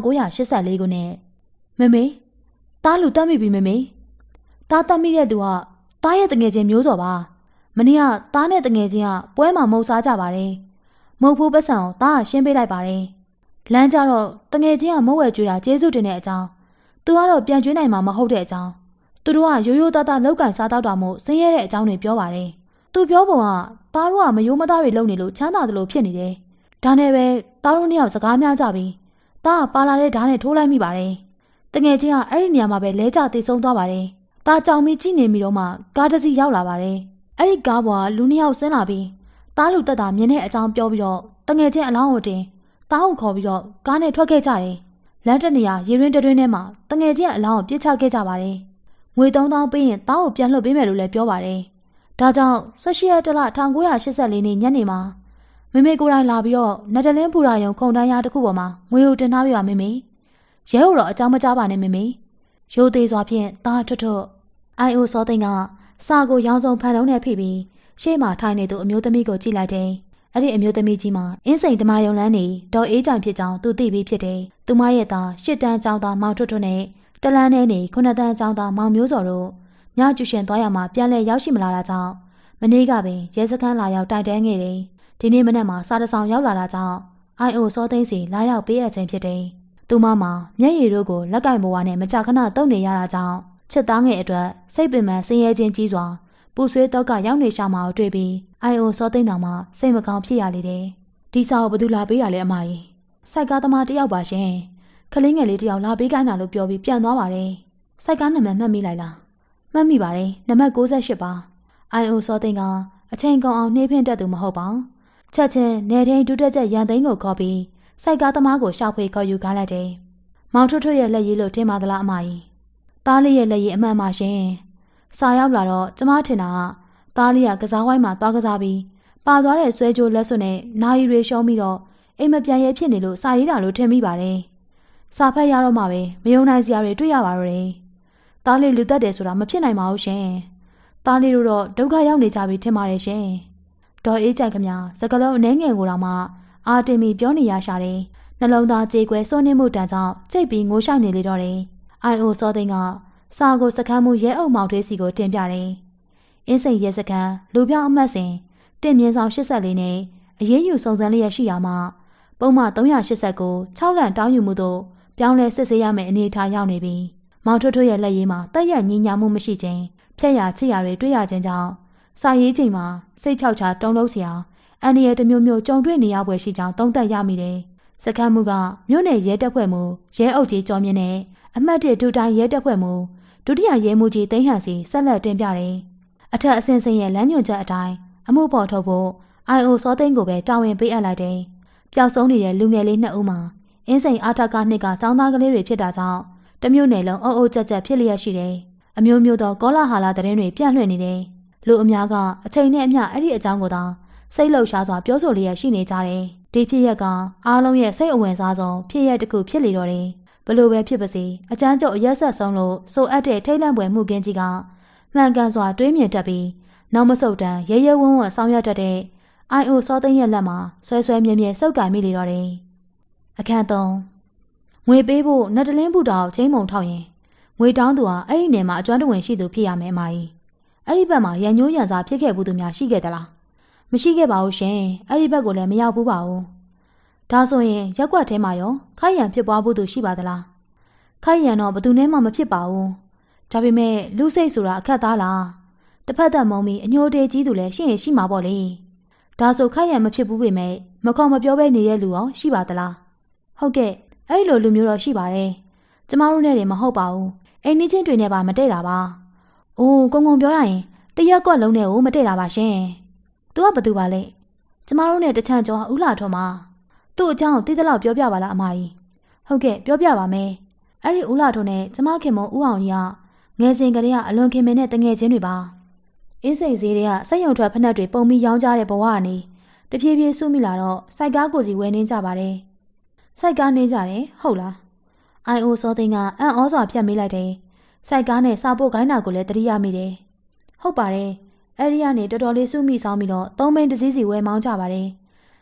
1984ခုနှစ်မမေတားလူတက်မိပြီမမေတားတက်မိတဲ့သူကတားရဲ့တငယ်ချင်းမျိုးစော်ပါမနေ့ကတားနဲ့တငယ်ချင်းကပွဲမှာမုံစားကြပါတယ်မုံဖိုးပတ်စံကိုတားကရှင်းပေးလိုက်ပါတယ်လမ်းကြတော့တငယ်ချင်းကမုံဝဲကျွေးတာကျေးဇူးတင်တဲ့အကြောင်းသူကတော့ပြန်ကျွေးနိုင်မှာမဟုတ်တဲ့အကြောင်းသူတို့ကရိုးရိုးသားသားလောက်ကန်စားတော့တာမို့ဆင်းရဲတဲ့အကြောင်းတွေပြောပါတယ်သူပြောပုံကတားတို့ကမယိုးမသားတွေလုံနေလို့ချမ်းသာတယ်လို့ဖြစ်နေတယ်ဒါနဲ့ပဲတားတို့နှစ်ယောက်စကားများကြပြီးတားကပါလာတဲ့ဓာတ်နဲ့ထိုးလိုက်မိပါတယ်တငယ်ချင်းကအဲ့ဒီနေရာမှာပဲလဲကျသေဆုံးသွားပါတယ်တားကြောင်ပြီးကြည့်နေပြီးတော့မှကားတစ်စီးရောက်လာပါတယ်အဲ့ဒီကားပေါ်ကလူနှစ်ယောက်ဆင်းလာပြီးတားလူတက်တာမြင်တဲ့အကြောင်းပြောပြီးတော့တငယ်ချင်းအလောင်းကိုတင်တားကိုခေါ်ပြီးတော့ကားနဲ့ထွက်ခဲ့ကြတယ်လမ်းတစ်နေရာရေရင်းတွင်းထဲမှာတငယ်ချင်းအလောင်းကိုပြစ်ချခဲ့ကြပါတယ်ငွေ3000ပေးရင်တားကိုပြန်လွှတ်ပေးမယ်လို့လည်းပြောပါတယ်ဒါကြောင့်18ရက်တလ1984နှစ်ညနေမှာမမေကိုယ်တိုင်လာပြီးတော့နတ်တလင်းပူရာယုံခုံတန်းရတစ်ခုပေါ်မှာငွေကိုတင်ထားပြပါမမေရဲကိုတော့အကြောင်းမကြားပါနဲ့မမေရိုးသေးစွာဖြင့်တားထွတ်ထွတ်အိုင်အိုစောသိန်းကစာကိုရောင်းစုံဖန်လုံးနဲ့ဖိပြီးရှေ့မှာထိုင်နေသူအမျိုးသမီးကိုကြည့်လိုက်တယ်အဲ့ဒီအမျိုးသမီးကြီးမှာအင်းစိန်ဓမ္မယုံလန်းနေဒေါ်အေးကြိုင်ဖြစ်ကြောင်းသူသိပြီးဖြစ်တယ်သူမရဲ့သား8တန်းကျောင်းသားမောင်ထွတ်ထွတ်နဲ့တလန်းနဲ့နေ9တန်းကျောင်းသားမောင်မျိုးစော်တို့ညကျူရှင်သွားရမှာပြန်လဲရောက်ရှိမလာတာကြောင့်မနေ့ကပင်ရဲစခန်းလာရောက်တိုင်တန်းခဲ့တယ်ဒီနေ့မနက်မှာစားတဆောင်ရောက်လာတာကြောင့်အိုင်အိုစောသိန်းစီလာရောက်ပေးအပ်ခြင်းဖြစ်တယ်သူမမှာမျက်ရည်တို့ကိုလက်ကင်ဘဝနဲ့မကြာခဏတုံနေရတာကြောင့်ချစ်သားငယ်အတွက်စိတ်ပင်ပန်းဆင်းရဲခြင်းကြီးစွာပူဆွေးတော့ကရောက်နေရှာမှာကိုတွေ့ပြီးအိုင်အိုစောသိန်းတော်မှာစိတ်မကောင်းဖြစ်ရလေတယ်ဒီစာကိုဘယ်သူလာပေးတာလဲအမကြီးစိုက်ကားသမားတယောက်ပါရှင်ခလေးငယ်လေးတယောက်လာပေးခိုင်းတာလို့ပြောပြီးပြန်သွားပါတယ်စိုက်ကားနံပါတ်မှတ်မိလိုက်လားမှတ်မိပါတယ်နံပါတ်68ပါအိုင်အိုစောသိန်းကအချိန်ကုန်အောင်နှေးဖင်းတတ်သူမဟုတ်ပါချက်ချင်းနေထိန်ဒုတက်ချက်ရန်သိန်းကိုခေါ်ပြီးစိုက်ကားသမားကိုရှောက်ဖွေခေါ်ယူခိုင်းလိုက်တယ်မောင်ထွတ်ထွတ်ရဲ့လက်ရည်လို့ထင်ပါသလားအမကြီးသားလေးရဲ့လက်ရည်အမှန်ပါရှင်စာရောက်လာတော့ကျမထင်တာကသားလေးကကစားဝိုင်းမှာသွားကစားပြီးပါသွားတဲ့ဆွဲကြိုးလက်စွပ်နဲ့နာရီတွေရှုံးပြီးတော့အိမ်မပြန်ရဲဖြစ်နေလို့စာရေးတာလို့ထင်မိပါတယ်စာဖတ်ရတော့မှပဲမယုံနိုင်စရာတွေတွေ့ရပါတော့တယ်သားလေးလူသက်တယ်ဆိုတာမဖြစ်နိုင်ပါဘူးရှင်သားလေးတို့တော့ဒုက္ခရောက်နေကြပြီထင်ပါတယ်ရှင်ဒေါ်အေးကြိုင်ခမစကလုံးအနှဲငယ်ကိုတော့မှအာတင်မီပြောနေရရှာတယ်နှလုံးသားကြေကွဲစိုးနှင်းမှုတန်ကြောင့်ကြိတ်ပြီးငိုရှိုက်နေလေတော့တယ်အိုင်အိုစောသိန်းကစာကိုစခန်းမှုရဲအုပ်မောင်သေးစီကိုတင်ပြတယ်အင်းစိန်ရဲစခန်းလူပြောင်းအမှတ်စဉ်တင်မြင့်ဆောင်84နဲ့အရေးယူစုံစမ်းလျက်ရှိရာမှာပုံမှန်389 6လန့်တောင်းယူမှုတို့ပြောင်းလဲစစ်ဆေးရမယ့်အနေအထားရောက်နေပြီမောင်ထွတ်ထွတ်ရဲ့လက်ရည်မှာတက်ရညီညာမှုမရှိခြင်းဖြက်ရချစ်ရတွေတွေ့ရခြင်းကြောင့်စာရေးချိန်မှာစိတ်ချောက်ချတုံးလုံးစရာအန်ဒီရဲ့တမျိုးမျိုးကြုံတွေ့နေရပွဲရှိကြောင်းသုံးသပ်ရမိတယ်စခန်းမှုကမြို့နယ်ရဲတပ်ဖွဲ့မှုရဲအုပ်ကြီးကျော်မြင့်နဲ့အမှတ်1ဒုတိုင်းရဲတပ်ဖွဲ့မှုဒုတိယရဲမှူးကြီးသိန်းဟန်စီဆက်လက်တင်ပြတယ်အထက်အဆင့်ဆင့်ရဲ့လမ်းညွှန်ချက်အတိုင်းအမှုပေါ်ထုတ်ဖို့အိုင်အိုစောသိန်းကိုပဲတာဝန်ပေးအပ်လိုက်တယ်ပျောက်ဆုံးနေတဲ့လူငယ်လေး2ဦးမှာအင်းစိန်အာထကနှစ်ကចောင်းသားကလေးတွေဖြစ်တာကြောင့်တမျိုးနယ်လုံးအုပ်အုပ်ကြက်ကြက်ဖြစ်လျက်ရှိတယ်အမျိုးမျိုးသောကောလာဟာလသတင်းတွေပြန့်လွှင့်နေတယ်လူအများကအချိန်နဲ့အမျှအဲ့ဒီအကြောင်းကိုသာစိတ်လှုပ်ရှားစွာပြောဆိုလျက်ရှိနေကြတယ်ဒီဖြစ်ရက်ကအားလုံးရဲ့စိတ်အဝင်စားဆုံးဖြစ်ရက်တစ်ခုဖြစ်လေတော့တယ်ဘလို့ပဲဖြစ်ပါစေအကျန်းကျုပ်အရက်ဆက်ဆုံးလို့ဆိုအပ်တဲ့ထိတ်လန့်ပွဲမှုကင်းကြီးကမှန်ကန်စွာတွေးမြင်တတ်ပြီးနောက်မဆုတ်တမ်းရဲရဲဝံ့ဝံ့ဆောင်ရွက်တတ်တဲ့အိုင်အိုစောသိန်းရဲ့လက်မှာဆွဲဆွဲမြဲမြဲစုပ်ကန်မိလေတော့တယ်အခန်း3ငွေပေးဖို့နတ်တလင်းဘူတာကိုချင်းမုံထောက်ရင်ငွေတောင်းသူဟာအဲ့ဒီနယ်မှာအကျွမ်းတဝင်ရှိသူဖြစ်ရမယ်အမကြီးအဲ့ဒီဘက်မှာရန်ညိုးရန်စားဖြစ်ခဲ့ဘူးသူများရှိခဲ့သလားမရှိခဲ့ပါဘူးရှင်အဲ့ဒီဘက်ကိုလည်းမရောက်ဘူးပါဘူးဒါဆိုရင်ရက်ကွက်ထဲမှာရောခိုက်ရန်ဖြစ်ပွားဖို့သူရှိပါသလားခိုက်ရန်တော့ဘယ်သူနဲ့မှမဖြစ်ပါဘူးဒါပေမဲ့လူစိတ်ဆိုတာအခက်သားလားတစ်ဖက်သက်မုံပြီးအညိုတေးကြီးသူလည်းရှိရင်ရှိမှာပေါ့လေဒါဆိုခိုက်ရန်မဖြစ်ဘူးပေမဲ့မခေါ်မပြောပဲနေတဲ့လူရောရှိပါသလားဟုတ်ကဲ့အဲ့လိုလူမျိုးတော့ရှိပါတယ်ကျမတို့နဲ့တွေမဟုတ်ပါဘူးအိမ်နီးချင်းတွေနဲ့ပါမတည့်တာပါအိုးကုံကုံပြောရရင်တရက်ကွက်လုံးနဲ့ကိုမတည့်တာပါရှင်သူကဘသူပါလဲကျမတို့နဲ့တချမ်းကျော်ဦးလာထွန်းပါသူ့အကြောင်းသိသလောက်ပြောပြပါလားအမကြီးဟုတ်ကဲ့ပြောပြပါမယ်အဲ့ဒီဦးလာထွန်းနဲ့ကျမခင်မဦးအောင်ကြီးကငယ်စဉ်ကလေးကအလွန်ခင်မင်တဲ့တငယ်ချင်းတွေပါအင်းစိန်ဈေးတွေကစက်ရုံထွက်ဖက်နှက်တွေပုံပြီးရောင်းကြတဲ့ဘဝကနေတဖြည်းဖြည်းစုမိလာတော့စိုက်ကားကိုစီဝယ်နေကြပါတယ်စိုက်ကားနေကြတယ်ဟုတ်လားအိုင်အိုစောသိန်းကအံ့ဩစွာဖြတ်မိလိုက်တယ်စိုက်ကားနဲ့စာပို့ခိုင်းတာကိုလည်းတတိယမိတယ်ဟုတ်ပါတယ်အဲ့ဒီကနေတော်တော်လေးစုမိဆောင်ပြီးတော့3ဘိန်းတစ်စီးစီဝယ်မောင်းကြပါတယ်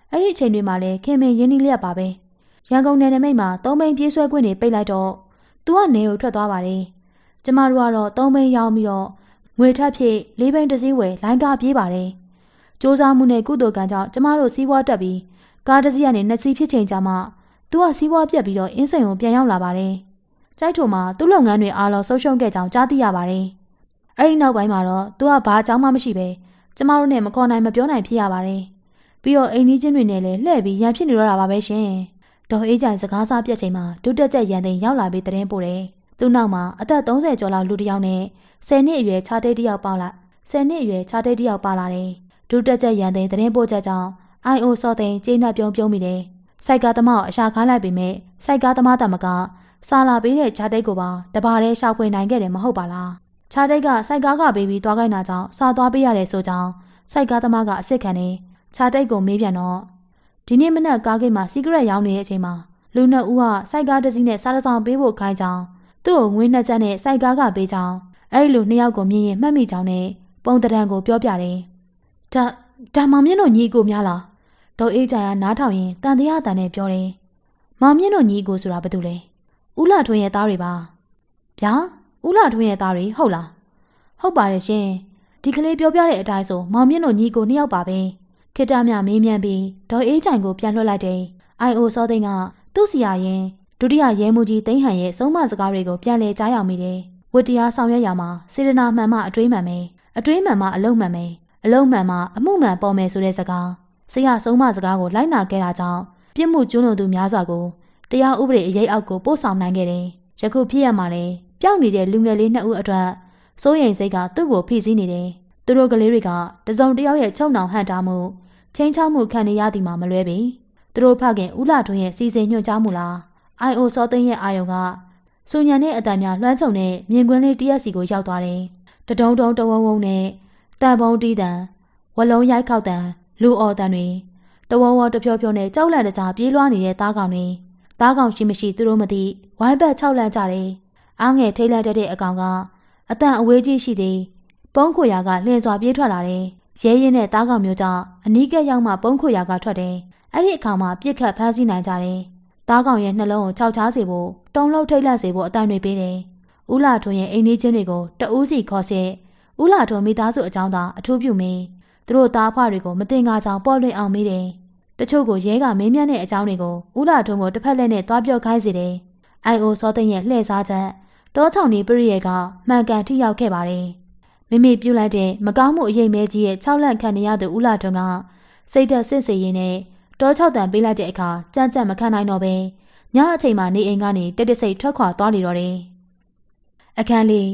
အဲ့ဒီအချိန်တွေမှာလည်းခင်မင်းရင်းနှီးလျက်ပါပဲရန်ကုန်နယ်နိမိတ်မှာ3ဘိန်းပြေးဆွဲခွင့်တွေပိတ်လိုက်တော့သူကနေကိုထွက်သွားပါတယ်ကျမတို့ကတော့3ဘိန်းရောင်းပြီးတော့ငွေထပ်ဖြည့်4ဘိန်းတစ်စီးဝယ်လိုင်းကားပြေးပါတယ်စ조사မှုနဲ့ကုသိုလ်ကံကြောင့်ကျမတို့စီးပွားတက်ပြီးကားတစ်စီးကနေ2စီးဖြစ်ချိန်ကြမှာသူကစီးပွားပြက်ပြီးတော့အင်းစိန်ကိုပြန်ရောက်လာပါတယ်ကြိုက်ထုံမှာသူ့လုပ်ငန်းတွေအားလုံးဆုံးရှုံးခဲ့ကြောင်းကြားသိရပါတယ်အဲ့ဒီနောက်ပိုင်းမှာတော့သူကဘာအကြောင်းမှမရှိပဲကျမတို့နဲ့မခေါ်နိုင်မပြောနိုင်ဖြစ်ရပါတယ်ပြီးတော့အိမ်ကြီးချင်းတွေနဲ့လည်းလှည့်ပြီးရန်ဖြစ်နေတော့တာပါပဲရှင်ဒေါ်အေးကြိုင်စကားစားပြက်ချိန်မှာဒုတက်ချက်ရန်သိမ်းရောက်လာပြီးတရင်ပို့တယ်သူ့နောက်မှာအသက်30ကျော်လောက်လူတစ်ယောက်နဲ့10နှစ်အရွယ်ခြားတိတ်တစ်ယောက်ပါလာ10နှစ်အရွယ်ခြားတိတ်တစ်ယောက်ပါလာတယ်ဒုတက်ချက်ရန်သိမ်းတရင်ပို့ချက်ကြောင့် IO စော်သိန်းကျင်းနှက်ပြုံးမိတယ်စိုက်ကားသမားကိုအရှာခိုင်းလိုက်ပေမဲ့စိုက်ကားသမားတမကစာလာပေးတဲ့ခြားတိတ်ကိုပါတပါးတည်းရှောက်ဖွေနိုင်ခဲ့တယ်မဟုတ်ပါလားခြားတိတ်ကစိုက်ကားကပေးပြီးသွားခိုင်းတာကြောင့်စာသွားပေးရတယ်ဆိုကြောင်းစိုက်ကားသမားကအစ်စ်ခံနေခြားတိတ်ကိုမေးပြန်တော့ဒီနေ့မနက်ကားဂိတ်မှာစီးကရက်ရောင်းနေတဲ့အချိန်မှာလူနှစ်ဦးကစိုက်ကားတစ်စီးနဲ့စားတစ်စောင်ပေးဖို့ခိုင်းကြောင်းသူ့ကိုငွေ2ကျပ်နဲ့စိုက်ကားကပေးကြောင်းအဲ့ဒီလူ2ယောက်ကိုမြင်ရင်မှတ်မိကြောင်းနဲ့ပုံတံကိုပြောပြတယ်ဒါမောင်မြင့်တို့ညီအကိုများလားဒေါ်အေးကြိုင်ကနားထောင်ရင်တန်တရားတန်နဲ့ပြောတယ်မောင်မြင့်တို့ညီအကိုဆိုတာဘာတူလဲဦးလှထွန်းရဲ့သားတွေပါဗျာဦးလှထွန်းရဲ့သားတွေဟုတ်လားဟုတ်ပါတယ်ရှင်ဒီကလေးပြောပြတဲ့အတိုင်းဆိုမောင်မြင့်တို့ညီအကို2ယောက်ပါပဲခေတ္တမြမေးမြန်းပြီးဒေါ်အေးကြိုင်ကိုပြန်လွှတ်လိုက်တယ် IO စောသိန်းကသူ့စီယာရင်ဒုတိယရဲမှူးကြီးသိန်းဟန်ရဲ့ဆုံးမစကားတွေကိုပြန်လည်ကြားရောက်မိတယ်ဝတ္တရားဆောင်ရွက်ရမှာစေတနာမှန်မှအတွေးမှန်မယ်အတွေးမှန်မှအလုံးမှန်မယ်အလုံးမှန်မှအမှုမှန်ပေါ်မယ်ဆိုတဲ့စကားဆရာဆုံးမစကားကိုလိုက်နာခဲ့တာကြောင့်ပြစ်မှုကျူးလွန်သူများစွာကိုတရားဥပဒေအရေးအောက်ကိုပို့ဆောင်နိုင်ခဲ့တယ်ယခုဖြစ်ရမှာလေပျောက်နေတဲ့လူငယ်လေး2ဦးအတွက်စိုးရိမ်စိတ်ကသူ့ကိုဖိစီးနေတယ်သူတို့ကလေးတွေကတစုံတစ်ယောက်ရဲ့ချုံနှောင်ဟန်တာမှုချင်းချောက်မှုခံနေရသည်မှာမလွဲပေသူတို့ဖခင်ဦးလှထွန်းရဲ့စီစဉ်ညွှန်ကြားမှုလား IO စောသိန်းရဲ့အာယုံကစူညံတဲ့အတန်များလွှမ်းခြုံတဲ့မြင်ကွင်းလေးတရက်စီကိုရောက်သွားတယ်တဒုံတဝုံဝုံနဲ့တန်ပုံတီးတန်ဝလုံးရိုက်ခောက်တန်လူအော်တန်တွေတဝဝတဖြောဖြောနဲ့ကြောက်လန့်တကြားပြေးလွှားနေတဲ့သားကောင်တွေသားကောင်ရှိမရှိသူတို့မသိဝိုင်းဘက်6လန့်ကြတယ်အားငယ်ထိတ်လန့်တဲ့အကောင်ကအတန်အဝေးကြီးရှိသည်ပုံးခွေရာကလှည့်စွာပြေးထွက်လာတယ်ရဲရင်နဲ့သားကောင်မျိုးကြောင့်အနီးကပ်ရောက်မှပုံးခွေရာကထွက်တယ်အဲ့ဒီအခါမှာပြစ်ခတ်ဖမ်းဆီးနိုင်ကြတယ်သားကောင်ရဲ့နှလုံးကိုခြောက်ချားစေဖို့တုံးလုံးထိတ်လန့်စေဖို့အတန်တွေပေးတယ်ဦးလှထွန်းရဲ့အိမ်လေးချင်းတွေကိုတအူးစီခေါ်ဆက်ဦးလှထွန်းမိသားစုအကြောင်းသာအထူးပြုမိသူတို့သားအဖွားတွေကိုမတင်ကားကြောင်ပေါ်လွင်အောင်မေးတယ်တချို့ကိုရဲကမေးမြန်းတဲ့အကြောင်းတွေကိုဦးလှထွန်းကိုတစ်ဖက်လက်နဲ့တွားပြောခိုင်းစေတယ်IO စောသိန်းရဲ့လှည့်စားချက်တောချောင်းနေပရိယေကမှန်ကန်ထိရောက်ခဲ့ပါတယ်မိမိပြုလိုက်တဲ့မကောင်းမှုအရေးမဲကြီးရဲ့6လန့်ခံနေရသူဦးလှထွန်းကစိတ်သက်စစ်စေးရင်းနဲ့တော6တန်ပေးလိုက်တဲ့အခါကြမ်းကြမ်းမခံနိုင်တော့ပဲညအချိန်မှာနေအိမ်ကနေတက်တဆိတ်ထွက်ခွာသွားလေတော့တယ်အခန်းလေး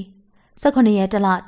18ရက်တလ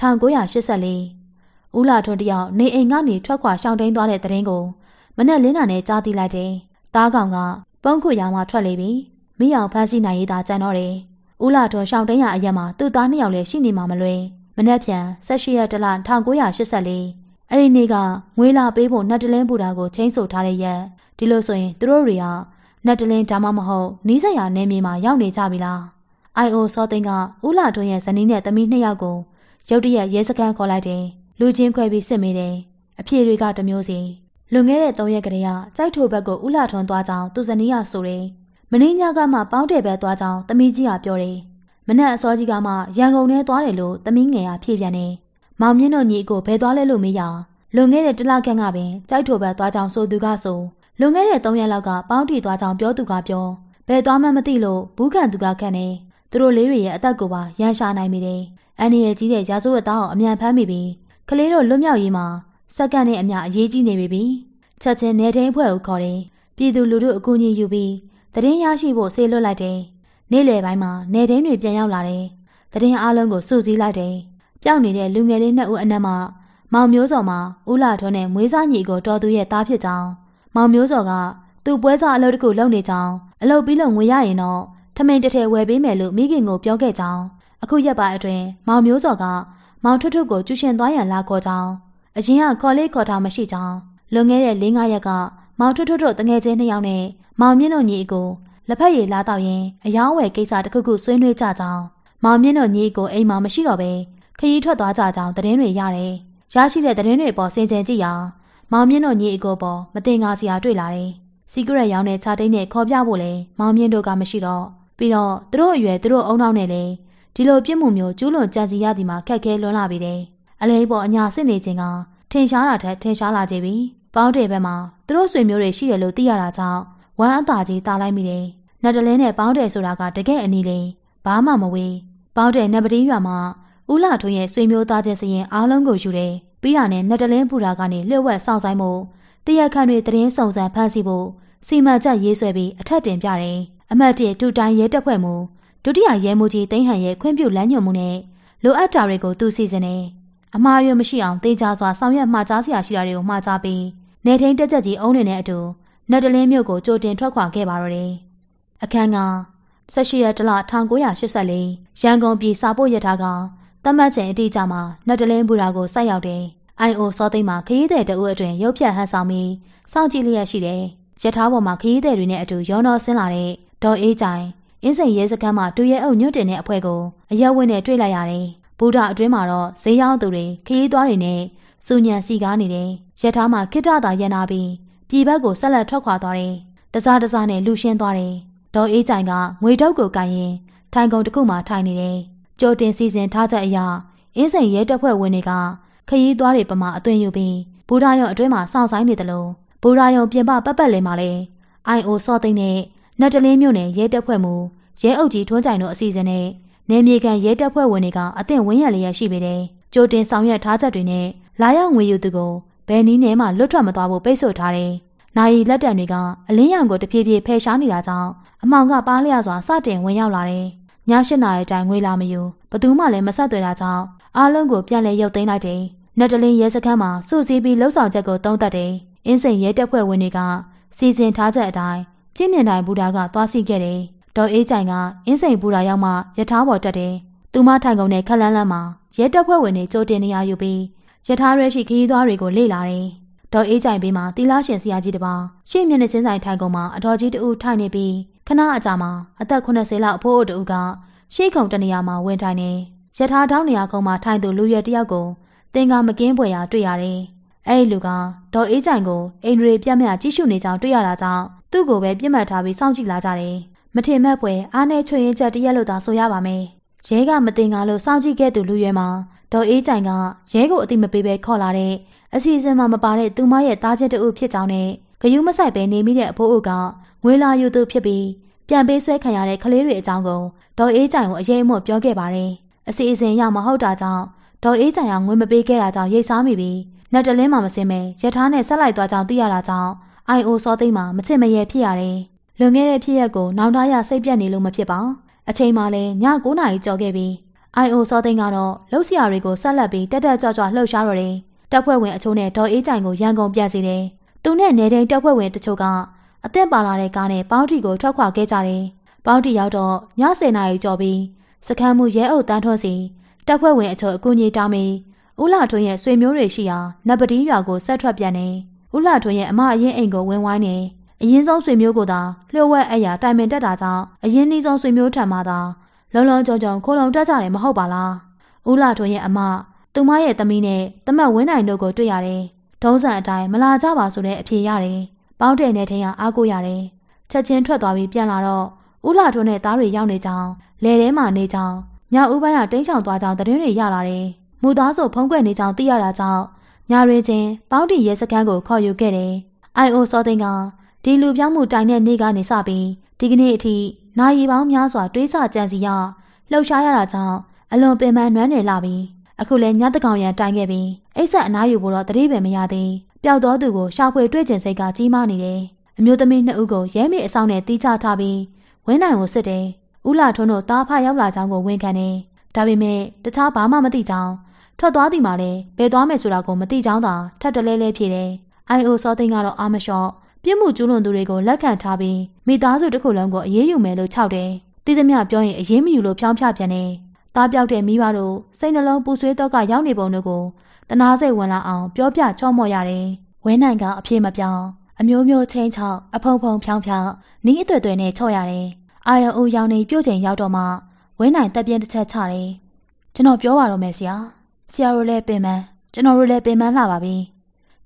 1984ဦးလှထွန်းတယောက်နေအိမ်ကနေထွက်ခွာရှောင်တိန်သွားတဲ့တဲ့ရင်ကိုမနဲ့လင်းနာနဲ့ကြားသိလိုက်တယ်သားကောင်ကပုံးခွေရောင်မှထွက်လေပြီမိအောင်ဖမ်းဆီးနိုင်ရတာကြံတော့တယ်ဦးလှထွန်းရှောင်တိန်ရအရက်မှာသူ့သား2ယောက်လည်းရှိနေမှာမလွယ်မနဲ့ပြန်18ရက်တလ1984အဲ့ဒီနေ့ကငွေလာပေးဖို့နတ်တလင်းပူတာကိုချင်းဆိုထားတဲ့ရက်ဒီလိုဆိုရင်သူတို့တွေကနတ်တလင်းဒါမှမဟုတ်နီးစပ်ရာနယ်မြေမှာရောက်နေကြပြီလား IO စောသိန်းကဦးလှထွန်းရဲ့ဇနီးနဲ့သမီး2ယောက်ကိုရုတ်တရက်ရဲစခန်းခေါ်လိုက်တယ်လူချင်းခွဲပြီးစစ်မေးတယ်အဖြေတွေကတမျိုးစီလွန်ခဲ့တဲ့3ရက်ကလေးကကြိုက်ထိုဘက်ကိုဦးလှထွန်းသွားကြောင်းသူဇနီးကဆိုတယ်မင်းညကမှပေါင်းတယ်ပဲသွားကြောင်းသမီးကြီးကပြောတယ်မနက်အစောကြီးကမှရန်ကုန်ထဲသွားတယ်လို့သမီးငယ်ကဖြေပြန်တယ်မောင်မြင့်တို့ညီအကိုဘယ်သွားလဲလို့မေးရလွန်ခဲ့တဲ့တလခန့်ကပင်ကြိုက်ထိုဘက်သွားကြောင်းဆိုသူကဆိုလွန်ခဲ့တဲ့3ရက်လောက်ကပေါင်းတီသွားကြောင်းပြောသူကပြောဘယ်သွားမှမသိလို့ဘူးခံသူကခန့်နေသူတို့လေးတွေရဲ့အသက်ကိုပါရန်ရှာနိုင်မိတယ်အန်ဒီရဲ့ကြီးတဲ့ရာဇဝတ်သားကိုအမြန်ဖမ်းမိပြီးကလေးတို့လွတ်မြောက်ရေးမှာစက္ကန့်နဲ့အမျှအရေးကြီးနေပြီချက်ချင်းနေထိန်ဖွဲ့ကိုခေါ်တယ်ပြည်သူလူထုအကူအညီယူပြီးသတင်းရရှိဖို့ဆေးလွတ်လိုက်တယ်နေ့လယ်ပိုင်းမှာနေထိန်တွေပြန်ရောက်လာတယ်သတင်းအားလုံးကိုစုစည်းလိုက်တယ်ပျောက်နေတဲ့လူငယ်လေး2ဦးအနက်မှာမောင်မျိုးစော်မှာဦးလှထွန်းနဲ့မွေးစားညီကိုတော်သူရဲ့သားဖြစ်ကြောင်းမောင်မျိုးစော်ကသူ့ပွဲစားအလုပ်တစ်ခုလုပ်နေကြောင်းအလုပ်ပြီးလို့ငွေရရင်တော့ထမင်းတစ်ထည်ဝယ်ပေးမယ်လို့မိခင်ကိုပြောခဲ့ကြောင်းအခုရက်ပိုင်းအတွင်းမောင်မျိုးစော်ကမောင်ထွတ်ထွတ်ကိုကျူရှင်သွားရန်လာခေါ်ကြောင်းအရင်ကခေါ်လေးခေါ်ထားမရှိကြောင်းလွန်ခဲ့တဲ့4-5ရက်ကမောင်ထွတ်ထွတ်တို့တငယ်ချင်း2ယောက်နဲ့မောင်မြင့်တို့ညီအကိုလက်ဖက်ရည်လာတော့ရင်အယောင်းဝယ်ကိစ္စတစ်ခုခုဆွေးနွေးကြကြောင်းမောင်မြင့်တို့ညီအကိုအိမ်မှာမရှိတော့ပဲခရီးထွက်သွားကြကြောင်းသတင်းတွေရတယ်ရရှိတဲ့သတင်းတွေပေါ်စင်ကြင်ကြည့်ရမောင်မြင့်တို့ညီအကိုပေါ်မတင်ငါစရာတွေ့လာတယ်။စီကရက်ရောင်းတဲ့ခြာတိတ်နဲ့ခေါ်ပြဖို့လေမောင်မြင့်တို့ကမရှိတော့ပြီးတော့သူတို့အရွယ်သူတို့အုံနောက်နဲ့လေဒီလိုပြစ်မှုမျိုးကျူးလွန်ကြံစည်ရသည်မှာခက်ခဲလွန်းလာပြီတယ်။အလေးပေါ်အညာစစ်နေခြင်းကထင်ရှားတာထက်ထင်ရှားလာကြပြီ။ပေါင်းတဲ့ဘက်မှာသူတို့ဆွေမျိုးတွေရှိတယ်လို့သိရတာကြောင့်ဝမ်းအသာကြီးတားလိုက်မိတယ်။နတ်တလင်းနဲ့ပေါင်းတယ်ဆိုတာကတကယ်အနည်းလေးဘာမှမဝေးပေါင်းတဲ့နတ်ပတိရွာမှာဦးလာထွန်းရဲ့ဆွေမျိုးသားချင်းစရင်အားလုံးကိုယူတယ်။ပြီးတာနဲ့နတ်တလင်းပူတာကနေလျှို့ဝှက်စောင့်ဆိုင်မှုတရက်ခန့်တွေသတင်းစုံစမ်းဖန်ဆီးဖို့စီမံချက်ရေးဆွဲပြီးအထက်တင်ပြတယ်။အမှတ်၁တူတိုင်းရဲတပ်ဖွဲ့မှုဒုတိယရဲမှူးကြီးသိန်းဟန်ရဲ့ခွင့်ပြုလမ်းညွှန်မှုနဲ့လိုအပ်တာတွေကိုသူစီစဉ်တယ်။အမှားအယွင်းမရှိအောင်တေချာစွာဆောင်ရွက်မှာကြားစရာရှိတာတွေကိုမှာကြားပြီးနေထိန်တက်ချက်ကြီးအုံးနေတဲ့အတူနတ်တလင်းမြို့ကိုကြိုတင်ထွက်ခွာခဲ့ပါတော့တယ်။အခန်းက18ရက်တလ1984ရန်ကုန်ပြည်စာပို့ရထားကတမတ်ချိန်အတိအကျမှာနတ်တလင်းဘူရာကိုစိုက်ရောက်တယ်။ IO စောသိမ်းမှာခရီးသည်တအုပ်အတွင်ရုပ်ဖြတ်ဟန်ဆောင်ပြီးစောင့်ကြည့်လျက်ရှိတယ်။ရထားပေါ်မှာခရီးသည်တွေနဲ့အတူရောနှောဆင်းလာတဲ့ဒေါ်အေးကြိုင်အင်းစိန်ရဲစခန်းမှာတူရဲအုပ်ညွတ်တင်တဲ့အဖွဲ့ကိုအရက်ဝင်းနဲ့တွေ့လိုက်ရတယ်။ဘူရာအတွင်းမှာတော့ဈေးရောင်းသူတွေခရီးသွားတွေနဲ့စူညံစီကားနေတယ်။ရထားမှာခိတ္တသာရန်နာပြီးပြည်ဘက်ကိုဆက်လက်ထွက်ခွာသွားတယ်။တစားတစားနဲ့လူရှင်းသွားတယ်။ဒေါ်အေးကြိုင်ကငွေတုပ်ကိုကိုင်ရင်ထိုင်ကုန်တစ်ခုမှထိုင်နေတယ်။ကြိုတင်စီစဉ်ထားချက်အရအင်းစိန်ရဲတပ်ဖွဲ့ဝင်တွေကခရီးသွားတွေပမာအသွင်ယူပြီးဘူရာယုံအတွင်းမှာစောင့်ဆိုင်နေတယ်လို့ဘူရာယုံပြင်ပပတ်ပတ်လည်မှာလဲ IO စောသိန်းနဲ့နတ်တလင်းမြို့နယ်ရဲတပ်ဖွဲ့မှုရဲအုပ်ကြီးထွန်းကြိုင်တို့အစီအစဉ်နဲ့နေမြေကန်ရဲတပ်ဖွဲ့ဝင်တွေကအသင့်ဝင်းရလျက်ရှိပေတယ်။ကြိုတင်ဆောင်ရွက်ထားချက်တွေနဲ့လာရောက်ငွေယူသူကိုဘယ်နည်းနဲ့မှလွတ်ထွက်မသွားဖို့ပိတ်ဆို့ထားတယ်။နာယီလက်တံတွေကအလင်းရောင်ကိုတဖြည်းဖြည်းဖယ်ရှားနေတာကြောင့်အမောင်ကပါးလျစွာစတင်ဝင်ရောက်လာတယ်။ည8နာရီတိုင်ငွေလာမယူဘသူမှလည်းမဆက်သွယ်တာကြောင့်အားလုံးကိုပြန်လည်ရုပ်သိမ်းလိုက်တယ်။နတ်တလင်းရဲစခန်းမှာစုစည်းပြီးလှုပ်ဆောင်ချက်ကိုသုံးသပ်တယ်။အင်းစိန်ရဲတပ်ဖွဲ့ဝင်တွေကစီစဉ်ထားချက်အတိုင်းကျင်းမြင့်တိုင်းဘူတာကသွားစီခဲ့တယ်။ဒေါ်အေးကြိုင်ကအင်းစိန်ဘူတာရောက်မှရထားပေါ်တက်တယ်။သူမထိုင်ကုန်တဲ့ခက်လန်းလန်းမှာရဲတပ်ဖွဲ့ဝင်တွေကြိုတင်နေရာယူပြီးရထားရဲရှိခရီးသွားတွေကိုလေ့လာတယ်။ဒေါ်အေးကြိုင်ဘေးမှာတီလာရှင်ဆရာကြီးတစ်ပါးရှေ့မျက်နှာချင်းဆိုင်ထိုင်ကုန်မှာအတော်ကြီးတူထိုင်နေပြီးခဏအကြာမှာအသက်80လောက်အဖိုးအိုတူကရှေ့ခုံတနေရာမှာဝင်ထိုင်နေရထားတောင်းနေရာကုန်းမှာထိုင်သူလူရွယ်တယောက်ကိုသင်္ကာမကင်းပွေရာတွေ့ရတယ်။အဲဒီလူကဒေါ်အေးကြိုင်ကိုအိန္ဒြေပြတ်မြကြည့်ရှုနေကြောင်းတွေ့ရတာကြောင့်သူ့ကိုပဲပြစ်မှတ်ထားပြီးစောင့်ကြည့်လာကြတယ်။မထင်မဲ့ဖွယ်အားနဲ့ချွေရင်ချက်တရက်လို့သာဆိုရပါမယ်။ရဲကမတင်ကားလို့စောင့်ကြည့်ခဲ့သူလူရွယ်မှာဒေါ်အေးကြိုင်ကရဲကိုအတိမပေးပဲခေါ်လာတဲ့အစီအစဉ်မှာမပါတဲ့သူမရဲ့တားချက်တူဖြစ်ကြောင်းနဲ့ဂယုမဆိုင်ပဲနေမိတဲ့အဖိုးအိုကငွေလာယူသူဖြစ်ပြီးပြန်ပေးဆွဲခံရတဲ့ကလေးတွေအကြောင်းကိုဒေါ်အေးကြိုင်ကိုအရေးအမွတ်ပြောခဲ့ပါတယ်။အစီအစဉ်ရမဟုတ်တာကြောင့်ဒေါ်အေးကြိုင်ကငွေမပေးခဲ့တာကြောင့်ရိတ်စားမိပြီးနတ်တလင်းမှာမစင်းမဲရထားနဲ့ဆက်လိုက်သွားကြောင်းသိရတာကြောင့် IO စောသိမ်းမှာမချစ်မရဲဖြစ်ရတယ်။လွန်ခဲ့တဲ့ဖြစ်ရက်ကိုနောင်တရစိတ်ပြတ်နေလို့မဖြစ်ပါ။အချိန်မှလည်းည9 နာရီကျော်ခဲ့ပြီး IO စောသိန်းကတော့လှုပ်ရှားတွေကိုဆက်လက်ပြီးတက်ကြွလှုပ်ရှားတော့တယ်။တပ်ဖွဲ့ဝင်အချို့နဲ့ဒေါ်အေးကြိုင်ကိုရန်ကုန်ပြန်စီတယ်။သူနဲ့နေတိုင်းတပ်ဖွဲ့ဝင်တချို့ကအသက်ပါလာတဲ့ကားနဲ့ပေါင်းတီကိုထွက်ခွာခဲ့ကြတယ်။ပေါင်းတီရောက်တော့ည10 နာရီကျော်ပြီးစခန်းမှုရဲအုပ်တန်းထွန်းစီတပ်ဖွဲ့ဝင်အချို့အကူအညီတောင်းပြီးဦးလာထွန်းရဲ့ဆွေမျိုးတွေရှိရာနတ်ပတိရွာကိုဆက်ထွက်ပြန်နေဦးလာထွန်းရဲ့အမအရင်အိမ်ကိုဝင်ဝိုင်းနေအရင်ဆုံးဆွေမျိုးကိုသာလျှို့ဝှက်အရာတိုင်ပင်တက်တာကြောင့်အရင်နှီးဆုံးဆွေမျိုးထံမှသာလုံလုံကြုံကြုံခိုးလုံတက်ကြတယ်မဟုတ်ပါလားဦးလာထွန်းရဲ့အမသူမရဲ့သမီးနဲ့တမတ်ဝင်းနိုင်တို့ကိုတွေ့ရတယ်ထုံးစံအတိုင်းမလာကြပါဆိုတဲ့အဖြေရတယ်ပေါင်းတဲ့နဲ့ထင်းရအားကိုရတယ်ချက်ချင်းထွက်သွားပြီးပြန်လာတော့ဦးလာထွန်းနဲ့သားတွေရောက်နေကြောင်းလယ်ထဲမှာနေကြောင်းညဦးပိုင်းကတိမ်းချောင်သွားကြောင်းသတင်းတွေရလာတယ်မူသားဆိုဖုံးကွယ်နေကြောင်းသိရတာကြောင့်ညရင်းချင်းပေါင်းတီရဲစခန်းကိုခေါ်ယူခဲ့တယ်။ IO စောသိန်းကဒီလူပြောင်းမှုတိုင်တဲ့နေ့ကနေစပြီးဒီကနေ့အထိနာရီပေါင်းများစွာတွေးဆကြံစီရလှုပ်ရှားရတာကြောင့်အလွန်ပင်ပန်းနွမ်းနယ်လာပြီးအခုလည်းညတကောင်ရန်တိုင်ခဲ့ပြီးအိတ်ဆက်အနားယူဖို့တော့တတိပဲမရသေးပျောက်တော်သူကိုရှာဖွေတွေ့ကျင်စိတ်ကကြီးမားနေတယ်။အမျိုးသမီး2ဦးကိုရဲမေအဆောင်နဲ့တီးချထားပြီးဝင်းနိုင်ကိုစစ်တယ်။ဦးလာထွန်းတို့တားဖရောက်လာကြောင်းကိုဝန်ခံတယ်။ဒါပေမဲ့တခြားဘာမှမသိကြောင်းထွက်သွားသည်မှာလည်းဘယ်သွားမယ်ဆိုတာကိုမသိကြောင်းသာထပ်တလဲလဲဖြစ်တယ်။ IO စောသိန်းကတော့အာမလျှော့ပြစ်မှုကျူးလွန်သူတွေကိုလက်ခံထားပြီးမိသားစုတစ်ခုလုံးကိုအေးအေးယူမယ်လို့ခြောက်တယ်။တိသမျှပြောရင်အေးမယူလို့ဖြောင်းဖြပြန်တယ်။သားပြောက်တဲ့မိဘတို့စိတ်နှလုံးပူဆွေးတော့ကရောက်နေပုံတို့ကိုတနာစိတ်ဝင်လာအောင်ပြောပြချော့မော့ရတယ်။ဝင်းနိုင်ကအပြေမပြောင်းအမျိုးမျိုးချင်းချောက်အဖုံဖုံဖြောင်းဖြောင်းနီးအသွဲ့သွဲနဲ့ချော့ရတယ်။အာယအိုရောင်နေပြုတ်ချိန်ရောက်တော့မှဝင်းနိုင်တက်ပြင်းတစ်ချက်ချတယ်။ကျွန်တော်ပြောပါတော့မယ်ဆရာ။ဆရာတို့လည်းပင်ပန်းကျွန်တော်တို့လည်းပင်ပန်းလှပါပြီ။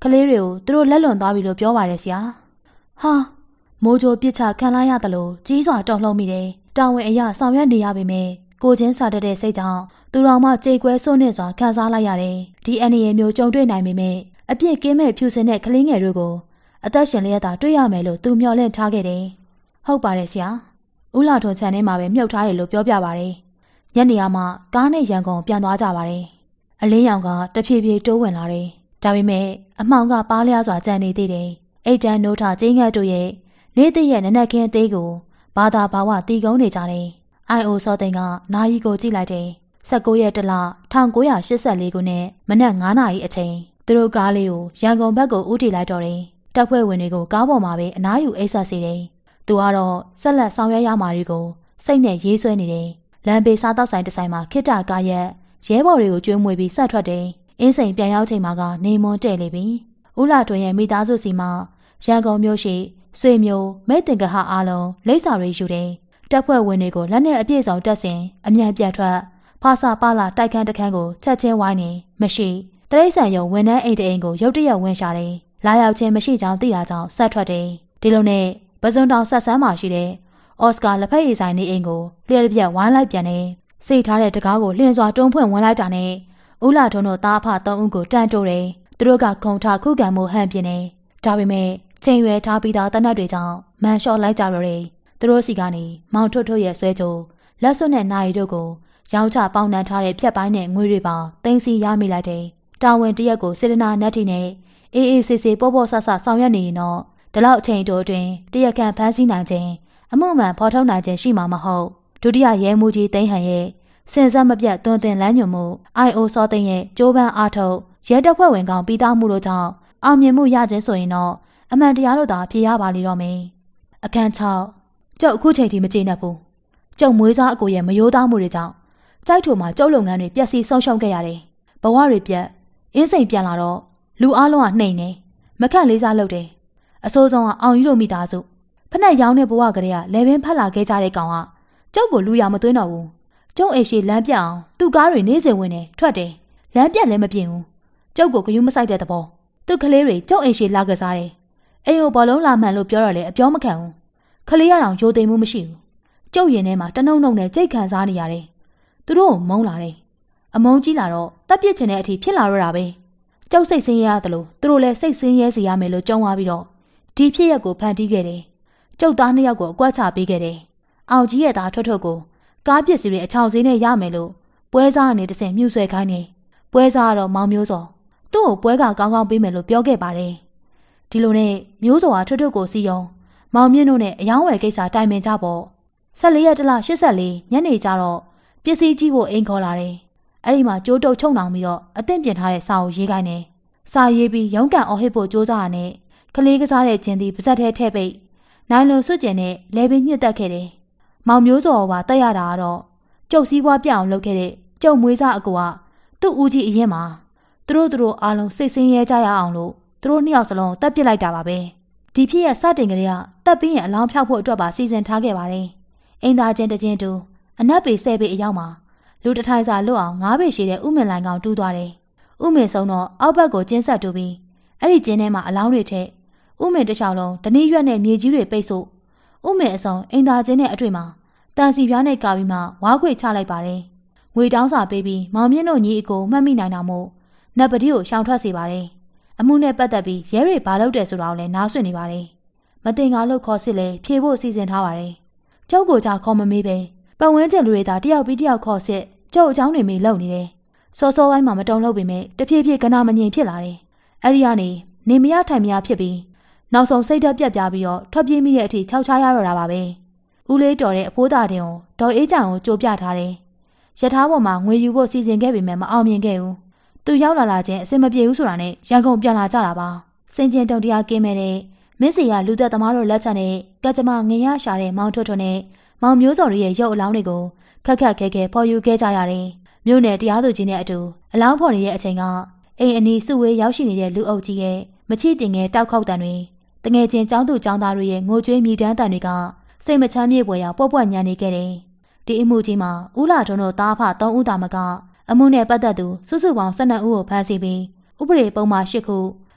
ကလေးတွေကိုသူတို့လက်လွန်သွားပြီလို့ပြောပါတယ်ဆရာဟာမိုးကြိုပစ်ချခံလိုက်ရတယ်လို့ကြီးစွာတုန်လှုပ်မိတယ်တာဝန်အရဆောင်ရွက်နေရပေမဲ့ကိုချင်းစာတတ်တဲ့စိတ်ကြောင့်သူတော်မှကြေကွဲစွန့်နစ်စွာခံစားလိုက်ရတယ်ဒီအန်ရီမျိုးကြုံတွေ့နိုင်ပေမဲ့အပြစ်ကင်းမဲ့ဖြူစင်တဲ့ကလေးငယ်တွေကိုအသက်ရှင်လျက်သာတွေ့ရမယ်လို့သူမျှော်လင့်ထားခဲ့တယ်ဟုတ်ပါတယ်ဆရာဦးလာထွန်းချန်ထဲမှာပဲမြုပ်ထားတယ်လို့ပြောပြပါတယ်ညနေရမှကားနဲ့ရန်ကုန်ပြန်သွားကြပါတယ်အလင်းရောင်ကတဖြည်းဖြည်းတိုးဝင်လာတယ်ဒါပေမဲ့အမှောင်ကပါးလျားစွာကျန်နေသေးတယ်အိတ်တန်းနိုးထကျင်းငတ်တို့ရဲ့နေ့တည့်ရဲ့နနက်ခင်းသေးကိုဘာသာဘာဝတီကုန်းနေကြတယ်IO စောသိန်းကနာယီကိုကြည့်လိုက်တယ်19ရက်တလ1984ခုနှစ်မနက်9:00နာရီအချိန်သူတို့ကားလေးကိုရန်ကုန်ဘက်ကိုဦးတည်လိုက်တော့တယ်တပ်ဖွဲ့ဝင်တွေကိုကားပေါ်မှာပဲအနားယူအိတ်ဆက်စေတယ်သူကတော့ဆက်လက်ဆောင်ရွက်ရမှာတွေကိုစိတ်နဲ့ရေးဆွဲနေတယ်လမ်းဘေးစားတောက်ဆိုင်တစ်ဆိုင်မှာခိတ္တကားရက်ရဲဘော်တွေကိုကျွေးမွေပြီးဆက်ထွက်တယ်အင်းစိန်ပြန်ရောက်ချိန်မှာကနေမွန်တဲ့လေပြီဦးလာတွင်ရဲ့မိသားစုစီမှာရန်ကုန်မြို့ရှိဆွေမျိုးမိတ်တင်ကဟအားလုံးလိပ်စာတွေယူတယ်တပ်ဖွဲ့ဝင်တွေကိုလက်နဲ့အပြည့်စုံတက်ဆင်အမြန်ပြန်ထွက်ဖာစာပါလာတိုက်ခန်းတခန်းကိုချက်ချင်းဝိုင်းနေမရှိတရိတ်ဆန်ရုံဝန်ထမ်းအိမ်တအိမ်ကိုရုတ်တရက်ဝင်ရှာတယ်လာရောက်ခြင်းမရှိကြောင်းသိတာကြောင့်ဆက်ထွက်တယ်ဒီလိုနဲ့ပဇွန်တောင်ဆက်ဆန်းမှာရှိတဲ့အော်စကာလက်ဖက်ရည်ဆိုင်နေအိမ်ကိုလျှက်ပြက်ဝိုင်းလိုက်ပြန်တယ်စိတ်ထားတဲ့တကားကိုလှင်စွာတွန်းဖွင့်ဝင်လိုက်တာနဲ့ဦးလာထွန်းတို့သားအဖ3ဦးကိုတန်းတိုးတယ်သူတို့ကခုံထခုခံမှုဟန်ပြင်းနေဒါပေမဲ့ချိန်ရွယ်ထားပြီးသားတနတ်တွေကြောင့်မန်လျှော့လိုက်ကြတော့တယ်သူတို့စီကနေမောင်ထွတ်ထွတ်ရဲ့ဆွဲကြိုလက်စွပ်နဲ့နိုင်တို့ကိုရောင်းချပေါင်းနှံထားတဲ့ဖြက်ပိုင်းနဲ့ငွေတွေပါသိမ်းစီရမိလိုက်တယ်တာဝန်တရက်ကိုစေတနာနတ်တီနဲ့အေးအေးဆေးဆေးပေါ့ပေါ့ဆဆဆောင်ရွက်နေရင်တော့ဒီလောက်အချိန်တိုအတွင်းတရက်ခန့်ဖမ်းဆီးနိုင်ခြင်းအမှုမှန်ဖော်ထုတ်နိုင်ခြင်းရှိမှာမဟုတ်ဒုတိယရဲမှူးကြီးသိန်းဟန်ရဲ့စင်စက်မပြတ်တွင်တင်လမ်းညွှန်မှု IO စောသိန်းရဲ့ကြိုးပမ်းအားထုတ်ရဲတပ်ဖွဲ့ဝင်ကောင်ပြီးသားမှုတို့ကြောင့်အောင်မြင်မှုရခြင်းဆိုရင်တော့အမှန်တရားလို့သာဖြေရပါလိမ့်တော့မယ်အခန်း6ကျုပ်အခုချိန်ထိမကျေနပ်ဘူးကျုပ်မွေးစားအကိုရဲ့မယိုးသားမှုတွေကြောင့်ကြိုက်ထုံမှာကျုပ်လုပ်ငန်းတွေပျက်စီးဆုံးရှုံးခဲ့ရတယ်ဘဝတွေပြတ်အင်းစိန်ပြန်လာတော့လူအလုံးကနှိမ်နေမခန့်လေးစားလုပ်တယ်အစိုးဆုံးကအောင်ကြီးတို့မိသားစုဖက်နဲ့ရောင်းတဲ့ဘဝကလေးကလေပင်ဖက်လာခဲ့ကြတဲ့ကောင်ကကျုပ်ကိုလူရမသွင်းတော့ဘူးကျုံအိမ်ရှိလမ်းပြအောင်သူ့ကားတွေနေစဉ်ဝင်နေထွက်တယ်လမ်းပြက်လည်းမပြင်ဘူးကျုပ်ကိုဂယုမဆိုင်တဲ့သဘောသူ့ကလေးတွေကျုံအိမ်ရှိလာကစားတယ်အိမ်ကိုဘောလုံးလာမှန်လို့ပြောတော့လေအပြောမခံဘူးကလေးရအောင်ယိုသိမ်မှုမရှိဘူးကျုပ်ရင်ထဲမှာတနှုံနှုံနဲ့ကြိတ်ခံစားနေရတယ်သူတို့ကိုမုန်းလာတယ်အမုန်းကြီးလာတော့တပ်ပစ်ချင်တဲ့အထိဖြစ်လာတော့တာပဲကျုပ်စိတ်ဆင်းရဲရတယ်လို့သူတို့လည်းစိတ်ဆင်းရဲစေရမယ်လို့ကြုံသွားပြီးတော့ဒီဖြစ်ရက်ကိုဖန်တီးခဲ့တယ်ကျုပ်သား2ယောက်ကိုအကွက်ချပေးခဲ့တယ်အောင်ကြီးရဲ့သားထွတ်ထွတ်ကိုကားပစ္စည်းတွေအချောင်စင်းနဲ့ရမယ်လို့ပွဲစားကနေတဆင့်မြှူဆွဲခိုင်းနေပွဲစားကတော့မောင်မျိုးစောသူ့ကိုပွဲကကောင်းကောင်းပေးမယ်လို့ပြောခဲ့ပါတယ်ဒီလိုနဲ့မျိုးစောကထွတ်ထွတ်ကိုစီယုံမောင်မြင့်တို့နဲ့အယောင်းဝယ်ကိစ္စတိုင်ပင်ကြပေါ့14ရက်တလ84ညနေကျတော့ပစ္စည်းကြီးဖို့အိမ်ခေါ်လာတယ်အဲ့ဒီမှာကြိုးတုပ်ချုံနှောင်ပြီးတော့အသင့်ပြင်ထားတဲ့စာကိုရေးခိုင်းတယ်စာရေးပြီးရုံးကန်အော်ဟစ်ဖို့ကြိုးစားရတဲ့ကလေးကစားတဲ့ချင်းသည်ပါဇက်ထဲထည့်ပိတ်နိုင်လွန်စွတ်ကျင်နဲ့လဲပြီးညှစ်တက်ခဲ့တယ်မောင်မျိုးစောကတက်ရတာကတော့ကျုပ်စည်းပွားပြအောင်လုပ်ခဲ့တဲ့ကျုပ်မွေးစားအကူကသူ့ဦးကြီးအရင်မှာသူတို့အားလုံးစိတ်ဆင်းရဲကြရအောင်လို့သူတို့2ယောက်စလုံးတက်ပစ်လိုက်တာပါပဲဒီဖြစ်ရစတင်ကလေးကတက်ပြီးရင်အလောင်းဖြောက်ဖို့အတွက်ပါစီစဉ်ထားခဲ့ပါတယ်အင်သားချင်းတချင်းတူအနက်ပေ10ပေအရောက်မှာလူတထိုင်စာလွတ်အောင်9ပေရှိတဲ့ဥမင်လိုင်ကောင်တူးသွားတယ်ဥမင်ဆုံးတော့အောက်ဘက်ကိုကျင်းဆက်တူပြီးအဲ့ဒီကျင်းထဲမှာအလောင်းတွေထည့်ဥမင်တစ်ချောင်းလုံးတနည်းရွက်နဲ့မြေကြီးတွေပိတ်ဆို့ဥမင်အစုံအင်သားချင်းနဲ့အတွေ့မှာတန်စီပြားနဲ့ကာပြီးမှဝါခွေချလိုက်ပါတယ်ငွေတောင်းစာပေးပြီးမောင်မြင့်တို့ညီအကိုမှတ်မိနိုင်တာမို့နတ်ပတိကိုရှောင်ထွက်စေပါတယ်အမှုနဲ့ပတ်သက်ပြီးရဲတွေဘာလုပ်တယ်ဆိုတာကိုလည်းနားဆွင့်နေပါတယ်မတင်ကားလို့ခေါ်စစ်လေဖြေဖို့စီစဉ်ထားပါတယ်ကျုပ်ကိုကြောင့်ခေါ်မမေးပဲပတ်ဝန်းကျင်လူတွေသာတယောက်ပြီးတယောက်ခေါ်စစ်ကျုပ်အကြောင်းတွေမေးလုံနေတယ်စောစောပိုင်းမှာမတုံလို့ပေမဲ့တဖြည်းဖြည်းကနာမငြိမ်ဖြစ်လာတယ်အဲ့ဒီကနေနေမရထိုင်မရဖြစ်ပြီးနောက်ဆုံးစိတ်ဓာတ်ပြတ်ပြားပြီးတော့ထွက်ပြေးမိတဲ့အထိခြောက်ချရတော့တာပါပဲဦးလေးတော်တဲ့အဖိုးသားတင်ကိုဒေါ်အေးချံကိုကြိုပြထားတယ်ရထားပေါ်မှာငွေယူဖို့စီစဉ်ခဲ့ပေမဲ့မအောင်မြင်ခဲ့ဘူးသူရောက်လာခြင်းအဆင်မပြေဘူးဆိုတာနဲ့ရန်ကုန်ပြန်လာကြတာပါစင်ကျင်တုံတရားကင်းမဲ့တဲ့မင်းစီကလူသက်သမားတို့လက်ချက်နဲ့ကကြမငင်ရရှာတဲ့မောင်ထွတ်ထွတ်နဲ့မောင်မျိုးစော်တို့ရဲ့ရုပ်အလောင်းတွေကိုခက်ခက်ခဲခဲဖော်ယူခဲ့ကြရတယ်မြို့နယ်တရားသူကြီးနဲ့အတူအလောင်းဖော်နေတဲ့အချိန်ကအိမ်အနီးစုဝေးရောက်ရှိနေတဲ့လူအုပ်ကြီးရဲ့မချစ်တင်ငယ်တောက်ခေါက်တန်တွေတငယ်ချင်းចောင်းသူចောင်းသားတို့ရဲ့ငိုကြွေးမြည်တမ်းတန်တွေကစိတ်မချမ်းမြေ့ပွေရာပွက်ပွက်ညံနေခဲ့တယ်ဒီအမှုကြီးမှာဦးလာထွန်းတို့သားဖ3ဦးသာမကအမှုနဲ့ပတ်သက်သူစုစုပေါင်း12ဦးကိုဖမ်းဆီးပြီးဥပဒေပုံမှာ10ခု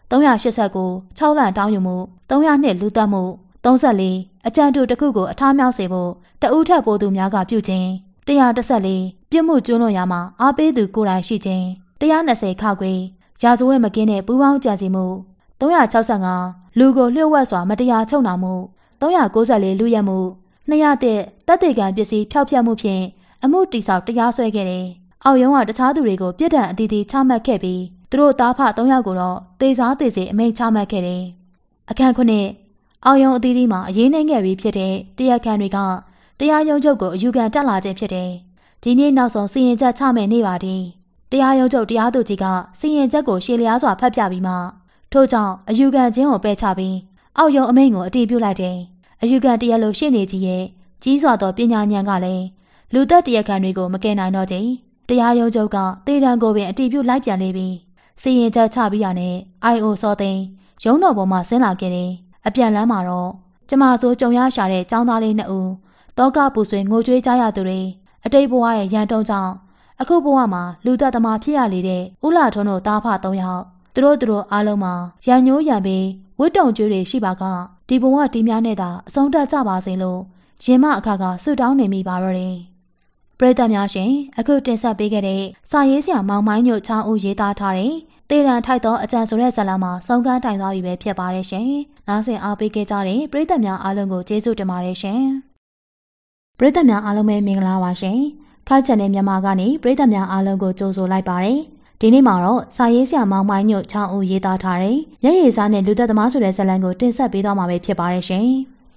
389 6လံတောင်းယူမှု302လူသက်မှု34အကြံတူတစ်ခုကိုအထားမြောက်စေဖို့တဦးထက်ပိုသူများကပြုခြင်း114ပြစ်မှုကျူးလွန်ရာမှာအားပေးသူကိုယ်တိုင်ရှိခြင်း120ခါခွေရာဇဝတ်မကင်းတဲ့ပူးပေါင်းကြံစည်မှု365လူကိုလျှို့ဝှက်စွာမတရားချုပ်နှောင်မှု394လူရက်မှု200တပ်တေကံပစ္စည်းဖျောက်ဖျက်မှုဖြင့်အမှုတိဆောက်တရားစွဲခဲ့တယ်။အောက်ရုံးကတခြားသူတွေကိုပြစ်ဒဏ်အသီးသီးချမှတ်ခဲ့ပြီးသူတို့သားဖ3ယောက်ကိုတော့သေစားသေစေအမိန့်ချမှတ်ခဲ့တယ်။အခန်း9အောက်ရုံးအသီးသီးမှာအရေးနှိမ့်ခဲ့ပြီးဖြစ်တဲ့တရားခံတွေကတရားရုံးချုပ်ကိုအယူခံတက်လာခြင်းဖြစ်တယ်။ဒီနေ့နောက်ဆုံးစီရင်ချက်ချမယ်နေ့ပါဒီ။တရားရုံးချုပ်တရားသူကြီးကစီရင်ချက်ကိုရှေ့လျားစွာဖတ်ပြပြီးမှထို့ကြောင့်အယူခံခြင်းကိုပယ်ချပြီးအောက်ရုံးအမိန့်ကိုအတည်ပြုလိုက်တယ်။အယူခံတရားလိုရှေ့နေကြီးရဲ့ကြီးစွာသောပညာဉာဏ်ကလည်းလူသက်တရားခံတွေကိုမကယ်နိုင်တော့ကြ။တရားရုံးချုပ်ကတေတံကိုပင်အတည်ပြုလိုက်ပြန်လေပြီ။စီရင်ချက်ချပြီးရနဲ့ IO စောသိန်းရုံးတော်ပေါ်မှာဆင်းလာခဲ့တယ်။အပြန်လမ်းမှာတော့ကျမဆိုကြုံရရှာတဲ့ចောင်းသားလေး2ဦးတောကပူဆွေငိုကြွေးကြရသူတွေအတိတ်ဘဝရဲ့ရန်တုံးကြောင့်အခုဘဝမှာလူသက်သမားဖြစ်ရလေတဲ့ဦးလာထွန်းတို့သားဖ3ယောက်သူတို့အားလုံးမှာရန်ညိုးရံပြီးဝတ်တုံကျွေးတွေရှိပါကဒီဘဝတီးများနဲ့သာအဆုံးသတ်ကြပါစေလို့ရင်မအခါကဆုတောင်းနေမိပါတော့တယ်ပရိသတ်များရှင်အခုတင်ဆက်ပေးခဲ့တဲ့စာရေးဆရာမောင်မိုင်းညိုချောင်းဦးရေးသားထားတဲ့တေတံထိုက်သောအကြံဆိုတဲ့ဇာတ်လမ်းမှာဆုံးခန်းတိုင်သွားပြီပဲဖြစ်ပါတယ်ရှင်နားဆင်အားပေးခဲ့ကြတဲ့ပရိသတ်များအားလုံးကိုကျေးဇူးတင်ပါတယ်ရှင်ပရိသတ်များအားလုံးပဲမင်္ဂလာပါရှင်ခိုက်ချန်တဲ့မြန်မာကနေပရိသတ်များအားလုံးကိုကြိုဆိုလိုက်ပါတယ်ဒီနေ့မှာတော့စာရေးဆရာမောင်မိုင်းညိုချောင်းဦးရေးသားထားတဲ့မျက်ရည်စားနဲ့လူသက်သမားဆိုတဲ့ဇာတ်လမ်းကိုတင်ဆက်ပေးသွားမှာပဲဖြစ်ပါတယ်ရှင်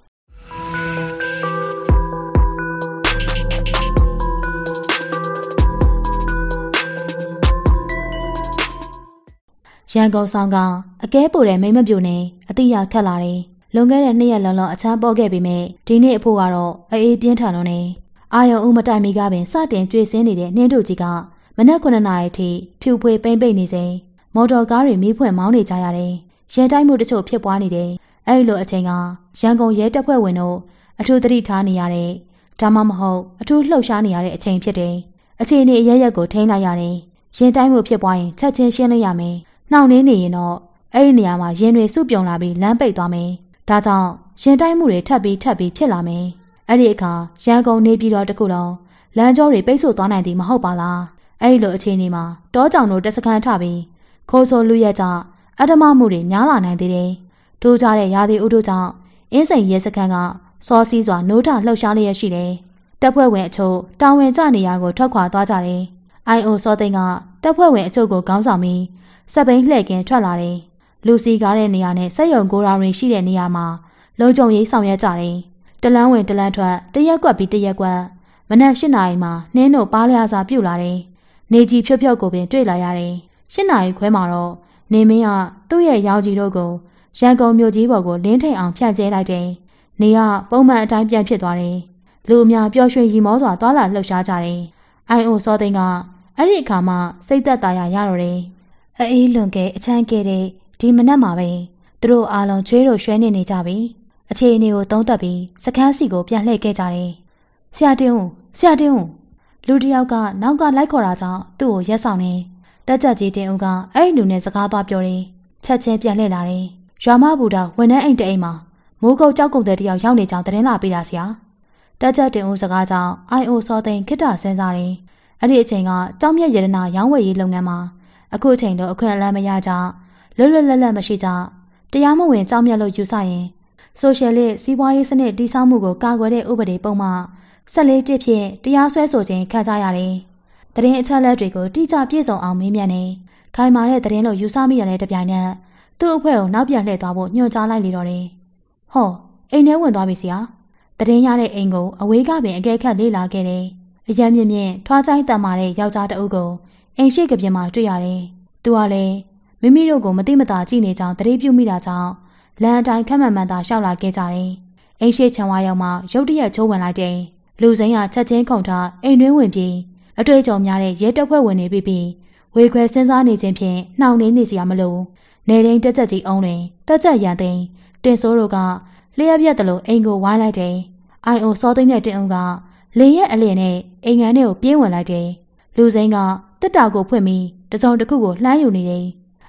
ရန်ကုန်ဆောင်ကအကဲပိုတဲ့မိမပြိုနဲ့အတိရခတ်လာတယ်။လွန်ခဲ့တဲ့2ရက်လုံးအချမ်းပေါ်ခဲ့ပေမဲ့ဒီနေ့အဖို့ကတော့အေးပြင်းထန်လို့နေအာယုံဦးမတိုင်မီကပင်စတင်ကြွေစင်းနေတဲ့နှင်းတို့ကြီးကမနက်9နာရီထိဖြူဖွေပိမ့်ပိတ်နေစဉ်မော်တော်ကားတွေမီးဖွင့်မောင်းနေကြရတယ်။ရဲတိုက်မှုတချို့ဖြစ်ပွားနေတယ်။အဲဒီလိုအချိန်ကရန်ကုန်ရဲတပ်ဖွဲ့ဝင်တို့အထူးသတိထားနေရတဲ့ဒါမှမဟုတ်အထူးလှုပ်ရှားနေရတဲ့အချိန်ဖြစ်တယ်။အခြေအနေအရရက်ကိုထိန်းလိုက်ရတယ်။ရဲတိုက်မှုဖြစ်ပွားရင်ချက်ချင်းရှင်းလိုက်ရမယ်။နှောင့်နှင်းနေရင်တော့အဲ့ဒီနေရာမှာရင်တွေစုပြုံလာပြီးလမ်းပိတ်သွားမယ်။ဒါကြောင့်ရင်တိုက်မှုတွေထပ်ပြီးဖြစ်လာမယ်။အဲ့ဒီအခါရန်ကုန်နေပြည်တော်တခုလုံးလမ်းကြောတွေပိတ်ဆို့သွားနိုင်သည်မဟုတ်ပါလား။အဲ့ဒီလိုအခြေအနေမှာတောကြောင်တို့တက်စခန်းထပြီးခိုးဆိုလူရက်ကြအဓမ္မမှုတွေများလာနိုင်သေးတယ်။ထိုးကြတဲ့ရာသီဥတုကြောင့်အင်းစိန်ရဲစခန်းကစောစီးစွာနိုးထလှုပ်ရှားလျက်ရှိတယ်။တပ်ဖွဲ့ဝင်အချို့တာဝန်ကျနေရာကိုထွက်ခွာသွားကြတယ်။ IO စောသိန်းကတပ်ဖွဲ့ဝင်အချို့ကိုခေါင်းဆောင်ပြီးစက်ဘိန်းလှည့်ကင်းထွက်လာတယ်။လူစီကားတဲ့နေရာနဲ့စက်ရုံကိုရာတွေရှိတဲ့နေရာမှာလုံခြုံရေးဆောင်ရွက်ကြတယ်။တလန်းဝင်တလန်းထွက်တရက်ကွက်ပြီးတရက်ကွက်မနက်8နာရီမှာနှင်းတို့ပါးလျာစာပြုတ်လာတယ်။နေကြီးဖြုတ်ကိုပင်တွေ့လာရတယ်။8နာရီခွဲမှာတော့နေမင်းကသူ့ရဲ့ရောင်ကြီးတို့ကိုရန်ကုန်မြို့ကြီးပေါ်ကိုလင်းထိန်အောင်ဖြန့်ကျဲလိုက်တယ်။နေကပုံမှန်အတိုင်းပြန်ဖြစ်သွားတယ်။လူအများပျော်ရွှင်ရီမောစွာသွားလာလှုပ်ရှားကြတယ်။ IO စောသိန်းကအဲ့ဒီအခါမှစိတ်သက်သာရတော့တယ်။အေးလွန်ကဲအချမ်းကဲတဲ့ဒီမနက်မှာပဲသူတို့အားလုံးချွေးတို့ရွှဲနေကြပြီအခြေအနေကိုသုံးသပ်ပြီးစခန်းစီကိုပြန်လှည့်ခဲ့ကြတယ်ဆရာတင်းဦးလူတစ်ယောက်ကနောက်ကလိုက်ခေါ်တာကြောင့်သူ့ကိုရက်ဆောင်နေတက်ကြကြီးတင်းဦးကအဲ့လူနဲ့စကားသွားပြောတယ်ချက်ချင်းပြန်လှည့်လာတယ်ရွာမဘူတာဝန်ထမ်းအိမ်တအိမ်မှာမိုးကုတ်ကြောက်ကုတ်တဲ့တယောက်ရောက်နေကြောင်းသတင်းလာပေးတာဆရာတက်ကြတင်းဦးစကားကြောင့် IO စောသိန်းခိတ္တစဉ်းစားတယ်အဲ့ဒီအချိန်ကကြောင်မြက်ရတနာရောင်းဝယ်ရေးလုပ်ငန်းမှာအခုအချိန်တော့အခွင့်အလမ်းမရကြလွတ်လပ်မရှိကြတရားမဝင်ကြောင်မြတ်လို့ယူဆရင်ဆိုရှယ်လစ်စီးပွားရေးစနစ်တည်ဆောက်မှုကိုကာကွယ်တဲ့ဥပဒေပုံမှန်14တစ်ဖြင့်တရားစွဲဆိုခြင်းခံကြရတယ်။သတင်းအချက်အလက်တွေကိုတိကျပြည့်စုံအောင်မေးမြန်းနေခိုင်မာတဲ့သတင်းလို့ယူဆမိရတဲ့တပြိုင်နက်သူ့အဖွဲ့ကိုနောက်ပြန်လှည့်သွားဖို့ညွှန်ကြားလိုက်လေတော့တယ်။ဟောအိမ်ထဲဝင်သွားပြီဆရာ။သတင်းရတဲ့အိမ်ကိုအဝေးကပင်အကဲခတ်လေ့လာခဲ့တယ်။အရမ်းမြင့်ထွားချိုင်းတန်မာတဲ့ယောက်ျားတအုပ်ကိုအိမ်ရှိကပြင်မှာတွေ့ရတယ်။သူကလည်းမိမိတို့ကိုမတိမတာကြည့်နေကြောင်းသတိပြုမိတာကြောင့်လမ်းအတိုင်းခက်မှန်မှန်သာရှောက်လာခဲ့ကြတယ်။အိမ်ရှိချံဝါရောက်မှရုတ်တရက်ချိုးဝင်လိုက်တယ်။လူစိမ်းကချက်ချင်းခုန်ထားအိမ်တွင်းဝင်ပြီးအတွေ့အကြုံများတဲ့ရဲတပ်ဖွဲ့ဝင်တွေပြီးဝေခွဲစဉ်းစားနေခြင်းဖြင့်နှောင့်နှေးနေစရာမလို။နေတိုင်းတက်ကြကြီးအုံးတွင်တက်ကြရန်သိန်းတင်စိုးတို့ကလျှက်ပြက်တယ်လို့အိမ်ကိုဝိုင်းလိုက်တယ်။ IO စောသိန်းနဲ့တင်ဦးကလေရဲ့အလျင်နဲ့အိမ်ငန်းထဲကိုပြေးဝင်လိုက်တယ်။လူစိမ်းကတက်တာကိုဖွင့်ပြီးတစုံတစ်ခုကိုလှမ်းယူနေတယ်။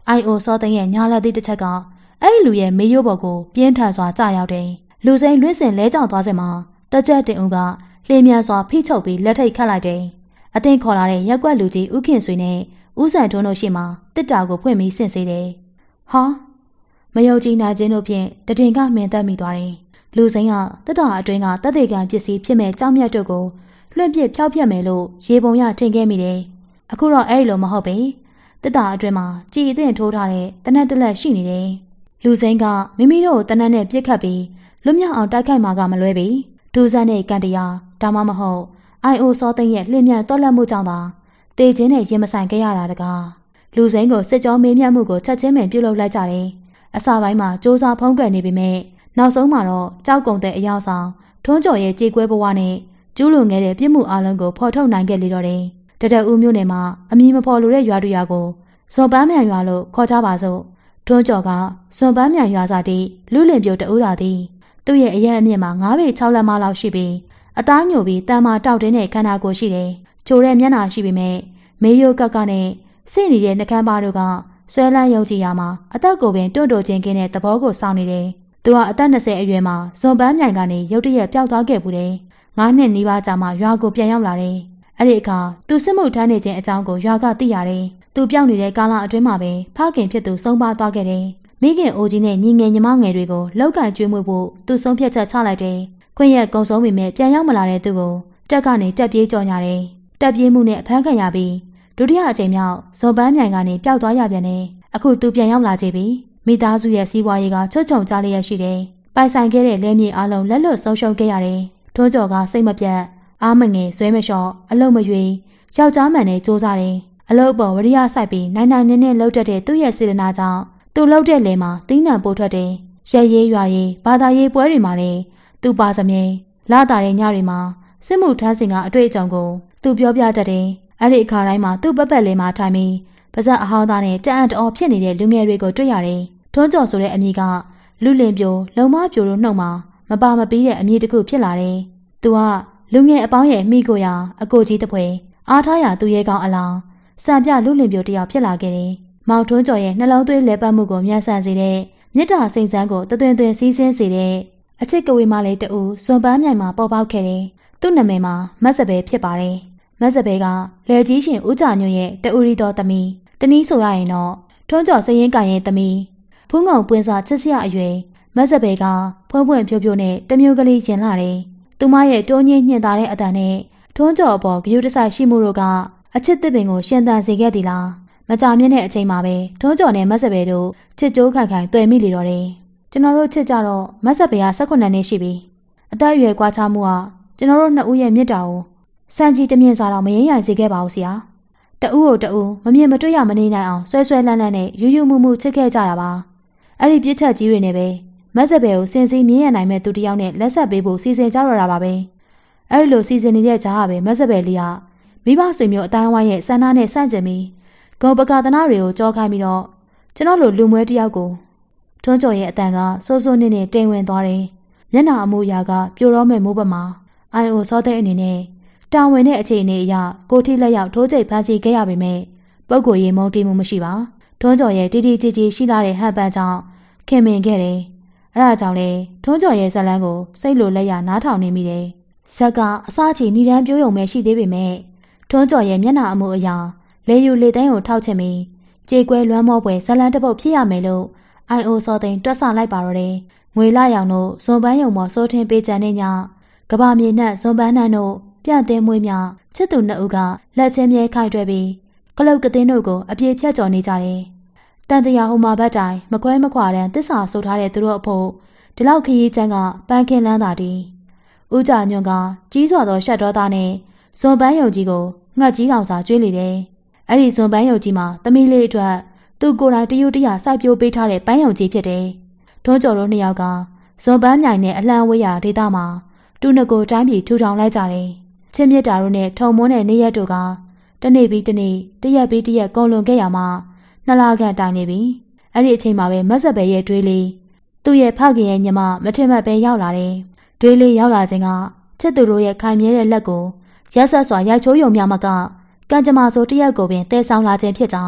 IO စောသိန်းရဲ့ညာလက်သည့်တစ်ချက်ကအဲ့ဒီလူရဲ့မေးရိုးပေါ်ကိုပြင်းထန်စွာကြာရောက်တယ်။လူစိမ်းလွင့်စင်လဲကျသွားစင်မှာတက်ကြက်တင်ဦးကလျင်မြန်စွာဖိချုပ်ပြီးလက်ထိတ်ခတ်လိုက်တယ်။အသင်ခေါ်လာတဲ့ရက်ကွက်လူကြီးဦးခင်ဆွေနဲ့ဦးစံထွန်းတို့ရှိမှတစ်တာကိုဖွင့်ပြီးဆင့်စေတယ်။ဟာမယုံကြည်နိုင်ခြင်းတို့ဖြင့်တည်ငါမင်သက်မိသွားတယ်။လူစိမ်းကတက်တာအတွင်းကတက်သေးကံပစ္စည်းဖြစ်မဲ့ကြောက်မြတ်တို့ကိုလွှင့်ပစ်ဖျောက်ပြက်မယ်လို့ရေပုံရထင်ခဲ့မိတယ်။အခုတော့အဲ့လိုမဟုတ်ပဲ။တက်တာအတွင်းမှာကြည်အသင့်ထိုးထားတဲ့တနက်တလက်ရှိနေတယ်။လူစိမ်းကမိမိတို့ကိုတနက်နဲ့ပြစ်ခတ်ပြီးလွတ်မြောက်အောင်တိုက်ခိုက်မှာကမလွဲပြီ။ဒူးစန်းနဲ့ကန်တရားဒါမှမဟုတ် IO စောသိန်းရဲ့လျင်မြန်တော်လက်မှုကြောင့်သာတေခြင်းနဲ့ရင်မဆိုင်ခဲ့ရတာတကားလူစိမ်းကိုစစ်ကြောမေးမြန်းမှုကိုချက်ချင်းပင်ပြုလုပ်လိုက်ကြတယ်။အစပိုင်းမှာစ조사ဖုံးကွယ်နေပေမဲ့နောက်ဆုံးမှာတော့ကြောက်ကုံတဲ့အယောင်ဆောင်ထွန်းကျော်ရဲ့ကြေကွဲဘဝနဲ့ကျူးလွန်ခဲ့တဲ့ပြစ်မှုအလုံးကိုဖော်ထုတ်နိုင်ခဲ့လေတော့တယ်။တတဦးမျိုးနယ်မှာအမည်မဖော်လိုတဲ့ရွာတူရွာကိုဇွန်ပန်းမြန်ရွာလို့ခေါ်ကြပါစို့။ထွန်းကျော်ကဇွန်ပန်းမြန်ရွာစားတီလူလင်ပြိုတဦးတာသည်သူ့ရဲ့အရက်အမြင့်မှာ9ပေ6လက်မလောက်ရှိပြီးအသားညိုပြီးတန်မာတောက်တင်းတဲ့ခန္ဓာကိုယ်ရှိတယ်။ချိုတဲ့မျက်နှာရှိပေမဲ့မေးရိုးကနဲ့စိတ်နေတဲ့နှကမ်းပါတို့ကဆွဲလန်းယုံကြည်ရမှာအသက်ကိုပင်တွန့်တိုခြင်းကင်းတဲ့သဘောကိုစောင့်နေတယ်။သူကအသက်20အရွယ်မှာဇွန်ပန်းမြိုင်ကနေရုတ်တရက်ပျောက်သွားခဲ့ဘူးတယ်။9နှစ်နီးပါးကြာမှရွာကိုပြန်ရောက်လာတယ်။အဲ့ဒီအခါသူစစ်မှုထမ်းနေခြင်းအကြောင်းကိုရွာကသိရတယ်။သူပျောက်နေတဲ့ကာလအတွင်းမှာပဲဖခင်ဖြစ်သူဆုံးပါသွားခဲ့တယ်။မိခင်အိုကြီးနဲ့ညီငယ်ညီမငယ်တွေကိုလောက်ကန်ကျွေးမွေးဖို့သူဆုံးဖြတ်ချက်ချလိုက်တယ်။ခွင့်ရက်ကုံဆုံးပေမဲ့ပြန်ရောက်မလာတဲ့သူကိုတက်ကနေတက်ပြေးကြော်ညာတယ်။တက်ပြေးမှုနဲ့အဖမ်းခံရပြီးဒုတိယအကြိမ်မြောက်ဇွန်ပန်းမြိုင်ကနေပျောက်သွားရပြန်တယ်။အခုသူပြန်ရောက်လာကြပြီ။မိသားစုရဲ့စီးပွားရေးကချွတ်ချုံကြလျက်ရှိတယ်။ပိုင်ဆိုင်ခဲ့တဲ့လဲမြေအလုံးလက်လွတ်ဆုံးရှုံးခဲ့ရတယ်။ထွန်းကျော်ကစိတ်မပြတ်အားမငယ်ဆွဲမလျှော့အလုံးမရွေယောက်ျားမှန်နဲ့စ조사တယ်။အလုပ်ပေါ်ဝရိယစိုက်ပြီးနိုင်နိုင်နင်းနင်းလှုပ်တတ်တဲ့သူ့ရဲ့စေတနာကြောင့်သူလှုပ်တဲ့လေမှာတင်းနံပိုးထွက်တယ်။ရဲရေးရွာရေးဘာသာရေးပွဲတွေမှာလည်းသူပါစမြဲလာတာတဲ့ညတွေမှာစစ်မှုထမ်းစဉ်ကအတွေ့အကြုံကိုသူပြောပြတတ်တယ်။အဲ့ဒီအခါတိုင်းမှာသူ့ပတ်လေးမှာထိုင်ပြီးပါဇက်အဟောင်းသားနဲ့တအံ့တော်ဖြစ်နေတဲ့လူငယ်တွေကိုတွေ့ရတယ်။ထွန်းကျော်ဆိုတဲ့အမည်ကလူလင်ပြိုလုံမပြိုတို့နှုတ်မှာမပါမပြီးတဲ့အမည်တစ်ခုဖြစ်လာတယ်။သူကလူငယ်အပေါင်းရဲ့မိကိုရာအကိုကြီးတစ်ဖွဲအားထားရာသူရဲကောင်းအလောင်းစံပြလူလင်ပြိုတယောက်ဖြစ်လာခဲ့တယ်။မောင်ထွန်းကျော်ရဲ့နှလုံးသွေးလဲပတ်မှုကိုမြန်ဆန်စေတဲ့မြစ်တာစိန်စမ်းကိုတသွင်သွင်စီးဆင်းစေတဲ့အချစ်ကဝေမလေးတူဇွန်ပန်းမြိုင်မှာပေါ်ပေါက်ခဲ့တယ်။သူ့နာမည်မှာမတ်စပယ်ဖြစ်ပါတယ်။မတ်စပယ်ကလယ်ကြီးရှင်ဦးကြညွန့်ရဲ့တူရီတော်သမီးတနည်းဆိုရရင်တော့ထွန်းကျော်စရင်ကန်ရဲ့သမီးဖုံးကောင်ပွင့်စာချစ်စရာအရွယ်မတ်စပယ်ကဖွံ့ဖွံ့ဖြိုးဖြိုးနဲ့တမျိုးကလေးရင်လာတယ်။သူမရဲ့တိုးညင်းညှင်သာတဲ့အတန်နဲ့ထွန်းကျော်အပေါ်ဂရုတစိုက်ရှိမှုတို့ကအချစ်သစ်ပင်ကိုရှင်သန်စေခဲ့သည်လား။မကြာမြင့်တဲ့အချိန်မှာပဲထွန်းကျော်နဲ့မတ်စပယ်တို့ချစ်ကြိုးခိုင်ခိုင်တွေ့မိလေတော့တယ်။ကျွန်တော်တို့ချစ်ကြတော့မတ်စပယ်က18နှစ်ရှိပြီ။အသက်အရွယ်ကွာခြားမှုကကျွန်တော်တို့နှစ်ဦးရဲ့မြစ်တာကိုစံကြီးတမြင့်စာတော့မရင်ရိုင်စေခဲ့ပါဘူးဆရာ။တဦးကိုတဦးမမြင်မတွေ့ရမနေနိုင်အောင်ဆွဲဆွဲလန်းလန်းနဲ့ယူယူမှုမှုချစ်ခဲ့ကြတာပါ။အဲ့ဒီပြစ်ချက်ကြီးတွေနဲ့ပဲမတ်စပယ်ကိုစင်စီမြင်ရနိုင်မဲ့သူတယောက်နဲ့လက်ဆက်ပေးဖို့စီစဉ်ကြတော့တာပါပဲ။အဲ့ဒီလိုစီစဉ်နေတဲ့ကြားကပဲမတ်စပယ်လေးကမိဘဆွေမျိုးအတိုင်းဝိုင်းရဲ့စံနာနဲ့ဆန့်ကျင်ပြီးဂုံပကာသနာတွေကိုကြောခိုင်းပြီးတော့ကျွန်တော်လိုလူမွဲတယောက်ကိုထွန်းကျော်ရဲ့အတန်ကစိုးစိုးနင်းနဲ့တိမ်ဝင်သွားတယ်။မျက်နှာအမူအရာကပြိုတော့မဲ့မိုးပမာIO စောတဲ့အနေနဲ့တာဝန်တဲ့အခြေအနေအရကိုထိလက်ရောက်ထိုးကျိတ်ဖမ်းဆီးခဲ့ရပေမဲ့ပုဂ္ဂိုလ်ရေးမုန်းတီးမှုမရှိပါ။ထွန်းကျော်ရဲ့တီတီကြီးကြီးရှိလာတဲ့ဟန်ပန်ကြောင့်ခင်မင်ခဲ့တယ်။အဲဒါကြောင့်လေထွန်းကျော်ရဲ့ဇလန်းကိုစိတ်လိုလက်ရနားထောင်နေမိတယ်။ဇက်ကအစားချီနီတန်းပြိုးယုံမဲ့ရှိသေးပေမဲ့ထွန်းကျော်ရဲ့မျက်နှာအမူအရာလေယူလေသိန်းကိုထောက်ချင်ပြီးကြေကွဲလွမ်းမောပွဲဇလန်းတစ်ပုတ်ဖြစ်ရမယ်လို့IO စောသိန်းတွက်ဆလိုက်ပါတော့တယ်။ငွေလာရောင်တို့ဇွန်ပန်းယုံမော်စိုးထင်းပေးကြတဲ့ညကဘာမြေနဲ့ဇွန်ပန်းနှံတို့ပြန့်တင်မွေးမြချစ်သူနှစ်ဦးကလက်ချင်းမြဲခိုက်တွဲပြီးကလုတ်ကသင်းတို့ကိုအပြေဖြတ်ကျော်နေကြတယ်။တန်တရာဟိုမှာဘက်တိုင်မကွဲမခွာတန်းသစ္စာဆိုထားတဲ့သူတို့အဖို့ဒီလောက်ခရီးချမ်းကပန်းခင်းလန်းတာတီဦးကြညွန့်ကကြီးစွာသောရှက်တော်သားနဲ့ဇွန်ပန်းယုံကြီးကိုငှက်ကြီးတောင်စာကျွေးလေတယ်။အဲ့ဒီဇွန်ပန်းယုံကြီးမှာသမီးလေးအတွက်သူကိုယ်တိုင်တရုတ်တရာစိုက်ပျိုးပေးထားတဲ့ပန်းယုံကြီးဖြစ်တယ်။ထွန်းကျော်တို့နှစ်ယောက်ကဇွန်ပန်းမြိုင်နဲ့အလှမ်းဝေးရာဒေသမှာသူနှစ်ကိုတိုင်းပြည်ထူထောင်လိုက်ကြတယ်။ချင်းမြတ်တာတို့နဲ့ထုံမွန်းတဲ့နေရက်တို့ကတနေ့ပြီးတနေ့တရက်ပြီးတရက်ကုန်လွန်ခဲ့ရမှာ2လခန့်တိုင်နေပြီ။အဲ့ဒီအချိန်မှာပဲမတ်စပယ်ရဲ့တွေးလေးသူ့ရဲ့ဖခင်ရဲ့ညီမမထင်မှတ်ပဲရောက်လာတယ်။တွေးလေးရောက်လာခြင်းကချစ်သူတို့ရဲ့ခိုင်မြဲတဲ့လက်ကိုရက်ဆက်စွာရိုက်ချိုးယုံမြမကကံကြမ္မာဆိုတရက်ကိုပင်တဲဆောင်လာခြင်းဖြစ်ကြောင်း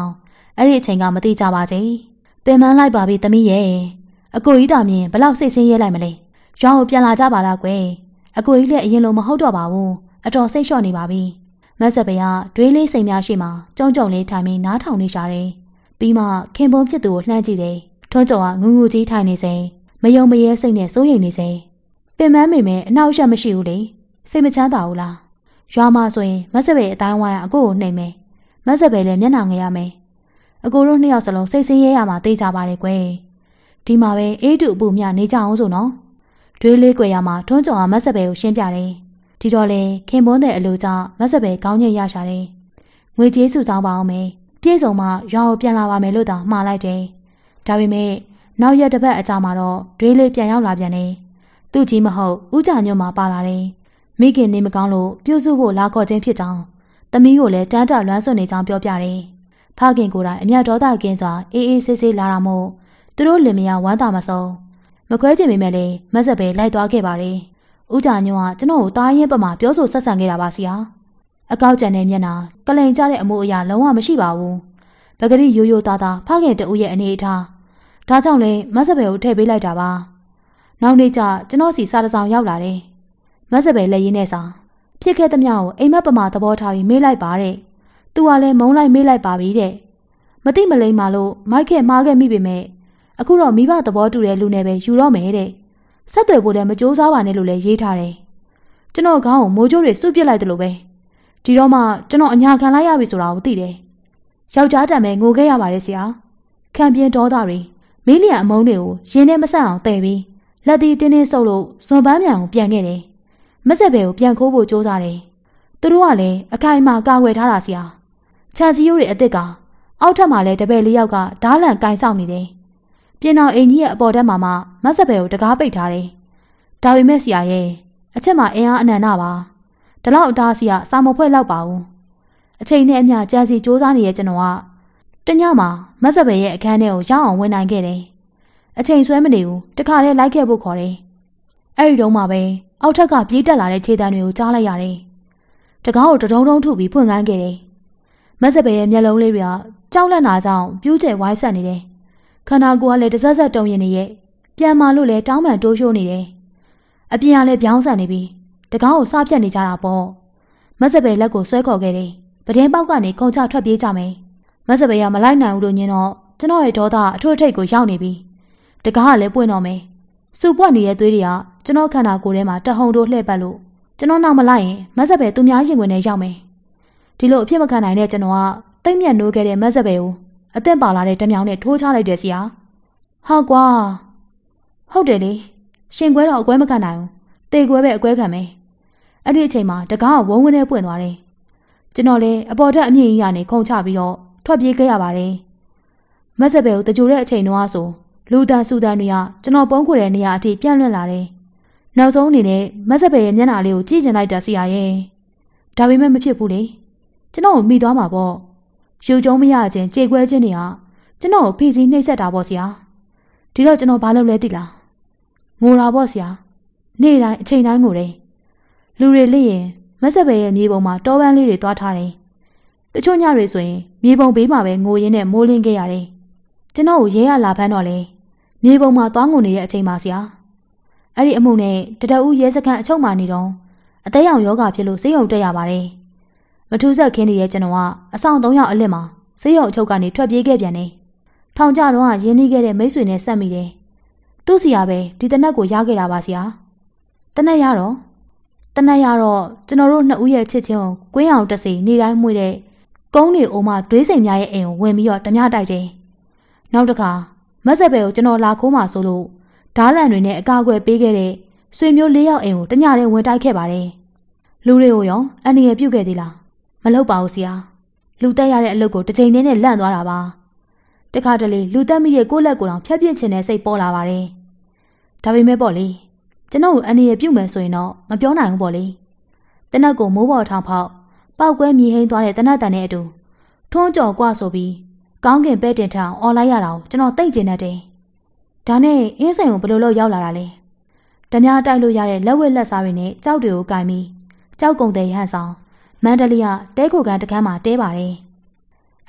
အဲ့ဒီအချိန်ကမသိကြပါစေပင်မလိုက်ပါပြီသမီးရဲ့အကိုကြီးတာမြင်ဘလောက်စိတ်ဆင်းရဲလိုက်မလဲရွာကိုပြန်လာကြပါလားကွယ်အကိုကြီးလည်းအရင်လိုမဟုတ်တော့ပါဘူးအတော်စိတ်လျှော့နေပါပြီမဆက်ပေကတွေးလေးစိမ်များရှိမှကြုံကြုံလေးထိုင်ပြီးနားထောင်နေကြတယ်ပြီးမှခင်ပွန်းဖြစ်သူကိုလှမ်းကြည့်တယ်ထွန်းကျော်ကငူငူကြီးထိုင်နေစေမယုံမရဲစိတ်နဲ့စိုးရိမ်နေစေပင်မမိမယ်အနောက်ရှက်မရှိဘူးလေစိတ်မချမ်းသာဘူးလားရွာမှာဆိုရင်မဆက်ပေအတိုင်းဝိုင်းအကိုကိုနှိမ်မယ်မဆက်ပေလည်းမျက်နှာငယ်ရမယ်အကိုတို့နှစ်ယောက်စလုံးစိတ်ဆင်းရဲရမှာသိကြပါတယ်ကွယ်ဒီမှာပဲအေးတူအပူမြနေကြအောင်ဆိုနော်တွေးလေးကွယ်ရမှာထွန်းကျော်ကမဆက်ပေကိုရှင်းပြတယ်ဒီတော့လေခင်ပွန်းတဲ့အလိုကြောင့်မဆက်ပေကောင်းညင်ရရှာတယ်ငွေကြေးစုဆောင်းပါအောင်မယ်ပြည့်စုံမှရွာကိုပြန်လာပါမယ်လို့တောင်မှားလိုက်တယ်ဒါပေမဲ့နောက်ရက်တစ်ပတ်အကြာမှာတော့တွေးလေးပြန်ရောက်လာပြန်တယ်သူ့ကြီးမဟုတ်ဦးကြညွန့်မှာပါလာတယ်မိခင်နေမကောင်းလို့ပြုစုဖို့လာခေါ်ခြင်းဖြစ်ကြောင်းသမီးကိုလည်းတန်းတလွမ်းဆွနေကြောင်းပြောပြတယ်ဖခင်ကိုယ်တိုင်အမျက်ဒေါသကင်းစွာအေးအေးဆေးဆေးလာတာမို့သူတို့လင်မယားဝမ်းသာမဆုံးမခွဲချင်ပေမဲ့လည်းမဆက်ပဲလိုက်သွားခဲ့ပါတယ်ဦးကြညွန့်ကကျွန်တော်ကိုတားရင်ပမာပြောဆိုဆက်ဆံခဲ့တာပါဆရာအကောက်ကျန်တဲ့မျက်နှာကလိန်ကျတဲ့အမှုအရာလုံးဝမရှိပါဘူးပဂတိရိုးရိုးသားသားဖခင်တူရဲ့အနေအထားဒါကြောင့်လေမဆက်ပဲကိုထည့်ပေးလိုက်တာပါနောက်နေ့ကျကျွန်တော်စီစားတစောင်ရောက်လာတယ်မဆက်ပဲလက်ရင်းနဲ့စာဖြစ်ခဲ့သမျှကိုအိမ်မက်ပမာသဘောထားပြီးမေးလိုက်ပါတဲ့သူကလည်းမုန်းလိုက်မေးလိုက်ပါပြီတဲ့မသိမလိမ္မာလို့မိုက်ခဲ့မှားခဲ့မိပေမဲ့အခုတော့မိဘသဘောတူတဲ့လူနဲ့ပဲယူတော့မယ်တဲ့ဆက်သွယ်ဖို့လည်းမကြိုးစားပါနဲ့လို့လည်းရေးထားတယ်ကျွန်တော်ခေါင်းကိုမိုးကြိုးတွေစုပ်ပစ်လိုက်တယ်လို့ပဲဒီတော့မှကျွန်တော်အညာခံလိုက်ရပြီဆိုတာကိုသိတယ်ယောက်ျားတံပဲငိုခဲ့ရပါတယ်ဆရာခံပြင်းဒေါသတွေမေးလျံအမုန်းတွေကိုရင်ထဲမဆက်အောင်တဲ့ပြီးလက်တီတင်းတင်းဆုပ်လို့ဇွန်ပန်းမြန်ကိုပြန်ခဲ့တယ်မဆက်ဘဲကိုပြန်ခိုးဖို့ကြိုးစားတယ်သူတို့ကလည်းအခိုင်အမာကာကွယ်ထားတာဆရာခြံစည်းရိုးတွေအစ်စ်ကအောက်ထပ်မှာလည်းတပည့်လေးယောက်ကဓားလန်ကင်ဆောင်နေတယ်ပြင်တော်အိမ်ကြီးရဲ့အပေါ်တက်မှာမှမဆက်ဘဲကိုတကားပိတ်ထားတယ်ဒါပေမဲ့ဆရာရဲ့အချက်မှာအင်အားအနန္တပါဒါလောက်အတားစီကစာမဖွဲ့လောက်ပါဘူးအချိန်နဲ့အမျှကြံစီစူးစမ်းနေတဲ့ကျွန်တော်ကတညမှာမဆက်ဘဲရဲ့အခန်းထဲကိုရောက်အောင်ဝင်နိုင်ခဲ့တယ်အချိန်ဆွဲမနေဘူးတခါတည်းလိုက်ခဲ့ဖို့ခေါ်တယ်အဲ့ဒီတော့မှပဲအောက်ထက်ကပြေးတက်လာတဲ့ခြေတံတွေကိုကြားလိုက်ရတယ်တကားကိုတဒုံဒုံထုပြီးဖွင့်ခန်းခဲ့တယ်မဆက်ဘဲရဲ့မျက်လုံးလေးတွေကကြောက်လန့်တာကြောင့်ပြူးကျဲဝိုင်းဆက်နေတယ်ခန္ဓာကိုယ်ကလည်းတစက်တုံရင်နေရဲ့ပြန်မာလို့လည်းတောင်းပန်တိုးရှိုးနေတယ်အပြင်ကလည်းပြောင်းဆန်နေပြီးတကားကိုစပြတ်နေကြတာပေါ့မဆက်ဘဲလက်ကိုဆွဲခေါ်ခဲ့တယ်ပဒင်းပေါက်ကနေခုံချထွက်ပြေးကြမယ်မဆက်ဘဲကမလိုက်နိုင်ဘူးလို့ညင်တော့ကျွန်တော်ရဲ့ဒေါသအထွတ်အထိပ်ကိုရောက်နေပြီတကားကလည်းပွင့်တော့မယ်စူပွက်နေတဲ့သွေးတွေကကျွန်တော်ခန္ဓာကိုယ်ထဲမှာတဟုန်တိုးလှည့်ပတ်လို့ကျွန်တော်နောက်မလိုက်ရင်မဆက်ဘဲသူများရင်ဝင်ထဲရောက်မယ်ဒီလိုအဖြစ်မခံနိုင်တဲ့ကျွန်တော်ကတိတ်မြတ်နိုးခဲ့တဲ့မဆက်ဘဲကိုအသက်ပါလာတဲ့ဓမြောင်နဲ့ထိုးချလိုက်တယ်ဆရာဟာကွာဟုတ်တယ်လေရှင်ကွဲတော့အကွဲမခံနိုင်ဘူးတေကွဲပဲအကွဲခံမယ်အဲ့ဒီအချိန်မှာတကားကဝုန်းဝန်းနဲ့ပွင့်သွားတယ်ကျွန်တော်လည်းအပေါ်ထက်အမြင့်ကြီးကနေခုန်ချပြီးတော့ထွက်ပြေးခဲ့ရပါတယ်မဆက်ဘဲကိုတကြိုတဲ့အချိန်တော့ဆိုလူတန်ဆူတန်တွေကကျွန်တော်ပုံးခွေတဲ့နေရာအထိပြန့်လွင့်လာတယ်နောက်ဆုံးအနေနဲ့မဆက်ဘဲရဲ့မျက်နှာလေးကိုကြည့်ကျင်လိုက်တာဆရာရဲ့ဒါပေမဲ့မဖြစ်ဘူးလေကျွန်တော်ကိုမိသွားမှာပေါ့ယူကျုံမရခြင်းကြေကွဲခြင်းတွေကကျွန်တော်ကိုဖိစီးနှိပ်စက်တာပေါ့ဆရာဒီတော့ကျွန်တော်ဘာလုပ်လဲသိလားငိုတာပေါ့ဆရာနေ့တိုင်းအချိန်တိုင်းငိုတယ်လူတွေလိရင်မဆက်ဘဲရဲ့မြေပုံမှာတောပန်းလေးတွေတွားထားတယ်တချို့ညတွေဆိုရင်မြေပုံဘေးမှာပဲငိုရင်းနဲ့မိုးလင်းခဲ့ရတယ်ကျွန်တော်ကိုရဲရလာဖမ်းတော့လေမြေပုံမှာသွားငိုနေတဲ့အချိန်ပါဆရာအဲ့ဒီအမှုနဲ့တတဦးရဲစခန်းအချုပ်မှာနေတော့အသက်ရောင်ယောဂဖြစ်လို့ဆေးရုံတက်ရပါတယ်မထူးဆက်ခင်းနေတဲ့ကျွန်တော်ကအဆောင်3ယောက်အလစ်မှာဆေးရုံအချုပ်ကနေထွက်ပြေးခဲ့ပြန်တယ်ထောင်ကြတော့ရင်းနှီးခဲ့တဲ့မိတ်ဆွေနဲ့ဆက်မိတယ်သူ့စီကပဲဒီတနက်ကိုရခဲ့တာပါဆရာတနက်ရတော့ကျွန်တော်တို့နှစ်ဦးရဲ့ချစ်ချင်းကိုကွင်းအောင်တက်စီနေတိုင်းမှွေတဲ့ကုန်းနေအိုမှတွေးစိမ်များရဲ့အိမ်ကိုဝင်ပြီးတော့ဓမြတိုက်တယ်နောက်တစ်ခါမဆက်ဘဲကိုကျွန်တော်လာခိုးမှဆိုလို့ဓားလန်တွေနဲ့အကာအကွယ်ပေးခဲ့တဲ့ဆွေမျိုး4ယောက်အိမ်ကိုတညတည်းဝင်တိုက်ခဲ့ပါတယ်လူတွေကိုရောအန္တရာယ်ပြုတ်ခဲ့သေးလားမလုပ်ပါဘူးဆရာလူတက်ရတဲ့အလုပ်ကိုတစ်ချိန်တည်းနဲ့လန့်သွားတာပါတခါတလေလူတက်မိတဲ့ကိုယ့်လက်ကိုယ်တောင်ဖြတ်ပြစ်ချင်တဲ့စိတ်ပေါ်လာပါတယ်ဒါပေမဲ့ပေါ့လေကျွန်တော်ကိုအန္တရာယ်ပြုတ်မယ်ဆိုရင်တော့မပြောနိုင်ဘူးပေါ့လေတနက်ကိုမိုးပေါ်ထောင်ဖောက်ပောက်ကွဲမြေဟိန်းသွားတဲ့တနက်တန်နဲ့အတူထွန်းကြော်ကွဆိုပြီးကောင်းကင်ပဲ့တင်ထောင်អော်လိုက်ရတာကိုကျွန်တော်သိကျင်တတ်တယ်ဒါနဲ့အင်းစိန်ကိုဘယ်လိုလုပ်ရောက်လာတာလဲဓမြတိုက်လို့ရတဲ့လက်ဝက်လက်စားတွေနဲ့ကြောက်တွေကိုကင်ပြီးကြောက်ကုံတဲ့ရဟန်းဆောင်မန္တလေးကတဲခိုကန်တကန်းမှာတဲပါတယ်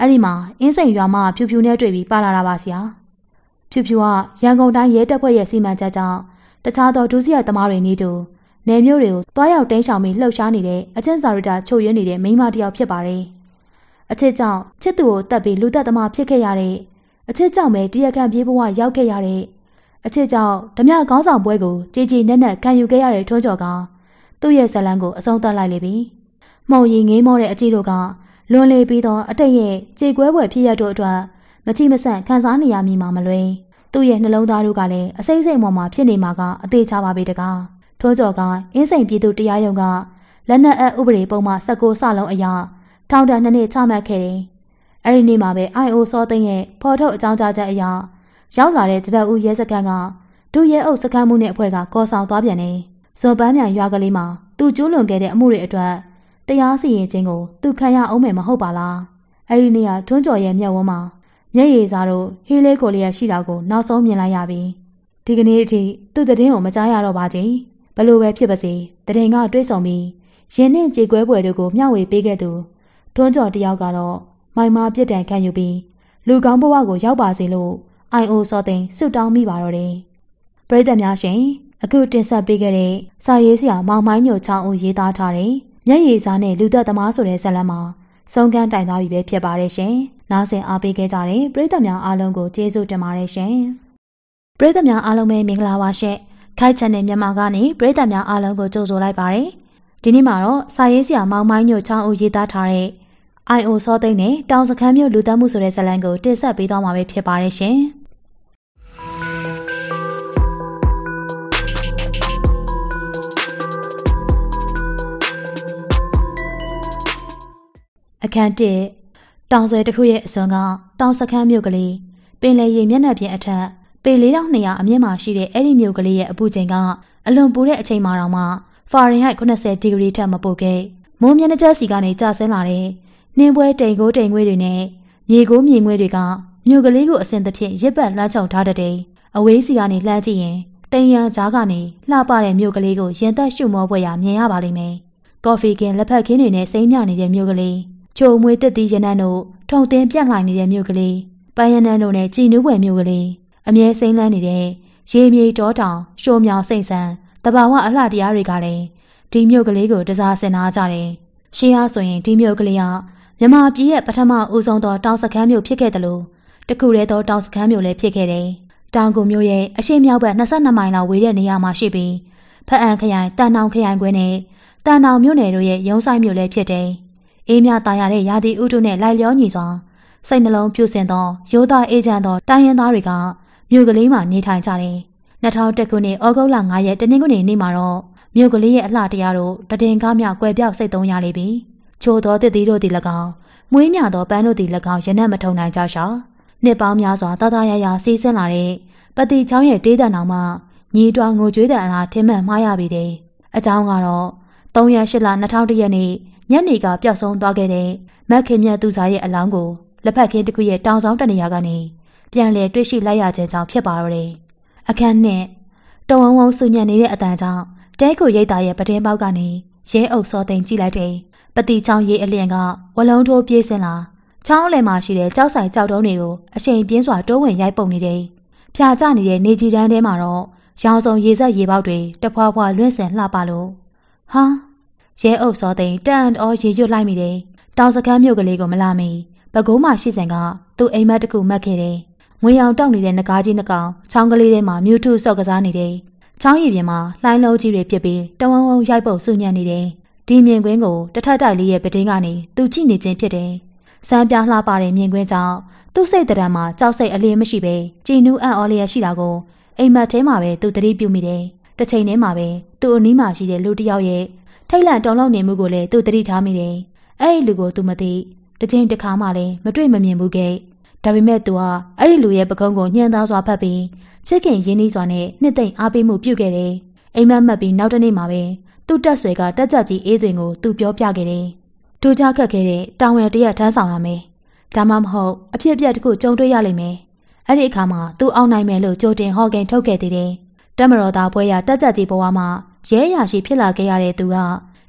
အဲ့ဒီမှာအင်းစိန်ရွာမှာဖြူဖြူနဲ့တွေ့ပြီးပါလာတာပါဆရာဖြူဖြူကရန်ကုန်တိုင်းရဲတပ်ဖွဲ့ရဲ့စီမံချက်ကြောင့်တခြားသောဒုစရိုက်သမားတွေနေတူနယ်မြို့တွေကိုတွားရောက်တင်းရှောင်ပြီးလှုပ်ရှားနေတဲ့အကျဉ်းစာရိတ္တချုပ်ရင်းနေတဲ့မိန်းမတစ်ယောက်ဖြစ်ပါတယ်အချစ်ကြောင့်ချစ်သူကိုတတ်ပြီးလူသက်သမားဖြစ်ခဲ့ရတဲ့အချစ်ကြောင့်ပဲတရားခံပြေးဘဝရောက်ခဲ့ရတဲ့အချစ်ကြောင့်ဓမြကောင်းဆောင်ပွဲကိုကြည်ကြည်နက်နက်ခံယူခဲ့ရတဲ့ထွန်းကျော်ကသူ့ရဲ့ဇလန်းကိုအဆုံးသတ်လိုက်လေပြီမှုံရီငေးမောတဲ့အကြည့်တို့ကလွန်လေပြီးတော့အတိတ်ရဲ့ကြေကွဲပွဲဖြစ်ရတို့အတွက်မချိမဆန့်ခံစားနေရမိမှာမလွယ်သူ့ရဲ့နှလုံးသားတို့ကလည်းအစိမ့်စိမ့်ပေါ်မှာဖြစ်နေမှာကအသေးချပါပေတကားထွန်းကျော်ကအင်းစိန်ပြည်သူတရားရုံးကလက်နက်အပ်ဥပဒေပုံမှ19စလုံးအရထောင်ဒဏ်2နှစ်ချမှတ်ခဲ့တယ်။အဲဒီနေ့မှာပဲ IO စောသိန်းရဲ့ဖော်ထုတ်အကြောင်းကြားချက်အရရောက်လာတဲ့တရက်ဦးရဲစခန်းကဒုရဲအုပ်စခန်းမှုနဲ့အဖွဲ့ကကော်ဆောင်သွားပြန်တယ်။ဇွန်ပန်းမြိုင်ရွာကလေးမှာသူကျူးလွန်ခဲ့တဲ့အမှုတွေအတွက်တရားစီရင်ခြင်းကိုသူခံရအောင်မယ်မဟုတ်ပါလား။အဲဒီနေ့ကထွန်းကျော်ရဲ့မျက်ဝန်းမှာမျက်ရည်စားတို့ဟေးလေးကိုလေးရရှိတာကိုနောက်ဆုံးမြင်လိုက်ရပြီ။ဒီကနေ့အထိသူ့သတင်းကိုမကြားရတော့ပါချင်းဘလို့ပဲဖြစ်ပါစေသတင်းကတွေးဆောင်ပြီးရင်းနှင့်ကြေကွဲပွဲတို့ကိုမျှဝေပေးခဲ့သူထွန်းကျော်တယောက်ကတော့မိုင်မာပြစ်ဒဏ်ခံယူပြီးလူကောင်းဘဝကိုရောက်ပါစေလို့ IO စောသိန်းဆုတောင်းမိပါတော့တယ်ပရိသတ်များရှင်အခုတင်ဆက်ပေးခဲ့တဲ့စာရေးဆရာမောင်မိုင်းညိုချောင်းဦးရေးသားထားတဲ့မျက်ရည်စားနဲ့လူသက်သမားဆိုတဲ့ဇာတ်လမ်းမှာဆုံးခန်းတိုင်သွားပြီပဲဖြစ်ပါတယ်ရှင်နားဆင်အားပေးခဲ့ကြတဲ့ပရိသတ်များအားလုံးကိုကျေးဇူးတင်ပါတယ်ရှင်ပရိသတ်များအားလုံးပဲမင်္ဂလာပါရှင်ခိုက် channel မြန်မာကနေပရိသတ်များအားလုံးကိုကြိုဆိုလိုက်ပါတယ်ဒီနေ့မှာတော့စာရေးဆရာမောင်မိုင်းညိုချောင်းဦးရေးသားထားတဲ့ IO စောသိန်းနဲ့တောင်စခန်းမြို့လူသတ်မှုဆိုတဲ့ဇာတ်လမ်းကိုတင်ဆက်ပေးသွားမှာပဲဖြစ်ပါတယ်ရှင်အခန်း1တောင်ဆွဲတစ်ခုရဲ့အစွန်ကတောင်စခန်းမြို့ကလေးပင်လယ်ရေမျက်နှာပြင်အထက်ပေ4200အမြင့်မှာရှိတဲ့အဲ့ဒီမြို့ကလေးရဲ့အပူချိန်ကအလွန်ပူတဲ့အချိန်မှာတောင်မှဖာရင်ဟိုက်80ဒီဂရီထက်မပိုခဲ့မိုးမျက်နှာကျစီကနေကျဆင်းလာတဲ့နှင်းပွဲတိမ်ကိုတိမ်ငွေတွေနဲ့မြေကိုမြေငွေတွေကမြို့ကလေးကိုအစဉ်တစ်ဖြင့်ရစ်ပတ်လွှမ်းခြုံထားတဲ့အဝေးစီကနေလှမ်းကြည့်ရင်တိမ်ရန်ကြားကနေလှပတဲ့မြို့ကလေးကိုရင်သက်ရှုမောပွဲရမြင်ရပါလိမ့်မယ်ကော်ဖီကင်လက်ဖက်ခင်းတွေနဲ့စိမ်းမြနေတဲ့မြို့ကလေးချိုမွေးတက်သီးရနန်းတို့ထုံတင်းပြန့်လှိုင်နေတဲ့မြို့ကလေးပန်းရနန်းတို့နဲ့ကြည်နူးွယ်မြို့ကလေးအမြဲစိမ်းလန်းနေတဲ့ရေမြေတောတောင်ရှိုးမြောင်စိမ့်ဆန်တဘာဝအလှတရားတွေကလည်းဒီမြို့ကလေးကိုတစားဆင်နာကြတယ်ရှေးအားဆိုရင်ဒီမြို့ကလေးကမြန်မာပြည်ရဲ့ပထမဦးဆုံးသောတောင်စခန်းမြို့ဖြစ်ခဲ့တယ်လို့တခုတည်းသောတောင်စခန်းမြို့လည်းဖြစ်ခဲ့တယ်တောင်ကူမြို့ရဲ့အရှေ့မြောက်ဘက်22မိုင်လောက်ဝေးတဲ့နေရာမှာရှိပြီးဖအံခရိုင်တန်တောင်ခရိုင်ကွင်းနဲ့တန်တောင်မြို့နယ်တို့ရဲ့ရုံးဆိုင်မြို့လည်းဖြစ်တယ်အေးမြတာရတဲ့ရာသီဥတုနဲ့လိုက်လျောညီစွာစိတ်နှလုံးပြူစင်သောရိုးသားအေးချမ်းသောတိုင်းရင်းသားတွေကမြို့ကလေးမှာနေထိုင်ကြတယ်2001ခုနှစ်ဩဂုတ်လ9ရက်တနင်္ဂနွေနေ့မှာတော့မြို့ကလေးရဲ့အလှတရားတို့တည်ငကားမြောက်ကွယ်ပြောက်စိတ်သုံးရလေပြီချိုးသောတစ်သီးတို့သည်၎င်းမွေးမြသောပန်းတို့သည်၎င်းရနံ့မထုံနိုင်ကြရှာနှစ်ပေါင်းများစွာတသားရရစီးဆင်းလာတဲ့ပတိချောင်းရဲ့တေးတံတောင်မှညီတွားငိုကြွေးတံအလားထင်မှန်မှားရပြီတဲ့အကြောင်းကတော့3ရက်8လ2001ရက်နေ့ညနေကပျောက်ဆုံးသွားခဲ့တဲ့မက်ခင်မြတ်သူစားရဲ့အလောင်းကိုလက်ဖက်ခင်းတစ်ခုရဲ့တောင်ဆောင်တနေရာကနေပြန်လည်တွေ့ရှိလိုက်ရခြင်းကြောင့်ဖြစ်ပါတော့တယ်အခန်းနဲ့တဝုံဝုံဆူညံနေတဲ့အတန်ကြောင့်တဲကိုရိတ်တာရဲ့ပတင်းပေါက်ကနေရဲအုပ်စောသိမ်းကြည့်လိုက်တယ်ပတိချောင်းရေအလျင်ကဝလုံးထိုးပြေးစင်လာချောင်းလယ်မှာရှိတဲ့ကြောက်ဆိုင်ကြောက်တုံးတွေကိုအချိန်ပြင်းစွာတိုးဝင်ရိုက်ပုံနေတယ်ဖြာကျနေတဲ့နေကြီးတန်းထဲမှာတော့ရောင်စုံရေဆက်ရေပေါက်တွေတဖွာဖွာလွင့်စင်လှပလို့ဟာရဲအုပ်စောသိမ်းတန်အော်ရေရွတ်လိုက်မိတယ်တောင်စခန်းမြို့ကလေးကိုမလာမီပဲခူးမှရှိစဉ်ကသူ့အိမ်မက်တစ်ခုမှတ်ခဲ့တယ်ငွေရောင်တောက်နေတဲ့ငကားကြီးနှကောင်ချောင်းကလေးထဲမှာမြူထုဆော့ကစားနေတယ်ချောင်းရည်ပြင်မှာလှိုင်းလုံးကြီးတွေဖြစ်ပြီးတဝုံဝုံရိုက်ပုတ်ဆူညံနေတယ်ဒီမြင်ကွင်းကိုတထက်တိုက်လေးရဲ့ပတင်းကနေသူကြည့်နေခြင်းဖြစ်တယ်စမ်းပြားလှပတဲ့မြင်ကွင်းကြောင့်သူ့စိတ်တရံမှာကြောက်စိတ်အလင်းမရှိပဲကြည်နူးအံ့ဩလျက်ရှိတာကိုအိမ်မက်ထဲမှာပဲသူသတိပြုမိတယ်တစ်ချိန်တည်းမှာပဲသူ့အနီးမှာရှိတဲ့လူတစ်ယောက်ရဲ့ထိတ်လန့်တုန်လှုပ်နေမှုကိုလည်းသူသတိထားမိတယ်အဲ့ဒီလူကိုသူမသိတစ်ချိန်တစ်ခါမှလည်းမတွေ့မမြင်ဘူးခဲ့ဒါပေမဲ့သူကအဲ့ဒီလူရဲ့ပကုံးကိုညှဉ်းသားစွာဖတ်ပြီးချစ်ခင်ရင်းနှီးစွာနဲ့နှစ်သိမ့်အားပေးမှုပြုခဲ့တယ်အိမ်မက်မှတ်ပြီးနောက်တနေ့မှာပဲသူ့တက်ဆွဲကတက်ကြကြီးအေးသွင်ကိုသူပြောပြခဲ့တယ်ထူးခြားခက်ခဲတဲ့တောင်ဝယ်တရက်ထမ်းဆောင်ရမယ်ဒါမှမဟုတ်အဖြစ်အပျက်တစ်ခုကြုံတွေ့ရလိမ့်မယ်အဲ့ဒီအခါမှာသူအောင်နိုင်မယ်လို့ကြိုတင်ဟောကိန်းထုတ်ခဲ့သေးတယ်တက်မတော်သားပွဲရတက်ကြကြီးဘဝမှာရဲအရာရှိဖြစ်လာခဲ့ရတဲ့သူက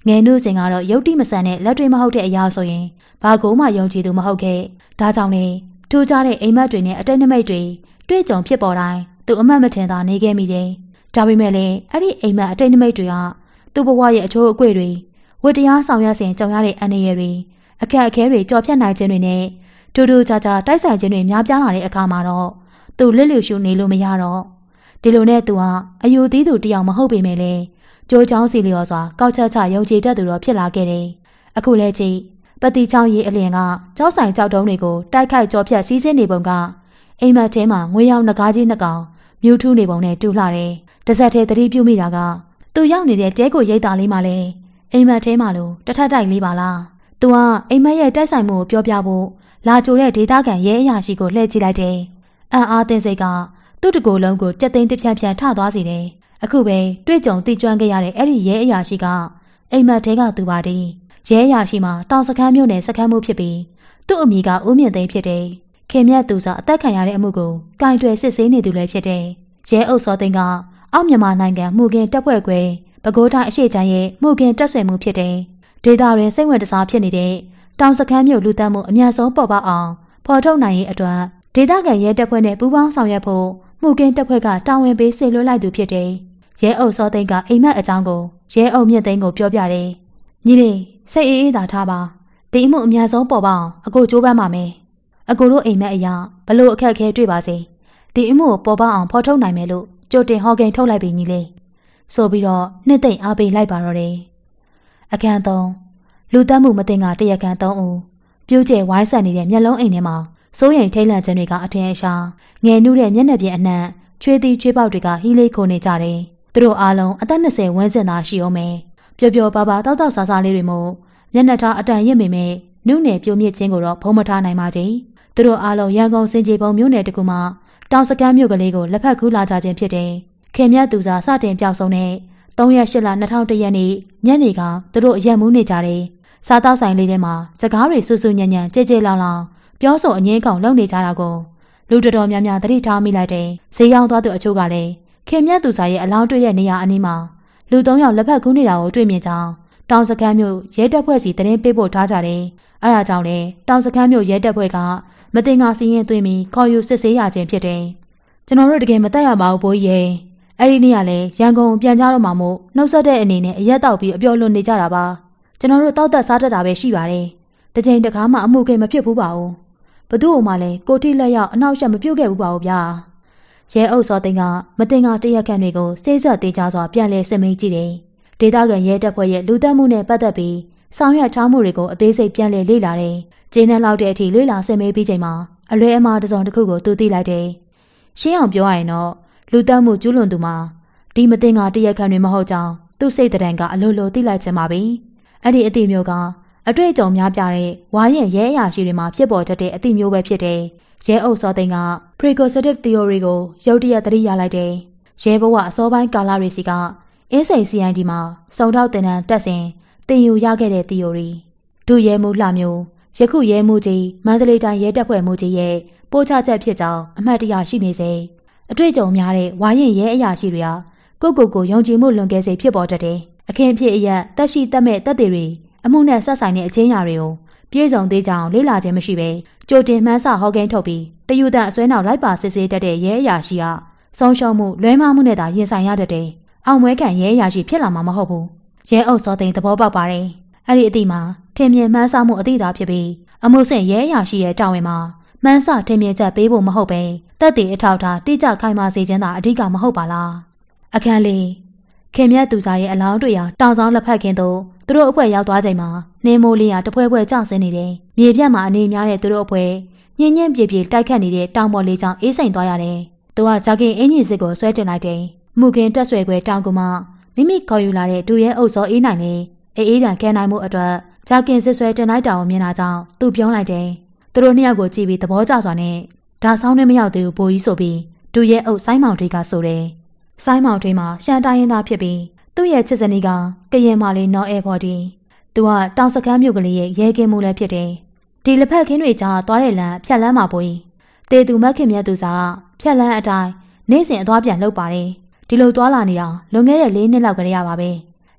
ငယ်နုစဉ်ကတော့ရုပ်တိမဆန်တဲ့လက်တွေမဟုတ်တဲ့အရာဆိုရင်ဘာကိုမှယုံကြည်သူမဟုတ်ခဲ့ဒါကြောင့်လေထူးခြားတဲ့အိမ်မက်တွေနဲ့အတိတ်နမိတ်တွေတွေ့ကြုံဖြစ်ပေါ်တိုင်းသူအမှတ်မထင်သာနေခဲ့မိတယ်ဒါပေမဲ့လည်းအဲ့ဒီအိမ်မက်အတိတ်နမိတ်တွေကသူ့ဘဝရဲ့အချိုးအကွေ့တွေဝတ္တရားဆောင်ရွက်စဉ်ကြုံရတဲ့အန္တရာယ်တွေအခက်အခဲတွေကြော်ဖြတ်နိုင်ခြင်းတွေနဲ့ထူးထူးခြားခြားတိုက်ဆိုင်ခြင်းတွေများပြားလာတဲ့အခါမှာတော့သူလစ်လျူရှုနေလို့မရတော့ဒီလိုနဲ့သူဟာအယူသီးသူတယောက်မဟုတ်ပေမဲ့လည်းကြိုးချောင်းစီလျော်စွာကောက်ချက်ချယုံကြည်တတ်သူတော့ဖြစ်လာခဲ့တယ်အခုလဲကြည့်ပတိချောင်းရေးအလင်ကကြောက်ဆိုင်ကြောက်တုံးတွေကိုတိုက်ခိုက်ကြော်ဖြတ်စီးဆင်းနေပုံကအိမ်မက်ထဲမှာငွေရောင်ငကားကြီးနှစ်ကောင်မြူထူးနေပုံနဲ့တူလှတယ်တစက်ထဲသတိပြုမိတာကသူရောက်နေတဲ့တဲကိုရိတ်တာလေးမှလည်းအိမ်မက်ထဲမှာလို့တထက်တိုက်လေးပါလားသူကအိမ်မက်ရဲ့တိုက်ဆိုင်မှုကိုပြောပြဖို့လာကြိုတဲ့ဒေသခံရဲအရာရှိကိုလှည့်ကြည့်လိုက်တယ်အံ့အားသင့်စိတ်ကသူ့တကိုယ်လုံးကိုကြက်သိန်းတစ်ဖြန်းဖြန်းထသွားစေတယ်အခုပဲတွေ့ကြုံသိကျွမ်းခဲ့ရတဲ့အဲ့ဒီရဲအရာရှိကအိမ်မက်ထဲကသူပါတည်းရဲအရာရှိမှာတောင်စခန်းမြို့နယ်စခန်းမှုဖြစ်ပြီးသူ့အမည်ကဦးမြင့်သိန်းဖြစ်တယ်ခင်မြတ်သူစားအသက်ခံရတဲ့အမှုကိုကင်တွယ်စစ်ဆေးနေသူလည်းဖြစ်တယ်ရဲအုပ်စောသိန်းကအောက်မြန်မာနိုင်ငံမှုခင်းတပ်ဖွဲ့ခွဲပဲခူးတိုင်းအရှိချမ်းရဲ့မှုခင်းတပ်ဆွေမှုဖြစ်တယ်ဒေသတွင်စိတ်ဝင်တစားဖြစ်နေတဲ့တောင်စခန်းမြို့လူသတ်မှုအများဆုံးပေါ်ပေါက်အောင်ဖော်ထုတ်နိုင်ရေးအတွက်ဒေသခံရဲတပ်ဖွဲ့နဲ့ပူးပေါင်းဆောင်ရွက်ဖို့မှုခင်းတပ်ဖွဲ့ကတာဝန်ပေးစေလွှတ်လိုက်သူဖြစ်တယ်ရဲအုပ်စောသိန်းကအိမ်မက်အကြောင်းကိုရဲအုပ်မြင့်သိန်းကိုပြောပြတယ်ညီလေးစိတ်အေးသာထားပါဒီအမှုအများဆုံးပေါ်ပေါက်အကိုကြိုးပမ်းပါမယ်အကိုတို့အိမ်မက်အရာဘလို့အခက်အခဲတွေ့ပါစေဒီအမှုကိုပေါ်ပေါက်အောင်ဖော်ထုတ်နိုင်မယ်လို့ကြိုတင်ဟောကိန်းထုတ်လိုက်ပြီညီလေးဆိုပြီးတော့နှစ်သိမ့်အားပေးလိုက်ပါတော့တယ်အခန်း3လူတက်မှုမတင်ကတရက်ခန်း3ဦးပြိုးကျဲဝိုင်းဆန်နေတဲ့မျက်လုံးအိမ်ထဲမှာစိုးရိမ်ထိတ်လန့်ခြင်းတွေကအထင်အရှားငယ်နုတဲ့မျက်နှာပြင်အနှံ့ချွေးသီးချွေးပေါက်တွေကဟီးလေးခိုနေကြတယ်သူတို့အားလုံးအသက်20ဝန်းကျင်သာရှိအောင်မယ်ပျော်ပျော်ပါပါတောက်တောက်ဆာဆာလေးတွေမို့မျက်နှာထားအတန်ရစ်မိမဲ့နုနယ်ပြိုမြင့်ခြင်းကိုတော့ဖုံးမထားနိုင်ပါကြသူတို့အားလုံးရန်ကုန်စင်ကြေပုံမြို့နယ်တကူမှာတောင်စကမ်းမြို့ကလေးကိုလက်ဖက်ခူးလာကြခြင်းဖြစ်တယ်ခင်မြတ်သူစားစတင်ပြောက်ဆုံးတဲ့3ရက်8လ2001ရက်နေ့ညနေကသူတို့အရက်မူးနေကြတယ်စားတောက်ဆိုင်လေးထဲမှာစကားတွေဆူဆူညံ့ညံ့ကြဲကြဲလောင်လောင်ပြောဆိုအငင်းကောင်လုပ်နေကြတာကိုလူတော်တော်များများသတိထားမိလိုက်တယ်ဈေးရောက်သွားသူအချို့ကလည်းခင်မြတ်သူစားရဲ့အလောင်းတွေ့တဲ့နေရာအနီးမှာလူ3ယောက်လက်ဖက်ခူးနေတာကိုတွေ့မြင်ကြောင်းတောင်စကမ်းမြို့ရဲတပ်ဖွဲ့စီသတင်းပေးပို့ထားကြတယ်အဲဒါကြောင့်လေတောင်စကမ်းမြို့ရဲတပ်ဖွဲ့ကမတင်ငါစီးရင်သွင်းပြီးခေါ်ယူစစ်ဆေးရခြင်းဖြစ်တယ်ကျွန်တော်တို့တကယ်မတက်ရပါဘူးဘိုးကြီးရဲ့အဲ့ဒီနေ့ကလည်းရန်ကုန်ပြန်ကြတော့မှမို့နှုတ်ဆက်တဲ့အနေနဲ့အရက်တောက်ပြီးအပျော်လွန်နေကြတာပါကျွန်တော်တို့တောက်တက်စားတတ်တာပဲရှိပါတယ်တစ်ချိန်တခါမှအမှုကိမဖြစ်ဘူးပါဘူးဘသူ့အမှလည်းကိုတိလက်ရောက်အနောက်ရှက်မပြုတ်ခဲ့ဘူးပါဘူးဗျာရဲအုပ်စောသိန်းကမတင်ငါတရက်ခန့်တွေကိုစိတ်ဆက်သေးကြစွာပြန်လဲစစ်မေးကြည့်တယ်ဒေသခံရဲတပ်ဖွဲ့ရဲ့လူသက်မှုနဲ့ပတ်သက်ပြီးဆောင်ရွက်ထားမှုတွေကိုအသေးစိတ်ပြန်လဲလေ့လာတယ်ကျင်းနှက်လောက်တဲ့အထိလေ့လာစစ်မေးပြီးချိန်မှာအလွဲအမှားတစ်စုံတစ်ခုကိုသူသိလိုက်တယ်ရှင်းအောင်ပြောရရင်တော့လူသက်မှုကျူးလွန်သူမှာဒီမတင်ငါတရက်ခန့်တွေမဟုတ်ကြောင်းသူ့စိတ်တံကအလိုလိုသိလိုက်ခြင်းပါပဲအဲ့ဒီအသည့်မျိုးကအတွေ့အကြုံများပြတဲ့ဝါရင်ရဲအရာရှိတွေမှာဖြစ်ပေါ်တတ်တဲ့အသည့်မျိုးပဲဖြစ်တယ်ရဲအုပ်စောသိန်းက precautionary theory ကိုရုတ်တရက်သတိရလိုက်တယ်ရဲဘဝအစောပိုင်းကာလတွေစီကအင်းစိန် CID မှာစုံထောက်တင်တန်းတက်စဉ်တင်ယူရခဲ့တဲ့ theory ဒုရဲမှုလှမျိုးယခုရဲမှုကြီးမန္တလေးတိုင်းရဲတပ်ဖွဲ့မှုကြီးရဲ့ပို့ချချက်ဖြစ်ကြောင်းအမှတ်တရရှိနေစေအတွေ့အကြုံများတဲ့ဝါရင်ရဲအရာရှိတွေကကိုယုံကြည်မှုလွန်ကဲစေဖြစ်ပေါ်တတ်တယ်အခင်းဖြစ်အရက်တက်ရှိတက်မဲ့တက်တွေအမှုနဲ့ဆက်ဆိုင်တဲ့အချင်းရာတွေကိုပြည့်စုံသေးကြောင်လေးလာခြင်းမရှိပဲကြိုတင်မှန်းဆဟောကိန်းထုတ်ပြီးတယူတန်အစွဲနောက်လိုက်ပါစစ်ဆေးတတ်တဲ့ရဲအရာရှိကဆုံးရှုံးမှုလွဲမှားမှုနဲ့သာရင်ဆိုင်ရတတ်တယ်အောင်မွဲခံရဲအရာရှိဖြစ်လာမှာမဟုတ်ဘူးရဲအုပ်စောသိန်းသဘောပေါက်ပါတယ်အဲ့ဒီအသည့်မှာထင်မြင်မှန်းဆမှုအသည့်သာဖြစ်ပြီးအမှုဆင့်ရဲအရာရှိရဲ့တာဝန်မှာမှန်းဆထင်မြင်ချက်ပေးဖို့မဟုတ်ပဲတက်တည်အထောက်ထားတိကျခိုင်မာစေခြင်းသာအဓိကမဟုတ်ပါလားအခန်းလေးခင်မြတ်သူစားရဲ့အလောင်းတွေ့ရာတောင်ဆောင်လက်ဖက်ခင်းသို့သူတို့အဖွဲ့ရောက်သွားချိန်မှာနှင်းမိုးလေးရာတပွဲပွဲကျဆင်းနေတယ်မြေပြတ်မှာအနေများတဲ့သူတို့အဖွဲ့ညင်ညင်ပြေပြေတိုက်ခတ်နေတဲ့တောင်ပေါ်လေးကြောင့်အေးစိမ်သွားရတယ်သူကဂျာကင်အင်ဂျင်စစ်ကိုဆွဲတင်လိုက်တယ်မှုခင်းတက်ဆွဲခွဲတောင်ကူမှမိမိခေါ်ယူလာတဲ့ဒူရဲအုပ်စောအေးနိုင်လေအေးတန်ခဲနိုင်မှုအတွက်ဂျာကင်စစ်ဆွဲတင်လိုက်တာကိုမြင်လာကြောင်းသူပြောလိုက်တယ်သူတို့နှစ်ယောက်ကိုကြည့်ပြီးသဘောကျစွာနဲ့ဒါဆောင်နဲ့မရောက်သေးဘူးဘိုးကြီးဆိုပြီးဒူရဲအုပ်ဆိုင်းမောင်တွေကဆိုတယ်ဆိုင်းမောင်တွေမှာရှန်တိုင်းရင်သားဖြစ်ပြီးသူ့ရဲ့ချစ်စနီးကကရင်မလေးနော်အဲဘော်ဒီသူကတောင်စကမ်းမြို့ကလေးရဲ့ရဲကင်းမှုလည်းဖြစ်တယ်ဒီလက်ဖက်ခင်းတွေကြားသွားတဲ့လမ်းဖြတ်လမ်းမှာပိုးတေသူမခင်မြတ်သူစားဖြတ်လမ်းအတိုင်းနေ့စဉ်အသွားပြန်လှုပ်ပါတယ်ဒီလိုသွားလာနေတာလွန်ခဲ့တဲ့4နှစ်လောက်ကလေးရပါပဲ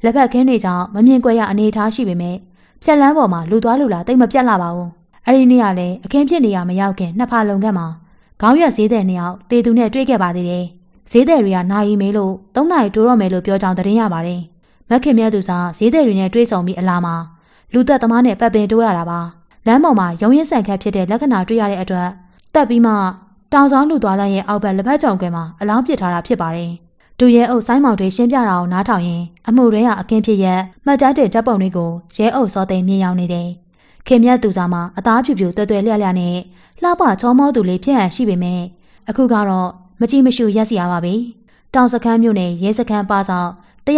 လက်ဖက်ခင်းတွေကြောင့်မမြင်ကွက်ရအနေထားရှိပေမဲ့ဖြက်လန်းပေါ်မှာလူသွားလူလာတိတ်မပြတ်လာပါဘူး။အဲ့ဒီနေ့ကလည်းအခင်းဖြစ်နေရမရောက်ခင်နှစ်ဖာလုံခန့်မှာခေါင်းရွက်ဈေးသည်နှစ်ယောက်တေသူနဲ့တွေ့ခဲ့ပါသေးတယ်။ဈေးသည်တွေကနာရီမေးလို့3နာရီတိုးတော့မယ်လို့ပြောကြောင်းသတင်းရပါတယ်။မခင်မြတ်သူစာဈေးသည်တွေနဲ့တွေ့ဆုံပြီးအလားမှာလူသက်သမားနဲ့ပတ်ပင်တိုးရတာပါ။လမ်းပေါ်မှာရုံရင်းဆန်ခတ်ဖြစ်တဲ့လက္ခဏာတွေ့ရတဲ့အတွက်တက်ပြီးမှတောင်ဆောင်လူသွားလမ်းရဲ့အောက်ဘက်လက်ဖက်ကြုံကွင်းမှာအလောင်းပစ်ထားတာဖြစ်ပါတယ်။ဒူရဲအုပ်ဆိုင်းမောင်တွေရှင်းပြတာကိုနားထောင်ရင်အမှုတွေကအကင်းဖြစ်ရက်မှတ်ကြားတင်ဓာတ်ပုံတွေကိုရဲအုပ်စောသိမ်းမြင်ရောက်နေတယ်။ခင်မြတ်သူစာမှာအသားဖြူဖြူတွဲတွဲလျက်လျက်နဲ့လှပချောမောသူလေးဖြစ်ဟန်ရှိပေမဲ့အခုကတော့မကြည့်မရှုရက်စီရပါပြီ။တောင်စခန်းမြို့နယ်ရဲစခန်းပါဆောင်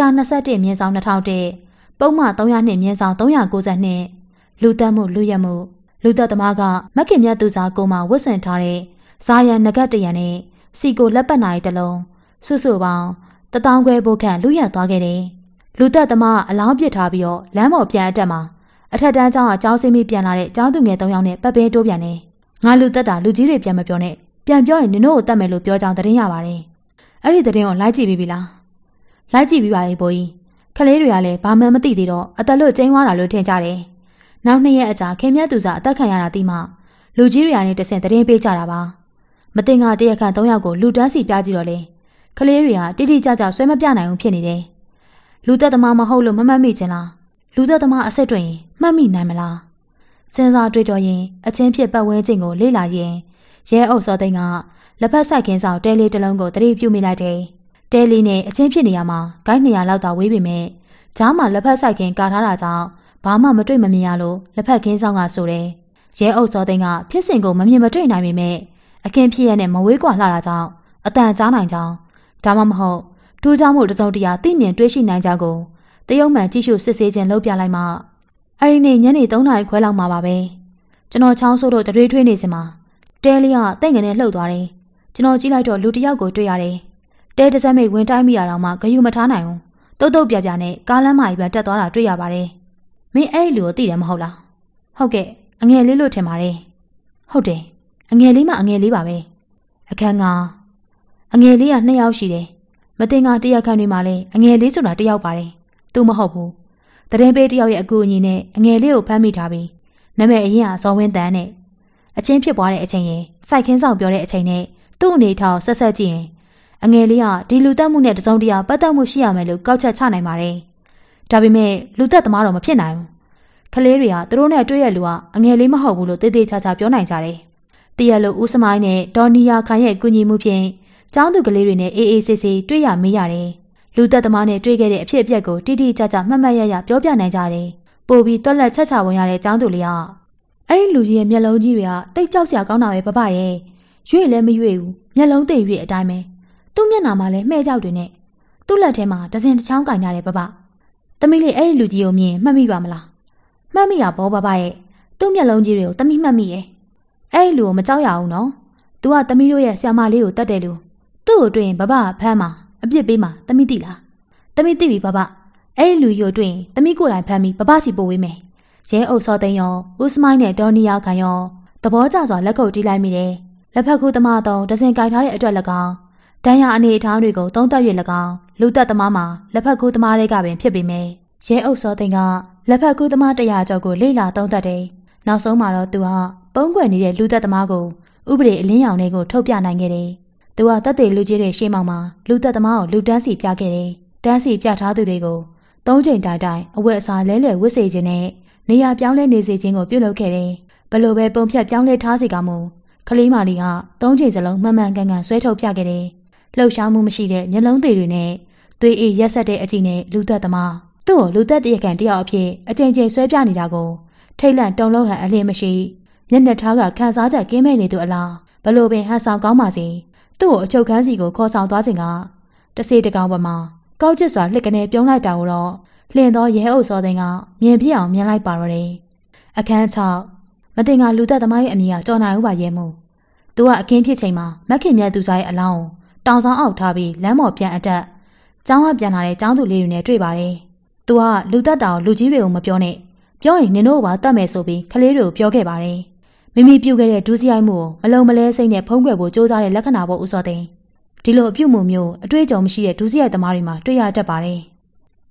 121မြင်းဆောင်2001ပုံမှန်302မြင်းဆောင်392လူတက်မှုလူရက်မှုလူသက်သမားကမခင်မြတ်သူစာကိုမှဝတ်ဆင်ထားတဲ့ဇာယံငကတ်တရံနဲ့စီကိုလက်ပတ်နိုင်တစ်လုံးစုစုပေါင်း1000ခွဲဘိုးခန့်လူရက်သွားခဲ့တယ်။လူသက်သမားအလောင်းပစ်ထားပြီးတော့လမ်းပေါ်ပြန်အတက်မှာအထက်တန်းကျောင်းကကျောင်းဆင်းပြီးပြန်လာတဲ့ကျောင်းသူငယ်3ယောက်နဲ့ပတ်ပင်းတိုးပြန်တယ်။ငါလူသက်တာလူကြီးတွေပြန်မပြောနဲ့ပြန်ပြောရင်နင်တို့ကိုတတ်မယ်လို့ပြောကြောင်းသတင်းရပါတယ်။အဲ့ဒီသတင်းကိုလိုက်ကြည့်ပြီးပြီလား။လိုက်ကြည့်ပြီးပါလေဘိုးကြီး။ခလေးတွေကလည်းဘာမှမသိသေးတော့အသက်လွတ်ကျင်းသွားတာလို့ထင်ကြတယ်။နောက်2ရက်အကြာခင်မြတ်သူစာအသက်ခံရတာတိမှလူကြီးတွေကနေတဆင့်သတင်းပေးကြတာပါ။မတင်ကတရက်ခန့်3ယောက်ကိုလူတန်းစီပြကြည့်တော့လေခလေးတွေကတိတိကျကျဆွဲမပြနိုင်ဘူးဖြစ်နေတယ်။လူသက်သမားမဟုတ်လို့မမှတ်မိချင်လား။လူသက်သမားအဆက်တွင်မှတ်မိနိုင်မလား။စဉ်းစားတွေးတောရင်အချင်းဖြစ်ပတ်ဝန်းကျင်ကိုလေ့လာရင်ရဲအုပ်စောသိန်းကလက်ဖက်ဆိုင်ခင်းဆောင်တဲလေးတစ်လုံးကိုတတိပြုမိလိုက်တယ်။တဲလေးနဲ့အချင်းဖြစ်နေရမှာဂိုင်း200လောက်သာဝေးပေမဲ့ဂျားမှာလက်ဖက်ဆိုင်ခင်းကာထားတာကြောင့်ဘာမှမတွေ့မမြင်ရလို့လက်ဖက်ခင်းဆောင်ကဆိုတယ်။ရဲအုပ်စောသိန်းကဖြစ်စဉ်ကိုမမြင်မတွေ့နိုင်ပေမဲ့အခင်းဖြစ်ရတဲ့မဝေးကွာလှတာကြောင့်အတန်ကြားနိုင်ကြောင်းဒါမှမဟုတ်ထူးခြားမှုတစုံတရာသိမြင်တွေ့ရှိနိုင်ကြကိုတရုတ်မှန်ကြည့်ရှုစစ်ဆေးခြင်းလုပ်ပြလိုက်မှအဲ့ဒီနေ့ညနေ3နာရီခွဲလောက်မှာပါပဲကျွန်တော်ချောင်းဆိုးတို့တရွေးထွေးနေစမှာတဲလေးကတိတ်ငနေလှုပ်သွားတယ်ကျွန်တော်ကြည့်လိုက်တော့လူတစ်ယောက်ကိုတွေ့ရတယ်တဲတစ်စက်မိတ်ဝင်တိုင်းမိရတော့မှဂယုမထားနိုင်ဘူးတုတ်တုတ်ပြပြနဲ့ကားလမ်းမကြီးပဲတက်သွားတာတွေ့ရပါတယ်မင်းအဲ့ဒီလူကိုသိတယ်မဟုတ်လားဟုတ်ကဲ့အငယ်လေးလို့ထင်ပါတယ်ဟုတ်တယ်အငယ်လေးမှအငယ်လေးပါပဲအခန်းကအငယ်လေးက2ယောက်ရှိတယ်မတင်ကတရက်ခန့်တွေမှာလဲအငယ်လေးဆိုတာ1ယောက်ပါတယ်သူမဟုတ်ဘူးတရင်ပေး1ယောက်ရဲ့အကူအညီနဲ့အငယ်လေးကိုဖမ်းမိထားပြီးနာမည်အရင်ကဇော်ဝင်းတန်းနဲ့အချင်းဖြစ်ပွားတဲ့အချိန်ရင်စိုက်ခင်းဆောင်ပြောတဲ့အချိန်နဲ့သူ့အနေထားကိုဆက်ကြည့်ရင်အငယ်လေးကဒီလူတက်မှုနဲ့တစုံတရာပတ်သက်မှုရှိရမယ်လို့ကောက်ချက်ချနိုင်ပါတယ်ဒါပေမဲ့လူတက်သမားတော့မဖြစ်နိုင်ဘူးခလေးတွေကသူတို့နဲ့တွေ့ရလူကအငယ်လေးမဟုတ်ဘူးလို့တေးသေးချာချာပြောနိုင်ကြတယ်တရလို့ဦးစမိုင်းနဲ့ဒေါ်နီယာခိုင်ရဲ့ကူညီမှုဖြင့်ကျောင်းသူကလေးတွေနဲ့အေးအေးဆေးဆေးတွေ့ရမေးရတယ်လူသက်သမားနဲ့တွေ့ခဲ့တဲ့အဖြစ်အပျက်ကိုတိတိကျကျမှတ်မှတ်ရရပြောပြနိုင်ကြတယ်ပို့ပြီးတွက်လက်ချက်ချဝင်ရတဲ့ကျောင်းသူလေးကအဲ့ဒီလူကြီးရဲ့မျက်လုံးကြီးတွေကတိတ်ကြောက်စရာကောင်းတာပဲပပရဲ့ရွေ့လည်းမရွေ့ဘူးမျက်လုံးတိတ်ရွေ့အတိုင်းပဲသူ့မျက်နှာမှာလည်းမှဲ့ကြောက်တွေနဲ့သူ့လက်ထဲမှာတစင်တစ်ချောင်းကင်ကြတယ်ပပသမီးလေးအဲ့ဒီလူကြီးကိုမြင်မှတ်မိပါမလားမှတ်မိတာဘောပပရဲ့သူ့မျက်လုံးကြီးတွေကိုသမီးမှတ်မိရဲ့အဲ့ဒီလူကိုမကြောက်ရအောင်နော်သူကသမီးတို့ရဲ့ဆရာမလေးကိုတတ်တယ်လူသူ့ကိုတွေ့ရင်ဘဘဖမ်းမှာအပြစ်ပေးမှာသမီးသိလားသမီးသိပြီဘဘအဲ့ဒီလူကြီးကိုတွေ့ရင်သမီးကိုယ်တိုင်ဖမ်းပြီးဘဘစီပို့ဝေးမယ်ရဲအုပ်စောသိန်းရောဦးစမိုင်းနဲ့ဒေါ်နီယာခိုင်ရောသဘောကျစွာလက်ခုပ်တီးလိုက်မိတယ်လက်ဖက်ကူးသမားတော့ဒဇင်ကြိုက်ထားတဲ့အတွက်၎င်းဒဏ်ရာအနေအထားတွေကိုသုံးသပ်၍၎င်းလူသက်သမားမှာလက်ဖက်ကူးသမားတွေကပင်ဖြစ်ပေမယ့်ရဲအုပ်စောသိန်းကလက်ဖက်ကူးသမား100ကျော်ကိုလေ့လာသုံးသပ်တယ်နောက်ဆုံးမှာတော့သူကပုံကွယ်နေတဲ့လူသက်သမားကိုဥပဒေအလင်းရောင်တွေကိုထုတ်ပြနိုင်ခဲ့တယ်သူကတပ်သေးလူကြီးတွေရှေ့မှောက်မှာလူသက်သမားကိုလူတန်းစီပြခဲ့တယ်တန်းစီပြထားသူတွေကို3ချိန်တိုင်အဝတ်အစားလဲလှယ်ဝတ်စေခြင်းနဲ့နေရာပြောင်းလဲနေစေခြင်းကိုပြုလုပ်ခဲ့တယ်ဘလို့ပဲပုံဖြတ်ပြောင်းလဲထားစေကမူခလေးမာလီက3ချိန်စလုံးမှန်မှန်ကန်ကန်ဆွဲထုတ်ပြခဲ့တယ်လှုပ်ရှားမှုမရှိတဲ့မျက်လုံးသေးတွေနဲ့သွေးအေးရက်ဆက်တဲ့အကြည့်နဲ့လူသက်သမားသူ့ကိုလူသက်တရကန်တယောက်အဖြစ်အချိန်ချင်းဆွဲပြနေတာကိုထိတ်လန့်တုန်လှုပ်ဟန်အလင်းမရှိမျက်နှာထားကခန်းစားကြကင်းမဲ့နေသူအလားဘလို့ပင်ဟန်ဆောင်ကောင်းပါစေသူ့ကိုအချုပ်ခန်းစီကိုခေါ်ဆောင်သွားစဉ်ကတစေတကောင်ပေါ်မှာကောက်ကျစ်စွာလှစ်ကနေပြုံးလိုက်တာကိုတော့လင်းသောရဲအုပ်စောသိန်းကမြင်ပြအောင်မြင်လိုက်ပါတော့တယ်အခန်း6မတင်ကလူသက်သမားရဲ့အမည်ကကျော်နိုင်ဦးပါရဲမှုသူကအခင်းဖြစ်ချိန်မှာမက်ခင်မြတ်သူစားရဲ့အလောင်းကိုတောင်ဆောင်အောက်ထားပြီးလမ်းပေါ်ပြန်အတက်ကျောင်းကပြန်လာတဲ့ကျောင်းသူလေးတွေနဲ့တွေ့ပါတယ်သူကလူသက်တာကိုလူကြီးတွေကိုမပြောနဲ့ပြောရင်နင်တို့ကပါတတ်မယ်ဆိုပြီးခလေးတွေကိုပြောခဲ့ပါတယ်မိမိပြုတ်ခဲ့တဲ့ဒုစရိုက်မှုကိုမလုံမလဲစိတ်နဲ့ဖုံးကွယ်ဖို့ကြိုးစားတဲ့လက္ခဏာပေါ်ဦးစောသိန်းဒီလိုအပြုတ်မှုမျိုးအတွေ့အကြုံမရှိတဲ့ဒုစရိုက်သမားတွေမှာတွေ့ရတတ်ပါတယ်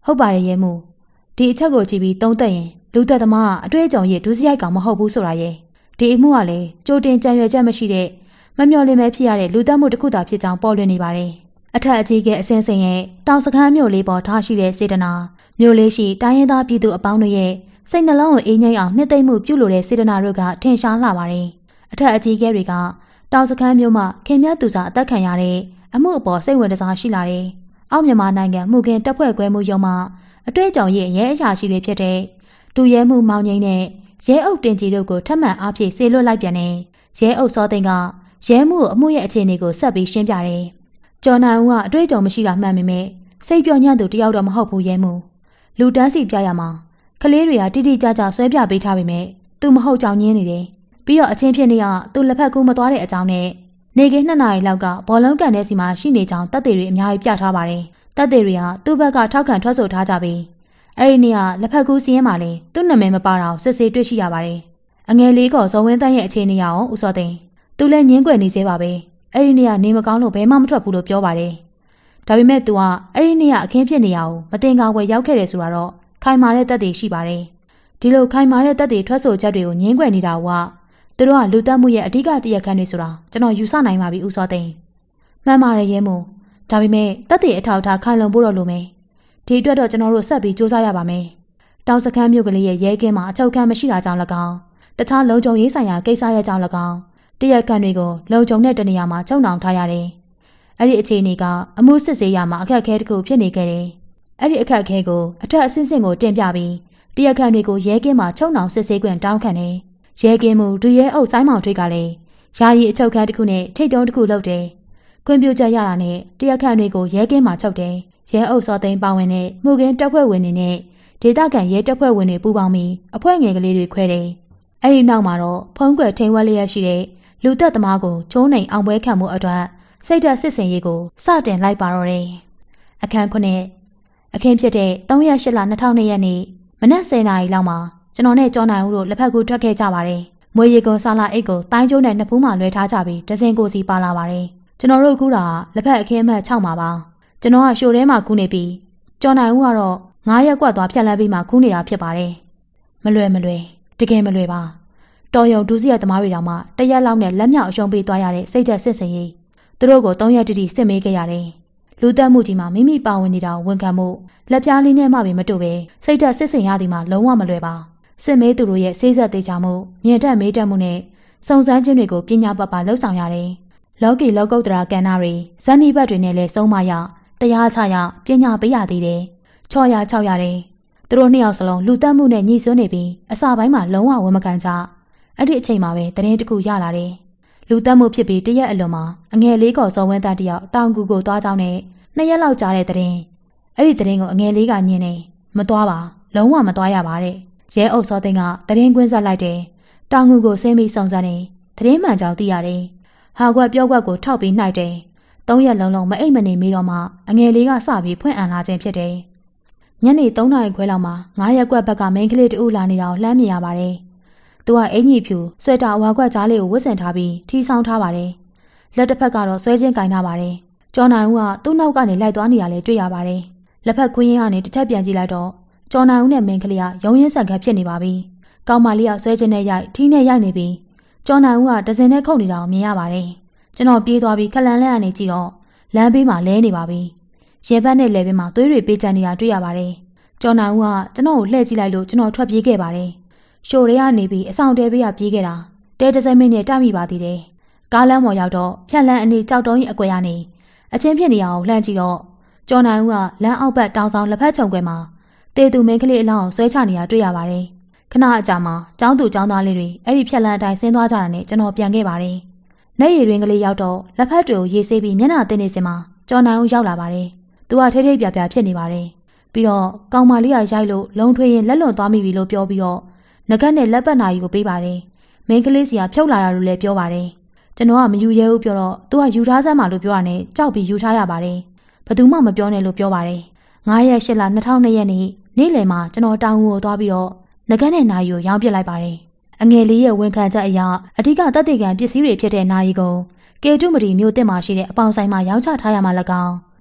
ဟုတ်ပါတယ်ရဲမှုဒီအချက်ကိုကြည့်ပြီးသုံးသပ်ရင်လူသက်သမားအတွေ့အကြုံရဲ့ဒုစရိုက်ကောင်မဟုတ်ဘူးဆိုတာရဲ့ဒီအမှုကလည်းကြိုတင်ကြံရွယ်ချက်မရှိတဲ့မမျှော်လင့်ပဲဖြစ်ရတဲ့လူသက်မှုတစ်ခုသာဖြစ်ကြောင်းပေါ်လွင်နေပါတယ်အထက်အကြီးကအစင်းစင်ရဲ့တောင်စခန်းမြို့လေးပေါ်ထားရှိတဲ့စေတနာမြို့လေးရှိတိုင်းရင်းသားပြည်သူအပေါင်းတို့ရဲ့စိတ်နှလုံးကိုအေးငြိမ်းအောင်နှစ်သိမ့်မှုပြုလိုတဲ့စေတနာတို့ကထင်ရှားလာပါတယ်အထက်အကြီးကတွေကတောင်စခန်းမြို့မှာခင်မြတ်သူစာအသက်ခံရတဲ့အမှုအပေါ်စိတ်ဝင်စားရှိလာတယ်အောက်မြန်မာနိုင်ငံမှုခင်တပ်ဖွဲ့ခွဲမှုရုံးမှအတွေ့အကြုံရဲ့ရဲအရာရှိတွေဖြစ်တဲ့တူရဲမှုမောင်ငိမ့်နဲ့ရဲအုပ်တင်ကြီးတို့ကိုထပ်မံအားဖြည့်ဆေးလွတ်လိုက်ပြန်တယ်ရဲအုပ်စောသိန်းကရဲမှုကိုအမှုရဲ့အခြေအနေကိုဆက်ပြီးရှင်းပြတယ်ကျော်နိုင်ဦးကအတွေ့အကြုံမရှိတာမှန်ပေမဲ့စိတ်ပြောညံ့သူတယောက်တော့မဟုတ်ဘူးရဲမှုလူတန်းစီပြရမှာကလေးတွေကတိတိကျကျဆွဲပြပေးထားပေမဲ့သူမဟုတ်ကြောင်ညင်းနေတယ်ပြီးတော့အချင်းဖြစ်နေကသူလက်ဖက်ကူးမသွားတဲ့အကြောင်းနဲ့နေကင်း2 နာရီလောက်ကဘောလုံးကန်တဲ့စီမှာရှိနေကြောင်းတပ်တွေအများကြီးပြထားပါတယ်တပ်တွေကသူ့ဘက်ကထောက်ခံထွက်ဆိုထားကြပြီးအဲ့ဒီနေ့ကလက်ဖက်ကူးစီးရင်မှလေသူ့နာမည်မပါတော့စစ်ဆေးတွေ့ရှိရပါတယ်အငယ်လေးကဇော်ဝင်းတန်းရဲ့အခြေအနေရအောင်ဦးစောသိန်းသူလည်းညင်းကွယ်နေသေးပါပဲအဲ့ဒီနေ့ကနေမကောင်းလို့ဘယ်မှမထွက်ဘူးလို့ပြောပါတယ်ဒါပေမဲ့ तू ကအဲ့ဒီနေ့ကအခင်းဖြစ်နေရအောင်မတင်ကားွယ်ရောက်ခဲ့တယ်ဆိုတော့ခိုင်မာတဲ့တပ်တွေရှိပါတယ်ဒီလိုခိုင်မာတဲ့တပ်တွေထွက်ဆိုချက်တွေကိုညင်းကွယ်နေတာကသူတို့ကလူတက်မှုရဲ့အဓိကတရားခံတွေဆိုတာကျွန်တော်ယူဆနိုင်ပါပြီဦးစောသိန်းမှန်ပါတယ်ရဲမို့ဒါပေမဲ့တပ်တွေအထောက်ထားခိုင်လုံဖို့တော့လိုမယ်ဒီအတွက်တော့ကျွန်တော်တို့ဆက်ပြီးစူးစမ်းရပါမယ်တောင်စခန်းမြို့ကလေးရဲ့ရဲကင်းမှာအချုပ်ခန်းမရှိတာကြောင့်၎င်းတခြားလုံခြုံရေးဆိုင်ရာကိစ္စရဲ့ကြောင့်၎င်းတရားခံတွေကိုလုံခြုံတဲ့တနေရာမှာချုပ်နှောင်ထားရတယ်အဲ့ဒီအခြေအနေကအမှုစစ်ဆေးရမှာအခက်အခဲတစ်ခုဖြစ်နေခဲ့တယ်အဲ့ဒီအခက်အခဲကိုအထက်အဆင့်ဆင့်ကိုတင်ပြပြီးတရားခံတွေကိုရဲကင်းမှာချုပ်နှောင်စစ်ဆေးခွင့်တောင်းခံတယ်ရဲကင်းမှုဒူရဲအုပ်ဆိုင်းမောင်ထွေးကလည်းယာယီအချုပ်ခန်းတစ်ခုနဲ့ထိတ်တုံးတစ်ခုလုပ်တယ်ခွင့်ပြုချက်ရတာနဲ့တရားခံတွေကိုရဲကင်းမှာချုပ်တယ်ရဲအုပ်စောသိန်းပါဝင်တဲ့မှုခင်းတပ်ဖွဲ့ဝင်တွေနဲ့ဒေသခံရဲတပ်ဖွဲ့ဝင်တွေပူးပေါင်းပြီးအဖွဲ့ငယ်ကလေးတွေခွဲတယ်အဲ့ဒီနောက်မှာတော့ဖုံးကွယ်ထိန်ဝက်လျက်ရှိတဲ့လူသက်သမားကိုချိုးနှိမ်အောင်ပွဲခံမှုအတွက်စိတ်ဓာတ်စစ်စင်ရေးကိုစတင်လိုက်ပါတော့တယ်အခန်း9အခင်းဖြစ်တဲ့3ရက်8လ2002ရက်နေ့မနက်10:00 နာရီလောက်မှာကျွန်တော်နဲ့ကျော်နိုင်ဦးတို့လက်ဖက်ကူထွက်ခဲ့ကြပါတယ်မွေရီကွန်ဆာလာအိတ်ကိုတိုင်းကျိုးနဲ့နှစ်ဖူးမှလွှဲထားကြပြီးဒဇင်ကိုစီပါလာပါတယ်ကျွန်တော်တို့ကူးတာလက်ဖက်အခင်းအမှတ်6မှာပါကျွန်တော်ကရှိုထဲမှာကူးနေပြီးကျော်နိုင်ဦးကတော့9ရက်ကွက်သွားဖြတ်လန်းပြီးမှကူးနေတာဖြစ်ပါတယ်မလွယ်တကယ်မလွယ်ပါတော်ရုံဒူးစီရသမားတွေတောင်မှတရက်လောက်နဲ့လက်မြောက်အရှုံးပေးသွားရတဲ့စိတ်ဓာတ်စစ်စင်ရေးသူတို့ကို3ရက်တိတိစစ်မေးခဲ့ရတယ်လူသက်မှုကြီးမှာမိမိပါဝင်နေတာကိုဝန်ခံမှုလက်ပြားလေးနဲ့မှပဲမတူပဲစိတ်ဓာတ်စစ်စင်ရသည်မှာလုံးဝမလွယ်ပါစစ်မေးသူတို့ရဲ့စိတ်ဆက်သေးချမှုမြင်တတ်မေးတတ်မှုနဲ့စုံစမ်းခြင်းတွေကိုပညာပတ်ပါလှုပ်ဆောင်ရတယ်လောကီလောကုတ္တရာကဏ္ဍတွေဇန်နိဘတ်တွေနဲ့လည်းစုံမရတရားချရပညာပေးရသေးတယ်ချော့ရ6ရတယ်သူတို့နှစ်ယောက်စလုံးလူသက်မှုနဲ့ညှိစွန်းနေပြီးအစာပိုင်းမှာလုံးဝဝန်မခံကြအဲ့ဒီအချိန်မှာပဲသတင်းတစ်ခုရလာတယ်လူသက်မှုဖြစ်ပြီးတရက်အလွန်မှာအငယ်လေးကော်စောဝင်းသားတယောက်တောင်ကူကိုသွားကြောင်းနဲ့2ရက်လောက်ကြာတဲ့သတင်းအဲ့ဒီသတင်းကိုအငယ်လေးကညင်းနေမသွားပါလုံးဝမသွားရပါတဲ့ရဲအုပ်စောသိန်းကသတင်းကွင်းဆက်လိုက်တယ်တောင်ကူကိုဆင်းပြီးစုံစမ်းနေသတင်းမှန်ကြောင်းသိရတယ်ဟာကွက်ပြောကွက်ကိုထောက်ပြီးနှိုက်တယ်3ရက်လုံးမအိပ်မနေမိတော့မှအငယ်လေးကစပြီးဖွင့်အံလာခြင်းဖြစ်တယ်ညနေ3 နာရီခွဲလောက်မှာ9ရက်ကွက်ဘက်ကမိန်းကလေးတူလာနေတာကိုလှမ်းမြင်ရပါတယ်သူကအင်ကြီးဖြူဆွဲတာအဝါကွက်ကြားလေးကိုဝတ်ဆင်ထားပြီးထီဆောင်ထားပါတယ်လက်တစ်ဖက်ကတော့ဆွဲချင်းကင်ထားပါတယ်ကျော်နိုင်ဦးကသူ့နောက်ကနေလိုက်သွားနေရလဲတွေ့ရပါတယ်လက်ဖက်ခွင်းရင်းကနေတစ်ချက်ပြန်ကြည့်လိုက်တော့ကျော်နိုင်ဦးနဲ့မိန်းကလေးကရုံရင်းဆန်ခတ်ဖြစ်နေပါပြီကောင်မလေးကဆွဲချင်းနဲ့ရိုက်ထီးနဲ့ရိုက်နေပြီးကျော်နိုင်ဦးကဒဇင်နဲ့ခုတ်နေတာကိုမြင်ရပါတယ်ကျွန်တော်ပြေးသွားပြီးခလန်လက်ကနေကြည့်တော့လမ်းဘေးမှာလဲနေပါပြီရဲဘက်နဲ့လဲဘေးမှာသွေးတွေပေးချန်နေတာတွေ့ရပါတယ်ကျော်နိုင်ဦးကကျွန်တော်ကိုလှည့်ကြည့်လိုက်လို့ကျွန်တော်ထွက်ပြေးခဲ့ပါတယ်ရှိုတွေကနေပြီးအဆောင်တဲဘေးကပြေးခဲ့တာတဲ10 မိနစ်တိုက်မိပါသေးတယ်ကားလမ်းပေါ်ရောက်တော့ဖြတ်လန်းအနီးကြောက်တုံးကြီးအကွယ်ကနေအချင်းဖြစ်နေအောင်လှမ်းကြည့်တော့ကျော်နိုင်ဦးကလမ်းအောက်ဘက်တောင်ဆောင်လက်ဖက်ချုံကွယ်မှာတေသူမင်းကလေးအလောင်းဆွဲချနေတာတွေ့ရပါတယ်ခဏအကြာမှာကျောင်းသူကျောင်းသားလေးတွေအဲ့ဒီဖြတ်လန်းအတိုင်းဆင်းသွားကြတာနဲ့ကျွန်တော်ပြန်ခဲ့ပါတယ်။နေရည်ရင်းကလေးရောက်တော့လက်ဖက်တွေကိုရေးဆေးပြီးမျက်နှာတင်နေစင်မှာကျော်နိုင်ဦးရောက်လာပါတယ်။သူကထိတ်ထိတ်ပြပြဖြစ်နေပါတယ်။ပြီးတော့ကောင်မလေးကရိုက်လို့လုံထွေးရင်လက်လွန်သွားမိပြီလို့ပြောပြီးတော့ငကတ်နဲ့လက်ပတ်နာကြီးကိုပေးပါတယ်။မိန်းကလေးစီကဖြုတ်လာတာလို့လည်းပြောပါတယ်။ကျွန်တော်ကမယူရဲဘူးပြောတော့သူကယူထားစမ်းမှလို့ပြောတာနဲ့ကြောက်ပြီးယူထားရပါတယ်။ဘယ်သူမှမပြောနဲ့လို့ပြောပါတယ်။9ရက်8လ2002ရက်နေ့နေ့လယ်မှာကျွန်တော်တောင်ဦးကိုသွားပြီးတော့ငကတ်နဲ့နာရီကိုရောင်းပစ်လိုက်ပါတယ်။အငယ်လေးရဲ့ဝန်ခံချက်အရအဓိကတပ်တေကံပစ္စည်းတွေဖြစ်တဲ့နာရီကိုကေတုမတီမြို့တင်မှာရှိတဲ့အပေါင်ဆိုင်မှာရောင်းချထားရမှ၎င်း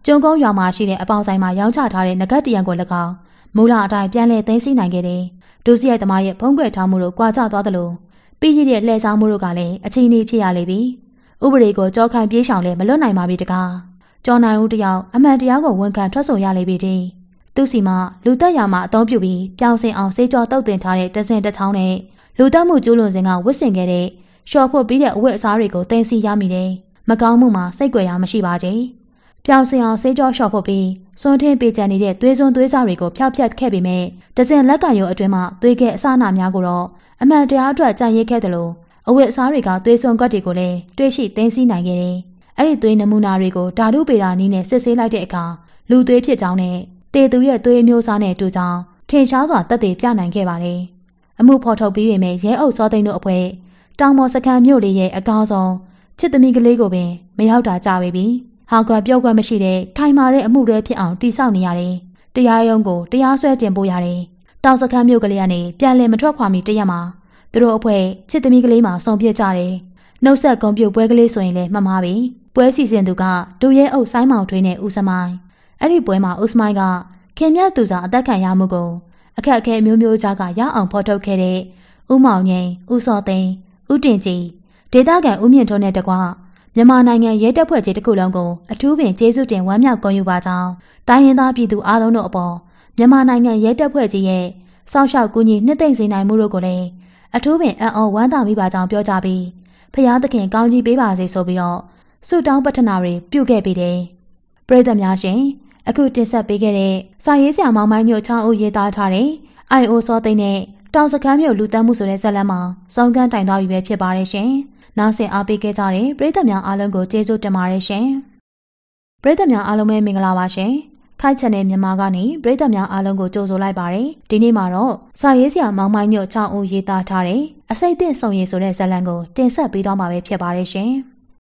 ကျုံကုန်းရွာမှာရှိတဲ့အပေါင်ဆိုင်မှာရောင်းချထားတဲ့နဂတ်တရံကို၎င်းမူလအတိုင်းပြန်လည်သိမ်းဆည်းနိုင်ခဲ့တယ်။ဒုစရိုက်သမားရဲ့ဖုံးကွယ်ထားမှုတို့ကွာခြားသွားသလိုပြီးရတဲ့လှည့်စားမှုတို့ကလည်းအချင်းကြီးဖြစ်ရလေပြီ။ဥပဒေကိုကြောခိုင်ပြေးရှောင်လဲမလွတ်နိုင်ပါပြီတကား။ကျော်နိုင်ဦးတယောက်အမှန်တရားကိုဝန်ခံထွက်ဆိုရလေပြီတည်း။သူစီမှာလူတက်ရာမှာအသုံးပြုပြီးပြောင်းစင်အောင်စေးကြောတုတ်တင်ထားတဲ့တစင်တစ်ချောင်းနဲ့လူတက်မှုကျူးလွန်စဉ်ကဝတ်ဆင်ခဲ့တဲ့ရှော့ဖို့ပြီးတဲ့အဝတ်အစားတွေကိုသိမ်းဆည်းရမိတယ်။မကောင်းမှုမှာစိတ်ကြွယ်ရမရှိပါကြ။ပြောင်းစင်အောင်စေးကြောရှော့ဖို့ပြီးစွန့်ထင်းပေးချင်နေတဲ့သွေးစွန်းသွေးစားတွေကိုဖျောက်ဖျက်ခဲ့ပေမဲ့တစင်လက်ကံရုံအတွင်းမှာသွေးကဲအစနာများကိုတော့အမှန်တရားအတွက်ကြံ့ရိတ်ခဲ့တယ်လို့အဝတ်အစားတွေကသွေးစွန်းကွက်တွေကိုလည်းတွေးရှိသိမ်းဆည်းနိုင်ခဲ့တယ်။အဲ့ဒီသွေးနမူနာတွေကိုဓာတုပေတာနည်းနဲ့စစ်ဆေးလိုက်တဲ့အခါလူသွေးဖြစ်ကြောင်းနဲ့တေသူရဲ့သွေးအမျိုးအစားနဲ့တူကြောင်းထင်ရှားစွာသက်သေပြနိုင်ခဲ့ပါတယ်။အမှုဖော်ထုတ်ပြီးပေမဲ့ရဲအုပ်စောသိန်းတို့အဖွဲ့တောင်ပေါ်စခန်းမြို့လေးရဲ့အကောင်းဆုံးချစ်သမီးကလေးကိုပင်မရောက်တာကြပါပြီ။ဟာကွာပြောကွက်မရှိတဲ့ခိုင်မာတဲ့အမှုတွေဖြစ်အောင်တိစောက်နေရတယ်။တရားရုံးကိုတရားစွဲတင်ပို့ရတယ်။တောင်စခန်းမြို့ကလေးကနေပြန်လည်မထွက်ခွာမီတရက်မှာသူတို့အဖွဲ့ချစ်သမီးကလေးမှာဆုံးဖြတ်ကြတယ်။နှုတ်ဆက်ကွန်ပျူပွဲကလေးဆိုရင်လည်းမှတ်မှားပြီ။ပွဲစီစဉ်သူကဒူရဲအုပ်ဆိုင်းမောင်ထွေးနဲ့ဦးစမိုင်း။အဲ့ဒီပွဲမှာဦးစမိုင်းကခင်မြတ်သူစာအသက်ခံရမှုကိုအခက်အခဲမျိုးမျိုးကြားကရအောင်ဖော်ထုတ်ခဲ့တဲ့ဦးမောင်ငိန်ဦးစောသိန်းဦးတင်ကြည်ဒေသခံဦးမြင့်ထွန်းနဲ့တကွမြန်မာနိုင်ငံရဲတပ်ဖွဲ့ကြီးတစ်ခုလုံးကိုအထူးပင်ကျေးဇူးတင်ဝမ်းမြောက်ဂုဏ်ယူပါကြောင်းတိုင်းရင်းသားပြည်သူအားလုံးတို့အပေါ်မြန်မာနိုင်ငံရဲတပ်ဖွဲ့ကြီးရဲ့စောင့်ရှောက်ကူညီနှစ်သိမ့်စေနိုင်မှုတို့ကိုလည်းအထူးပင်အံ့ဩဝမ်းသာမိပါကြောင်းပြောကြပြီးဖျားသခင်ကောင်းကြီးပေးပါစေဆိုပြီးတော့ဆုတောင်းပတ္ထနာတွေပြုခဲ့ပြီးတယ်ပရိသတ်များရှင်အခုတင်ဆက်ပေးခဲ့တဲ့စာရေးဆရာမောင်မိုင်းညိုချောင်းဦးရေးသားထားတဲ့ IO စောသိန်းနဲ့တောင်စခန်းမြို့လူတန်းမှုဆိုတဲ့ဇာတ်လမ်းမှာစောင်းကန်းတိုင်သွားပြီပဲဖြစ်ပါတယ်ရှင်။နားဆင်အားပေးခဲ့ကြတဲ့ပရိသတ်များအားလုံးကိုကျေးဇူးတင်ပါတယ်ရှင်။ပရိသတ်များအားလုံးပဲမင်္ဂလာပါရှင်။ခိုက်ချန်နယ်မြန်မာကနေပရိသတ်များအားလုံးကိုကြိုဆိုလိုက်ပါတယ်။ဒီနေ့မှာတော့စာရေးဆရာမောင်မိုင်းညိုချောင်းဦးရေးသားထားတဲ့အစိတ်အသင့်ဆုံရည်ဆိုတဲ့ဇာတ်လမ်းကိုတင်ဆက်ပေးသွားမှာပဲဖြစ်ပါတယ်ရှင်။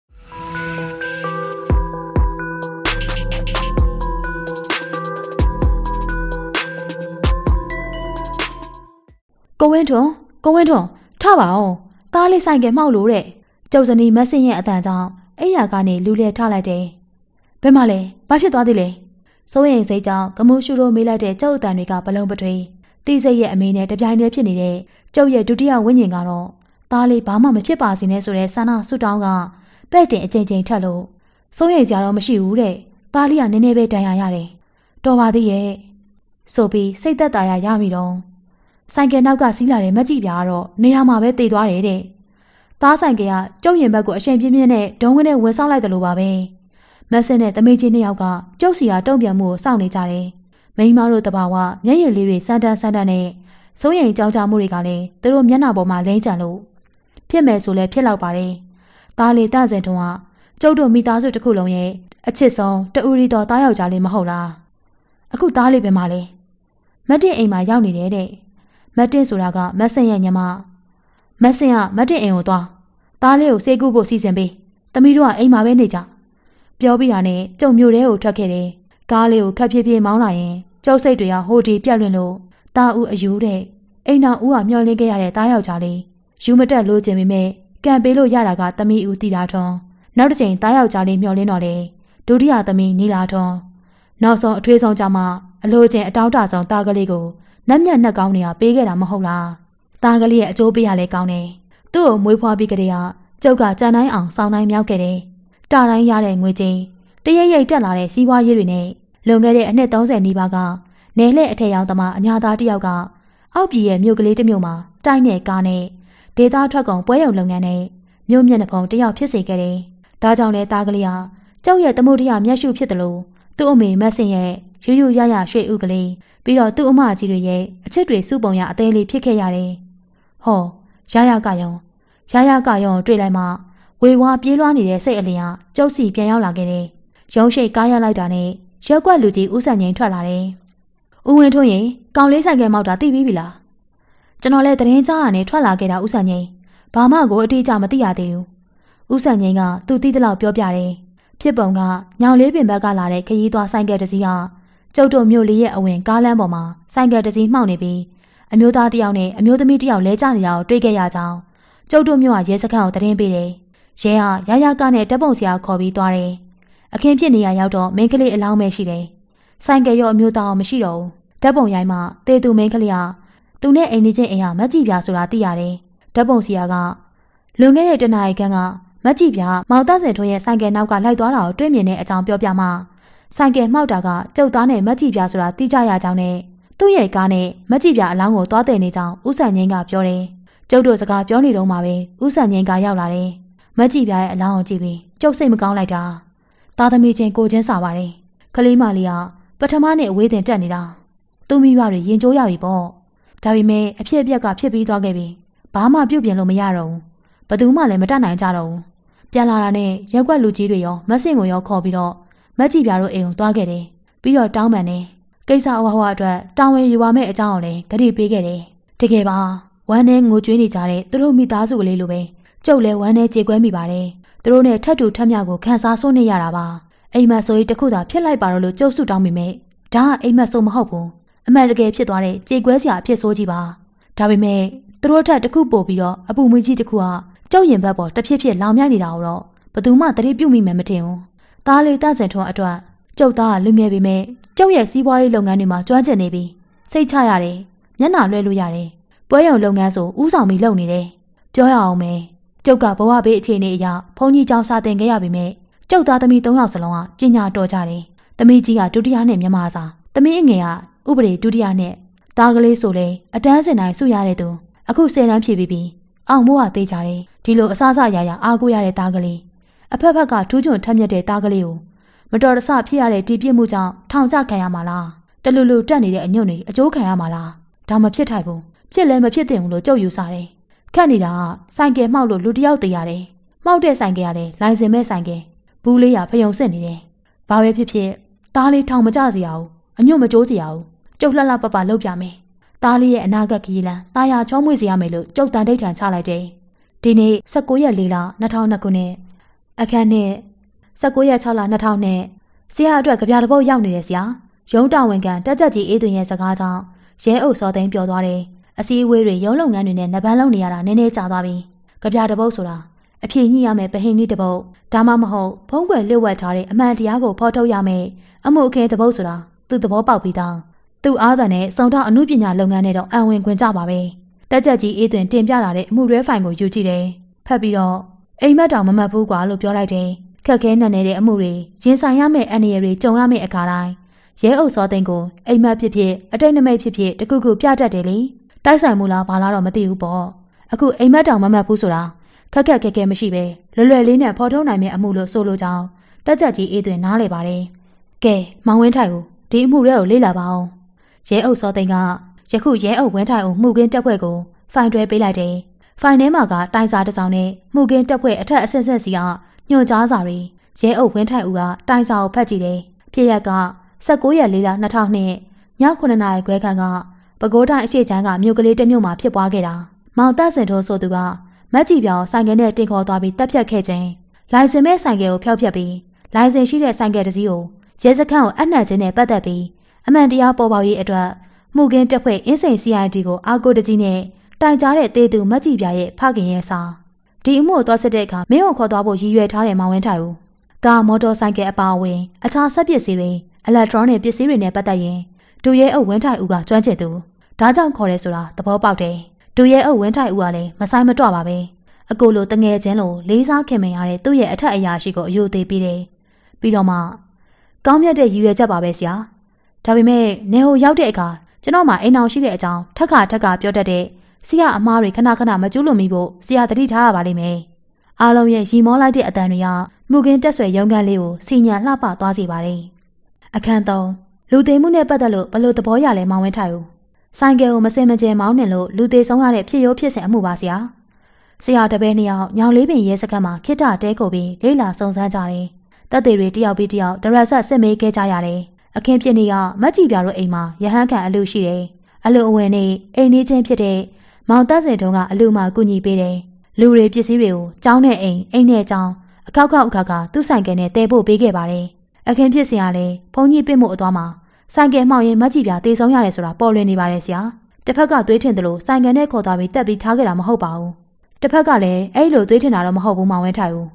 ကိုဝင်းထွန်းထပါအောင်သားလေးဆိုင်ကမှောက်လို့တဲ့ကျုပ်စနီမဆင်းရဲ့အတန်ကြောင့်အိယာကနေလူလဲထလိုက်တယ်ဘယ်မှလဲဘာဖြစ်သွားသေးလဲစိုးရင်စိတ်ကြောင့်ကမှုရှုလို့မေးလိုက်တဲ့ကျုပ်အတန်တွေကဘလုံးပထွေးတိစိတ်ရဲ့အမေနဲ့တပြိုင်တည်းဖြစ်နေတဲ့ကျုပ်ရဲ့ဒုတိယဝိညာဉ်ကတော့သားလေးဘာမှမဖြစ်ပါစေနဲ့ဆိုတဲ့ဆန္ဒဆုတောင်းကပဲ့တင်အကြိမ်ကြိမ်ထက်လို့စိုးရင်ကြတော့မရှိဘူးတဲ့သားလေးကနည်းနည်းပဲတန်ရာရတယ်တော်ပါသေးရဲ့ဆိုပြီးစိတ်သက်သာရမိတော့ဆိုင်ကယ်နောက်ကစီးလာတဲ့မက်ကြီးပြားကတော့နေရာမှာပဲတည်သွားတယ်တဲ့။သားဆိုင်ကယ်ကကျုပ်ရင်ဘက်ကိုအချိန်ပြင်းပြင်းနဲ့ဒုံးဝင်းနဲ့ဝင်ဆောင်လိုက်တယ်လို့ပါပဲ။မက်ဆင်နဲ့သမီးချင်းနှစ်ယောက်ကကျုပ်စီကတုံ့ပြန်မှုကိုစောင့်နေကြတယ်။မိန်းမတို့တဘာဝမျက်ရည်လေးတွေစမ်းတန်းနဲ့စိုးရိမ်ကြောက်ကြမှုတွေကလည်းသူတို့မျက်နှာပေါ်မှာလိမ့်ကြလို့ဖြစ်မယ်ဆိုလဲဖြစ်တော့ပါတယ်။သားလေးတဆင်ထုံးကကျုပ်တို့မိသားစုတစ်ခုလုံးရဲ့အချစ်ဆုံးတူရီတော်သားယောက်ျားလေးမဟုတ်လား။အခုသားလေးပဲမလဲ။မတ်တင်အိမ်မှာရောက်နေတယ်တဲ့။မတ်တင်ဆိုတာကမတ်ဆင်ရဲ့ညီမမတ်ဆင်ကမတ်တင်အိမ်ကိုသွားသားလေးကိုစေကူဖို့စီစဉ်ပေးသမီးတို့ကအိမ်မှာပဲနေကြပြောပြီးတာနဲ့ကျုံမျိုးတဲကိုထွက်ခဲ့တယ်ကားလေးကိုခက်ဖြည်းဖြည်းမောင်းလာရင်ကျုပ်စိတ်တွေကဟိုဒီပြက်လွင်လို့တာဦးအယူတဲ့အိမ်တော်ဦးကမျောလင်းခဲ့ရတဲ့တားယောက်ျားလေးယူမတက်လို့ခြင်းပေမဲ့ကံပေးလို့ရတာကသမီးဦးတီလာထွန်းနောက်တစ်ချိန်တားယောက်ျားလေးမျောလင်းတော့လေဒုတိယသမီးနီလာထွန်းနောက်ဆုံးအထွေးဆုံးကြမှာအလိုချင်းအတောင်းတဆုံးတားကလေးကိုနတ်မြတ်နှက်ကောင်းနေရပေးခဲ့တာမဟုတ်လားသားကလေးရဲ့အကျိုးပေးရလဲကောင်းတယ်သူ့ကိုမွေးဖွားပြီးကလေးကကျုပ်ကကြံတိုင်းအောင်စောင်းတိုင်းမြောက်ခဲ့တယ်တာတိုင်းရတဲ့ငွေချင်းတရရိတ်တက်လာတဲ့စီးပွားရေးတွေနဲ့လွန်ခဲ့တဲ့အနှစ်30နီးပါးကနယ်လှည့်အထက်ရောက်သမားအညာသားတယောက်ကအောက်ပြည်ရဲ့မြို့ကလေးတစ်မြို့မှာတိုက်နဲ့ကားနဲ့ဒေသထွက်ကုန်ပွဲရုံလုပ်ငန်းနဲ့မြို့မျက်နှာဖုံတယောက်ဖြစ်စေခဲ့တယ်ဒါကြောင့်လဲသားကလေးကကျုပ်ရဲ့တမှုတရမျက်ရှုဖြစ်တယ်လို့သူ့အမေမက်ဆင်ရဲ့ရရရွှေဥကလေးပြီးတော့သူ့အမကြီးတွေရဲ့အချစ်တွေစုပုံရအသေးလေးဖြစ်ခဲ့ရတယ်။ဟောရကယုံတွေ့လိုက်မှဝေဝါပြေးလွှားနေတဲ့စိတ်အလျင်ကကျုပ်စီပြန်ရောက်လာခဲ့တယ်။ရုံးရှိတ်ကားရလိုက်တာနဲ့ရက်ကွက်လူကြီးဦးဆန်ငိန်ထွက်လာတယ်။ဦးဝင်းထွန်းရင်ကောင်လေးဆိုင်ကမောက်တာသိပြီးပြီလား။ကျွန်တော်လည်းသတင်းကြားတာနဲ့ထွက်လာခဲ့တာဦးဆန်ငိန်ဘာမှကိုအတိအကျမသိရသေးဘူး။ဦးဆန်ငိန်ကသူ့သိတဲ့လောက်ပြောပြတယ်။ဖြစ်ပုံကညောင်လေးပင်ဘက်ကလာတဲ့ခရီးသွားဆိုင်ကယ်တစ်စီးကကျုပ်တို့မြို့လေးရဲ့အဝင်ကားလမ်းပေါ်မှာဆိုင်ကယ်တစ်စီးမှောက်နေပြီးအမျိုးသားတစ်ယောက်နဲ့အမျိုးသမီးတစ်ယောက်လဲကျနေတာကိုတွေ့ခဲ့ရကြောင်းကျုပ်တို့မြို့ကရဲစခန်းကိုသတင်းပေးတယ်။ရဲကရကနဲ့တပ်ပုံဆရာခေါ်ပြီးသွားတယ်။အခင်းဖြစ်နေရရောက်တော့မိန်းကလေးအလောင်းပဲရှိတယ်။ဆိုင်ကယ်ရောအမျိုးသားမရှိတော့ဘူး။ဓာတ်ပုံရိုင်းမှတေသူမိန်းကလေးကသူနဲ့အိမ်နေချင်းအိမ်ဟာမက်ကြည့်ပြဆိုတာသိရတယ်။ဓာတ်ပုံဆရာကလွန်ခဲ့တဲ့တနအီခန့်ကမက်ကြည့်ပြမောင်သားစင်ထွန်းရဲ့ဆိုင်ကယ်နောက်ကလိုက်သွားတာကိုတွေ့မြင်တဲ့အကြောင်းပြောပြမှဆိုင်ကယ်မှောက်တာကကျုပ်သားနဲ့မက်ကြည့်ပြဆိုတာသိကြရကြောင်းနဲ့သူ့ရဲ့ကားနဲ့မက်ကြည့်ပြအလောင်းကိုသွားတဲ့နေကြောင်းဦးဆန်ငင်းကပြောတယ်။ကျုပ်တို့စကားပြောနေတော့မှပဲဦးဆန်ငင်းကရောက်လာတယ်။မက်ကြည့်ပြရဲ့အလောင်းကိုကြည့်ပြီးကျုပ်စိတ်မကောင်းလိုက်တာ။သားသမီးချင်းကိုချင်းစာပါတယ်။ကလေးမလေးကပထမနဲ့အဝေးတင်တက်နေတာ။သူ့မိဘတွေရင်ကျိုးရပြီပေါ့။ဒါပေမဲ့အဖြစ်အပျက်ကဖြစ်ပြီးသွားခဲ့ပြီ။ဘာမှပြုတ်ပြင်လို့မရတော့ဘူး။ဘယ်သူမှလည်းမတတ်နိုင်ကြတော့ဘူး။ပြန်လာတာနဲ့ရက်ွက်လူကြီးတွေရောမက်ဆင်ကိုရောခေါ်ပြီးတော့မက်ကြည့်ပြတို့အိမ်ကိုသွားခဲ့တယ်။ပြီးတော့တောင်းပန်တယ်။ကိစ္စအဝဟဝအတွက်တောင်းဝင်ယူပါမယ့်အကြောင်းကိုလည်းဂရုပေးခဲ့တယ်။တကယ်ပါဝမ်းနဲ့ငိုကြွေးနေကြတဲ့သူတို့မိသားစုကလေးလိုပဲကျုပ်လည်းဝမ်းနဲ့ကြေကွဲမိပါတယ်။သူတို့နဲ့ထပ်တူထပ်မြောက်ကိုခန်းစားဆိုးနေရတာပါ။အိမ်မက်ဆိုရင်တခုသာဖြစ်လိုက်ပါတော့လို့ကျုပ်စုတောင်းမိမယ်။ဒါကအိမ်မက်ဆိုးမဟုတ်ဘူး။အမှန်တကယ်ဖြစ်သွားတဲ့ကြေကွဲစရာအဖြစ်ဆိုးကြီးပါ။ဒါပေမဲ့သူတို့ထက်တခုပို့ပြီးတော့အပူမွေးကြီးတခုကကျုပ်ရင်ဘက်ပေါ်တဖြစ်ဖြစ်လောင်မြိုက်နေတာတော့ဘသူမှတတိပြုတ်မိမယ်မထင်ဘူး။သားလေးတန့်စင်ထွန်းအတွက်ကျုပ်သားကလူငယ်ပေမဲ့ကျုပ်ရဲ့စီးပွားရေးလုပ်ငန်းတွေမှာကျွမ်းကျင်နေပြီစိတ်ချရတယ်မျက်နှာလွှဲလို့ရတယ်ပွဲရုံလုပ်ငန်းဆိုဥဆောင်ပြီးလုပ်နေတယ်ပြောရအောင်မယ်ကျုပ်ကဘဝဘေးအခြေအနေအရဘုန်းကြီးကျောင်းစာသင်ခဲ့ရပေမဲ့ကျုပ်သားသမီး3ယောက်စလုံးကပညာတော်ကြတယ်သမီးကြီးကဒုတိယနှစ်မြန်မာစာသမီးအငယ်ကဥပဒေဒုတိယနှစ်သားကလေးဆိုလေအတန်းစင်တိုင်းစုရတဲ့သူအခု10တန်းဖြည့်ပြီးပြီအောင်မိုးကသိကြတယ်ဒီလိုအစအစရရအားကိုးရတဲ့သားကလေးအဖက်ဖက်ကထူးချွန်ထက်မြက်တဲ့သားကလေးကိုမတော်တဆဖြစ်ရတဲ့ဒီပြစ်မှုကြောင့်ထောင်ချခံရမှာလားတလူလူတက်နေတဲ့အညွန့်တွေအကျိုးခံရမှာလားဒါမဖြစ်ထိုက်ဘူးဖြစ်လဲမဖြစ်သင့်ဘူးလို့ကြုတ်ယူစားတယ်ခက်နေတာကဆိုင်ကယ်မှောက်လို့လူတယောက်တည်ရတယ်မှောက်တဲ့ဆိုင်ကယ်ရတယ်လိုင်စင်မဲ့ဆိုင်ကယ်ဘူးလေးရဖယုံစစ်နေတယ်ဘာပဲဖြစ်ဖြစ်သားလေးထောင်မကျစရာဘူးအညွန့်မကျိုးစရာဘူးကျုပ်လှလှပပလုပ်ပြမယ်သားလေးရဲ့အနာဂတ်ခရီးလမ်းတာယာချောမွေ့စေရမယ်လို့ကျုပ်တန်တိတ်ထန်ချလိုက်တယ်ဒီနေ့19ရက်4လ2002ခုနှစ်အခန်းနဲ့19ရက်6လ2000နဲ့ဆရာအတွက်ကြပြတပုတ်ရောက်နေတယ်ဆရာရုံးတော်ဝန်ခံတက်ကြက်ကြီးအေးသွင်းရဲ့စကားကြောင့်ရဲအုပ်စောသိန်းပြောသွားတယ်အစည်းအဝေးတွေရုံးလုပ်ငန်းတွေနဲ့နှပန်းလုံးနေရတာနည်းနည်းကြာသွားပြီကြပြတပုတ်ဆိုတာအဖြေညှိရမယ်ပဟိနီးတပုတ်ဒါမှမဟုတ်ဖုံးကွယ်လျှို့ဝှက်ထားတဲ့အမှန်တရားကိုဖော်ထုတ်ရမယ်အမှုအခင်းတပုတ်ဆိုတာသူသဘောပေါက်ပြီးသားသူအားသာနဲ့စုံတော့အမှုပညာလုပ်ငန်းနဲ့တော့အံဝင်ခွင်ကြပါပဲတက်ကြက်ကြီးအေးသွင်းတင်ပြလာတဲ့အမှုရဲဖိုင်ကိုယူကြည့်တယ်ဖတ်ပြီးတော့အိမ်မက်တောင်မမှတ်ဘူးကွာလို့ပြောလိုက်တယ်ခက်ခဲနက်နေတဲ့အမှုတွေရင်ဆိုင်ရမယ့်အန္တရာယ်တွေကြုံရမယ့်အခါတိုင်းရဲအုပ်စောသိန်းကိုအိမ်မက်ဖြစ်ဖြစ်အတိတ်နမိတ်ဖြစ်ဖြစ်တခုခုပြတတ်တယ်လေတိုက်ဆိုင်မှုလားဘာလားတော့မသိဘူးပေါ့အခုအိမ်မက်တောင်မမှတ်ဘူးဆိုတာခက်ခဲမရှိပဲလွယ်လွယ်လေးနဲ့ဖော်ထုတ်နိုင်မယ့်အမှုလို့ဆိုလိုကြောင်းတက်ကြက်ကြီးအေးသွင်းနားလေပါတယ်ကဲမောင်ဝင်းထိုင်ဦးဒီအမှုတွေကိုလေ့လာပါအောင်ရဲအုပ်စောသိန်းကယခုရဲအုပ်ဝင်းထိုင်ဦးမှုကင်းတက်ဖွဲ့ကိုဖိုင်တွဲပေးလိုက်တယ်ဖိုင်ထဲမှာကတိုင်စာတစ်စောင်နဲ့မှုကင်းတက်ဖွဲ့အထက်အဆင့်စီကညွှန်ကြားစာတွေရဲအုပ်ဝင်းထိုင်ဦးကတိုင်စာကိုဖတ်ကြည့်တယ်ဖြစ်ရက်က19ရက်4လ2000နှစ်ည9နာရီခွဲခန့်ကပဲခူးတိုင်းအရှိချမ်းကမြို့ကလေးတစ်မြို့မှာဖြစ်ပွားခဲ့တာမောင်တက်စင်ထိုးဆိုသူကမက်ကြီးပြောင်ဆိုင်ကယ်နဲ့တင်ခေါ်သွားပြီးတပ်ဖြတ်ခဲ့ခြင်းလိုင်စင်မဲ့ဆိုင်ကယ်ကိုဖျောက်ဖျက်ပြီးလိုင်စင်ရှိတဲ့ဆိုင်ကယ်တစ်စီးကိုရဲစခန်းကိုအနှံ့ခြင်းနဲ့ပတ်သက်ပြီးအမှန်တရားပေါ်ပေါက်ရေးအတွက်မှုကင်းတပ်ဖွဲ့အင်းစိန် CID ကိုအာကိုတကြီးနဲ့တိုင်ကြားတဲ့တေသူမက်ကြီးပြရဲ့ဖခင်ရဲ့စာဒီအမှုကိုသွားစစ်တဲ့အခါမင်းကိုခေါ်သွားဖို့ရည်ရွယ်ထားတဲ့မောင်ဝင်းထိုင်ဦးကားမော်တော်ဆိုင်ကယ်အပါအဝင်အခြားဆက်ပစ္စည်းတွေအီလက်ထရောနစ်ပစ္စည်းတွေနဲ့ပတ်သက်ရင်ဒူရဲအုပ်ဝင်းထိုင်ဦးကကျွမ်းကျင်သူဒါကြောင့်ခေါ်ရဲဆိုတာသဘောပေါက်တယ်ဒူရဲအုပ်ဝင်းထိုင်ဦးကလည်းမဆိုင်မတော့ပါပဲအကိုလိုတငယ်ချင်းလိုလေးစားခင်မင်ရတဲ့သူ့ရဲ့အထက်အရာရှိကိုအယုသေးပေးတယ်ပြီးတော့မှကောင်းမြတ်တဲ့ရည်ရွယ်ချက်ပါပဲဆရာဒါပေမဲ့နေဟိုရောက်တဲ့အခါကျွန်တော်မှအိမ်အောင်ရှိတဲ့အကြောင်းထက်ခါပြောတတ်တဲ့ဆရာအမားတွေခဏမကျူးလွန်မိဖို့ဆရာတတိထားရပါလိမ့်မယ်အားလုံးရဲ့ရီမောလိုက်တဲ့အတန်တွေကမှုကင်းတက်ဆွဲရုံးခန်းလေးကိုစီညံလှပသွားစေပါတယ်အခန်း3လူသေးမှုနဲ့ပတ်သက်လို့ဘလို့သဘောရလဲမောင်ဝင်းထိုင်ဦးဆိုင်ကယ်ကိုမစင်မကျဲမောင်းနှင်လို့လူသေးဆုံးရတဲ့ဖြစ်ရိုးဖြစ်စဉ်အမှုပါဆရာဆရာတပည့်နှစ်ယောက်ညောင်လေးပင်ရဲစခန်းမှာခိတ္တတဲကိုပြီးလေးလာစုံစမ်းကြတယ်တပ်တွေတယောက်ပြီးတယောက်ဒရက်ဆက်စစ်မေးခဲ့ကြရတယ်အခင်းဖြစ်နေကမက်ကြီးပြတို့အိမ်မှာရဟန်းခံအလူရှိတယ်အလူအဝင်နေအိမ်နေချင်းဖြစ်တဲ့မောင်တက်စင်တုံးကအလူမှကူညီပေးတယ်လူတွေပစ္စည်းတွေကိုကျောင်းနဲ့အိမ်နဲ့ကျောင်းအခောက်အခါသူ့ဆိုင်ကယ်နဲ့တဲဖို့ပေးခဲ့ပါတယ်အခင်းဖြစ်စဉ်ကလည်းဘုန်းကြီးပြစ်မှုအသွားမှာဆိုင်ကယ်မှောက်ရင်မက်ကြီးပြတေဆုံးရတယ်ဆိုတာပေါ်လွင်နေပါတယ်ဆရာတစ်ဖက်ကသွေးထင်တယ်လို့ဆိုင်ကယ်နဲ့ခေါ်သွားပြီးတက်ပြီးထားခဲ့တာမဟုတ်ပါဘူးတစ်ဖက်ကလည်းအဲ့လိုသွေးထင်တာတော့မဟုတ်ဘူးမောင်ဝင်းထိုင်ဦး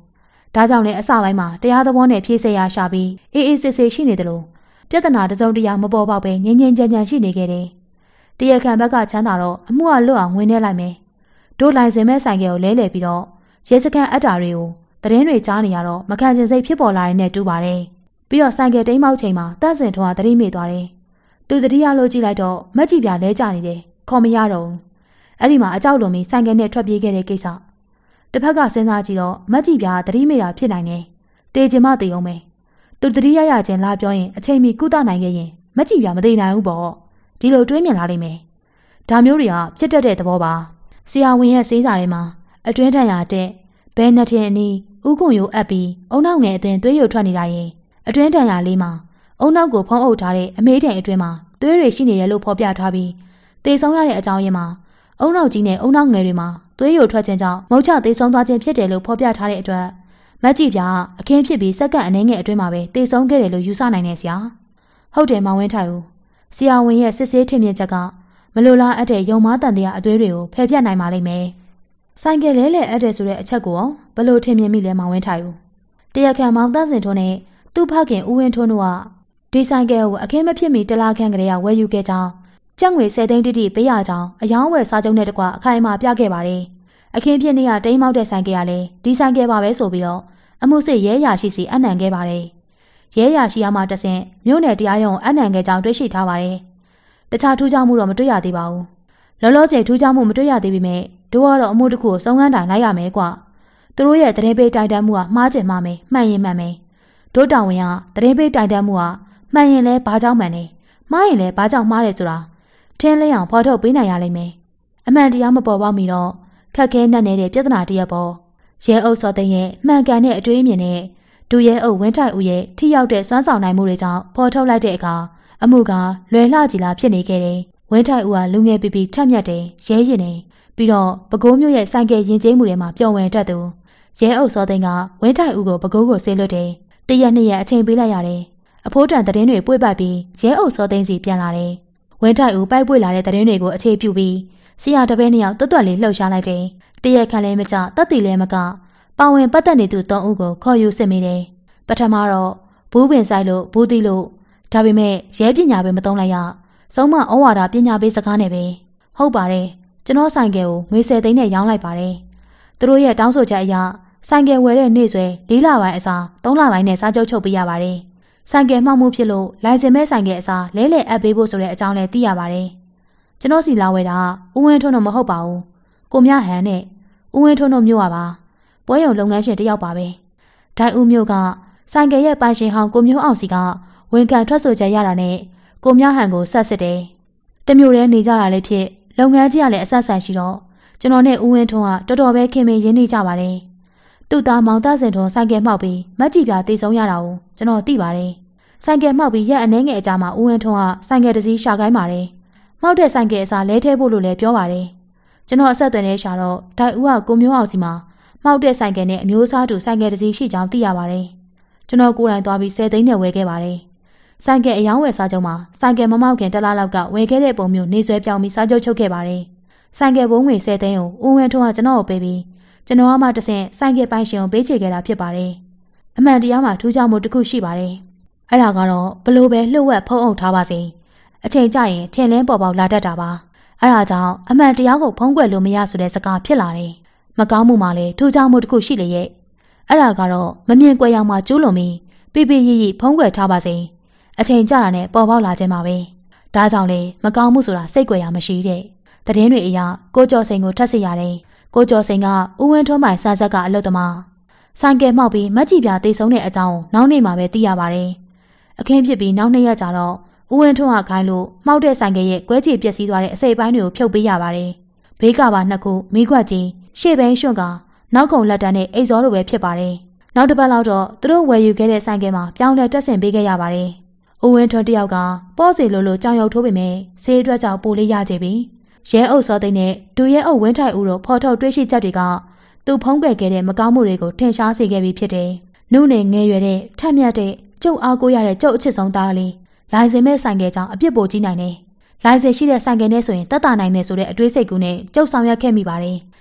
ဒါကြောင့်လည်းအစပိုင်းမှာတရားသဘောနဲ့ဖြေစေရရှာပြီးအေးအေးဆေးဆေးရှိနေတယ်လို့ပြဿနာတစုံတရာမပေါ်ပေါက်ပဲငြိမ်ငြိမ်ချမ်းချမ်းရှိနေခဲ့တယ်။တရားခံဘက်ကချမ်းသာတော့အမှုကလွတ်အောင်ဝင်နေလိုက်မယ်။တို့လိုင်စင်မဲ့ဆိုင်ကယ်ကိုလဲလှယ်ပြီးတော့ရဲစခန်းအပ်တာတွေကိုသတင်းတွေကြားနေရတော့မခံချင်စိတ်ဖြစ်ပေါ်လာတဲ့နဲ့တူပါတယ်။ပြီးတော့ဆိုင်ကယ်တိမ်းမောက်ချိန်မှာတန့်စင်ထွန်းကသတိမေ့သွားတယ်။သူသတိရလို့ကြည့်လိုက်တော့မက်ကြီးပြလဲကျနေတယ်။ခေါ်မရတော့ဘူး။အဲ့ဒီမှာအကြောက်လုံးပြီးဆိုင်ကယ်နဲ့ထွက်ပြေးခဲ့တဲ့ကိစ္စ။တစ်ဖက်ကစဉ်းစားကြည့်တော့မက်ကြီးပြသတိမေ့တာဖြစ်နိုင်တယ်။တေချင်မှတေအောင်ပဲ။သူသတိရချင်းလာပြောရင်အချိန်မီကုသနိုင်ခဲ့ရင်မက်ကြီးပြမသေးနိုင်ဘူးပေါ့။ဒီလိုတွေးမြင်လာလိမ့်မယ်။ဒါမျိုးတွေကဖြစ်တတ်တဲ့သဘောပါ။ဆရာဝန်ရဲ့ဆေးစာထဲမှာအတွင်းထန်ရတဲ့ဘဲနှစ်ထင်အနီးဥကုံရိုးအပ်ပြီးအုံနောက်ငယ်အသွင်သွေးရုပ်ထွက်နေတာရင်အတွင်းထန်ရလေးမှာအုံနောက်ကိုဖုံးအုပ်ထားတဲ့အမေးတိုင်အတွင်းမှာသွေးတွေရှိနေတယ်လို့ဖော်ပြထားပြီးသေဆုံးရတဲ့အကြောင်းရင်းမှာအုံနောက်ကြီးနဲ့အုံနောက်ငယ်တွေမှာသွေးရုပ်ထွက်ခြင်းကြောင့်မုတ်ချသေဆုံးသွားခြင်းဖြစ်တယ်လို့ဖော်ပြထားတဲ့အတွက်မက်ကြီးပြအခင်းဖြစ်ပြီးစက္ကန့်အနည်းငယ်အတွင်းမှာပဲသေဆုံးခဲ့တယ်လို့ယူဆနိုင်တယ်ဆရာဟုတ်တယ်မောင်ဝင်းထိုင်ဦးဆရာဝန်ရဲ့စစ်ဆေးထင်မြင်ချက်ကမလိုလားအပ်တဲ့ယုံမားတန်တရားအသွေးတွေကိုဖယ်ပြတ်နိုင်ပါလိမ့်မယ်ဆိုင်ကယ်လဲလှယ်အပ်တယ်ဆိုတဲ့အချက်ကိုဘယ်လိုထင်မြင်မိလဲမောင်ဝင်းထိုင်ဦးတရားခံမောင်တန်းစင်ထွန်းနဲ့သူ့ဖခင်ဦးဝင်းထွန်းတို့ကဒီဆိုင်ကယ်ကိုအခင်းမဖြစ်မီတလားခန့်ကလေးကဝယ်ယူခဲ့ကြောင်းကျပ်ငွေ10 သိန်းတိတိပေးရကြောင်းအယောင်းဝယ်စာချုပ်နဲ့တကွအခိုင်အမာပြခဲ့ပါတယ်အခင်းဖြစ်နေရတိမ်းမောက်တဲ့ဆိုင်ကယ်ကလည်းဒီဆိုင်ကယ်ပါပဲဆိုပြီးတော့အမှုစစ်ရဲရာရှိစီအနှံခဲ့ပါတယ်ရဲရာရှိအားမှတဆင့်မြို့နယ်တရားရုံးအနှံခဲ့ကြောင်းတွေ့ရှိထားပါတယ်တခြားထူးခြားမှုတော့မတွေ့ရသေးပါဘူးလောလောဆယ်ထူးခြားမှုမတွေ့ရသေးပေမဲ့တို့ကတော့အမှုတစ်ခုကိုစုံစမ်းတိုင်လိုက်ရမယ်ကွာသူတို့ရဲ့တရင်ပေးတိုင်တန်းမှုကမှားချင်မှားမယ်မှန်ရင်မှန်မယ်တို့တောင်ဝင်ကတရင်ပေးတိုင်တန်းမှုကမှန်ရင်လဲဘာကြောင့်မှန်တယ်မှားရင်လဲဘာကြောင့်မှားတယ်ဆိုတာထင်းလင်းအောင်ဖော်ထုတ်ပေးနိုင်ရလိမ့်မယ်အမှန်တရားမပေါ်ပေါက်မီတော့ခက်ခဲနဲ့နေတဲ့ပြဿနာတရက်ပေါ်ရဲအုပ်စောသိန်းရဲ့မှန်ကန်တဲ့အတွေးအမြင်နဲ့ဒူရဲအုပ်ဝင်းထိုက်ဦးရဲ့ထိရောက်တဲ့စွမ်းဆောင်နိုင်မှုတွေကြောင့်ဖော်ထုတ်လိုက်တဲ့အခါအမှုကလွယ်လှကြည်လာဖြစ်နေခဲ့တယ်ဝင်းထိုက်ဦးကလူငယ်ပီပီထက်မြက်တယ်ရဲရင်နေပြီးတော့ပဲခူးမြို့ရဲ့ဆိုင်ကယ်ရင်ကျေးမှုတွေမှာပျော်ဝင်တတ်သူရဲအုပ်စောသိန်းကဝင်းထိုက်ဦးကိုပဲခူးကိုဆေးလွတ်တယ်တရက်နှစ်ရက်အချိန်ပေးလိုက်ရတယ်အဖိုးတန်သတင်းတွေပွေ့ပတ်ပြီးရဲအုပ်စောသိန်းစီပြန်လာတယ်ဝင်းထိုက်ဦးပိုက်ပွေ့လာတဲ့သတင်းတွေကိုအခြေပြုပြီးဆရာတပည့်နှစ်ယောက်တွတ်တွတ်လေးလှုပ်ရှားလိုက်တယ်တရက်ခန့်လဲမကြတက်တီလဲမကပါဝင်ပတ်သက်နေသူ3ဦးကိုခေါ်ယူစစ်မိတယ်ပထမတော့ဘူးပင်ဆိုင်လို့ဘူးသီးလို့ဒါပေမဲ့ရဲပညာပဲမသုံးလိုက်ရဆုံးမဩဝါဒပညာပေးစကားနဲ့ပဲဟုတ်ပါတယ်ကျွန်တော်ဆိုင်ကယ်ကိုငွေ10 သိန်းနဲ့ရောင်းလိုက်ပါတယ်သူတို့ရဲ့တောင်းဆိုချက်အရဆိုင်ကယ်ဝယ်တဲ့နေ့ဆွဲ4 လပိုင်းအစား3 လပိုင်းနဲ့စာချုပ်ချုပ်ပေးရပါတယ်ဆိုင်ကယ်မှောက်မှုဖြစ်လို့လိုင်စင်မဲ့ဆိုင်ကယ်အစားလဲလှယ်အပ်ပေးဖို့ဆိုတဲ့အကြောင်းလည်းသိရပါတယ်ကျွန်တော်စီလာဝယ်တာဦးဝင်းထွန်းတော့မဟုတ်ပါဘူးကိုမြဟန်နဲ့ဦးဝင်းထွန်းတို့မျိုးပါပွဲရုံလုပ်ငန်းရှင်တယောက်ပါပဲဒိုင်ဦးမျိုးကဆိုင်ကယ်ရဲ့ပိုင်ရှင်ဟောင်းကိုမျိုးအောင်စီကဝန်ခံထွက်ဆိုချက်ရတာနဲ့ကိုမြဟန်ကိုဆက်စစ်တယ်တမျိုးတည်းနေကြတာလည်းဖြစ်လုပ်ငန်းကြီးကလည်းအဆက်ဆံရှိတော့ကျွန်တော်နဲ့ဦးဝင်းထွန်းကတော်တော်ပဲခင်မင်ရင်းနေကြပါတယ်သူ့သားမောင်တဆင်ထွန်းဆိုင်ကယ်မှောက်ပြီးမက်ကြီးပြတေဆုံးရတာကိုကျွန်တော်သိပါတယ်ဆိုင်ကယ်မှောက်ပြီးရက်အနှဲငယ်အကြာမှာဦးဝင်းထွန်းကဆိုင်ကယ်တစ်စီးရှာခိုင်းပါတယ်မှောက်တဲ့ဆိုင်ကယ်အစားလဲထဲဖို့လို့လည်းပြောပါတယ်ကျွန်တော်အဆက်အသွယ်နဲ့ရှာတော့ဒိုင်ဦးကကိုမျိုးအောင်စီမှာမှောက်တဲ့ဆိုင်ကယ်နဲ့အမျိုးအစားတူဆိုင်ကယ်တစ်စီးရှိကြောင်းသိရပါတယ်ကျွန်တော်ကိုယ်တိုင်သွားပြီး10 သိန်းနဲ့ဝယ်ခဲ့ပါတယ်ဆိုင်ကယ်အယောင်းဝယ်စားချုပ်မှာဆိုင်ကယ်မမောက်ခင်တလားလောက်ကဝယ်ခဲ့တဲ့ပုံမျိုးနေဆွဲပြောင်းပြီးစားချုပ်ချုပ်ခဲ့ပါတယ်ဆိုင်ကယ်ဘုံငွေ10 သိန်းကိုဦးဝင်းထွန်းကကျွန်တော်ကိုပေးပြီးကျွန်တော်ကမှတဆင့်ဆိုင်ကယ်ပိုင်ရှင်ကိုပေးချေခဲ့တာဖြစ်ပါတယ်အမှန်တရားမှာထူးခြားမှုတစ်ခုရှိပါတယ်အဲ့ဒါကတော့ဘလို့ပဲလှုပ်ဝက်ဖုံးအုပ်ထားပါစေအချိန်ကျရင်ထင်လင်းပေါ်ပေါက်လာတတ်တာပါအဲ့ဒါကြောင့်အမှန်တရားကိုဖုံးကွယ်လို့မရဆိုတဲ့စကားဖြစ်လာတယ်မကောင်းမှုမှလည်းထူးခြားမှုတစ်ခုရှိလေရဲ့အဲ့ဒါကတော့မမြင်ကွယ်ရောင်မှကျူးလွန်ပြီးပြပြရည်ရည်ဖုံးကွယ်ထားပါစေအချိန်ကြာတာနဲ့ပေါ်ပေါက်လာခြင်းပါပဲဒါကြောင့်လေမကောင်းမှုဆိုတာစိတ်ကွယ်ရာမရှိတဲ့သတင်းတွေအရကိုကျော်စိန်ကိုထပ်စစ်ရတယ်ကိုကျော်စိန်ကဦးဝင်းထွန်းပိုင်စံဆက်ကအလုပ်သမားဆိုင်ကယ်မှောက်ပြီးမက်ကြီးပြတေဆုံးတဲ့အကြောင်းနောက်နေ့မှပဲသိရပါတယ်အခင်းဖြစ်ပြီးနောက်2 ရက်ကြာတော့ဦးဝင်းထွန်းကခိုင်းလို့မှောက်တဲ့ဆိုင်ကယ်ရဲ့ကွဲကြေပျက်စီးသွားတဲ့အစိပ်ပိုင်းတွေကိုဖြုတ်ပေးရပါတယ်ဘေးကပါ2 ခုမိခွက်ကြီးရှေ့ဘင်းရွှွန့်ကနောက်ခုံလက်တန်းနဲ့အိတ်ဇောလိုပဲဖြစ်ပါတယ်နောက်တစ်ပတ်လောက်တော့သူတို့ဝယ်ယူခဲ့တဲ့ဆိုင်ကယ်မှာပြောင်းလဲတက်ဆင်ပေးခဲ့ရပါတယ်ဦးဝင်းထွန်းတယောက်ကပေါ့စီလိုလိုကြောင်ရုပ်ထိုးပေမဲ့ဆေးအတွက်ကြောင့်ပိုလေးရကြပြီရဲအုပ်စောသိန်းနဲ့ဒူရဲအုပ်ဝင်းထိုက်ဦးတို့ဖော်ထုတ်တွေ့ရှိချက်တွေကသူဖုံးကွယ်ခဲ့တဲ့မကောင်းမှုတွေကိုထင်ရှားစေခဲ့ပြီးဖြစ်တယ်။နုနယ်ငယ်ရွယ်တဲ့ထက်မြက်တဲ့ကျုပ်အားကိုးရတဲ့ကျုပ်အချစ်ဆုံးသားလေးလိုင်စင်မဲ့ဆိုင်ကယ်ကြောင့်အပြစ်ပိုကြီးနိုင်တယ်။လိုင်စင်ရှိတဲ့ဆိုင်ကယ်နဲ့ဆိုရင်တက်တာနိုင်တယ်ဆိုတဲ့အတွေးစိတ်ကူးနဲ့ကျုပ်ဆောင်ရွက်ခဲ့မိပါတယ်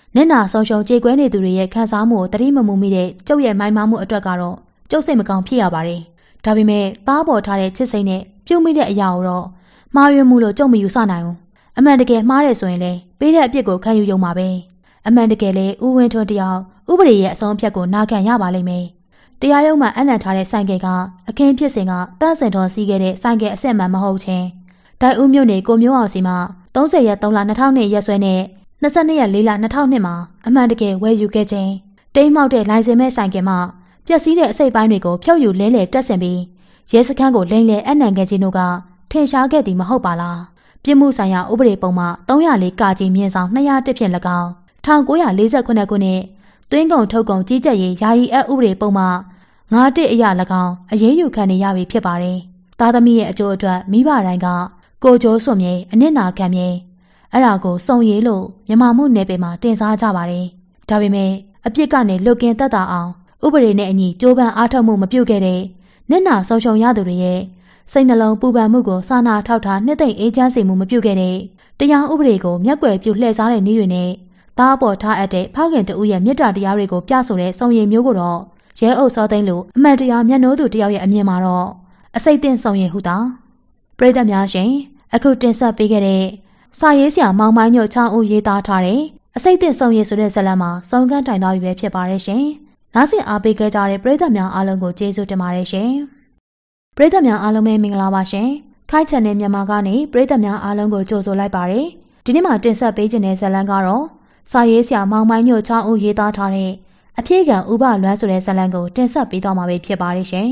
နင့်နာဆုံးရှုံးကြေကွဲနေသူတွေရဲ့ခံစားမှုကိုတတိမမူမိတဲ့ကျုပ်ရဲ့မိုင်းမမှုအတွက်ကတော့ကျုပ်စိတ်မကောင်းဖြစ်ရပါတယ်။ဒါပေမဲ့သားပေါ်ထားတဲ့ချစ်စိတ်နဲ့ပြုံးမိတဲ့အရာကိုတော့မှားယွင်းမှုလို့ကျုပ်မယူဆနိုင်ဘူး။အမှန်တကယ်မှားတယ်ဆိုရင်လေပေးတဲ့အပြစ်ကိုခံယူရုံပါပဲ။အမှန်တကယ်လေဦးဝင်းထွန်းတယောက်ဥပဒေရဲ့အဆုံးအဖြတ်ကိုနာခံရပါလိမ့်မယ်။တရားရုံးမှာအနံ့ထားတဲ့ဆိုင်ကယ်ကအခင်းဖြစ်စဉ်ကတန့်စင်တော်စီးခဲ့တဲ့ဆိုင်ကယ်အစစ်မှန်မဟုတ်ချင်းဒိုင်ဦးမြို့နယ်ကိုမျိုးအောင်စီမှာ30ရက်3လ2002ရက်စွဲနဲ့22ရက်4လ2002မှာအမှန်တကယ်ဝယ်ယူခဲ့ခြင်းတိမ်းမှောက်တဲ့လိုင်စင်မဲ့ဆိုင်ကယ်မှာပျက်စီးတဲ့အစိတ်ပိုင်းတွေကိုဖြုတ်ယူလဲလှယ်တက်ဆင်ပြီးရဲစခန်းကိုလိမ်လည်အနံ့ခဲ့ခြင်းတို့ကထင်ရှားခဲ့သည်မဟုတ်ပါလားပြစ်မှုဆိုင်ရာဥပဒေပုံမှ304ကကြီးမြင့်ဆောင်201ဖြင့်၎င်း1948ခုနှစ်သွင်းကုန်ထုတ်ကုန်ကြီးကြပ်ရေးယာယီအက်ဥပဒေပုံမှ91အရ၎င်းအရေးယူခံနေရပြီဖြစ်ပါတယ်သားသမီးရဲ့အကျိုးအတွက်မိဘတိုင်းကကိုကျိုးစွန်မြေအနစ်နာခံမြေအဲ့ဒါကိုစုံရည်လို့မြန်မာမှုနယ်ပယ်မှာတင်စားကြပါတယ်ဒါပေမဲ့အပြစ်ကနေလွတ်ကင်းတတ်တာအောင်ဥပဒေနဲ့အညီကြိုးပမ်းအားထုတ်မှုမပြုခဲ့တဲ့နစ်နာဆုံးရှုံးရသူတွေရဲ့စိတ်နှလုံးပူပန်မှုကိုစာနာထောက်ထားနှစ်သိမ့်အေးချမ်းစေမှုမပြုခဲ့တဲ့တရားဥပဒေကိုမျက်ကွယ်ပြုလှည့်စားတဲ့နည်းတွေနဲ့သားအပေါ်ထားအပ်တဲ့ဖခင်တဦးရဲ့မြတ်တာတရားတွေကိုပြဆိုတဲ့စုံရည်မျိုးကိုတော့ရဲအုပ်စောသိန်းလိုအမှန်တရားမျက်နှိုးသူတယောက်ရဲ့အမြင်မှာတော့အစိတ်တင်စုံရည်ဟုတာပရိသတ်များရှင်အခုတင်ဆက်ပေးခဲ့တဲ့စာရေးဆရာမောင်မိုင်းညိုချောင်းဦးရေးသားထားတဲ့အစိတ်တင်စုံရည်ဆိုတဲ့ဇာတ်လမ်းမှာစုံကန်းတိုင်သွားပြီပဲဖြစ်ပါတယ်ရှင်နားဆင်အားပေးခဲ့ကြတဲ့ပရိသတ်များအားလုံးကိုကျေးဇူးတင်ပါတယ်ရှင်ပရိသတ်များအားလုံးပဲမင်္ဂလာပါရှင်ခိုင်ချန်နယ်မြန်မာကနေပရိသတ်များအားလုံးကိုကြိုဆိုလိုက်ပါတယ်ဒီနေ့မှာတင်ဆက်ပေးခြင်းတဲ့ဇာတ်လမ်းကတော့စာရေးဆရာမောင်မိုင်းညိုချောင်းဦးရေးသားထားတဲ့အပြေခံဥပလွမ်းဆိုတဲ့ဇာတ်လမ်းကိုတင်ဆက်ပေးသွားမှာဖြစ်ပါတယ်ရှင်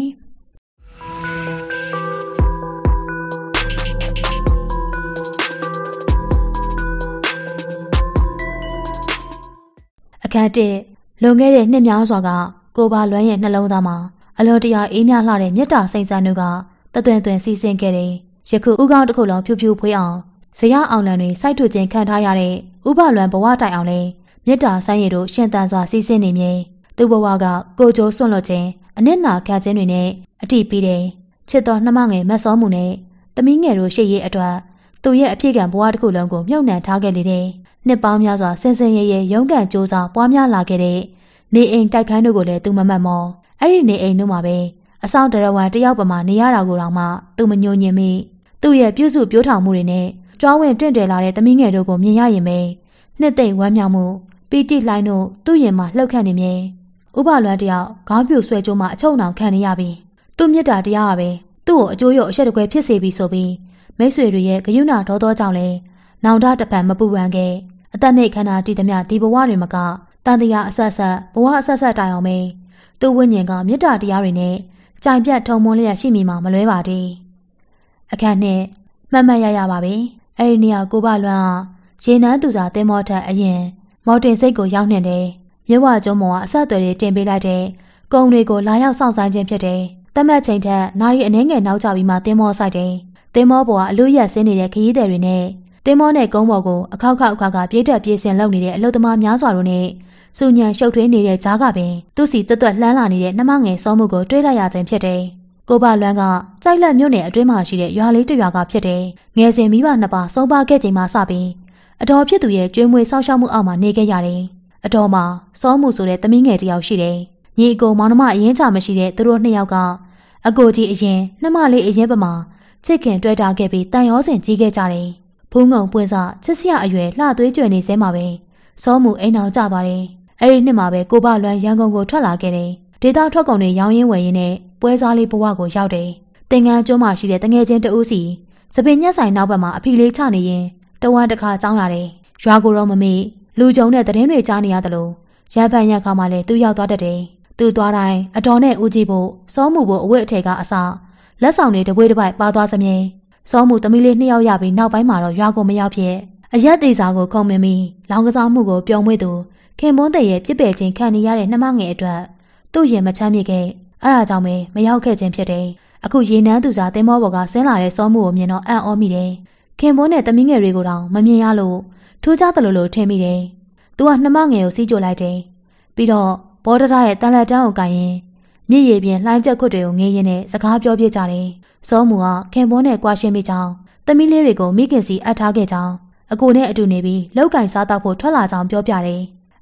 အခန်း1လွန်ခဲ့တဲ့နှစ်များစွာကကိုပါလွမ်းရဲ့နှလုံးသားမှာအလွန်တရာအေးမြလှတဲ့မေတ္တာစိတ်ဆန်းတို့ကတသွင်သွင်စီးဆင်းခဲ့တယ်။ယခုဥကောင်းတစ်ခုလုံးဖြူဖြူဖွေးအောင်ဇရအောင်လန်တွေစိုက်ထူခြင်းခံထားရတဲ့ဥပလွမ်းဘဝတိုင်အောင်လဲမေတ္တာဆိုင်ရည်တို့ရှင်သန်စွာစီးဆင်းနေမြေသူ့ဘဝကကိုကြိုးစွန့်လွတ်ခြင်းအနစ်နာခံခြင်းတွေနဲ့အတိပေးတယ်။ချစ်တော်နှမငယ်မတ်စောမှုနဲ့သမီးငယ်တို့ရှေ့ရေးအတွက်သူ့ရဲ့အဖြစ်ကံဘဝတစ်ခုလုံးကိုမြုပ်နှံထားခဲ့လေတယ်။နှစ်ပေါင်းများစွာဆင်ဆင်ရဲရဲရုန်းကန်ကြိုးစားပွားများလာခဲ့တဲ့နေအိမ်တိုက်ခန်းတို့ကိုလည်းသူမမှတ်မော်အဲ့ဒီနေအိမ်တို့မှာပဲအဆောင်တရဝံတယောက်ပမာနေရတာကိုတောင်မှသူမညှို့ညင်မိသူ့ရဲ့ပြုစုပြောထောင်မှုတွေနဲ့ကြွားဝင်တင့်တယ်လာတဲ့သမီးငယ်တို့ကိုမြင်ရရင်ပဲနှစ်သိမ့်ဝမ်းမြောက်မှုပီတိလှိုင်းတို့သူ့ရင်မှာလှုပ်ခတ်နေမြဲဥပလွမ်းတယောက်ခေါင်းပြူဆွဲကြိုးမှအချုံအောင်ခံနေရပြီသူ့မြတ်တာတရားကပဲသူ့ကိုအကျိုးရအရှက်တကွဲဖြစ်စေပြီဆိုပြီးမိတ်ဆွေတွေရဲ့ဂယုဏဒေါသောကြောင့်လဲနောင်တတပံမပူပန်ခဲ့အသက်နဲ့ခန္ဓာတည်သမျှဒီဘဝတွေမှာကတန်တရားအဆက်ဆက်ဘဝအဆက်ဆက်တိုင်အောင်ပဲသူ့ဝိညာဉ်ကမေတ္တာတရားတွေနဲ့ကြိုင်ပြတ်ထုံမွန်းလျက်ရှိမိမှာမလွဲပါသေးအခန်းနဲ့မှတ်မှတ်ရပါပဲအဲ့ဒီနေရာကိုပါလွမ်းရေနန်းသူစာသင်္ဘောထက်အရင်မော်တင်စိတ်ကိုရောက်နေတယ်မြဝကျုံးမော်ကအဆက်အသွယ်တွေတင်ပေးလိုက်တဲ့ကုံတွေကိုလာရောက်စောင့်ဆိုင်ခြင်းဖြစ်တယ်တမတ်ချိန်ထက်နာရီအနည်းငယ်နောက်ကျပြီးမှသင်္ဘောဆိုင်တယ်သင်္ဘောပေါ်ကအလို့ရက်ဆင်းနေတဲ့ခရီးသည်တွေနဲ့သင်္ဘောနဲ့ကုန်းပေါ်ကိုအခောက်ခောက်အခါကပြေးတက်ပြေးဆင်လုပ်နေတဲ့အလုပ်သမားများစွာတို့နဲ့စူညံရှုပ်ထွေးနေတဲ့ကြားကပင်သူ့စီတွတ်တွတ်လှမ်းလာနေတဲ့နှမငယ်စောမှုကိုတွေးလိုက်ရခြင်းဖြစ်တယ်။ကိုပါလွမ်းကကြိုက်လက်မြို့နယ်အတွင်းမှာရှိတဲ့ရွာလေးတစ်ရွာကဖြစ်တယ်။ငယ်စဉ်မိဘနှစ်ပါးဆုံးပါခဲ့ချိန်မှစပြီးအတော်ဖြစ်သူရဲ့ကျွေးမွေးစောင့်ရှောက်မှုအောက်မှာနေခဲ့ရတယ်။အတော်မှာစောမှုဆိုတဲ့သမီးငယ်တစ်ယောက်ရှိတယ်။ညီအကိုမောင်နှမအရင်ချမရှိတဲ့သူတို့နှစ်ယောက်ကအကိုကြီးအရင်နှမလေးအရင်ပမာချစ်ခင်တွေ့တာခဲ့ပြီးတန်ရောစင်ကြီးခဲ့ကြတယ်။ဖူးငုံပွင့်စချစ်စရာအရွယ်လှသွေးကြွယ်နေစဲမှာပဲစောမှုအိမ်အောင်ကြသွားတယ်။အဲ့ဒီနှစ်မှာပဲကိုပါလွမ်းရန်ကုန်ကိုထွက်လာခဲ့တယ်။ဒေသထွက်ကုန်တွေရောင်းရင်းဝယ်ရင်းနဲ့ပွဲစားလေးဘဝကိုရောက်တယ်။သင်္ကန်းကျွန်းမှာရှိတဲ့တငယ်ချင်းတဦးစီစပင်ညက်ဆိုင်နောက်ဘက်မှာအဖီလေးချနေရင်တဝမ်းတစ်ခါကြောင်းရတယ်။ရွာကိုတော့မမေ့လူကြုံတဲ့သတင်းတွေကြားနေရတယ်လို့ရန်ဖန်ရန်ခါမှလည်းသူရောက်သွားတတ်တယ်။သူသွားတိုင်းအတော်နဲ့ဦးကြည့်ဖို့စောမှုဖို့အဝတ်အထည်ကအစလက်ဆောင်တွေတပွေးတစ်ပိုက်ပါသွားစမြဲစောမှုသမီးလေးနှစ်ယောက်ရပြီးနောက်ပိုင်းမှာတော့ရွာကိုမရောက်ဖြစ်အရက်သေးစာကိုခုံမင်းပြီးလောင်ကစားမှုကိုပျော်မွေ့သူခင်မွန်းတဲ့ရဲ့ပြစ်ပယ်ခြင်းခံနေရတဲ့နှမငယ်အတွက်သူ့ရင်မချမ်းမြေခဲ့အဲ့ဒါကြောင့်ပဲမရောက်ခဲ့ခြင်းဖြစ်တယ်အခုရေနန်းသူစားသင်္ဘောပေါ်ကဆင်းလာတဲ့စောမှုကိုမြင်တော့အံ့ဩမိတယ်ခင်မွန်းတဲ့သမီးငယ်တွေကိုတောင်မမြင်ရလို့ထူးခြားတယ်လို့ထင်မိတယ်သူကနှမငယ်ကိုစီးကြိုလိုက်တယ်ပြီးတော့ဘောဒရရဲ့တန်လက်တန်းကိုကင်ရင်မြစ်ရည်ပြင်လှိုင်းချက်ခွတ်တွေကိုငေးရင်းနဲ့စကားပြောပြကြတယ်စောမှုကခင်မွန်းနဲ့ကွာရှင်းမိကြောင်းသမီးလေးတွေကိုမိခင်စီအပ်ထားခဲ့ကြောင်းအကိုနဲ့အတူနေပြီးလောက်ကင်စားတော့ဖို့ထွက်လာကြောင်းပြောပြတယ်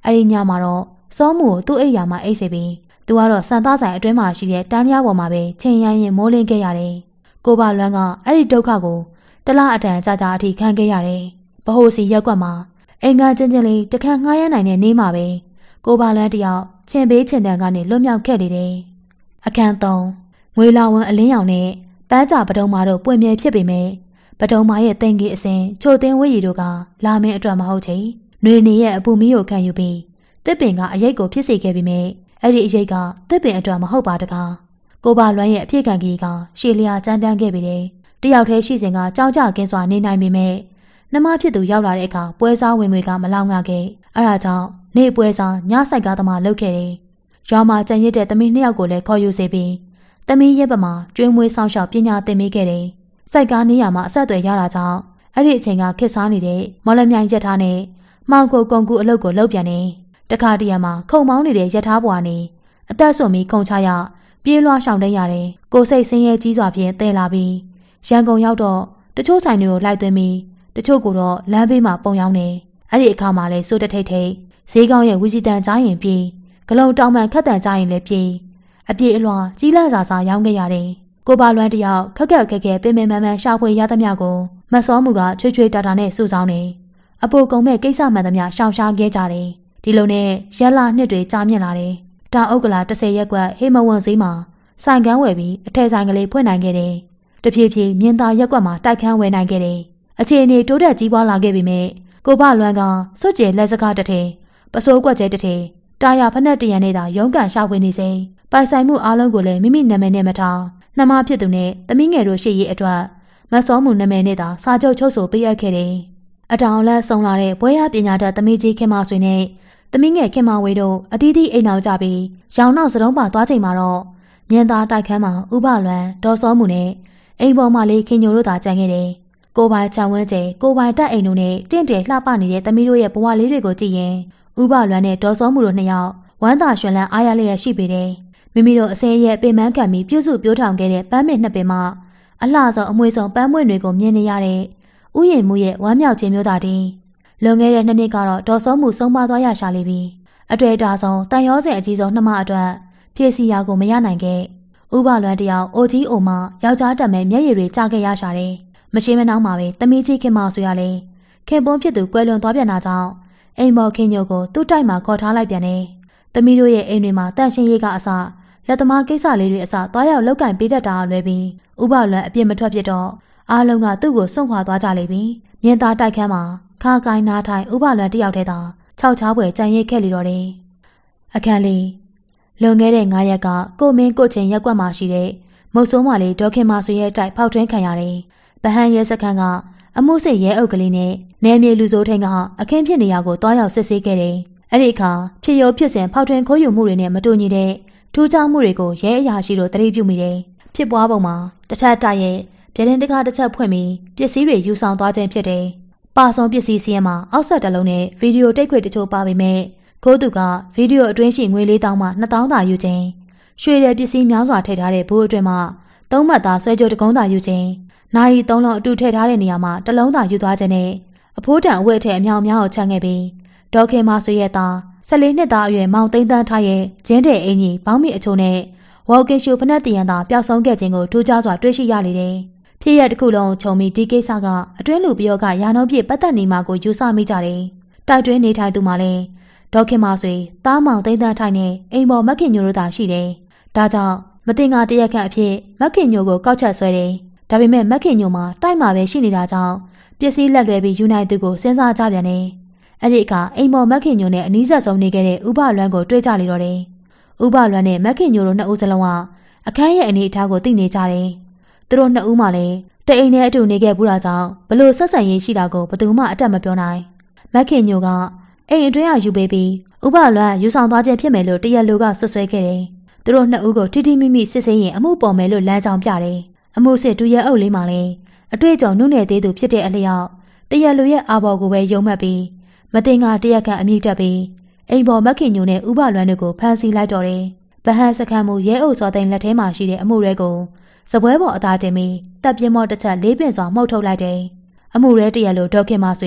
အဲ့ဒီညမှာတော့စောမှုကိုသူ့အိယာမှာအိတ်စေပြီးသူကတော့စံသားဆိုင်အတွင်းမှာရှိတဲ့တန်းလျားပေါ်မှာပဲချိန်ရိုင်းရင်မိုးလင်းခဲ့ရတယ်။ကိုပါလွမ်းကအဲ့ဒီဒုက္ခကိုတလအတန်ကြာကြာအထိခံခဲ့ရတယ်။ဗဟိုစီရက်ကွက်မှာအိမ်ကချင်းချင်းလေးတခန့်ငှားရမ်းနိုင်တဲ့နေ့မှာပဲကိုပါလွမ်းတယောက်ချင်းဘေးချင်းတန်ကနေလွတ်မြောက်ခဲ့လေတယ်။အခန်း3ငွေလာဝန်အလင်းရောင်နဲ့ပန်းကြပဒုံမာတို့ပွင့်မြဲဖြစ်ပေမဲ့ပဒုံမာရဲ့တင်ကြီးအစဉ်ချိုသိန်းဝိရီတို့ကလာမင်းအတွက်မဟုတ်ချေ။နှွေနေရဲ့အပူမီးကိုခံယူပြီးတစ်ပင်ကအရိတ်ကိုဖြစ်စေခဲ့ပြီးမြဲအဲ့ဒီအရိတ်ကတစ်ပင်အတွက်မဟုတ်ပါတကားကိုပါလွမ်းရဲ့အဖြစ်ခံကြီးကရှေလျာကြမ်းတမ်းခဲ့ပြီတယ်တယောက်တည်းရှိစဉ်ကကြောက်ကြကင်းစွာနေနိုင်ပေမဲ့နှမဖြစ်သူရောက်လာတဲ့အခါပွဲစားဝင်ငွေကမလောင်ငါခဲ့အဲ့ဒါကြောင့်နေပွဲစားညဆိုင်ကားသမားလုပ်ခဲ့တယ်ရွာမှာကြံရစ်တဲ့သမီး2ယောက်ကိုလည်းခေါ်ယူစေပြီးသမီးရဲ့ပမာကျွေးမွေးဆောင်ရှောက်ပညာသင်ပေးခဲ့တယ်စိုက်ကားနေရမှာအဆက်အသွယ်ရတာကြောင့်အဲ့ဒီအချိန်ကခစ်စားနေတဲ့မော်လမြိုင်ရက်ထားနဲ့မောင်ကိုကုံကူအလုပ်ကိုလုပ်ပြန်နေတခါတရံမှာခုံမောင်းနေတဲ့ရက်ထားပွားနေအသက်ဆုံးပြီးခုံချရပြေးလွှားရှောင်တဲ့ရတယ်ကိုစိတ်ဆင်းရဲကြီးစွာဖြင့်တဲလာပြီးရန်ကုန်ရောက်တော့တချို့ဆိုင်တွေကိုလိုက်သွင်းပြီးတချို့ကတော့လမ်းဘေးမှာပုံရောင်းနေအဲ့ဒီအခါမှာလဲစိုးတထိတ်ထိတ်ဈေးကောင်းရဲ့ဝီစီတန်ကြားရင်ပြေးဂလုံတောင်မှန်ခတ်တန်ကြားရင်လည်းပြေးအပြေးအလွှာကြီးလန့်စာစာရောင်းခဲ့ရတယ်ကိုပါလွမ်းတယောက်ခက်ခက်ခဲခဲပင်ပင်မမှန်ရှာဖွေရသမျှကိုမတ်စောမှုကချွေချွေတာတာနဲ့စုဆောင်းနေအပိုကုံမဲ့ကိစ္စမှန်သမျှရှောင်ရှားခဲ့ကြတယ်ဒီလိုနဲ့ရက်လာနှစ်တွေကြာမြင့်လာတယ်တောင်ဥက္ကလာ10ရက်ကွက်ဟေမဝွန်ဈေးမှာဆိုင်ကန်းဝယ်ပြီးအထည်ဆိုင်ကလေးဖွင့်နိုင်ခဲ့တယ်တဖြည်းဖြည်းမြင်းသားရက်ကွက်မှာတိုက်ခန်းဝယ်နိုင်ခဲ့တယ်အခြေအနေတိုးတက်ကြီးပွားလာခဲ့ပြီမဲ့ကိုဘလွမ်းကစွတ်ကျဲလက်စကားတစ်ထည်ပစိုးကွက်ကျဲတစ်ထည်တာယာဖက်နဲ့တရံနေတာရုံးကန်ရှာဖွေနေစေပိုင်ဆိုင်မှုအားလုံးကိုလည်းမိမိနာမည်နဲ့မထားနှမဖြစ်သူနဲ့သမီးငယ်တို့ရှိရေးအတွက်မတ်စောမှုနာမည်နဲ့သာစာချုပ်ချုပ်ဆိုပေးအပ်ခဲ့တယ်အတောင်လက်ဆုံလာတဲ့ဘွဲရပညာတတ်သမီးကြီးခင်မဆွေနဲ့သမီးငယ်ခင်မဝေတို့အသီးသီးအိမ်အောင်ကြပြီးရောင်နောက်စတုံးပါသွားချိန်မှာတော့မြင်းသားတိုက်ခန်းမှာဥပလွမ်းဒေါ်စောမှုနဲ့အိမ်ပေါ်မှာလေးခင်ညိုတို့သာကြံခဲ့တယ်ကိုပိုင်ချံဝန်းကျဲကိုပိုင်တက်အိမ်တို့နဲ့တင့်တယ်လှပနေတဲ့သမီးတို့ရဲ့ဘဝလေးတွေကိုကြည့်ရင်ဥပလွမ်းနဲ့ဒေါ်စောမှုတို့2ယောက်ဝမ်းသာရွှင်လန်းအားရလျက်ရှိပေတယ်မိမိတို့အစင်းရဲ့ပင်မခံပြီးပြုစုပြောထောင်ခဲ့တဲ့ပန်းမင်2ပင်မှာအလှဆုံးအမွေဆုံးပန်းမွင့်တွေကိုမြင်နေရတဲ့ဥယျာဉ်မှုရဲ့ဝမ်းမြောက်ခြင်းမျိုးသာတည်းလွန်ခဲ့တဲ့2နှစ်ကတော့ဒေါ်စောမှုဆုံးမသွားရရှာလိမ့်ပြီအတွေ့အတာဆုံးတန်ရောစင်အကြီးဆုံးနှမအတွက်ဖြည့်စီရာကိုမရနိုင်ခဲ့ဥပလွမ်းတယောက်အိုကြီးအိုမယောက်ျားတက်မဲ့မျက်ရည်တွေကျခဲ့ရရှာတယ်မရှိမနှောင်းမှာပဲသမီးကြီးခင်မဆိုရလေခင်ပွန်းဖြစ်သူကွယ်လွန်သွားပြန်တာကြောင့်အိမ်မော်ခင်ညိုကိုသူ့တိုက်မှာခေါ်ထားလိုက်ပြန်တယ်သမီးတို့ရဲ့အိမ်တွေမှာတန့်ရှင်းရေးကအစလက်သမားကိစ္စလေးတွေအစသွားရောက်လောက်ကင်ပေးတတ်တာအလွယ်ပြီးဥပလွမ်းအပြစ်မထွက်ဖြစ်တော့အားလုံးကသူ့ကိုစွန့်ခွာသွားကြလိမ့်ပြီးမြင်းသားတိုက်ခန်းမှာခါကိုင်းနားထိုင်ဥပလွမ်းတယောက်တည်းသာခြောက်ချားပွဲကြံရိတ်ခဲ့လေတော့တယ်အခန်းလေးလွန်ခဲ့တဲ့9ရက်ကကိုမင်းကိုချင်းရက်ကွက်မှာရှိတဲ့မုတ်ဆိုးမလေးဒေါခင်မဆွေရဲ့တိုက်ဖောက်ထွင်းခံရတယ်ဗဟန်းရဲစခန်းကအမှုစစ်ရဲအုပ်ကလေးနဲ့နယ်မြေလူစိုးထိန်ကအခင်းဖြစ်နေရကိုတွားရောက်စစ်ဆေးခဲ့တယ်အဲ့ဒီအခါဖြစ်ရုံဖြစ်စဉ်ဖောက်ထွင်းခိုးယူမှုတွေနဲ့မတူညီတဲ့ထူးခြားမှုတွေကိုရဲအရာရှိတို့သတိပြုမိတယ်ဖြစ်ပွားပုံမှာတစ်ချက်တိုက်ရဲ့ပြတင်းတကားတစ်ချက်ဖွင့်ပြီးပစ္စည်းတွေယူဆောင်သွားခြင်းဖြစ်တယ်ပါဆောင်ပစ္စည်းစီးရဲမှာအောက်ဆက်တစ်လုံးနဲ့ဗီဒီယိုတိတ်ခွေတချို့ပါပေမဲ့ကိုသူကဗီဒီယိုအတွင်းရှိငွေ4000မှ2000သာယူခြင်းရွှေတဲ့ပစ္စည်းများစွာထည့်ထားတဲ့ဘူးအတွင်းမှာ3မှတ်သားဆွဲကြိုးတကုံးသာယူခြင်းနိုင်ရီ3လုံးအတူထည့်ထားတဲ့နေရာမှာတစ်လုံးသာယူသွားခြင်းနဲ့အဖိုးတန်အဝတ်ထည်အမြောက်များကိုချန်ခဲ့ပြီးဒေါခင်မဆွေရဲ့သား14နှစ်သားအရွယ်မောင်သိန်းတန်းထားရဲ့ဂျင်းတဲ့အင်ကြီးဘောင်းမီအချို့နဲ့ဝေါကင်ရှူဖနက်တရံသာပျောက်ဆုံးခဲ့ခြင်းကိုထူးခြားစွာတွေ့ရှိရလေတယ်ဖြစ်ရတစ်ခုလုံးခြုံပြီးဒီကိစ္စကအတွင်းလူပြောကရာနှုန်းပြည့်ပတ်သက်နေမှာကိုယူဆမိကြတယ်တိုက်တွင်းနေထိုင်သူမှလည်းဒေါခင်မဆွေသားမောင်သိန်းတန်းထိုင်နဲ့အိမ်ပေါ်မက်ခင်ညိုတို့သာရှိတယ်ဒါကြောင့်မတင်ကတရက်ခန့်အဖြစ်မက်ခင်ညိုကိုကောက်ချက်ဆွဲတယ်ဒါပေမဲ့မက်ခင်ညိုမှာတိုက်မှာပဲရှိနေတာကြောင့်ပစ္စည်းလက်လွဲပြီးယူနိုင်သူကိုစဉ်းစားကြပြန်တယ်အဲ့ဒီအခါအိမ်ပေါ်မက်ခင်ညိုနဲ့အနီးဆက်ဆုံးနေခဲ့တဲ့ဥပလွမ်းကိုတွေ့ကြလေတော့တယ်ဥပလွမ်းနဲ့မက်ခင်ညိုတို့2ဦးစလုံးကအခန်းရဲ့အနေအထားကိုသိနေကြတယ်သူတို့2ဦးမှလည်းတအိမ်နဲ့အတူနေခဲ့ဘူးတာကြောင့်ဘလို့ဆက်ဆံရေးရှိတာကိုဘယ်သူမှအတက်မပြောနိုင်မက်ခင်ညိုကအိမ်အတွင်းကယူပေးပြီးဥပလွမ်းယူဆောင်သွားခြင်းဖြစ်မယ်လို့တရက်လိုကဆွဆွဲခဲ့တယ်သူတို့2ဦးကိုတိတိမိမိစစ်ဆေးရင်အမှုပေါ်မယ်လို့လမ်းကြောင်းပြတယ်အမှုစစ်တူရဲအုပ်လေးမှလည်းအတွေ့အကြုံနုနယ်သေးသူဖြစ်တဲ့အလျောက်တရက်လိုရဲ့အာဘော်ကိုပဲယုံမှတ်ပြီးမတင်ကတရက်ခန့်အမိတက်ပြီးအိမ်ပေါ်မက်ခင်ညိုနဲ့ဥပလွမ်းတို့ကိုဖမ်းဆီးလိုက်တော့တယ်ဗဟန်းစခန်းမူရဲအုပ်စောသိန်းလက်ထဲမှာရှိတဲ့အမှုတွေကိုစပွဲပေါ်အသားတင်ပြီးတပ်ပြင်းမော့တစ်ချက်လေးပင်စွာမှုတ်ထုတ်လိုက်တယ်အမှုရဲတရက်လိုဒေါခင်မဆွေ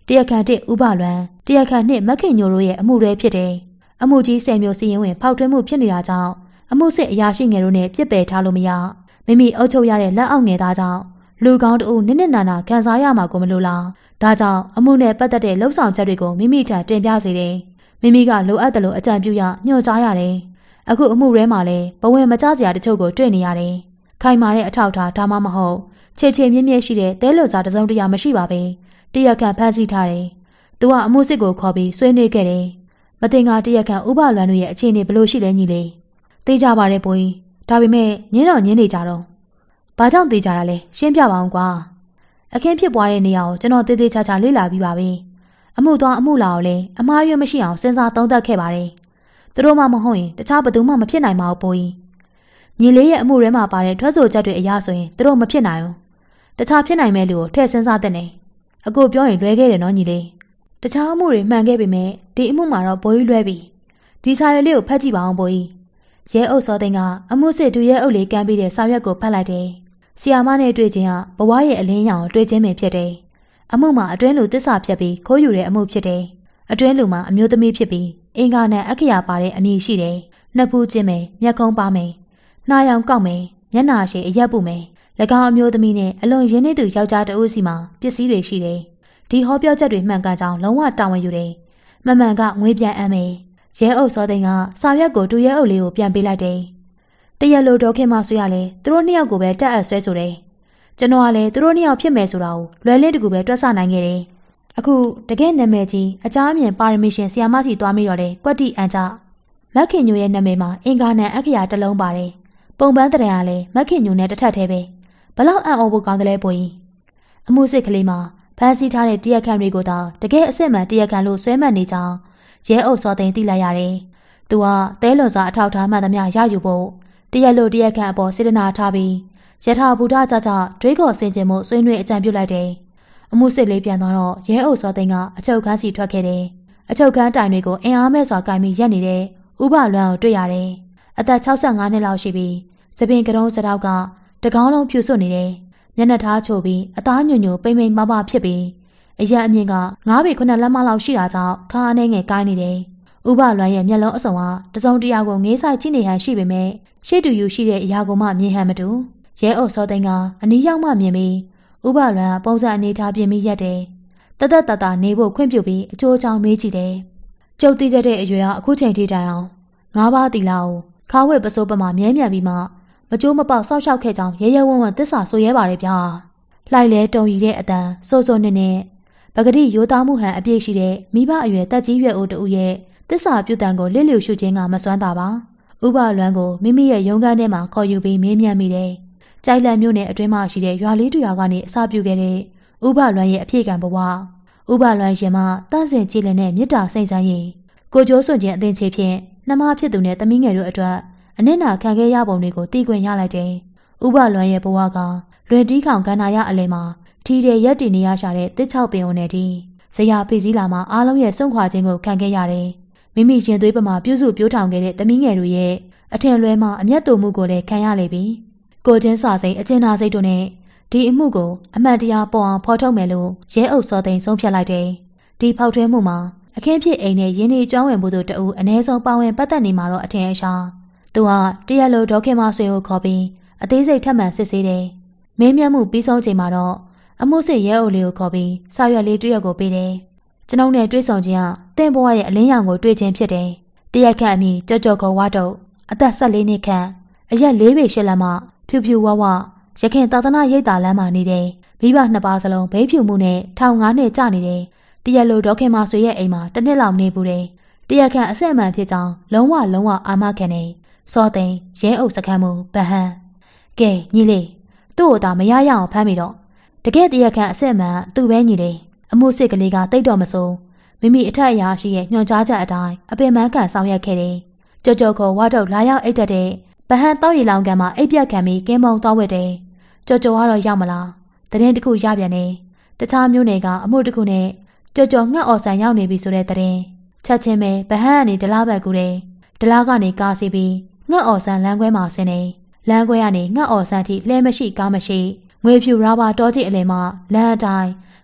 တရားခံတစ်ဥပလွန်တရားခံနှစ်မခင်ညိုတို့ရဲ့အမှုတွေဖြစ်တယ်။အမှုကြီး10မျိုးစီရင်ဝင်ဖောက်ထွင်းမှုဖြစ်နေတာကြောင့်အမှုစစ်အရာရှိငယ်တို့နဲ့ပြစ်ပယ်ထားလို့မရမိမိအုပ်ချုပ်ရတဲ့လက်အောက်ငယ်သားကြောင့်လူကောင်းတို့နစ်နစ်နာနာခံစားရမှာကိုမလိုလားဒါကြောင့်အမှုနဲ့ပတ်သက်တဲ့လှုပ်ဆောင်ချက်တွေကိုမိမိထံတင်ပြစေတယ်မိမိကလိုအပ်တယ်လို့အကြံပြုရညွှန်ကြားရတယ်အခုအမှုထဲမှာလည်းဘဝင်မကျစရာတချို့ကိုတွေ့နေရတယ်ခိုင်မာတဲ့အထောက်အထားဒါမှမဟုတ်ခြေမြင့်မြင့်ရှိတဲ့တဲလွန်စာတစ်စုံတစ်ရာမရှိပါပဲတရားခံဖမ်းဆီးထားတယ်သူကအမှုစစ်ကိုခေါ်ပြီးဆွေးနွေးခဲ့တယ်မတင်ကတရားခံဥပလွန်တို့ရဲ့အခြေအနေဘလို့ရှိလဲညီလေးသိကြပါတယ်ဘိုးကြီးဒါပေမဲ့ညင်းတော့ညင်းနေကြတော့ဘာကြောင့်သိကြတာလဲရှင်းပြပါအောင်ကွာအခင်းဖြစ်ပွားတဲ့နေရာကိုကျွန်တော်တေးသေးချာချာလေ့လာပြီးပါပြီအမှုသွားအမှုလာကိုလည်းအမှားရွေးမရှိအောင်စဉ်းစားသုံးသပ်ခဲ့ပါတယ်သူတို့မှမဟုတ်ရင်တခြားဘယ်သူမှမဖြစ်နိုင်ပါဘူးဘိုးကြီးညီလေးရဲ့အမှုထဲမှာပါတဲ့ထွက်ဆိုချက်တွေအရဆိုရင်သူတို့မဖြစ်နိုင်ဘူးတခြားဖြစ်နိုင်မဲ့လူကိုထည့်စဉ်းစားတဲ့နေအခုပြောရင်လွဲခဲ့တယ်နော်ညီလေးတခြားအမှုတွေမှန်ခဲ့ပေမဲ့ဒီအမှုမှာတော့ဘိုးကြီးလွဲပြီဒီစာရွက်လေးကိုဖတ်ကြည့်ပါအောင်ဘိုးကြီးရဲအုပ်စောသိန်းကအမှုစစ်တူရဲအုပ်လေးကမ်းပြီးတဲ့စာရွက်ကိုဖတ်လိုက်တယ်ဆီယာမနဲ့တွေ့ချင်းကဘဝရဲ့အလင်းရောင်ကိုတွေ့ချင်းပင်ဖြစ်တယ်အမှုမှာအတွင်းလူသစ္စာဖြတ်ပြီးခိုးယူတဲ့အမှုဖြစ်တယ်အတွင်းလူမှာအမျိုးသမီးဖြစ်ပြီးအင်္ဂါနဲ့အခရာပါတဲ့အမည်ရှိတယ်နှစ်ဖူးချင်းမယ်မျက်ခုံးပါမယ်နှာရောင်ကောက်မယ်မျက်နှာရှည်အရက်ပူမယ်၎င်းအမျိုးသမီးနဲ့အလွန်ရင်းနှီးသူယောက်ျားတဦးစီမှာပစ္စည်းတွေရှိတယ်ဒီဟောပြောချက်တွေမှန်ကန်ကြောင်းလုံးဝတာဝန်ယူတယ်မမှန်ကငွေပြန်အမ်းမယ်ရဲအုပ်စောသိန်းကစာရွက်ကိုတူရဲအုပ်လေးကိုပြန်ပေးလိုက်တယ်တရက်လိုဒေါခင်မဆွေရလဲသူတို့နှစ်ယောက်ကိုပဲတက်အပ်ဆွဲဆိုတယ်ကျွန်တော်ကလည်းသူတို့နှစ်ယောက်ဖြစ်မယ်ဆိုတာကိုလွယ်လင်းတကူပဲတွက်ဆနိုင်ခဲ့တယ်အခုတကယ်နာမည်ကြီးအကြအမြင်ပါရမီရှင်ဆီယာမစီသွားမိတော့တယ်ကွက်တီအန်ကြမက်ခင်ညိုရဲ့နာမည်မှာအင်္ဂါနဲ့အခရာတစ်လုံးပါတယ်ပုံပန်းတရံကလည်းမက်ခင်ညိုနဲ့တစ်ထပ်သေးပဲဘလောက်အံ့ဩဖို့ကောင်းတယ်လဲဘိုးကြီးအမှုစစ်ကလေးမှာဖမ်းဆီးထားတဲ့တရားခံတွေကိုတောင်တကယ်အစစ်မှန်တရားခံလို့ဆွဲမှတ်နေကြောင်းရဲအုပ်စောသိန်းသိလိုက်ရတယ်သူကသဲလွန်စာအထောက်ထားမှန်သမျှရယူဖို့တရားလို့တရားခံအပေါ်စေတနာထားပြီးယထာဘူဒကြကြတွေးခေါ်ဆင်ခြင်မှုဆွေးနွေးအကြံပြုလိုက်တယ်အမှုစစ်လေးပြန်သွားတော့ရဲအုပ်စောသိန်းကအချုပ်ခန်းစီထွက်ခဲ့တယ်အချုပ်ခန်းတိုင်တွေကိုအင်အားမဲ့စွာကင်ပြီးရက်နေတဲ့ဥပလွမ်းကိုတွေ့ရတယ်အသက်65နှစ်လောက်ရှိပြီးသပင်ကတုံးစတောက်ကတကောင်းလုံးဖြူစွတ်နေတယ်မျက်နှာထားချိုပြီးအသားညွညွပိမ့်ပိမ့်မမဖြစ်ပြီးအရက်အမြင့်က9ပေ9လက်မလောက်ရှိတာကြောင့်ခါအနေငယ်ကိုင်းနေတယ်ဥပလွမ်းရဲ့မျက်လုံးအစုံကတစုံတရာကိုငေးဆိုင်ကြည့်နေဟန်ရှိပေမဲ့ရှေ့တူယူရှိတဲ့အရာကိုမှမြင်ဟန်မတူရဲအုပ်စောသိန်းကအနီးရောက်မှမြင်ပြီးဥပလွမ်းပုံစံအနေထားပြင်ပြီးရက်တယ်တသက်တတနေဖို့ခွင့်ပြုပြီးအချိုးချောင်းမေးကြည့်တယ်ကျုပ်သိတဲ့အရွယ်ကအခုချိန်ထိတိုင်အောင်9ပါးတီလာကိုခါဝဲပစိုးပမှာမြဲမြံပြီးမှမကြိုးမပေါက်ဆောက်ရှောက်ခဲ့ကြောင်းရဲရဲဝံ့ဝံ့သစ္စာဆိုရဲပါတယ်ဗျာလှိုက်လဲတုံရီတဲ့အတန်စိုးစိုးနဲ့ပဂတိရိုးသားမှုဟန်အပြည့်ရှိတဲ့မိဘအရွယ်တက်ကြီးရွယ်အိုတူရဲ့သစ္စာပြုတန်ကိုလစ်လျူရှုခြင်းကမစွမ်းတာပါဥပလွမ်းကိုမိမိရဲ့ရုံးခန်းထဲမှာခေါ်ယူပြီးမေးမြန်းမိတယ်ကြိုက်လန့်မြို့နယ်အတွင်းမှာရှိတဲ့ရွာလေးတူရွာကနေအစပြုခဲ့တဲ့ဥပလွမ်းရဲ့အဖြစ်ကံဘဝဥပလွမ်းရှင်မတန့်စင်ကြည်လင်တဲ့မေတ္တာစိတ်ဆန်းရင်ကိုကျိုးစွန့်ခြင်းအသင်ချေဖြင့်နှမဖြစ်သူနဲ့သမီးငယ်တို့အတွက်အနစ်နာခံခဲ့ရပုံတွေကိုသိခွင့်ရလိုက်တယ်ဥပလွမ်းရဲ့ဘဝကလွင်တီးခေါင်ကန္နာရအလယ်မှာထီတဲ့ရက်တင်နေရရှာတဲ့တစ်ချောက်ပင်ုံနဲ့ဒီဇရာဖိစည်းလာမှာအားလုံးရဲ့စွန့်ခွာခြင်းကိုခံခဲ့ရတယ်မိမိရင်သွေးပမာပြုစုပြိုးထောင်ခဲ့တဲ့သမီးငယ်တို့ရဲ့အထင်လွဲမှအမျက်တူမှုကိုလည်းခံရလေပြီကိုချင်းစာစိတ်အကျဉ်းသားစိတ်တို့နဲ့ဒီအမှုကိုအမှန်တရားပေါ်အောင်ဖော်ထုတ်မယ်လို့ရဲအုပ်စောသိန်းဆုံးဖြတ်လိုက်တယ်ဒီဖောက်ထွင်းမှုမှာအခင်းဖြစ်အိမ်နဲ့ရင်းနှီးကျွမ်းဝင်မှုတို့တအူအ ਨੇ ဆုံးပါဝင်ပတ်သက်နေမှာတော့အထင်အရှားသူကတရားလိုဒေါခင်မဆွေကိုခေါ်ပြီးအသေးစိတ်ထပ်မံစစ်ဆေးတယ်မင်းမြတ်မှုပြီးဆုံးချိန်မှာတော့အမှုစစ်ရဲအုပ်လေးကိုခေါ်ပြီးစာရွက်လေးတစ်ရွက်ကိုပေးတယ်ကျွန်ုပ်နဲ့တွေ့ဆုံခြင်းကတင့်ဘဝရဲ့အလင်းရောင်ကိုတွေ့ခြင်းဖြစ်တယ်တရားခံအမိကြော့ကြော့ခေါ်ဝါတော့အသက်14နှစ်ခန့်အရက်4ပေ8လက်မှဖြူဖြူဝဝရခင်သာသနာရိပ်သာလမ်းမှာနေတယ်မိဘ2ပါးစလုံးဘိန်းဖြူမှုနဲ့ထောင်9နှစ်ကြာနေတယ်တရားလိုဒေါခင်မဆွေရဲ့အိမ်မှာတစ်နှစ်လောက်နေပူတယ်တရားခံအဆက်အမှန်ဖြစ်ကြောင်းလုံးဝအာမခံတယ်စောသိန်းရဲအုပ်စခန်းမှုဗဟန်ကဲညီလေးသူ့ကိုသာမရရအောင်ဖမ်းပြီးတော့တကယ်တရားခံအဆက်အမှန်သူ့ပဲညီလေးအမှုစစ်ကလေးကတိတ်တော့မစိုးမိမိအထက်အရာရှိရဲ့ညွှန်ကြားချက်အတိုင်းအပင်ပန်းခံဆောင်ရွက်ခဲ့တယ်ကြော့ကြော့ခေါ်ဝါတော့လာရောက်အိတ်တက်တဲ့ဗဟန်တောက်ရီလောင်ကန်မှာအိပ်ပြက်ခံပြီးကင်းမုံသွားဝတ်တယ်ကြော့ကြော့ကတော့ရောက်မလားတရင်တစ်ခုရပြန်တယ်တခြားမျိုးနယ်ကအမှုတစ်ခုနဲ့ကြော့ကြော့ငှက်အော်ဆန်ရောက်နေပြီဆိုတဲ့တရင်ချက်ချင်းပဲဗဟန်ကနေဒလားဘက်ကူတယ်ဒလားကနေကားစီပြီးငှက်အော်ဆန်လမ်းခွဲမှာဆင်းနေလမ်းခွဲကနေငှက်အော်ဆန်ထိလဲမရှိကားမရှိငွေဖြူရာဘာတောကြီးအလယ်မှာလမ်းအတိုင်း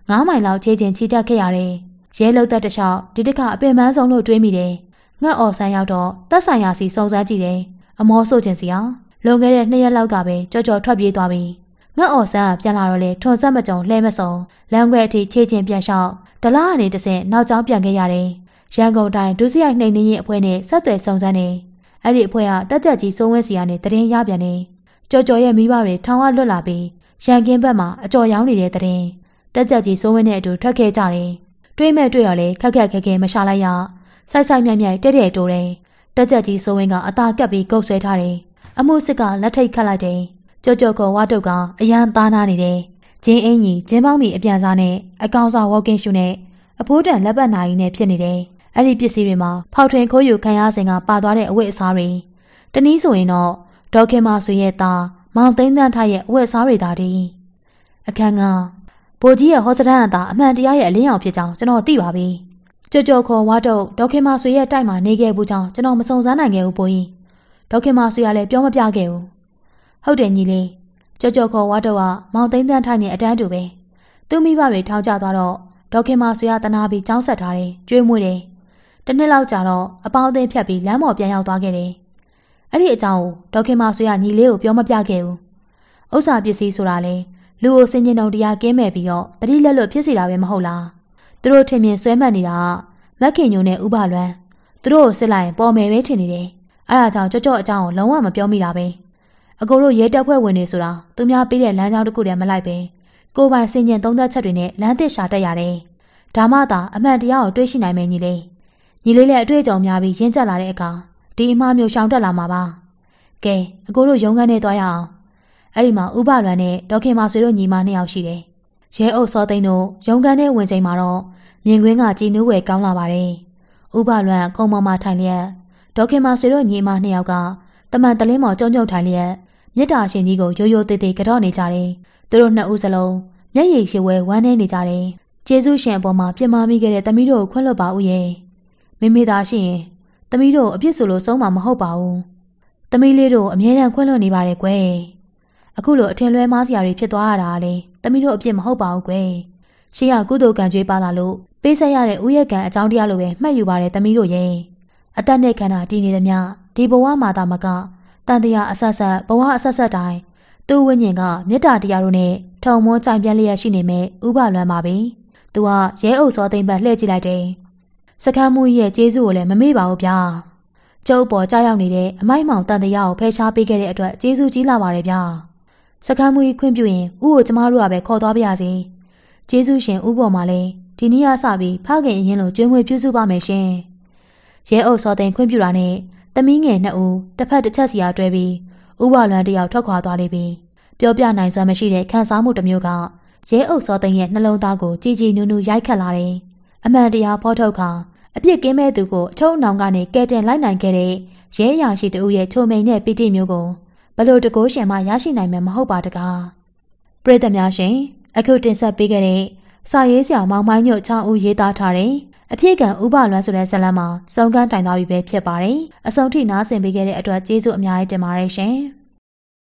9 မိုင်လောက်ခြေကျင်ချီတက်ခဲ့ရတယ်။ရဲလုံသက်တလျှောက်ဒီတစ်ခါအပင်ပန်းဆုံးလို့တွေးမိတယ်။ငှက်အော်ဆန်းရောက်တော့သက်ဆိုင်ရာစီစုံစမ်းကြည့်တယ်။အမောဆို့ခြင်းစီအောင်လွန်ခဲ့တဲ့2 ရက်လောက်ကပဲကြော်ကြော်ထွက်ပြေးသွားပြီ။ငှက်အော်ဆန်းကပြန်လာတော့လေထွန်ဆက်မကြုံလှဲမစုံလမ်းခွဲအထိခြေကျင်ပြန်လျှောက်တလားကနေတဆင့်နောက်ကျောင်းပြန်ခဲ့ရတယ်။ရန်ကုန်တိုင်းဒုစရိုက်နှိမ်နင်းရေးအဖွဲ့နဲ့ဆက်သွယ်စုံစမ်းနေ။အဲ့ဒီအဖွဲ့ကတက်ကြက်ကြီးစိုးဝင်းစီကနေတရင်ရပြန်နေ။ကြော်ကြော်ရဲ့မိဘတွေထောင်ဝလွတ်လာပြီးရန်ကင်းဘက်မှာအကြော်ရောင်းနေတဲ့တရင်တက်ကြက်ကြီးစိုးဝင်းနဲ့အတူထွက်ခဲ့ကြတယ်။တွေးမဲ့တွေ့တော့လေခက်ခဲမရှာလိုက်ရ။ဆိုင်မြိုင်တဲ့တိုးတယ်။တက်ကြက်ကြီးစိုးဝင်းကအသာကပ်ပြီးကုတ်ဆွဲထားတယ်။အမှုစစ်ကလက်ထိတ်ခတ်လိုက်တယ်။ကြော်ကဝါတုတ်ကအရန်သားနာနေတယ်။ဂျင်းအင်းကြီးဂျင်းပေါင်းမီအပြန်စားနဲ့အကောင်စားဝေါကင်းရှူနဲ့အဖိုးတန်လက်ပတ်နာရီနဲ့ဖြစ်နေတယ်။အဲ့ဒီပစ္စည်းတွေမှာဖောက်ထွင်းခိုးယူခံရစဉ်ကပါသွားတဲ့အဝတ်အစားတွေတနည်းဆိုရင်တော့ဒေါခင်မဆွေရဲ့သားမောင်သိန်းသန်းထားရဲ့အဝတ်အစားတွေဒါတည်းအခန်းကဘိုးကြီးရဲ့ဟောစတန်အသားအမှန်တရားရဲ့အလင်းရောင်ဖြစ်ကြောင်းကျွန်တော်သိပါပြီ။ကြော်ခေါ်ဝါတော့ဒေါခင်မဆွေရဲ့တိုက်မှာနေခဲ့ဘူးကြောင်းကျွန်တော်မစုံစမ်းနိုင်ခဲ့ဘူးဘိုးကြီး။ဒေါခင်မဆွေကလည်းပြောမပြခဲ့ဘူး။ဟုတ်တယ်ညီလေးကြော်ခေါ်ဝါတော့ကမောင်သိန်းသန်းထိုင်နေအတန်းတူပဲ။သူ့မိဘတွေထောင်ကျသွားတော့ဒေါခင်မဆွေကတနာပြီးကြောင်းဆက်ထားတယ်ကြွေးမွေးတယ်။တစ်နှစ်လောက်ကြာတော့အပေါင်းအသင်းဖြတ်ပြီးလမ်းပေါ်ပြန်ရောက်သွားခဲ့တယ်။အဲ့ဒီအကြောင်းကိုဒေါခင်မဆွေကညီလေးကိုပြောမပြခဲ့ဘူး။ဥစ္စာပစ္စည်းဆိုတာလေလူကိုစင်ကျင်တုံတရားကင်းမဲ့ပြီးတော့တတိလက်လွတ်ဖြစ်စီတာပဲမဟုတ်လား။သူတို့ထင်မြင်ဆွဲမှတ်နေတာကမက်ခင်ညိုနဲ့ဥပလွမ်းသူတို့ကိုစစ်လိုက်ရင်ပေါ်မယ်ပဲထင်နေတယ်။အဲ့ဒါကြောင့်ကြော့အကြောင်းကိုလုံးဝမပြောမိတာပဲ။အကိုတို့ရဲတပ်ဖွဲ့ဝင်နေဆိုတာသူများပေးတဲ့လမ်းကြောင်းတစ်ခုတည်းမလိုက်ပဲကိုပိုင်စင်ကျင်သုံးသက်ချက်တွေနဲ့လမ်းသစ်ရှာတက်ရတယ်။ဒါမှသာအမှန်တရားကိုတွေးရှိနိုင်မယ်ညီလေး။ညီလေးလည်းအတွေ့အကြုံများပြီးရင့်ကျက်လာတဲ့အခါဒီအမှားမျိုးရှောင်တက်လာမှာပါ။ကဲအကိုတို့ရုံးခန်းထဲသွားရအောင်။အဲ့ဒီမှာဥပလွမ်းနဲ့ဒေါခင်မဆွေတို့ညီမ2 ယောက်ရှိတယ်။ရဲအုပ်စောသိန်းတို့ရုံးခန်းထဲဝင်ချိန်မှာတော့မြင်ကွင်းကကြည်နူးဝယ်ကောင်းလာပါတယ်။ဥပလွမ်းခုံပေါ်မှာထိုင်လျက်ဒေါခင်မဆွေတို့ညီမ2 ယောက်ကတမန်တလင်းမော်ကျုံထိုင်လျက်မြစ်တာရှင်ကြီးကိုရိုးသေးသေးကြော့နေကြတယ်။သူတို့2 ဦးစလုံးမျက်ရည်ရှိဝဲဝမ်းနေနေကြတယ်။ကျေးဇူးရှင်အပေါ်မှာပြမမိခဲ့တဲ့သမီးတို့ကိုခွင့်လွှတ်ပါဦးရဲ့။မိမိသားရှိရင်သမီးတို့အပြစ်ဆိုလို့ဆုံးမှာမဟုတ်ပါဘူး။သမီးလေးတို့အမြဲတမ်းခွင့်လွှတ်နေပါတယ်ကွယ်။အခုလိုအထင်လွဲမှားစရာတွေဖြစ်သွားရတာလေသမီးတို့အပြစ်မဟုတ်ပါဘူးကွယ်။ရှေ့ကကုသိုလ်ကံကြွေးပါလာလို့ပေးဆက်ရတဲ့ဥယျာဉ်ကံအကြောင်းတရားလိုပဲမှတ်ယူပါတယ်သမီးတို့ရဲ့။အသက်နဲ့ခန္ဓာတည်နေသမျှဒီဘဝမှာသာမကတန်တရားအဆက်ဆက်ဘဝအဆက်ဆက်တိုင်းသူ့ဝိညာဉ်ကမေတ္တာတရားတို့နဲ့ထုံမွန်းကြိုင်ပြန်လျက်ရှိနေမဲ့ဥပလွမ်းပါပဲ။သူကရဲအုပ်စောသိမ့်ပတ်လှည့်ကြည့်လိုက်တယ်။စခန်းမူကြီးရဲ့ကျေးဇူးကိုလည်းမမေ့ပါဘူးဗျာ။ကျုပ်ပေါ်ကြားရောက်နေတဲ့အမိုက်မောင်တန်တရားကိုဖယ်ရှားပေးခဲ့တဲ့အတွက်ကျေးဇူးကြီးလာပါတယ်ဗျာ။စခန်းမူကြီးခွင့်ပြုရင်ဥကိုကျမတို့ကပဲခေါ်သွားပါရစေ။ကျေးဇူးရှင်ဥပေါ်မှာလည်းဒီနေ့ကစပြီးဖခင်အရင်လိုကျွေးမွေးပြုစုပါမယ်ရှင်။ရဲအုပ်စောသိမ့်ခွင့်ပြုတာနဲ့သမီးငယ်2 ဦးတစ်ဖက်တစ်ချက်စီအားတွဲပြီးဥပလွမ်းတယောက်ထွက်ခွာသွားလိမ့်ပြီ။ပြောပြနိုင်စွမ်းမရှိတဲ့ခံစားမှုတစ်မျိုးကရဲအုပ်စောသိန်းရဲ့နှလုံးသားကိုကြည်ကြည်နူးနူးရိုက်ခတ်လာတယ်။အမှန်တရားဖော်ထုတ်ခါအပြစ်ကင်းမဲ့သူကိုအချုံနောင်ကနေကဲတင်လိုက်နိုင်ခဲ့တဲ့ရဲရာရှိတဦးရဲ့ချိုမိန်တဲ့ပီတိမျိုးကိုဘလို့တကိုးရှင်မှရရှိနိုင်မှာမဟုတ်ပါတကား။ပရိသတ်များရှင်အခုတင်ဆက်ပေးခဲ့တဲ့စာရေးဆရာမောင်မိုင်းညို့6 ဦးရေးသားထားတဲ့အဖြစ်ကံဥပလွမ်းဆိုတဲ့ဇာတ်လမ်းမှာစုံကန်းတိုင်သွားပြီပဲဖြစ်ပါတယ်။အဆုံးထိနားဆင်ပေးခဲ့တဲ့အတွက်ကျေးဇူးအများကြီးတင်ပါတယ်ရှင်။